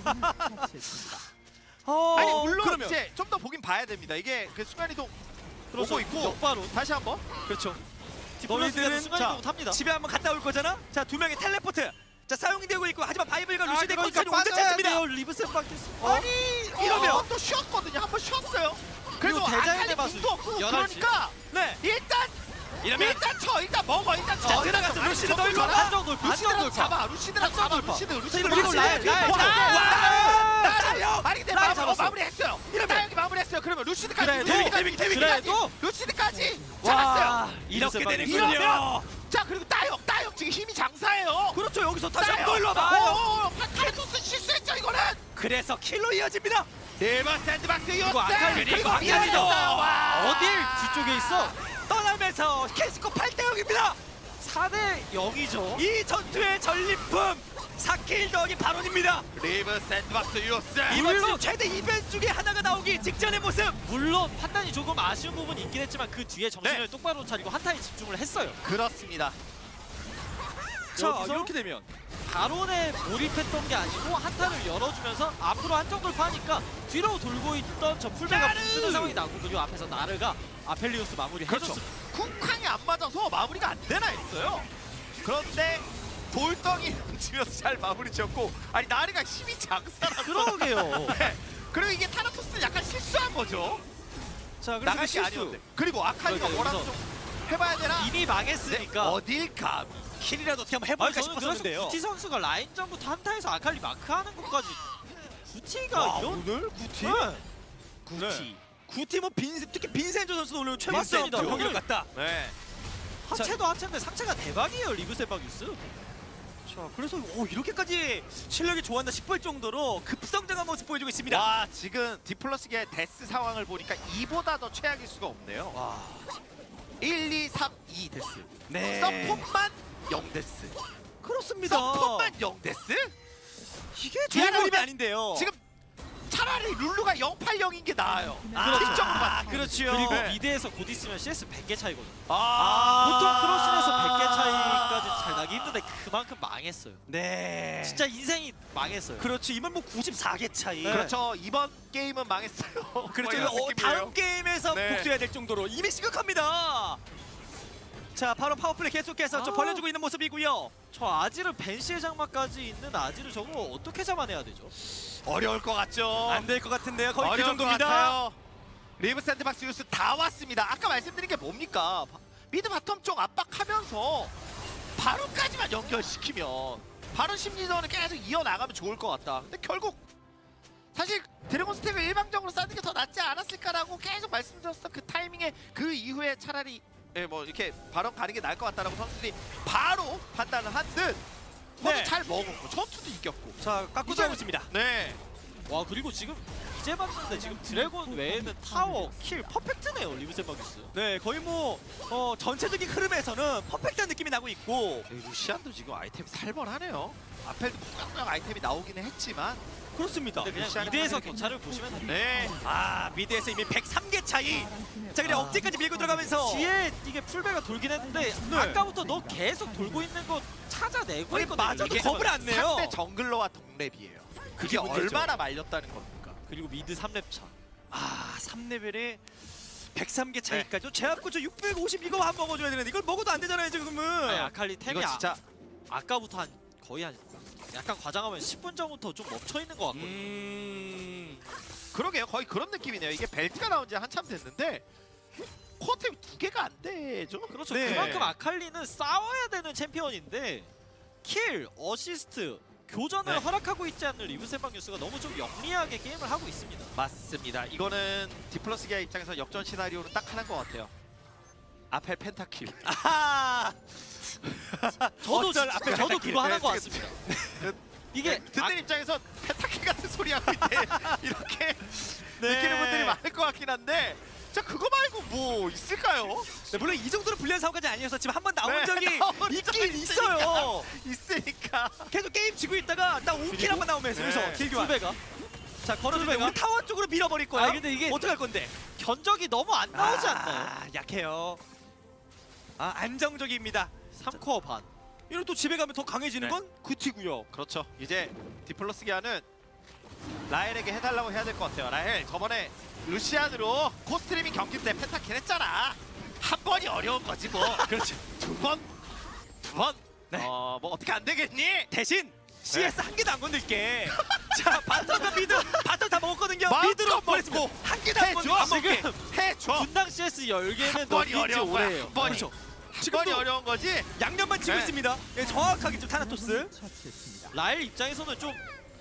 [SPEAKER 1] 어,
[SPEAKER 2] 아니 물론
[SPEAKER 1] 그러면
[SPEAKER 2] 이제 좀 더 보긴 봐야 됩니다. 이게 그 순간이동 오고 있고
[SPEAKER 3] 역바로
[SPEAKER 2] 다시 한번.
[SPEAKER 1] 그렇죠.
[SPEAKER 3] 디플러스가
[SPEAKER 1] 너희들은
[SPEAKER 3] 순간이동 탑니다.
[SPEAKER 1] 집에 한번 갔다 올 거잖아. 자, 두 명의 텔레포트. 자, 사용이 되고 있고 하지만 바이블과 루시 대
[SPEAKER 3] 그러니까
[SPEAKER 1] 컨디션이 완전
[SPEAKER 3] 빠져야
[SPEAKER 1] 차입니다.
[SPEAKER 3] 돼요, 리브센 밖에서.
[SPEAKER 2] 아니
[SPEAKER 1] 이러면.
[SPEAKER 2] 어, 또 쉬었거든요. 한번 쉬었어요. 그래도
[SPEAKER 3] 그리고 대자연의
[SPEAKER 2] 아칼리
[SPEAKER 3] 마술.
[SPEAKER 2] 궁도 없고
[SPEAKER 3] 열한 시.
[SPEAKER 2] 그러니까
[SPEAKER 1] 네.
[SPEAKER 2] 일단
[SPEAKER 1] 이러면
[SPEAKER 2] 일단 쳐 일단 먹어 일단 쳐.
[SPEAKER 1] 자, 들어가서 루시드 너 일로 와봐.
[SPEAKER 3] 한정 돌파, 한정
[SPEAKER 2] 루시드랑
[SPEAKER 3] 돌파.
[SPEAKER 2] 잡아 루시드랑 잡아
[SPEAKER 3] 돌파.
[SPEAKER 2] 루시드
[SPEAKER 1] 자,
[SPEAKER 2] 루시드
[SPEAKER 1] 이거 그리고 라인, 라인.
[SPEAKER 2] 와,
[SPEAKER 1] 와!
[SPEAKER 2] 나요. 아니 근데
[SPEAKER 3] 라인
[SPEAKER 2] 마무리, 어,
[SPEAKER 3] 잡았어.
[SPEAKER 2] 마무리했어요.
[SPEAKER 1] 이러면.
[SPEAKER 2] 다영이 마무리했어요. 그러면 루시드까지
[SPEAKER 3] 그래도,
[SPEAKER 2] 루시드까지,
[SPEAKER 1] 데뷔, 데뷔,
[SPEAKER 2] 루시드까지,
[SPEAKER 3] 그래도.
[SPEAKER 2] 루시드까지
[SPEAKER 1] 와,
[SPEAKER 2] 잡았어요.
[SPEAKER 1] 이렇게
[SPEAKER 3] 리브센
[SPEAKER 1] 되는군요.
[SPEAKER 2] 이러면. 자 그리고 따영 따영 지금 힘이 장사예요.
[SPEAKER 1] 그렇죠. 여기서 다시
[SPEAKER 2] 따영.
[SPEAKER 1] 한번 일로 와봐.
[SPEAKER 2] 어, 파타이토스 실수했죠 이거는.
[SPEAKER 1] 그래서 킬로 이어집니다.
[SPEAKER 2] 네번 샌드박스
[SPEAKER 3] 그리고
[SPEAKER 2] 이었어요.
[SPEAKER 3] 아칼리
[SPEAKER 2] 그리고
[SPEAKER 1] 그리고
[SPEAKER 2] 미안해졌어요.
[SPEAKER 1] 아칼리도.
[SPEAKER 2] 와.
[SPEAKER 3] 어딜 뒤쪽에 있어?
[SPEAKER 1] 떠나면서 캐스코 팔 대 영입니다.
[SPEAKER 3] 사 대 영이죠.
[SPEAKER 1] 이 전투의 전리품 사 킬 더하기 발언입니다.
[SPEAKER 2] 리브 샌드박스 유었어요.
[SPEAKER 1] 이번 주 최대 이벤트 중에 하나가 나오기 직전의 모습.
[SPEAKER 3] 물론 판단이 조금 아쉬운 부분이 있긴 했지만 그 뒤에 정신을
[SPEAKER 2] 네.
[SPEAKER 3] 똑바로 차리고 한타에 집중을 했어요.
[SPEAKER 2] 그렇습니다.
[SPEAKER 1] 자,
[SPEAKER 3] 여기서
[SPEAKER 1] 이렇게 되면
[SPEAKER 3] 바론에 몰입했던 게 아니고 한타를 열어주면서 앞으로 한정 돌파하니까 뒤로 돌고 있던 저 풀베가
[SPEAKER 2] 나르!
[SPEAKER 3] 붙는 상황이 나고 그리고 앞에서 나르가 아펠리우스 마무리
[SPEAKER 2] 그렇죠.
[SPEAKER 3] 해줬습니다.
[SPEAKER 2] 쿵쾅이 안 맞아서 마무리가 안 되나 했어요. 그런데 돌덩이 치면서 잘 마무리 지었고 아니 나리가 힘이 장사라서
[SPEAKER 3] 그러게요.
[SPEAKER 2] 네. 그리고 이게 타나토스 약간 실수한 거죠.
[SPEAKER 1] 자, 그래서
[SPEAKER 2] 나갈
[SPEAKER 1] 그
[SPEAKER 2] 게
[SPEAKER 1] 실수.
[SPEAKER 2] 아니었는데. 그리고 아카리가
[SPEAKER 3] 그러니까
[SPEAKER 2] 뭐라도
[SPEAKER 3] 여기서
[SPEAKER 2] 좀 해봐야 되나?
[SPEAKER 3] 이미
[SPEAKER 2] 네,
[SPEAKER 3] 망했으니까.
[SPEAKER 2] 어딜 감?
[SPEAKER 1] 킬이라도 어떻게 한번
[SPEAKER 3] 아니
[SPEAKER 1] 해볼까
[SPEAKER 3] 저는 그래서
[SPEAKER 1] 싶었는데요.
[SPEAKER 3] 구티 선수가 라인전부터 한타에서 아칼리 마크하는 것까지 구티가
[SPEAKER 1] 와,
[SPEAKER 3] 이런
[SPEAKER 1] 오늘 구티?
[SPEAKER 3] 네.
[SPEAKER 1] 구티. 구티 뭐 빈, 특히 빈센조 선수도 오늘 최고
[SPEAKER 3] 맞습니다.
[SPEAKER 1] 경기를
[SPEAKER 3] 오늘
[SPEAKER 1] 갔다.
[SPEAKER 2] 네.
[SPEAKER 3] 하체도 하체인데 상체가 대박이에요 리브센 바기스.
[SPEAKER 1] 자, 그래서 오, 이렇게까지 실력이 좋았나 싶을 정도로 급성장한 모습 보여주고 있습니다.
[SPEAKER 2] 와 지금 디플러스의 데스 상황을 보니까 이보다 더 최악일 수가 없네요.
[SPEAKER 1] 와.
[SPEAKER 2] 일, 이, 삼, 이 데스.
[SPEAKER 1] 네.
[SPEAKER 2] 서폿만 영 데스.
[SPEAKER 1] 그렇습니다.
[SPEAKER 2] 서폿만 영 데스?
[SPEAKER 1] 이게 좋은
[SPEAKER 2] 미안하지만
[SPEAKER 1] 그림이 아닌데요.
[SPEAKER 2] 지금 차라리 룰루가 영팔영인 게 나아요.
[SPEAKER 1] 아,
[SPEAKER 2] 팀적으로 봤을 때.
[SPEAKER 1] 그렇죠.
[SPEAKER 3] 그리고
[SPEAKER 2] 네.
[SPEAKER 3] 미드에서 곧 있으면 씨에스 백 개 차이거든요.
[SPEAKER 2] 아,
[SPEAKER 3] 보통 크로신에서 백 개 차이까지 잘 나기 힘든데 그만큼 망했어요.
[SPEAKER 1] 네.
[SPEAKER 3] 진짜 인생이 망했어요.
[SPEAKER 1] 그렇죠. 이번 뭐 구십사 개 차이.
[SPEAKER 3] 네.
[SPEAKER 2] 그렇죠. 이번 게임은 망했어요.
[SPEAKER 1] 그렇죠.
[SPEAKER 2] 뭐 이런
[SPEAKER 1] 어,
[SPEAKER 2] 느낌이에요.
[SPEAKER 1] 다음 게임에서
[SPEAKER 2] 네.
[SPEAKER 1] 복수해야 될 정도로 이미 시각합니다. 자, 바로 파워플레이 계속해서 좀
[SPEAKER 3] 아.
[SPEAKER 1] 벌려주고 있는 모습이고요.
[SPEAKER 3] 저 아지르 벤시의 장막까지 있는 아지르 저거 어떻게 잡아내야 되죠?
[SPEAKER 2] 어려울 것 같죠.
[SPEAKER 1] 안 될 것 같은데요. 거의 그
[SPEAKER 2] 어려울 것
[SPEAKER 1] 정도입니다.
[SPEAKER 2] 같아요. 리브 샌드박스 유스 다 왔습니다. 아까 말씀드린 게 뭡니까? 바- 미드 바텀 쪽 압박하면서 바론까지만 연결시키면 바론 심리전을 계속 이어나가면 좋을 것 같다. 근데 결국 사실 드래곤 스택을 일방적으로 쌓는 게 더 낫지 않았을까라고 계속 말씀드렸던 그 타이밍에 그 이후에 차라리 예, 뭐 이렇게 바론 가는 게 나을 것 같다라고 선수들이 바로 판단을 한 듯.
[SPEAKER 1] 네.
[SPEAKER 2] 네. 잘 먹었고 전투도 이겼고.
[SPEAKER 1] 자, 깎고
[SPEAKER 2] 이제-
[SPEAKER 1] 자고 있습니다.
[SPEAKER 2] 네.
[SPEAKER 3] 와 그리고 지금 이제 봤는데 지금 드래곤 외에는 타워, 킬 퍼펙트네요 리브센 바기스.
[SPEAKER 1] 네, 거의 뭐 어, 전체적인 흐름에서는 퍼펙트한 느낌이 나고 있고
[SPEAKER 2] 루시안도 지금 아이템이 살벌하네요. 앞에도 무럭무럭 아이템이 나오기는 했지만
[SPEAKER 1] 그렇습니다.
[SPEAKER 3] 근데 그냥
[SPEAKER 2] 루시안은
[SPEAKER 3] 미드에서
[SPEAKER 2] 하는 게
[SPEAKER 3] 격차를 보시면 됩니다.
[SPEAKER 2] 네.
[SPEAKER 1] 아, 미드에서 이미 백삼 개 차이. 자, 그냥
[SPEAKER 3] 아.
[SPEAKER 1] 억지까지 밀고 들어가면서
[SPEAKER 3] 뒤에 이게 풀베가 돌긴 했는데
[SPEAKER 1] 네.
[SPEAKER 3] 아까부터 너 계속 돌고 있는 거 찾아내고
[SPEAKER 1] 아니,
[SPEAKER 3] 있거든요.
[SPEAKER 1] 맞아도
[SPEAKER 3] 이게.
[SPEAKER 1] 겁을 안 내요.
[SPEAKER 2] 상대 정글러와 동랩이에요. 그게
[SPEAKER 1] 문제죠.
[SPEAKER 2] 얼마나 말렸다는 겁니까?
[SPEAKER 3] 그리고 미드 삼 렙 차.
[SPEAKER 1] 아, 삼 레벨에 백삼 개 차이까지. 제압구조 육백오십 이거 한 먹어줘야 되는데 이걸 먹어도 안 되잖아요 지금은.
[SPEAKER 3] 아니, 아칼리 템이
[SPEAKER 2] 이거 진짜
[SPEAKER 3] 아, 아까부터 한 거의 한 약간 과장하면 십 분 전부터 좀 멈춰 있는 것 같거든요.
[SPEAKER 1] 음...
[SPEAKER 2] 그러게요. 거의 그런 느낌이네요. 이게 벨트가 나온 지 한참 됐는데 코어템이 두 개가 안 되죠?
[SPEAKER 3] 그렇죠.
[SPEAKER 1] 네.
[SPEAKER 3] 그만큼 아칼리는 싸워야 되는 챔피언인데 킬, 어시스트, 교전을
[SPEAKER 2] 네.
[SPEAKER 3] 허락하고 있지 않는 리브센방 뉴스가 너무 좀 영리하게 게임을 하고 있습니다.
[SPEAKER 2] 맞습니다. 이거는 디플러스 기아 입장에서 역전 시나리오는 딱 하나인 것 같아요. 앞에 펜타킬.
[SPEAKER 1] 아하!
[SPEAKER 3] 저도
[SPEAKER 1] 어쩔
[SPEAKER 3] 진짜-
[SPEAKER 1] 앞에
[SPEAKER 3] 저도
[SPEAKER 1] 펜타킬.
[SPEAKER 3] 그거 하는
[SPEAKER 2] 네,
[SPEAKER 3] 것
[SPEAKER 2] 지금-
[SPEAKER 3] 같습니다. 이게
[SPEAKER 2] 듣는
[SPEAKER 3] 아,
[SPEAKER 2] 입장에서 펜타킬 같은 소리 하고 있네. 이렇게
[SPEAKER 1] 네.
[SPEAKER 2] 느끼는 분들이 많을 것 같긴 한데 자 그거 말고 뭐 있을까요?
[SPEAKER 1] 네, 물론 이 정도로 불리한 상황까지 아니었었지만 한 번 나온
[SPEAKER 2] 네,
[SPEAKER 1] 적이
[SPEAKER 2] 나온
[SPEAKER 1] 있긴
[SPEAKER 2] 적이
[SPEAKER 1] 있어요.
[SPEAKER 2] 있으니까.
[SPEAKER 1] 계속 게임 지고 있다가 딱 오 킬 한 번 나오면서
[SPEAKER 2] 네.
[SPEAKER 1] 그래서 길 교환.
[SPEAKER 3] 풀베가
[SPEAKER 1] 자, 걸어주면
[SPEAKER 3] 풀베가?
[SPEAKER 1] 우리 타워 쪽으로 밀어버릴 거야.
[SPEAKER 3] 아, 근데 이게-
[SPEAKER 1] 어떡할 건데?
[SPEAKER 3] 견적이 너무 안 나오지 않나요?
[SPEAKER 1] 아, 약해요. 아, 안정적입니다.
[SPEAKER 3] 삼 코어 반.
[SPEAKER 1] 이러면 또 집에 가면 더 강해지는
[SPEAKER 2] 네.
[SPEAKER 1] 건 그티고요.
[SPEAKER 2] 그렇죠. 이제 디플러스 기아는 라헬에게 해달라고 해야 될 것 같아요. 라헬 저번에 루시안으로 코스트리밍 경기 때 펜타킬 했잖아. 한 번이 어려운 거지 뭐.
[SPEAKER 1] 그렇죠.
[SPEAKER 2] 두 번, 두 번.
[SPEAKER 1] 네.
[SPEAKER 2] 어, 뭐 어떻게 안 되겠니?
[SPEAKER 1] 대신 씨에스
[SPEAKER 2] 네.
[SPEAKER 1] 한 개도 안 건들게. 자, 바텀과 미드, 바텀 다 먹었거든요.
[SPEAKER 2] 마음껏
[SPEAKER 1] 미드로
[SPEAKER 2] 먹고
[SPEAKER 1] 보냈습니다. 한 개도 안
[SPEAKER 2] 해줘.
[SPEAKER 1] 건들게. 안 먹게.
[SPEAKER 3] 지금
[SPEAKER 2] 해줘.
[SPEAKER 3] 분당 씨에스 열 개는
[SPEAKER 2] 한 번이
[SPEAKER 3] 넘긴 지
[SPEAKER 2] 어려운 거야.
[SPEAKER 3] 오래예요.
[SPEAKER 2] 한 번이.
[SPEAKER 1] 그렇죠.
[SPEAKER 2] 한
[SPEAKER 1] 지금도
[SPEAKER 2] 번이 어려운 거지.
[SPEAKER 1] 양념만 치고
[SPEAKER 2] 네.
[SPEAKER 1] 있습니다. 예, 정확하게 좀 타나토스.
[SPEAKER 4] 처치했습니다.
[SPEAKER 3] 라일 입장에서는 좀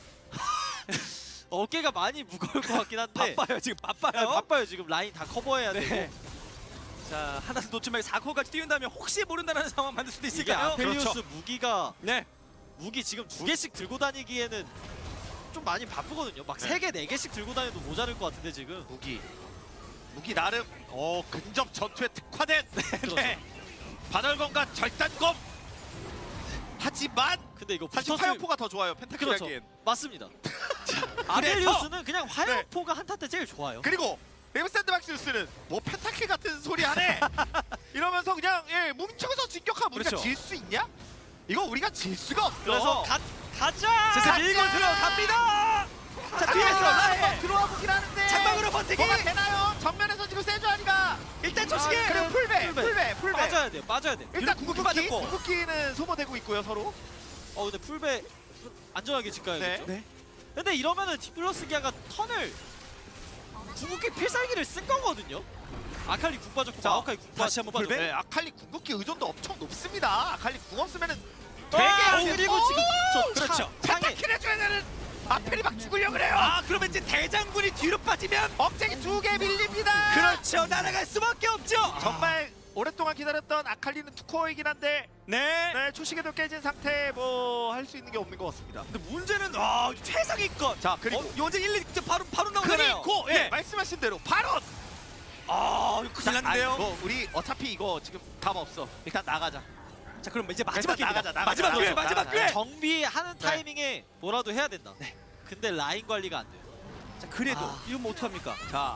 [SPEAKER 3] 어깨가 많이 무거울 것 같긴 한데
[SPEAKER 1] 바빠요, 지금
[SPEAKER 3] 네,
[SPEAKER 1] 바빠요.
[SPEAKER 3] 바빠요. 지금 라인 다 커버해야
[SPEAKER 1] 네.
[SPEAKER 3] 되고
[SPEAKER 1] 자, 하나 놓치면 사 코어까지 띄운다면 혹시 모른다는 상황 만들 수도
[SPEAKER 3] 이게
[SPEAKER 1] 있을까요?
[SPEAKER 3] 아펠리우스
[SPEAKER 1] 그렇죠.
[SPEAKER 3] 무기가
[SPEAKER 1] 네.
[SPEAKER 3] 무기 지금 두 개씩 들고 다니기에는 좀 많이 바쁘거든요. 막 세 개, 네 개씩 들고 다녀도 모자랄 것 같은데 지금.
[SPEAKER 2] 무기. 무기 나름 어 근접 전투에 특화된
[SPEAKER 3] 그렇죠.
[SPEAKER 2] 반월검과 절단검. 하지만
[SPEAKER 3] 근데 이거
[SPEAKER 2] 사실
[SPEAKER 3] 붙었을-
[SPEAKER 2] 화염포가 더 좋아요. 펜타킬
[SPEAKER 3] 그렇죠.
[SPEAKER 2] 하기엔.
[SPEAKER 3] 맞습니다. 아펠리우스는 그냥 화염포가 한타 때 제일 좋아요.
[SPEAKER 2] 그리고 레브 샌드박스는 뭐 펜타킬 같은 소리 하네. 이러면서 그냥 예 뭉쳐서 진격하면 우리가
[SPEAKER 1] 그렇죠.
[SPEAKER 2] 질 수 있냐? 이거 우리가 질 수가 없어.
[SPEAKER 3] 그래서 가, 가자!
[SPEAKER 1] 자, 밀고 들어갑니다. 자, 뒤에서 라헬.
[SPEAKER 2] 들어와 보긴 하는데
[SPEAKER 1] 장막으로 버티기.
[SPEAKER 2] 뭐가 되나요? 정면에서 지금 세주아리가
[SPEAKER 1] 일단 조식에.
[SPEAKER 3] 아,
[SPEAKER 2] 그리고 풀배
[SPEAKER 3] 풀배.
[SPEAKER 2] 풀배 풀배
[SPEAKER 3] 빠져야 돼요. 빠져야 돼요.
[SPEAKER 2] 일단
[SPEAKER 1] 궁극기
[SPEAKER 2] 궁극기
[SPEAKER 1] 빠졌고.
[SPEAKER 2] 궁극기는 소모되고 있고요 서로.
[SPEAKER 3] 어 근데 풀배 안전하게 집 가야겠죠.
[SPEAKER 1] 네.
[SPEAKER 3] 근데 이러면은 디플러스 기아가 턴을 궁극기 필살기를 쓴 거거든요. 아칼리 궁 빠졌고
[SPEAKER 1] 자,
[SPEAKER 3] 마오카이 궁
[SPEAKER 1] 다시
[SPEAKER 3] 빠-
[SPEAKER 1] 한번
[SPEAKER 3] 궁 빠졌고.
[SPEAKER 1] 풀배.
[SPEAKER 2] 네, 아칼리 궁극기 의존도 엄청 높습니다. 아칼리 궁 없으면은
[SPEAKER 3] 되게
[SPEAKER 2] 안
[SPEAKER 3] 안
[SPEAKER 2] 돼.
[SPEAKER 3] 그리고
[SPEAKER 2] 오!
[SPEAKER 3] 지금 저
[SPEAKER 1] 그렇죠.
[SPEAKER 3] 창에
[SPEAKER 2] 펜타킬 해줘야 되는 아펠이 막 죽으려고 그래요.
[SPEAKER 1] 아, 그러면 이제 대장군이 뒤로 빠지면
[SPEAKER 2] 억제기 두 개 밀립니다.
[SPEAKER 1] 그렇죠. 날아갈 수밖에 없죠.
[SPEAKER 2] 정말 오랫동안 기다렸던 아칼리는 투코어이긴 한데
[SPEAKER 1] 네.
[SPEAKER 2] 네, 초시계도 깨진 상태 뭐 할 수 있는 게 없는 것 같습니다.
[SPEAKER 1] 근데 문제는 아, 최상위권.
[SPEAKER 2] 자 그리고
[SPEAKER 1] 어, 요새 일, 이 점 바로 바로 나오잖아요.
[SPEAKER 2] 그리고 예,
[SPEAKER 1] 예.
[SPEAKER 2] 말씀하신 대로 바로
[SPEAKER 1] 아, 이거 큰일 났는데요.
[SPEAKER 2] 뭐 우리 어차피 이거 지금 답 없어. 일단 나가자.
[SPEAKER 1] 자, 그럼 이제 마지막
[SPEAKER 2] 일단
[SPEAKER 1] 기회입니다.
[SPEAKER 2] 나가자, 나가자,
[SPEAKER 1] 마지막 기회,
[SPEAKER 2] 나가자,
[SPEAKER 1] 마지막
[SPEAKER 2] 나가자.
[SPEAKER 1] 기회.
[SPEAKER 3] 정비하는
[SPEAKER 2] 네.
[SPEAKER 3] 타이밍에 뭐라도 해야 된다. 근데 라인 관리가 안 돼요.
[SPEAKER 1] 자, 그래도
[SPEAKER 3] 아.
[SPEAKER 1] 이건 뭐 어떡합니까?
[SPEAKER 2] 자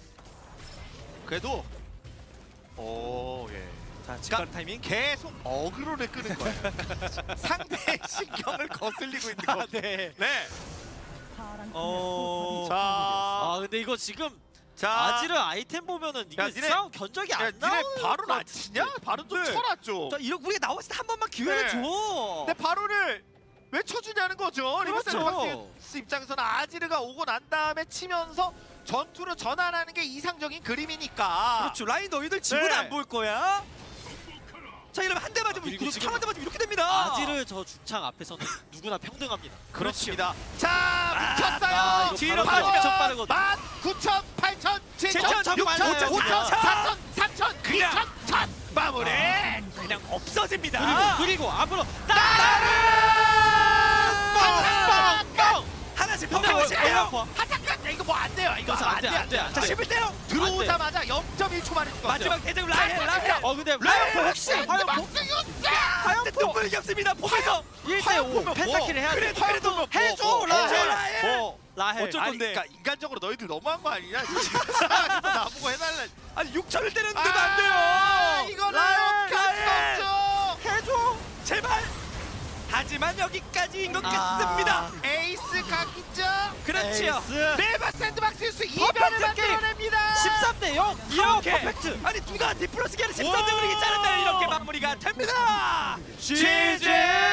[SPEAKER 2] 그래도 오 예.
[SPEAKER 1] 자, 직관 타이밍.
[SPEAKER 2] 계속 어그로를 끄는 거예요. 상대의 신경을 거슬리고 있는 거.
[SPEAKER 1] 네.
[SPEAKER 2] 네.
[SPEAKER 4] 파란
[SPEAKER 1] 어,
[SPEAKER 4] 팀의 포탑이
[SPEAKER 2] 자,
[SPEAKER 3] 아 근데 이거 지금
[SPEAKER 2] 자,
[SPEAKER 3] 아지르 아이템 보면은 이거
[SPEAKER 2] 야, 니네-
[SPEAKER 3] 싸움 견적이
[SPEAKER 2] 야,
[SPEAKER 3] 안
[SPEAKER 2] 니네
[SPEAKER 3] 나오는
[SPEAKER 2] 바로
[SPEAKER 3] 것
[SPEAKER 2] 안 치냐? 바로 좀
[SPEAKER 1] 네.
[SPEAKER 2] 쳐놨죠.
[SPEAKER 1] 자, 이런 우리가 나왔을 때 한 번만 기회를
[SPEAKER 2] 네.
[SPEAKER 1] 줘.
[SPEAKER 2] 근데 바로를 왜 쳐주냐는 거죠. 리버스
[SPEAKER 3] 그렇죠.
[SPEAKER 2] 박스 입장에서는 아지르가 오고 난 다음에 치면서 전투로 전환하는 게 이상적인 그림이니까.
[SPEAKER 1] 그렇죠. 라인 너희들 지분
[SPEAKER 2] 네.
[SPEAKER 1] 안 볼 거야. 자, 이러면 한 대 맞으면
[SPEAKER 3] 그리고
[SPEAKER 1] 그리고
[SPEAKER 3] 지금
[SPEAKER 1] 탕한 대 맞으면 이렇게 됩니다.
[SPEAKER 3] 아지르 저 중창 앞에서는 누구나 평등합니다.
[SPEAKER 2] 그렇습니다. 자, 뭉쳤어요.
[SPEAKER 3] 아, 이거
[SPEAKER 1] 뒤로
[SPEAKER 3] 바로
[SPEAKER 1] 빠지면
[SPEAKER 3] 엄청 빠르거든요.
[SPEAKER 2] 만, 구천, 팔천, 칠천,
[SPEAKER 1] 칠천,
[SPEAKER 2] 육천,
[SPEAKER 3] 빨라요.
[SPEAKER 2] 오천,
[SPEAKER 3] 진짜.
[SPEAKER 2] 사천, 삼천,
[SPEAKER 1] 그냥.
[SPEAKER 2] 이천, 천. 마무리.
[SPEAKER 1] 그냥 없어집니다.
[SPEAKER 3] 그리고 그리고 앞으로
[SPEAKER 2] 빵빵빵.
[SPEAKER 1] 하나씩
[SPEAKER 3] 근데
[SPEAKER 1] 하나씩
[SPEAKER 3] 왜
[SPEAKER 1] 해요.
[SPEAKER 3] 아파?
[SPEAKER 2] 하타칸 이거 뭐 안 돼요. 이거
[SPEAKER 3] 그래서 안 돼, 안 돼, 안
[SPEAKER 1] 자,
[SPEAKER 3] 돼.
[SPEAKER 1] 십일 대요.
[SPEAKER 2] 들어오자마자 영 점 일 초 만에 죽었어요.
[SPEAKER 1] 마지막 대장 라헬 라헬.
[SPEAKER 3] 어 근데
[SPEAKER 1] 라이프
[SPEAKER 3] 라이프
[SPEAKER 1] 혹시
[SPEAKER 3] 혹시 화염포
[SPEAKER 2] 박스 유스.
[SPEAKER 1] 하얀 눈물이 없습니다. 보면서
[SPEAKER 3] 일 대 오 펜타킬을 해야 돼.
[SPEAKER 1] 그래도 그래도
[SPEAKER 3] 해줘
[SPEAKER 2] 뭐,
[SPEAKER 3] 라헬.
[SPEAKER 1] 라헬.
[SPEAKER 2] 뭐.
[SPEAKER 3] 라헬.
[SPEAKER 1] 어쩔
[SPEAKER 2] 아니,
[SPEAKER 1] 건데.
[SPEAKER 2] 그러니까 인간적으로 너희들 너무한 거 아니냐? 지금 나보고 해달라.
[SPEAKER 1] 아니 육천을 때렸는데도
[SPEAKER 2] 아,
[SPEAKER 1] 안 돼요.
[SPEAKER 2] 이거는
[SPEAKER 1] 라헬,
[SPEAKER 2] 어쩔 수
[SPEAKER 1] 라헬.
[SPEAKER 2] 없죠.
[SPEAKER 1] 해줘 제발. 하지만 여기까지인 것
[SPEAKER 3] 아.
[SPEAKER 1] 같습니다.
[SPEAKER 2] 에이스 각이죠.
[SPEAKER 1] 그렇지요.
[SPEAKER 3] 에이스.
[SPEAKER 2] 네버 샌드박스 유스
[SPEAKER 3] 퍼펙트
[SPEAKER 2] 이변을
[SPEAKER 3] 게임.
[SPEAKER 2] 만들어냅니다.
[SPEAKER 3] 십삼 대 영.
[SPEAKER 1] 이렇게
[SPEAKER 3] 퍼펙트.
[SPEAKER 1] 아니 누가 디플러스 기아를 십삼 대 그리기 짜는데 이렇게 마무리가 됩니다.
[SPEAKER 3] 지지.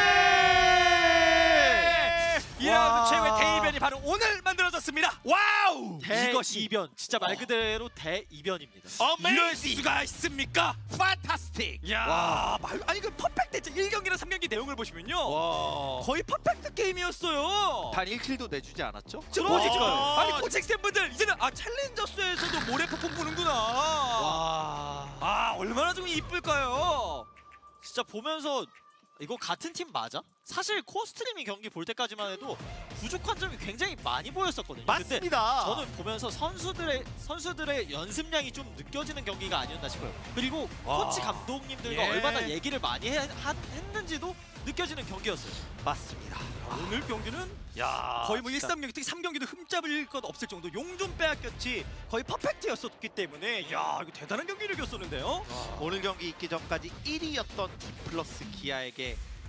[SPEAKER 1] 이 라운드 최고의 대이변이 바로 오늘 만들어졌습니다. 와우! 이것이
[SPEAKER 3] 대이변. 진짜 말 그대로 대이변입니다.
[SPEAKER 1] 이럴 수가 있습니까?
[SPEAKER 2] 판타스틱.
[SPEAKER 1] 야,
[SPEAKER 3] 와.
[SPEAKER 1] 말, 아니 그 퍼펙트 진짜 일 경기랑 삼 경기 내용을 보시면요.
[SPEAKER 2] 와.
[SPEAKER 1] 거의 퍼펙트 게임이었어요.
[SPEAKER 2] 단 일 킬도 내주지 않았죠?
[SPEAKER 1] 지금
[SPEAKER 3] 와.
[SPEAKER 1] 보직걸. 아니 코칭 분들 이제는 아 챌린저스에서도 모래 폭풍 부는구나.
[SPEAKER 3] 와.
[SPEAKER 1] 아 얼마나 좀 이쁠까요?
[SPEAKER 3] 진짜 보면서 이거 같은 팀 맞아? 사실 코어 스트리밍 경기 볼 때까지만 해도 부족한 점이 굉장히 많이 보였었거든요. 근데
[SPEAKER 2] 맞습니다.
[SPEAKER 3] 저는 보면서 선수들의 선수들의 연습량이 좀 느껴지는 경기가 아니었나 싶어요. 그리고
[SPEAKER 1] 와.
[SPEAKER 3] 코치 감독님들과
[SPEAKER 1] 예.
[SPEAKER 3] 얼마나 얘기를 많이 해, 하, 했는지도 느껴지는 경기였어요.
[SPEAKER 2] 맞습니다.
[SPEAKER 1] 오늘 경기는
[SPEAKER 2] 야,
[SPEAKER 1] 거의 뭐 일,
[SPEAKER 2] 진짜.
[SPEAKER 1] 삼 경기, 특히 삼 경기도 흠잡을 것 없을 정도 용좀 빼앗겼지 거의 퍼펙트였었기 때문에 야 이거 대단한 경기력이었었는데요.
[SPEAKER 2] 오늘 경기 있기 전까지 일 위였던 디플러스 기아에게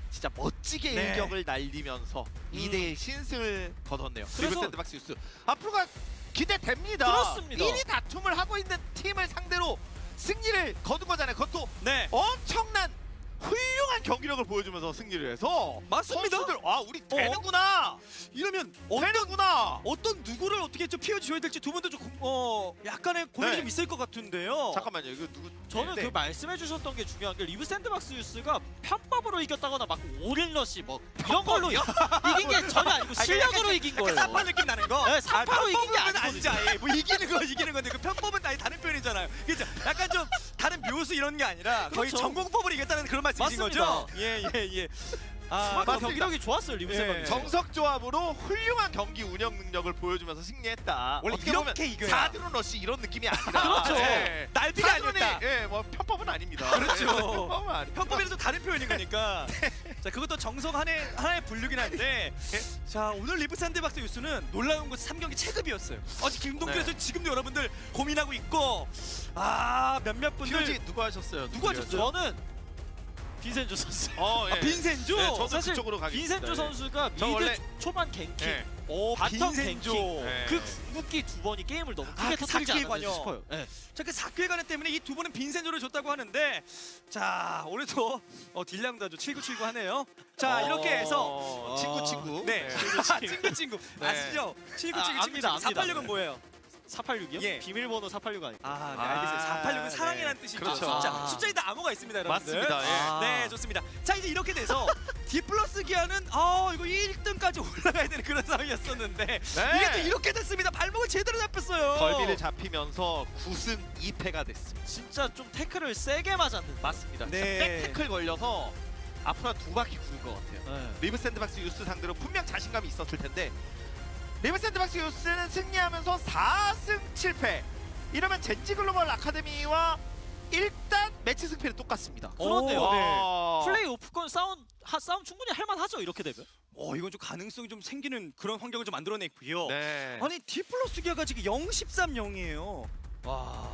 [SPEAKER 2] 진짜 멋지게
[SPEAKER 1] 네.
[SPEAKER 2] 일격을 날리면서 이 대 일 신승을 거뒀네요.
[SPEAKER 3] 그래서-
[SPEAKER 2] 리브 샌드박스 유스 앞으로가 기대됩니다.
[SPEAKER 3] 그렇습니다.
[SPEAKER 2] 일 위 다툼을 하고 있는 팀을 상대로 승리를 거둔 거잖아요. 그것도
[SPEAKER 1] 네.
[SPEAKER 2] 엄청난 훌륭한 경기력을 보여주면서 승리를 해서
[SPEAKER 1] 맞습니다.
[SPEAKER 2] 선수들 아 우리 되는구나
[SPEAKER 1] 이러면 어떤
[SPEAKER 2] 되는구나.
[SPEAKER 1] 어떤 누구를 어떻게 좀 피워줘야 될지 두 분도 좀 고- 어 약간의 고민이
[SPEAKER 2] 네.
[SPEAKER 1] 좀 있을 것 같은데요.
[SPEAKER 2] 잠깐만요. 이거 누구?
[SPEAKER 3] 저는
[SPEAKER 2] 네.
[SPEAKER 3] 그 말씀해주셨던 게 중요한 게 리브 샌드박스 유스가 편법으로 이겼다거나 막 올인러시 뭐 이런 걸로 이- 이긴 게 전혀 아니고 실력으로 이긴 거예요.
[SPEAKER 1] 사파 느낌 나는 거.
[SPEAKER 3] 네, 사파로 이긴 게
[SPEAKER 1] 편법은
[SPEAKER 3] 아니거든요.
[SPEAKER 1] 아니지. 아예. 뭐 이기는 거 이기는 건데 그 편법은 아예 다른 표현이잖아요. 그죠? 약간 좀 다른 묘수 이런 게 아니라 거의
[SPEAKER 3] 그렇죠.
[SPEAKER 1] 전공법으로 이겼다는 그런 말씀이신
[SPEAKER 3] 맞습니다.
[SPEAKER 1] 거죠? 예, 예, 예. 아,
[SPEAKER 2] 맞습니다.
[SPEAKER 3] 경기력이 좋았어요 리브
[SPEAKER 1] 예.
[SPEAKER 3] 샌드박스.
[SPEAKER 2] 정석 조합으로 훌륭한 경기 운영 능력을 보여주면서 승리했다.
[SPEAKER 1] 원래
[SPEAKER 2] 어떻게
[SPEAKER 1] 이렇게
[SPEAKER 2] 보면
[SPEAKER 1] 이겨야.
[SPEAKER 2] 사드론 러시 이런 느낌이 아니라.
[SPEAKER 3] 그렇죠.
[SPEAKER 2] 예.
[SPEAKER 1] 날비가
[SPEAKER 2] 사드론이
[SPEAKER 1] 아니었다.
[SPEAKER 2] 예, 뭐 편법은 아닙니다.
[SPEAKER 1] 그렇죠.
[SPEAKER 2] 예, 편법은 아닙니다.
[SPEAKER 1] 편법이랑 좀 다른 표현인 거니까. 자, 그것도 정석 하나의, 하나의 분류긴 한데. 자, 오늘 리브 샌드박스 유스는 놀라운 것은 삼 경기 체급이었어요. 어제 김동규에서
[SPEAKER 2] 네.
[SPEAKER 1] 지금도 여러분들 고민하고 있고. 아, 몇몇 분들.
[SPEAKER 2] 피오지 누구 하셨어요?
[SPEAKER 1] 누구 하셨어요?
[SPEAKER 3] 저는 빈센조 선수.
[SPEAKER 2] 어, 예.
[SPEAKER 1] 아, 빈센조.
[SPEAKER 2] 네, 저도
[SPEAKER 3] 사실
[SPEAKER 2] 그쪽으로 가겠습니다.
[SPEAKER 3] 빈센조
[SPEAKER 2] 예.
[SPEAKER 3] 선수가 미드
[SPEAKER 2] 저 원래-
[SPEAKER 3] 초반 갱킹,
[SPEAKER 2] 예.
[SPEAKER 1] 오,
[SPEAKER 3] 바텀
[SPEAKER 1] 빈센조.
[SPEAKER 3] 갱킹,
[SPEAKER 2] 네.
[SPEAKER 3] 그 궁극기 두 번이 게임을 너무
[SPEAKER 1] 아,
[SPEAKER 3] 크게
[SPEAKER 1] 그
[SPEAKER 3] 터뜨리지
[SPEAKER 1] 사키의
[SPEAKER 3] 않았나
[SPEAKER 1] 관여.
[SPEAKER 3] 싶어요. 예.
[SPEAKER 1] 자, 그 사회관에 때문에 이 두 분은 빈센조를 줬다고 하는데, 자, 오늘도 어, 딜량다죠. 칠구칠구 하네요. 자, 이렇게 해서
[SPEAKER 2] 어, 친구 친구.
[SPEAKER 1] 네, 아, 친구 친구
[SPEAKER 2] 네.
[SPEAKER 1] 아시죠? 칠구칠구
[SPEAKER 3] 아,
[SPEAKER 1] 친구
[SPEAKER 3] 압니다, 압니다.
[SPEAKER 1] 사팔육은 뭐예요?
[SPEAKER 3] 사팔육이요?
[SPEAKER 1] 예.
[SPEAKER 3] 비밀번호 사팔육 아니에요?
[SPEAKER 1] 아, 네,
[SPEAKER 2] 아,
[SPEAKER 1] 알겠어요. 사팔육은
[SPEAKER 2] 네.
[SPEAKER 1] 사랑이라는 뜻이죠.
[SPEAKER 2] 그렇죠.
[SPEAKER 1] 숫자.
[SPEAKER 3] 아.
[SPEAKER 1] 숫자에다 암호가 있습니다, 여러분들.
[SPEAKER 2] 맞습니다. 예.
[SPEAKER 3] 아.
[SPEAKER 1] 네, 좋습니다. 자, 이제 이렇게 돼서 디플러스 기아는 아, 이거 일 등까지 올라가야 되는 그런 상황이었었는데
[SPEAKER 2] 네.
[SPEAKER 1] 이게 또 이렇게 됐습니다. 발목을 제대로 잡혔어요.
[SPEAKER 2] 벌비를 잡히면서 구 승 이 패가 됐습니다.
[SPEAKER 3] 진짜 좀 태클을 세게 맞았는데.
[SPEAKER 2] 맞습니다.
[SPEAKER 1] 네.
[SPEAKER 2] 진짜 백태클 걸려서 앞으로 한 두 바퀴 구는 것 같아요.
[SPEAKER 3] 네.
[SPEAKER 2] 리브 샌드박스 유스 상대로 분명 자신감이 있었을 텐데 리브 샌드박스 유스는 승리하면서 사 승 칠 패. 이러면 젠지 글로벌 아카데미와 일단 매치 승패는 똑같습니다.
[SPEAKER 3] 그렇네요.
[SPEAKER 1] 오, 네.
[SPEAKER 2] 아.
[SPEAKER 3] 플레이 오프권 싸움 하, 싸움 충분히 할만하죠 이렇게 되면.
[SPEAKER 1] 어, 이건 좀 가능성이 좀 생기는 그런 환경을 좀 만들어냈고요.
[SPEAKER 2] 네.
[SPEAKER 1] 아니 디플러스 기아가 지금 영 십삼 영이에요.
[SPEAKER 3] 와.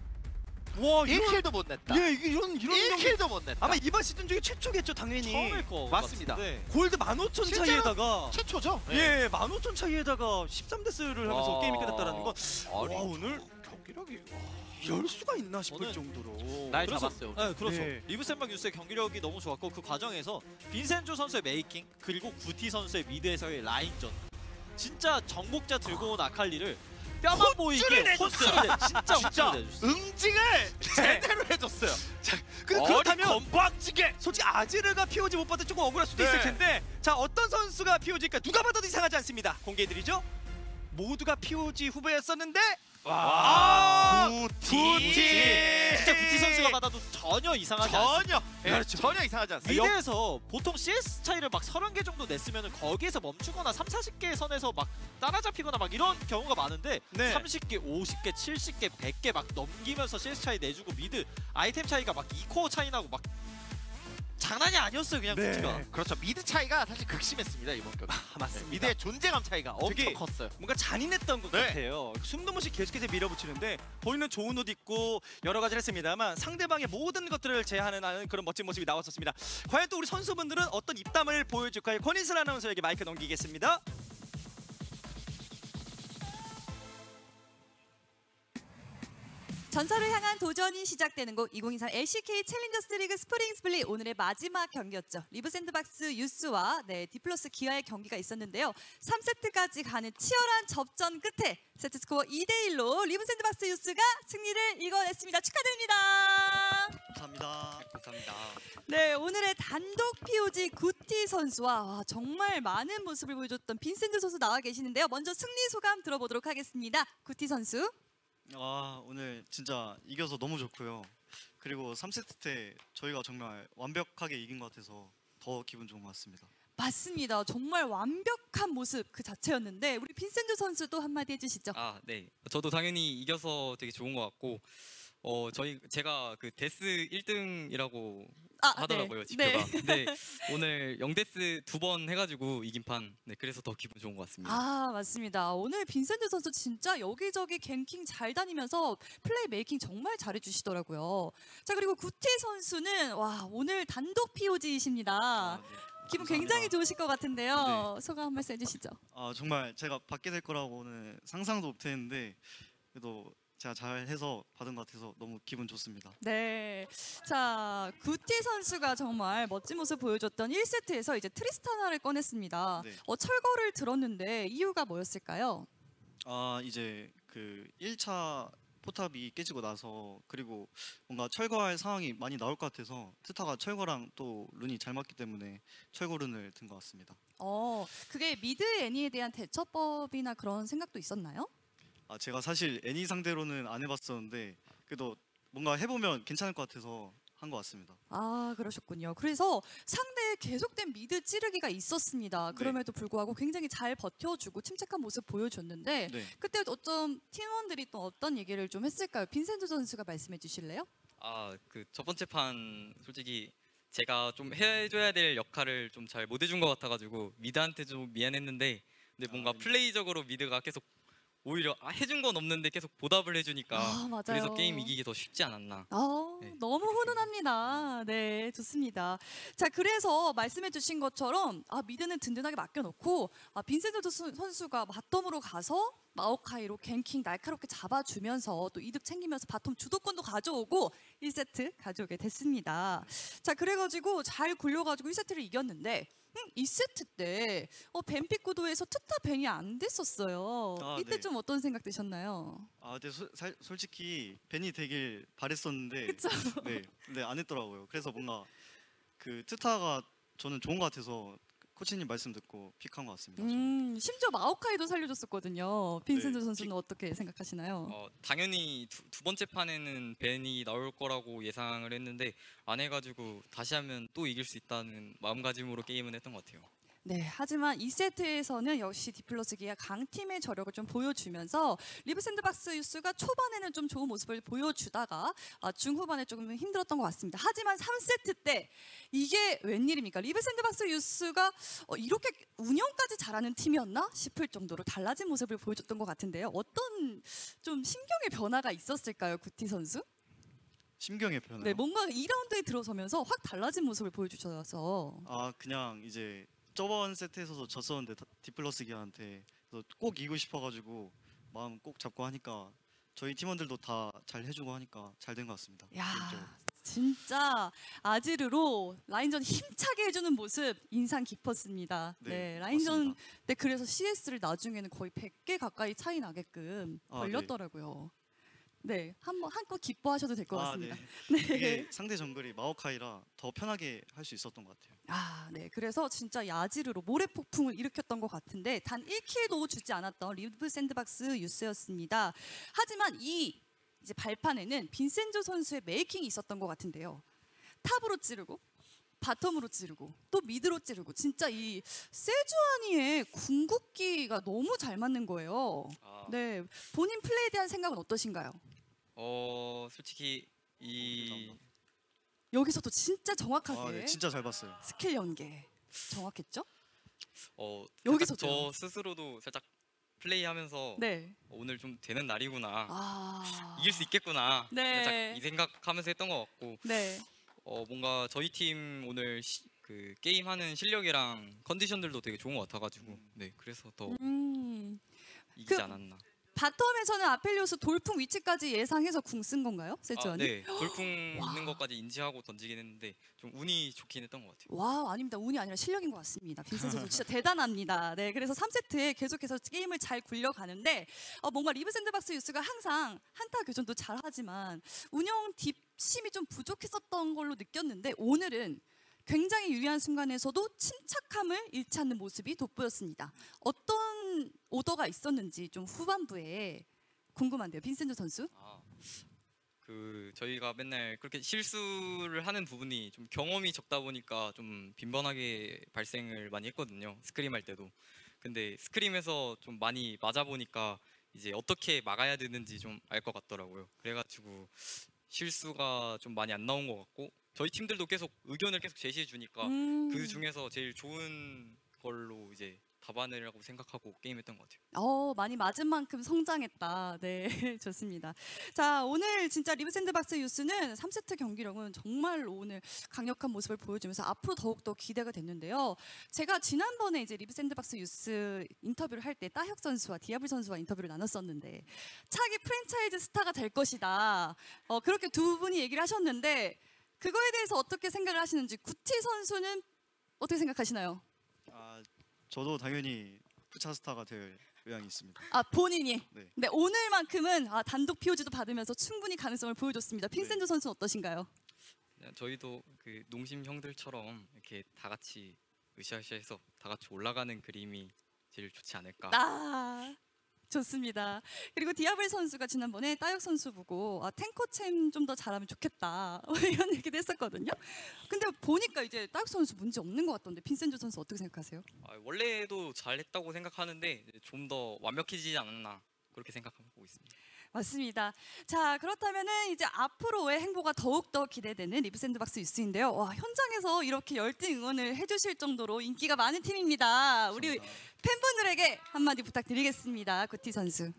[SPEAKER 1] 와,
[SPEAKER 2] 일
[SPEAKER 1] 이런
[SPEAKER 2] 킬도 못 냈다.
[SPEAKER 1] 예, 이게 이런 이런
[SPEAKER 2] 일
[SPEAKER 1] 경기
[SPEAKER 2] 킬도 못 냈다.
[SPEAKER 1] 아마 이번 시즌 중에 최초겠죠, 당연히.
[SPEAKER 3] 처음일 거
[SPEAKER 2] 맞습니다.
[SPEAKER 3] 같은데.
[SPEAKER 1] 골드 만 오천
[SPEAKER 2] 실제로
[SPEAKER 1] 차이에다가
[SPEAKER 2] 최초죠.
[SPEAKER 1] 예, 만 오천 차이에다가 십삼 데스를 하면서
[SPEAKER 2] 와.
[SPEAKER 1] 게임이 끝났다라는 건
[SPEAKER 2] 아니,
[SPEAKER 1] 와, 오늘
[SPEAKER 2] 경기력이
[SPEAKER 1] 이럴 수가 있나 싶을
[SPEAKER 3] 저는
[SPEAKER 1] 정도로.
[SPEAKER 2] 날
[SPEAKER 3] 그래서-
[SPEAKER 2] 잡았어요.
[SPEAKER 3] 네, 그렇죠.
[SPEAKER 1] 네.
[SPEAKER 3] 리브 샌박 유스의 경기력이 너무 좋았고 그 과정에서 빈센조 선수의 메이킹 그리고 구티 선수의 미드에서의 라인전. 진짜 정복자 들고 온 아칼리를 뼈만 보이게
[SPEAKER 2] 내줬어요.
[SPEAKER 3] 혼쭐을 내- 진짜
[SPEAKER 2] 진짜
[SPEAKER 3] 혼쭐을 내줬어요.
[SPEAKER 2] 응징을 제대로 해줬어요.
[SPEAKER 1] 근데 그렇다면
[SPEAKER 2] 건방지게.
[SPEAKER 1] 솔직히 아지르가 피오지 못 받을 조금 억울할 수도
[SPEAKER 2] 네.
[SPEAKER 1] 있을 텐데 자 어떤 선수가 피오지일까 누가 받아도 이상하지 않습니다. 공개해드리죠. 모두가 피오지 후보였었는데
[SPEAKER 2] 와.
[SPEAKER 1] 구티.
[SPEAKER 2] 구티.
[SPEAKER 3] 진짜 구티 선수가 받아도 전혀 이상하지 않습니다.
[SPEAKER 2] 전혀 예,
[SPEAKER 1] 그렇죠.
[SPEAKER 2] 전혀 이상하지 않습니다.
[SPEAKER 3] 미드에서 보통 씨에스 차이를 막 서른 개 정도 냈으면 거기에서 멈추거나 삼, 사십 개 선에서 막 따라잡히거나 막 이런 경우가 많은데
[SPEAKER 1] 네.
[SPEAKER 3] 삼십 개, 오십 개, 칠십 개, 백 개 막 넘기면서 씨에스 차이 내주고 미드 아이템 차이가 막 이 코어 차이 나고 막 장난이 아니었어요 그냥
[SPEAKER 1] 네.
[SPEAKER 3] 구티가.
[SPEAKER 2] 그렇죠. 미드 차이가 사실 극심했습니다 이번 경기.
[SPEAKER 1] 맞습니다.
[SPEAKER 2] 미드의 존재감 차이가 엄청
[SPEAKER 1] 되게-
[SPEAKER 2] 컸어요.
[SPEAKER 1] 뭔가 잔인했던 것
[SPEAKER 2] 네.
[SPEAKER 1] 같아요. 숨도 못 쉬게 계속해서 밀어붙이는데 보이는 좋은 옷 입고 여러 가지를 했습니다만 상대방의 모든 것들을 제한하는 그런 멋진 모습이 나왔었습니다. 과연 또 우리 선수분들은 어떤 입담을 보여줄까요? 권인슬 아나운서에게 마이크 넘기겠습니다.
[SPEAKER 5] 전설을 향한 도전이 시작되는 곳 이천이십삼 엘씨케이 챌린저스 리그 스프링 스플릿 오늘의 마지막 경기였죠. 리브 샌드박스 유스와 네, 디플러스 기아의 경기가 있었는데요. 삼 세트까지 가는 치열한 접전 끝에 세트 스코어 이 대 일로 리브 샌드박스 유스가 승리를 이뤄냈습니다. 축하드립니다.
[SPEAKER 6] 감사합니다. 감사합니다.
[SPEAKER 5] 네, 오늘의 단독 피오지 구티 선수와 와, 정말 많은 모습을 보여줬던 빈센트 선수 나와 계시는데요. 먼저 승리 소감 들어보도록 하겠습니다. 구티 선수.
[SPEAKER 6] 아, 오늘 진짜 이겨서 너무 좋고요. 그리고 삼 세트 때 저희가 정말 완벽하게 이긴 것 같아서 더 기분 좋은 것 같습니다.
[SPEAKER 5] 맞습니다. 정말 완벽한 모습 그 자체였는데 우리 빈센트 선수도 한마디 해주시죠.
[SPEAKER 7] 아, 네. 저도 당연히 이겨서 되게 좋은 것 같고 어 저희 제가 그 데스 일 등이라고
[SPEAKER 5] 아,
[SPEAKER 7] 하더라고요
[SPEAKER 5] 네.
[SPEAKER 7] 지표가. 근데 오늘 영 데스 두 번 해가지고 이긴 판. 네 그래서 더 기분 좋은 것 같습니다.
[SPEAKER 5] 아, 맞습니다. 오늘 빈센트 선수 진짜 여기저기 갱킹 잘 다니면서 플레이 메이킹 정말 잘해주시더라고요. 자, 그리고 구티 선수는 와 오늘 단독 피오지이십니다.
[SPEAKER 6] 아, 네.
[SPEAKER 5] 기분
[SPEAKER 6] 감사합니다.
[SPEAKER 5] 굉장히 좋으실 것 같은데요. 소감 한 말씀 해주시죠.
[SPEAKER 6] 아 정말 제가 받게 될 거라고는 상상도 못했는데 그래도 제가 잘해서 받은 것 같아서 너무 기분 좋습니다.
[SPEAKER 5] 네. 자, 구티 선수가 정말 멋진 모습 보여줬던 일 세트에서 이제 트리스타나를 꺼냈습니다.
[SPEAKER 6] 네.
[SPEAKER 5] 어, 철거를 들었는데 이유가 뭐였을까요?
[SPEAKER 6] 아 이제 그 일 차 포탑이 깨지고 나서 그리고 뭔가 철거할 상황이 많이 나올 것 같아서 트타가 철거랑 또 룬이 잘 맞기 때문에 철거 룬을 든 것 같습니다.
[SPEAKER 5] 어, 그게 미드 애니에 대한 대처법이나 그런 생각도 있었나요?
[SPEAKER 6] 아 제가 사실 애니 상대로는 안 해봤었는데 그래도 뭔가 해보면 괜찮을 것 같아서 한 것 같습니다.
[SPEAKER 5] 아, 그러셨군요. 그래서 상대의 계속된 미드 찌르기가 있었습니다. 그럼에도 불구하고 굉장히 잘 버텨주고 침착한 모습 보여줬는데
[SPEAKER 6] 네.
[SPEAKER 5] 그때 어떤 팀원들이 또 어떤 얘기를 좀 했을까요? 빈센트 선수가 말씀해 주실래요?
[SPEAKER 7] 아 그 첫 번째 판 솔직히 제가 좀 해줘야 될 역할을 좀 잘 못 해준 것 같아가지고 미드한테 좀 미안했는데 근데 뭔가
[SPEAKER 6] 아, 네.
[SPEAKER 7] 플레이적으로 미드가 계속 오히려 아, 해준 건 없는데 계속 보답을 해주니까
[SPEAKER 5] 아, 맞아요.
[SPEAKER 7] 그래서 게임 이기기 더 쉽지 않았나.
[SPEAKER 5] 아,
[SPEAKER 7] 네.
[SPEAKER 5] 너무 훈훈합니다. 네, 좋습니다. 자, 그래서 말씀해주신 것처럼 아, 미드는 든든하게 맡겨놓고 아, 빈센트 선- 선수가 바텀으로 가서 마오카이로 갱킹 날카롭게 잡아주면서 또 이득 챙기면서 바텀 주도권도 가져오고 일 세트 가져오게 됐습니다. 자, 그래가지고 잘 굴려가지고 일 세트를 이겼는데 음, 이 세트 때 어, 벤픽 구도에서 트타 벤이 안 됐었어요.
[SPEAKER 6] 아,
[SPEAKER 5] 이때
[SPEAKER 6] 네.
[SPEAKER 5] 좀 어떤 생각 드셨나요?
[SPEAKER 6] 아 근데 소- 살- 솔직히 벤이 되길 바랬었는데
[SPEAKER 5] 그쵸?
[SPEAKER 6] 네, 근데 안 했더라고요. 그래서 뭔가 그 트타가 저는 좋은 것 같아서 코치님 말씀 듣고 픽한 것 같습니다. 저는.
[SPEAKER 5] 음, 심지어 마오카이도 살려줬었거든요. 빈센트
[SPEAKER 6] 네.
[SPEAKER 5] 선수는 어떻게 생각하시나요?
[SPEAKER 7] 어, 당연히 두, 두 번째 판에는 벤이 나올 거라고 예상을 했는데 안 해가지고 다시 하면 또 이길 수 있다는 마음가짐으로 게임은 했던 것 같아요.
[SPEAKER 5] 네, 하지만 이 세트에서는 역시 디플러스 기아 강팀의 저력을 좀 보여주면서 리브 샌드박스 유스가 초반에는 좀 좋은 모습을 보여주다가 아, 중후반에 조금 힘들었던 것 같습니다. 하지만 삼 세트 때 이게 웬일입니까? 리브 샌드박스 유스가 어, 이렇게 운영까지 잘하는 팀이었나 싶을 정도로 달라진 모습을 보여줬던 것 같은데요. 어떤 좀 심경의 변화가 있었을까요, 구티 선수?
[SPEAKER 6] 심경의 변화.
[SPEAKER 5] 네, 뭔가 이 라운드에 들어서면서 확 달라진 모습을 보여주셔서
[SPEAKER 6] 아 그냥 이제 저번 세트에서도 졌었는데 다- 디플러스 기아한테 그래서 꼭 이기고 싶어가지고 마음 꼭 잡고 하니까 저희 팀원들도 다 잘 해주고 하니까 잘 된 것 같습니다.
[SPEAKER 5] 야,
[SPEAKER 6] 개인적으로.
[SPEAKER 5] 진짜 아지르로 라인전 힘차게 해주는 모습 인상 깊었습니다. 네,
[SPEAKER 6] 네,
[SPEAKER 5] 라인전
[SPEAKER 6] 맞습니다.
[SPEAKER 5] 때 그래서 씨에스를 나중에는 거의 백 개 가까이 차이 나게끔
[SPEAKER 6] 아,
[SPEAKER 5] 걸렸더라고요. 네, 한번 한껏 기뻐하셔도 될 것
[SPEAKER 6] 아,
[SPEAKER 5] 같습니다.
[SPEAKER 6] 네.
[SPEAKER 5] 네.
[SPEAKER 6] 그게 상대 정글이 마오카이라 더 편하게 할 수 있었던 것 같아요.
[SPEAKER 5] 아, 네. 그래서 진짜 야지르로 모래 폭풍을 일으켰던 것 같은데 단 일 킬도 주지 않았던 리브 샌드박스 유스였습니다. 하지만 이 이제 발판에는 빈센조 선수의 메이킹이 있었던 것 같은데요. 탑으로 찌르고 바텀으로 찌르고 또 미드로 찌르고 진짜 이 세주아니의 궁극기가 너무 잘 맞는 거예요.
[SPEAKER 7] 아,
[SPEAKER 5] 네, 본인 플레이에 대한 생각은 어떠신가요?
[SPEAKER 7] 어 솔직히 이
[SPEAKER 5] 여기서도 진짜 정확하게
[SPEAKER 6] 아, 네, 진짜 잘 봤어요.
[SPEAKER 5] 스킬 연계 정확했죠?
[SPEAKER 7] 어,
[SPEAKER 5] 여기서도요?
[SPEAKER 7] 살짝 저 스스로도 살짝 플레이하면서
[SPEAKER 5] 네.
[SPEAKER 7] 오늘 좀 되는 날이구나.
[SPEAKER 5] 아,
[SPEAKER 7] 이길 수 있겠구나.
[SPEAKER 5] 네.
[SPEAKER 7] 살짝 이 생각하면서 했던 것 같고
[SPEAKER 5] 네.
[SPEAKER 7] 어, 뭔가 저희 팀 오늘 시, 그 게임하는 실력이랑 컨디션들도 되게 좋은 것 같아가지고 네 그래서 더
[SPEAKER 5] 음,
[SPEAKER 7] 이기지
[SPEAKER 5] 그-
[SPEAKER 7] 않았나.
[SPEAKER 5] 바텀에서는 아펠리오스 돌풍 위치까지 예상해서 궁 쓴 건가요,
[SPEAKER 7] 아,
[SPEAKER 5] 세주아니?
[SPEAKER 7] 네 돌풍
[SPEAKER 5] 와.
[SPEAKER 7] 있는 것까지 인지하고 던지긴 했는데 좀 운이 좋긴 했던 것 같아요.
[SPEAKER 5] 와, 아닙니다. 운이 아니라 실력인 것 같습니다. 빈센 선수 진짜 대단합니다. 네, 그래서 삼 세트에 계속해서 게임을 잘 굴려가는데 어, 뭔가 리브 샌드박스 유스가 항상 한타 교전도 잘하지만 운영 딥심이 좀 부족했었던 걸로 느꼈는데 오늘은 굉장히 유리한 순간에서도 침착함을 잃지 않는 모습이 돋보였습니다. 어떤 오더가 있었는지 좀 후반부에 궁금한데요, 빈센트 선수?
[SPEAKER 7] 아, 그 저희가 맨날 그렇게 실수를 하는 부분이 좀 경험이 적다 보니까 좀 빈번하게 발생을 많이 했거든요. 스크림 할 때도. 근데 스크림에서 좀 많이 맞아 보니까 이제 어떻게 막아야 되는지 좀 알 것 같더라고요. 그래가지고 실수가 좀 많이 안 나온 것 같고 저희 팀들도 계속 의견을 계속 제시해 주니까
[SPEAKER 5] 음.
[SPEAKER 7] 그 중에서 제일 좋은 걸로 이제 답안이라고 생각하고 게임했던 것 같아요.
[SPEAKER 5] 어, 많이 맞은 만큼 성장했다. 네, 좋습니다. 자, 오늘 진짜 리브 샌드박스 유스는 삼 세트 경기력은 정말로 오늘 강력한 모습을 보여주면서 앞으로 더욱더 기대가 됐는데요. 제가 지난번에 이제 리브 샌드박스 유스 인터뷰를 할 때 따혁 선수와 디아블 선수와 인터뷰를 나눴었는데 차기 프랜차이즈 스타가 될 것이다. 어, 그렇게 두 분이 얘기를 하셨는데 그거에 대해서 어떻게 생각을 하시는지 구티 선수는 어떻게 생각하시나요?
[SPEAKER 6] 아, 저도 당연히 푸차스타가 될 의향이 있습니다.
[SPEAKER 5] 아, 본인이.
[SPEAKER 6] 네.
[SPEAKER 5] 네, 오늘만큼은 아, 단독 피오지도 받으면서 충분히 가능성을 보여줬습니다. 핀센조
[SPEAKER 6] 네.
[SPEAKER 5] 선수는 어떠신가요?
[SPEAKER 7] 그냥 저희도 그 농심 형들처럼 이렇게 다 같이 으쌰으쌰해서 다 같이 올라가는 그림이 제일 좋지 않을까.
[SPEAKER 5] 아, 좋습니다. 그리고 디아블 선수가 지난번에 따혁 선수 보고 아, 탱커챔 좀 더 잘하면 좋겠다 이런 얘기도 했었거든요. 근데 보니까 이제 따혁 선수 문제 없는 것 같던데 핀센조 선수 어떻게 생각하세요?
[SPEAKER 7] 아, 원래도 잘했다고 생각하는데 좀 더 완벽해지지 않았나 그렇게 생각하고 있습니다.
[SPEAKER 5] 맞습니다. 자, 그렇다면은 이제 앞으로의 행보가 더욱 더 기대되는 리브 샌드박스 유스인데요. 와, 현장에서 이렇게 열띤 응원을 해주실 정도로 인기가 많은 팀입니다. 우리 팬분들에게 한마디 부탁드리겠습니다. 구티 선수.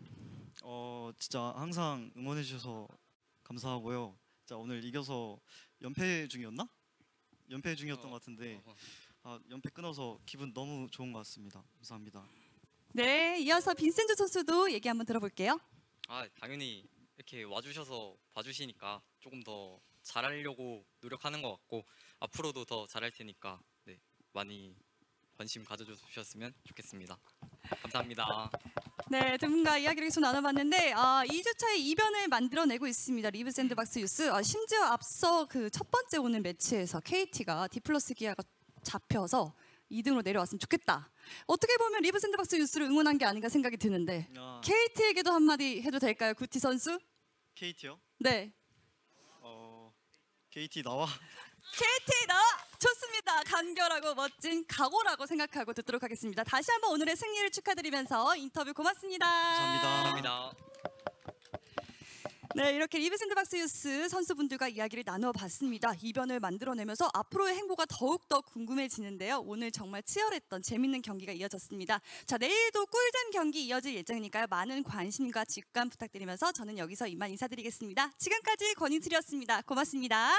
[SPEAKER 6] 어, 진짜 항상 응원해 주셔서 감사하고요. 자, 오늘 이겨서 연패 중이었나? 연패 중이었던
[SPEAKER 7] 어,
[SPEAKER 6] 것 같은데
[SPEAKER 7] 어,
[SPEAKER 6] 아, 연패 끊어서 기분 너무 좋은 것 같습니다. 감사합니다.
[SPEAKER 5] 네, 이어서 빈센조 선수도 얘기 한번 들어볼게요.
[SPEAKER 7] 아 당연히 이렇게 와주셔서 봐주시니까 조금 더 잘하려고 노력하는 것 같고 앞으로도 더 잘할 테니까 네, 많이 관심 가져주셨으면 좋겠습니다. 감사합니다.
[SPEAKER 5] 네, 두 분과 이야기를 계속 나눠봤는데 아, 이 주차의 이변을 만들어내고 있습니다. 리브 샌드박스 유스. 아, 심지어 앞서 그 첫 번째 오늘 매치에서 케이티가 디플러스 기아가 잡혀서 이 등으로 내려왔으면 좋겠다. 어떻게 보면 리브 샌드박스 유스를 응원한 게 아닌가 생각이 드는데
[SPEAKER 6] 아,
[SPEAKER 5] 케이티에게도 한마디 해도 될까요, 구티 선수?
[SPEAKER 6] 케이티요?
[SPEAKER 5] 네,
[SPEAKER 6] 어, 케이티 나와.
[SPEAKER 5] 케이티 나와! 좋습니다. 간결하고 멋진 각오라고 생각하고 듣도록 하겠습니다. 다시 한번 오늘의 승리를 축하드리면서 인터뷰 고맙습니다.
[SPEAKER 6] 감사합니다.
[SPEAKER 7] 감사합니다.
[SPEAKER 5] 네, 이렇게 리브 샌드박스 유스 선수분들과 이야기를 나눠봤습니다. 이변을 만들어내면서 앞으로의 행보가 더욱더 궁금해지는데요. 오늘 정말 치열했던 재밌는 경기가 이어졌습니다. 자, 내일도 꿀잼 경기 이어질 예정이니까요. 많은 관심과 직관 부탁드리면서 저는 여기서 이만 인사드리겠습니다. 지금까지 권인슬이었습니다. 고맙습니다.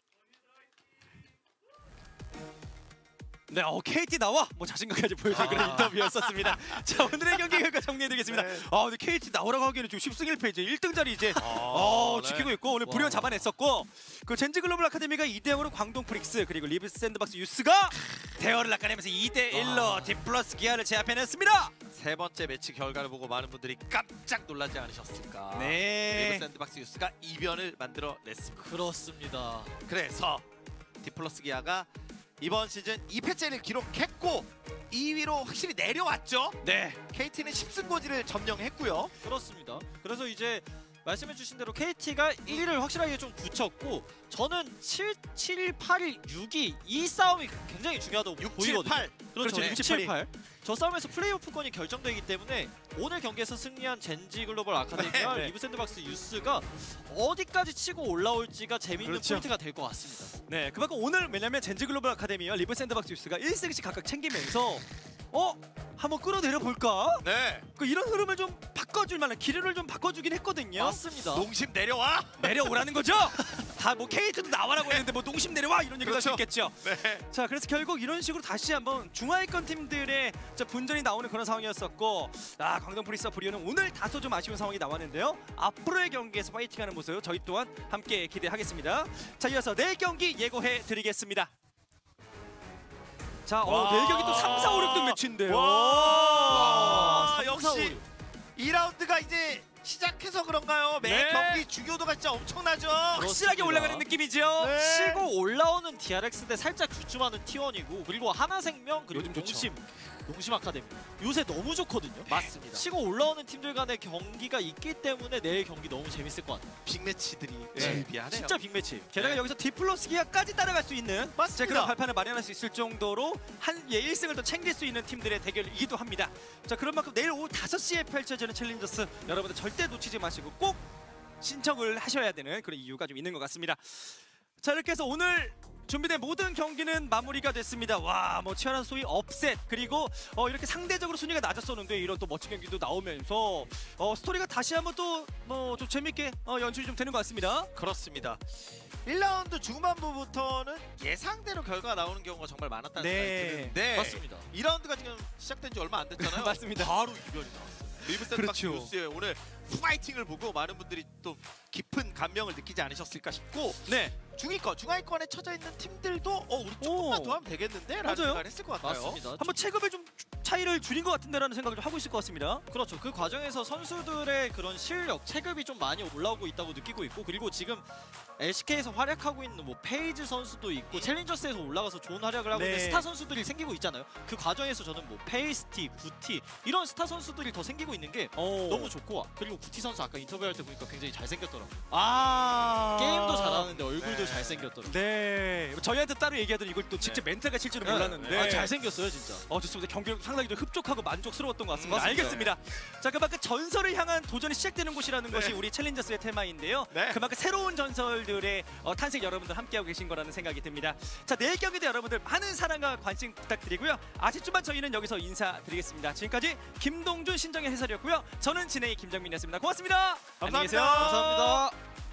[SPEAKER 1] 네, 어, 케이티 나와! 뭐 자신감까지 보여주는 그런 인터뷰였었습니다. 자, 오늘의 경기 결과 정리해드리겠습니다.
[SPEAKER 2] 네.
[SPEAKER 1] 아, 근데 케이티 나오라고 하기에는 지금 십 승 일 패 이제 일 등 자리 이제
[SPEAKER 2] 아,
[SPEAKER 1] 어,
[SPEAKER 2] 네.
[SPEAKER 1] 지키고 있고 오늘
[SPEAKER 2] 와.
[SPEAKER 1] 불현 잡아냈었고 그 젠지 글로벌 아카데미가 이 대 영으로 광동 프릭스 그리고 리브 샌드박스 유스가 대열을 낚아내면서 이 대 일로
[SPEAKER 2] 아.
[SPEAKER 1] 디플러스 기아를 제압해냈습니다.
[SPEAKER 2] 세 번째 매치 결과를 보고 많은 분들이 깜짝 놀라지 않으셨을까?
[SPEAKER 1] 네.
[SPEAKER 2] 리브 샌드박스 유스가 이변을 만들어냈습니다.
[SPEAKER 3] 그렇습니다.
[SPEAKER 2] 그래서 디플러스 기아가 이번 시즌 이 패째를 기록했고 이 위로 확실히 내려왔죠.
[SPEAKER 1] 네.
[SPEAKER 2] 케이티는 십 승고지를 점령했고요.
[SPEAKER 3] 그렇습니다. 그래서 이제 말씀해주신 대로 케이티가 일 위를 확실하게 좀 붙였고 저는 칠, 칠, 팔, 육 위 이 싸움이 굉장히 중요하다고
[SPEAKER 2] 육, 칠,
[SPEAKER 3] 보이거든요.
[SPEAKER 2] 팔.
[SPEAKER 3] 그렇죠.
[SPEAKER 1] 그렇죠.
[SPEAKER 3] 육, 칠, 팔. 저 싸움에서 플레이오프권이 결정되기 때문에 오늘 경기에서 승리한 젠지 글로벌 아카데미와
[SPEAKER 1] 네.
[SPEAKER 3] 리브 샌드박스 유스가 어디까지 치고 올라올지가 재밌는
[SPEAKER 1] 그렇죠.
[SPEAKER 3] 포인트가 될 것 같습니다.
[SPEAKER 1] 네, 그만큼 오늘 왜냐면 젠지 글로벌 아카데미와 리브 샌드박스 유스가 일 승씩 각각 챙기면서 어? 한번 끌어내려 볼까?
[SPEAKER 2] 네.
[SPEAKER 1] 그 이런 흐름을 좀 바꿔줄 만한 기류를 좀 바꿔주긴 했거든요.
[SPEAKER 3] 맞습니다.
[SPEAKER 2] 농심 내려와.
[SPEAKER 1] 내려오라는 거죠? 다 뭐 케이티도 나와라고 했는데 뭐 농심 내려와 이런 얘기도 할 수
[SPEAKER 2] 그렇죠.
[SPEAKER 1] 있겠죠.
[SPEAKER 2] 네.
[SPEAKER 1] 자, 그래서 결국 이런 식으로 다시 한번 중하위권 팀들의 저 분전이 나오는 그런 상황이었었고 아, 광동 프리스와 브리오는 오늘 다소 좀 아쉬운 상황이 나왔는데요. 앞으로의 경기에서 파이팅하는 모습 저희 또한 함께 기대하겠습니다. 자, 이어서 내일 경기 예고해 드리겠습니다. 자, 어,
[SPEAKER 2] 와.
[SPEAKER 1] 내일 경기 또 삼, 사, 오, 육 등 매치인데요.
[SPEAKER 2] 와,
[SPEAKER 3] 삼, 사,
[SPEAKER 2] 역시 이 라운드가 이제 시작해서 그런가요? 매
[SPEAKER 1] 네.
[SPEAKER 2] 경기 중요도가 진짜 엄청나죠.
[SPEAKER 1] 확실하게
[SPEAKER 3] 그렇습니다.
[SPEAKER 1] 올라가는 느낌이죠.
[SPEAKER 2] 네.
[SPEAKER 3] 치고 올라오는 디알엑스 대 살짝 주춤하는 티 원이고 그리고 하나생명 그리고
[SPEAKER 1] 요즘 좋죠.
[SPEAKER 3] 농심 농심 아카데미 요새 너무 좋거든요.
[SPEAKER 2] 맞습니다.
[SPEAKER 3] 치고 올라오는 팀들 간의 경기가 있기 때문에 내일 경기 너무 재밌을 것 같아요.
[SPEAKER 2] 빅매치들이
[SPEAKER 1] 네.
[SPEAKER 2] 즐비하네요.
[SPEAKER 3] 진짜 빅매치.
[SPEAKER 1] 게다가
[SPEAKER 2] 네.
[SPEAKER 1] 여기서 디플러스 기아까지 따라갈 수 있는
[SPEAKER 2] 맞습니다.
[SPEAKER 1] 제 그런 발판을 마련할 수 있을 정도로 한 예, 일 승을 더 챙길 수 있는 팀들의 대결이기도 합니다. 자, 그런 만큼 내일 오후 다섯 시에 펼쳐지는 챌린저스 여러분들 절대 놓치지 마시고 꼭 신청을 하셔야 되는 그런 이유가 좀 있는 것 같습니다. 자, 이렇게 해서 오늘 준비된 모든 경기는 마무리가 됐습니다. 와, 뭐 치열한 소위 업셋 그리고 어, 이렇게 상대적으로 순위가 낮았었는데 이런 또 멋진 경기도 나오면서 어, 스토리가 다시 한번 또 뭐 좀 재밌게 어, 연출이 좀 되는 것 같습니다.
[SPEAKER 2] 그렇습니다. 일 라운드 중반부부터는 예상대로 결과가 나오는 경우가 정말 많았다는
[SPEAKER 1] 네.
[SPEAKER 2] 생각이 드는데
[SPEAKER 3] 맞습니다.
[SPEAKER 2] 이 라운드가 지금 시작된 지 얼마 안 됐잖아요.
[SPEAKER 1] 맞습니다.
[SPEAKER 2] 바로 이변이 나왔어요. 리브 샌드박스
[SPEAKER 1] 그렇죠.
[SPEAKER 2] 뉴스에 오늘 파이팅을 보고 많은 분들이 또 깊은 감명을 느끼지 않으셨을까 싶고
[SPEAKER 1] 네.
[SPEAKER 2] 중위권, 중하위권에 처져 있는 팀들도 어 우리 조금만
[SPEAKER 1] 오.
[SPEAKER 2] 더 하면 되겠는데? 라는
[SPEAKER 1] 맞아요.
[SPEAKER 2] 생각을 했을 것 같아요.
[SPEAKER 3] 맞습니다.
[SPEAKER 1] 한번 체급을 좀 차이를 줄인 것 같은데라는 생각을 좀 하고 있을 것 같습니다.
[SPEAKER 3] 그렇죠. 그 과정에서 선수들의 그런 실력, 체급이 좀 많이 올라오고 있다고 느끼고 있고 그리고 지금 엘씨케이에서 활약하고 있는 뭐 페이즈 선수도 있고 챌린저스에서 올라가서 좋은 활약을 하고
[SPEAKER 1] 네.
[SPEAKER 3] 있는 스타 선수들이 생기고 있잖아요. 그 과정에서 저는 뭐 페이스티, 구티 이런 스타 선수들이 더 생기고 있는 게 너무 좋고 그리고 구티 선수 아까 인터뷰할 때 보니까 굉장히 잘생겼더라고요.
[SPEAKER 1] 아
[SPEAKER 3] 게임도 잘하는데 얼굴도
[SPEAKER 2] 네.
[SPEAKER 3] 잘생겼더라고요.
[SPEAKER 1] 네. 저희한테 따로 얘기하던 이걸 또 직접 멘트가 칠 줄은
[SPEAKER 3] 네.
[SPEAKER 1] 몰랐는데.
[SPEAKER 3] 아, 잘생겼어요 진짜.
[SPEAKER 1] 어, 좋습니다. 경기 상당히 좀 흡족하고 만족스러웠던 것 같습니다.
[SPEAKER 2] 음, 맞습니다.
[SPEAKER 1] 알겠습니다. 자, 그만큼 전설을 향한 도전이 시작되는 곳이라는
[SPEAKER 2] 네.
[SPEAKER 1] 것이 우리 챌린저스의 테마인데요.
[SPEAKER 2] 네.
[SPEAKER 1] 그만큼 새로운 전설들의 어, 탄생 여러분들 함께하고 계신 거라는 생각이 듭니다. 자, 내일 경기도 여러분들 많은 사랑과 관심 부탁드리고요. 아쉽지만 저희는 여기서 인사드리겠습니다. 지금까지 김동준 신정의 해설이었고요. 저는 진행의 김정민이었습니다. 고맙습니다. 안녕히 계세요.
[SPEAKER 2] 감사합니다.
[SPEAKER 3] 감사합니다.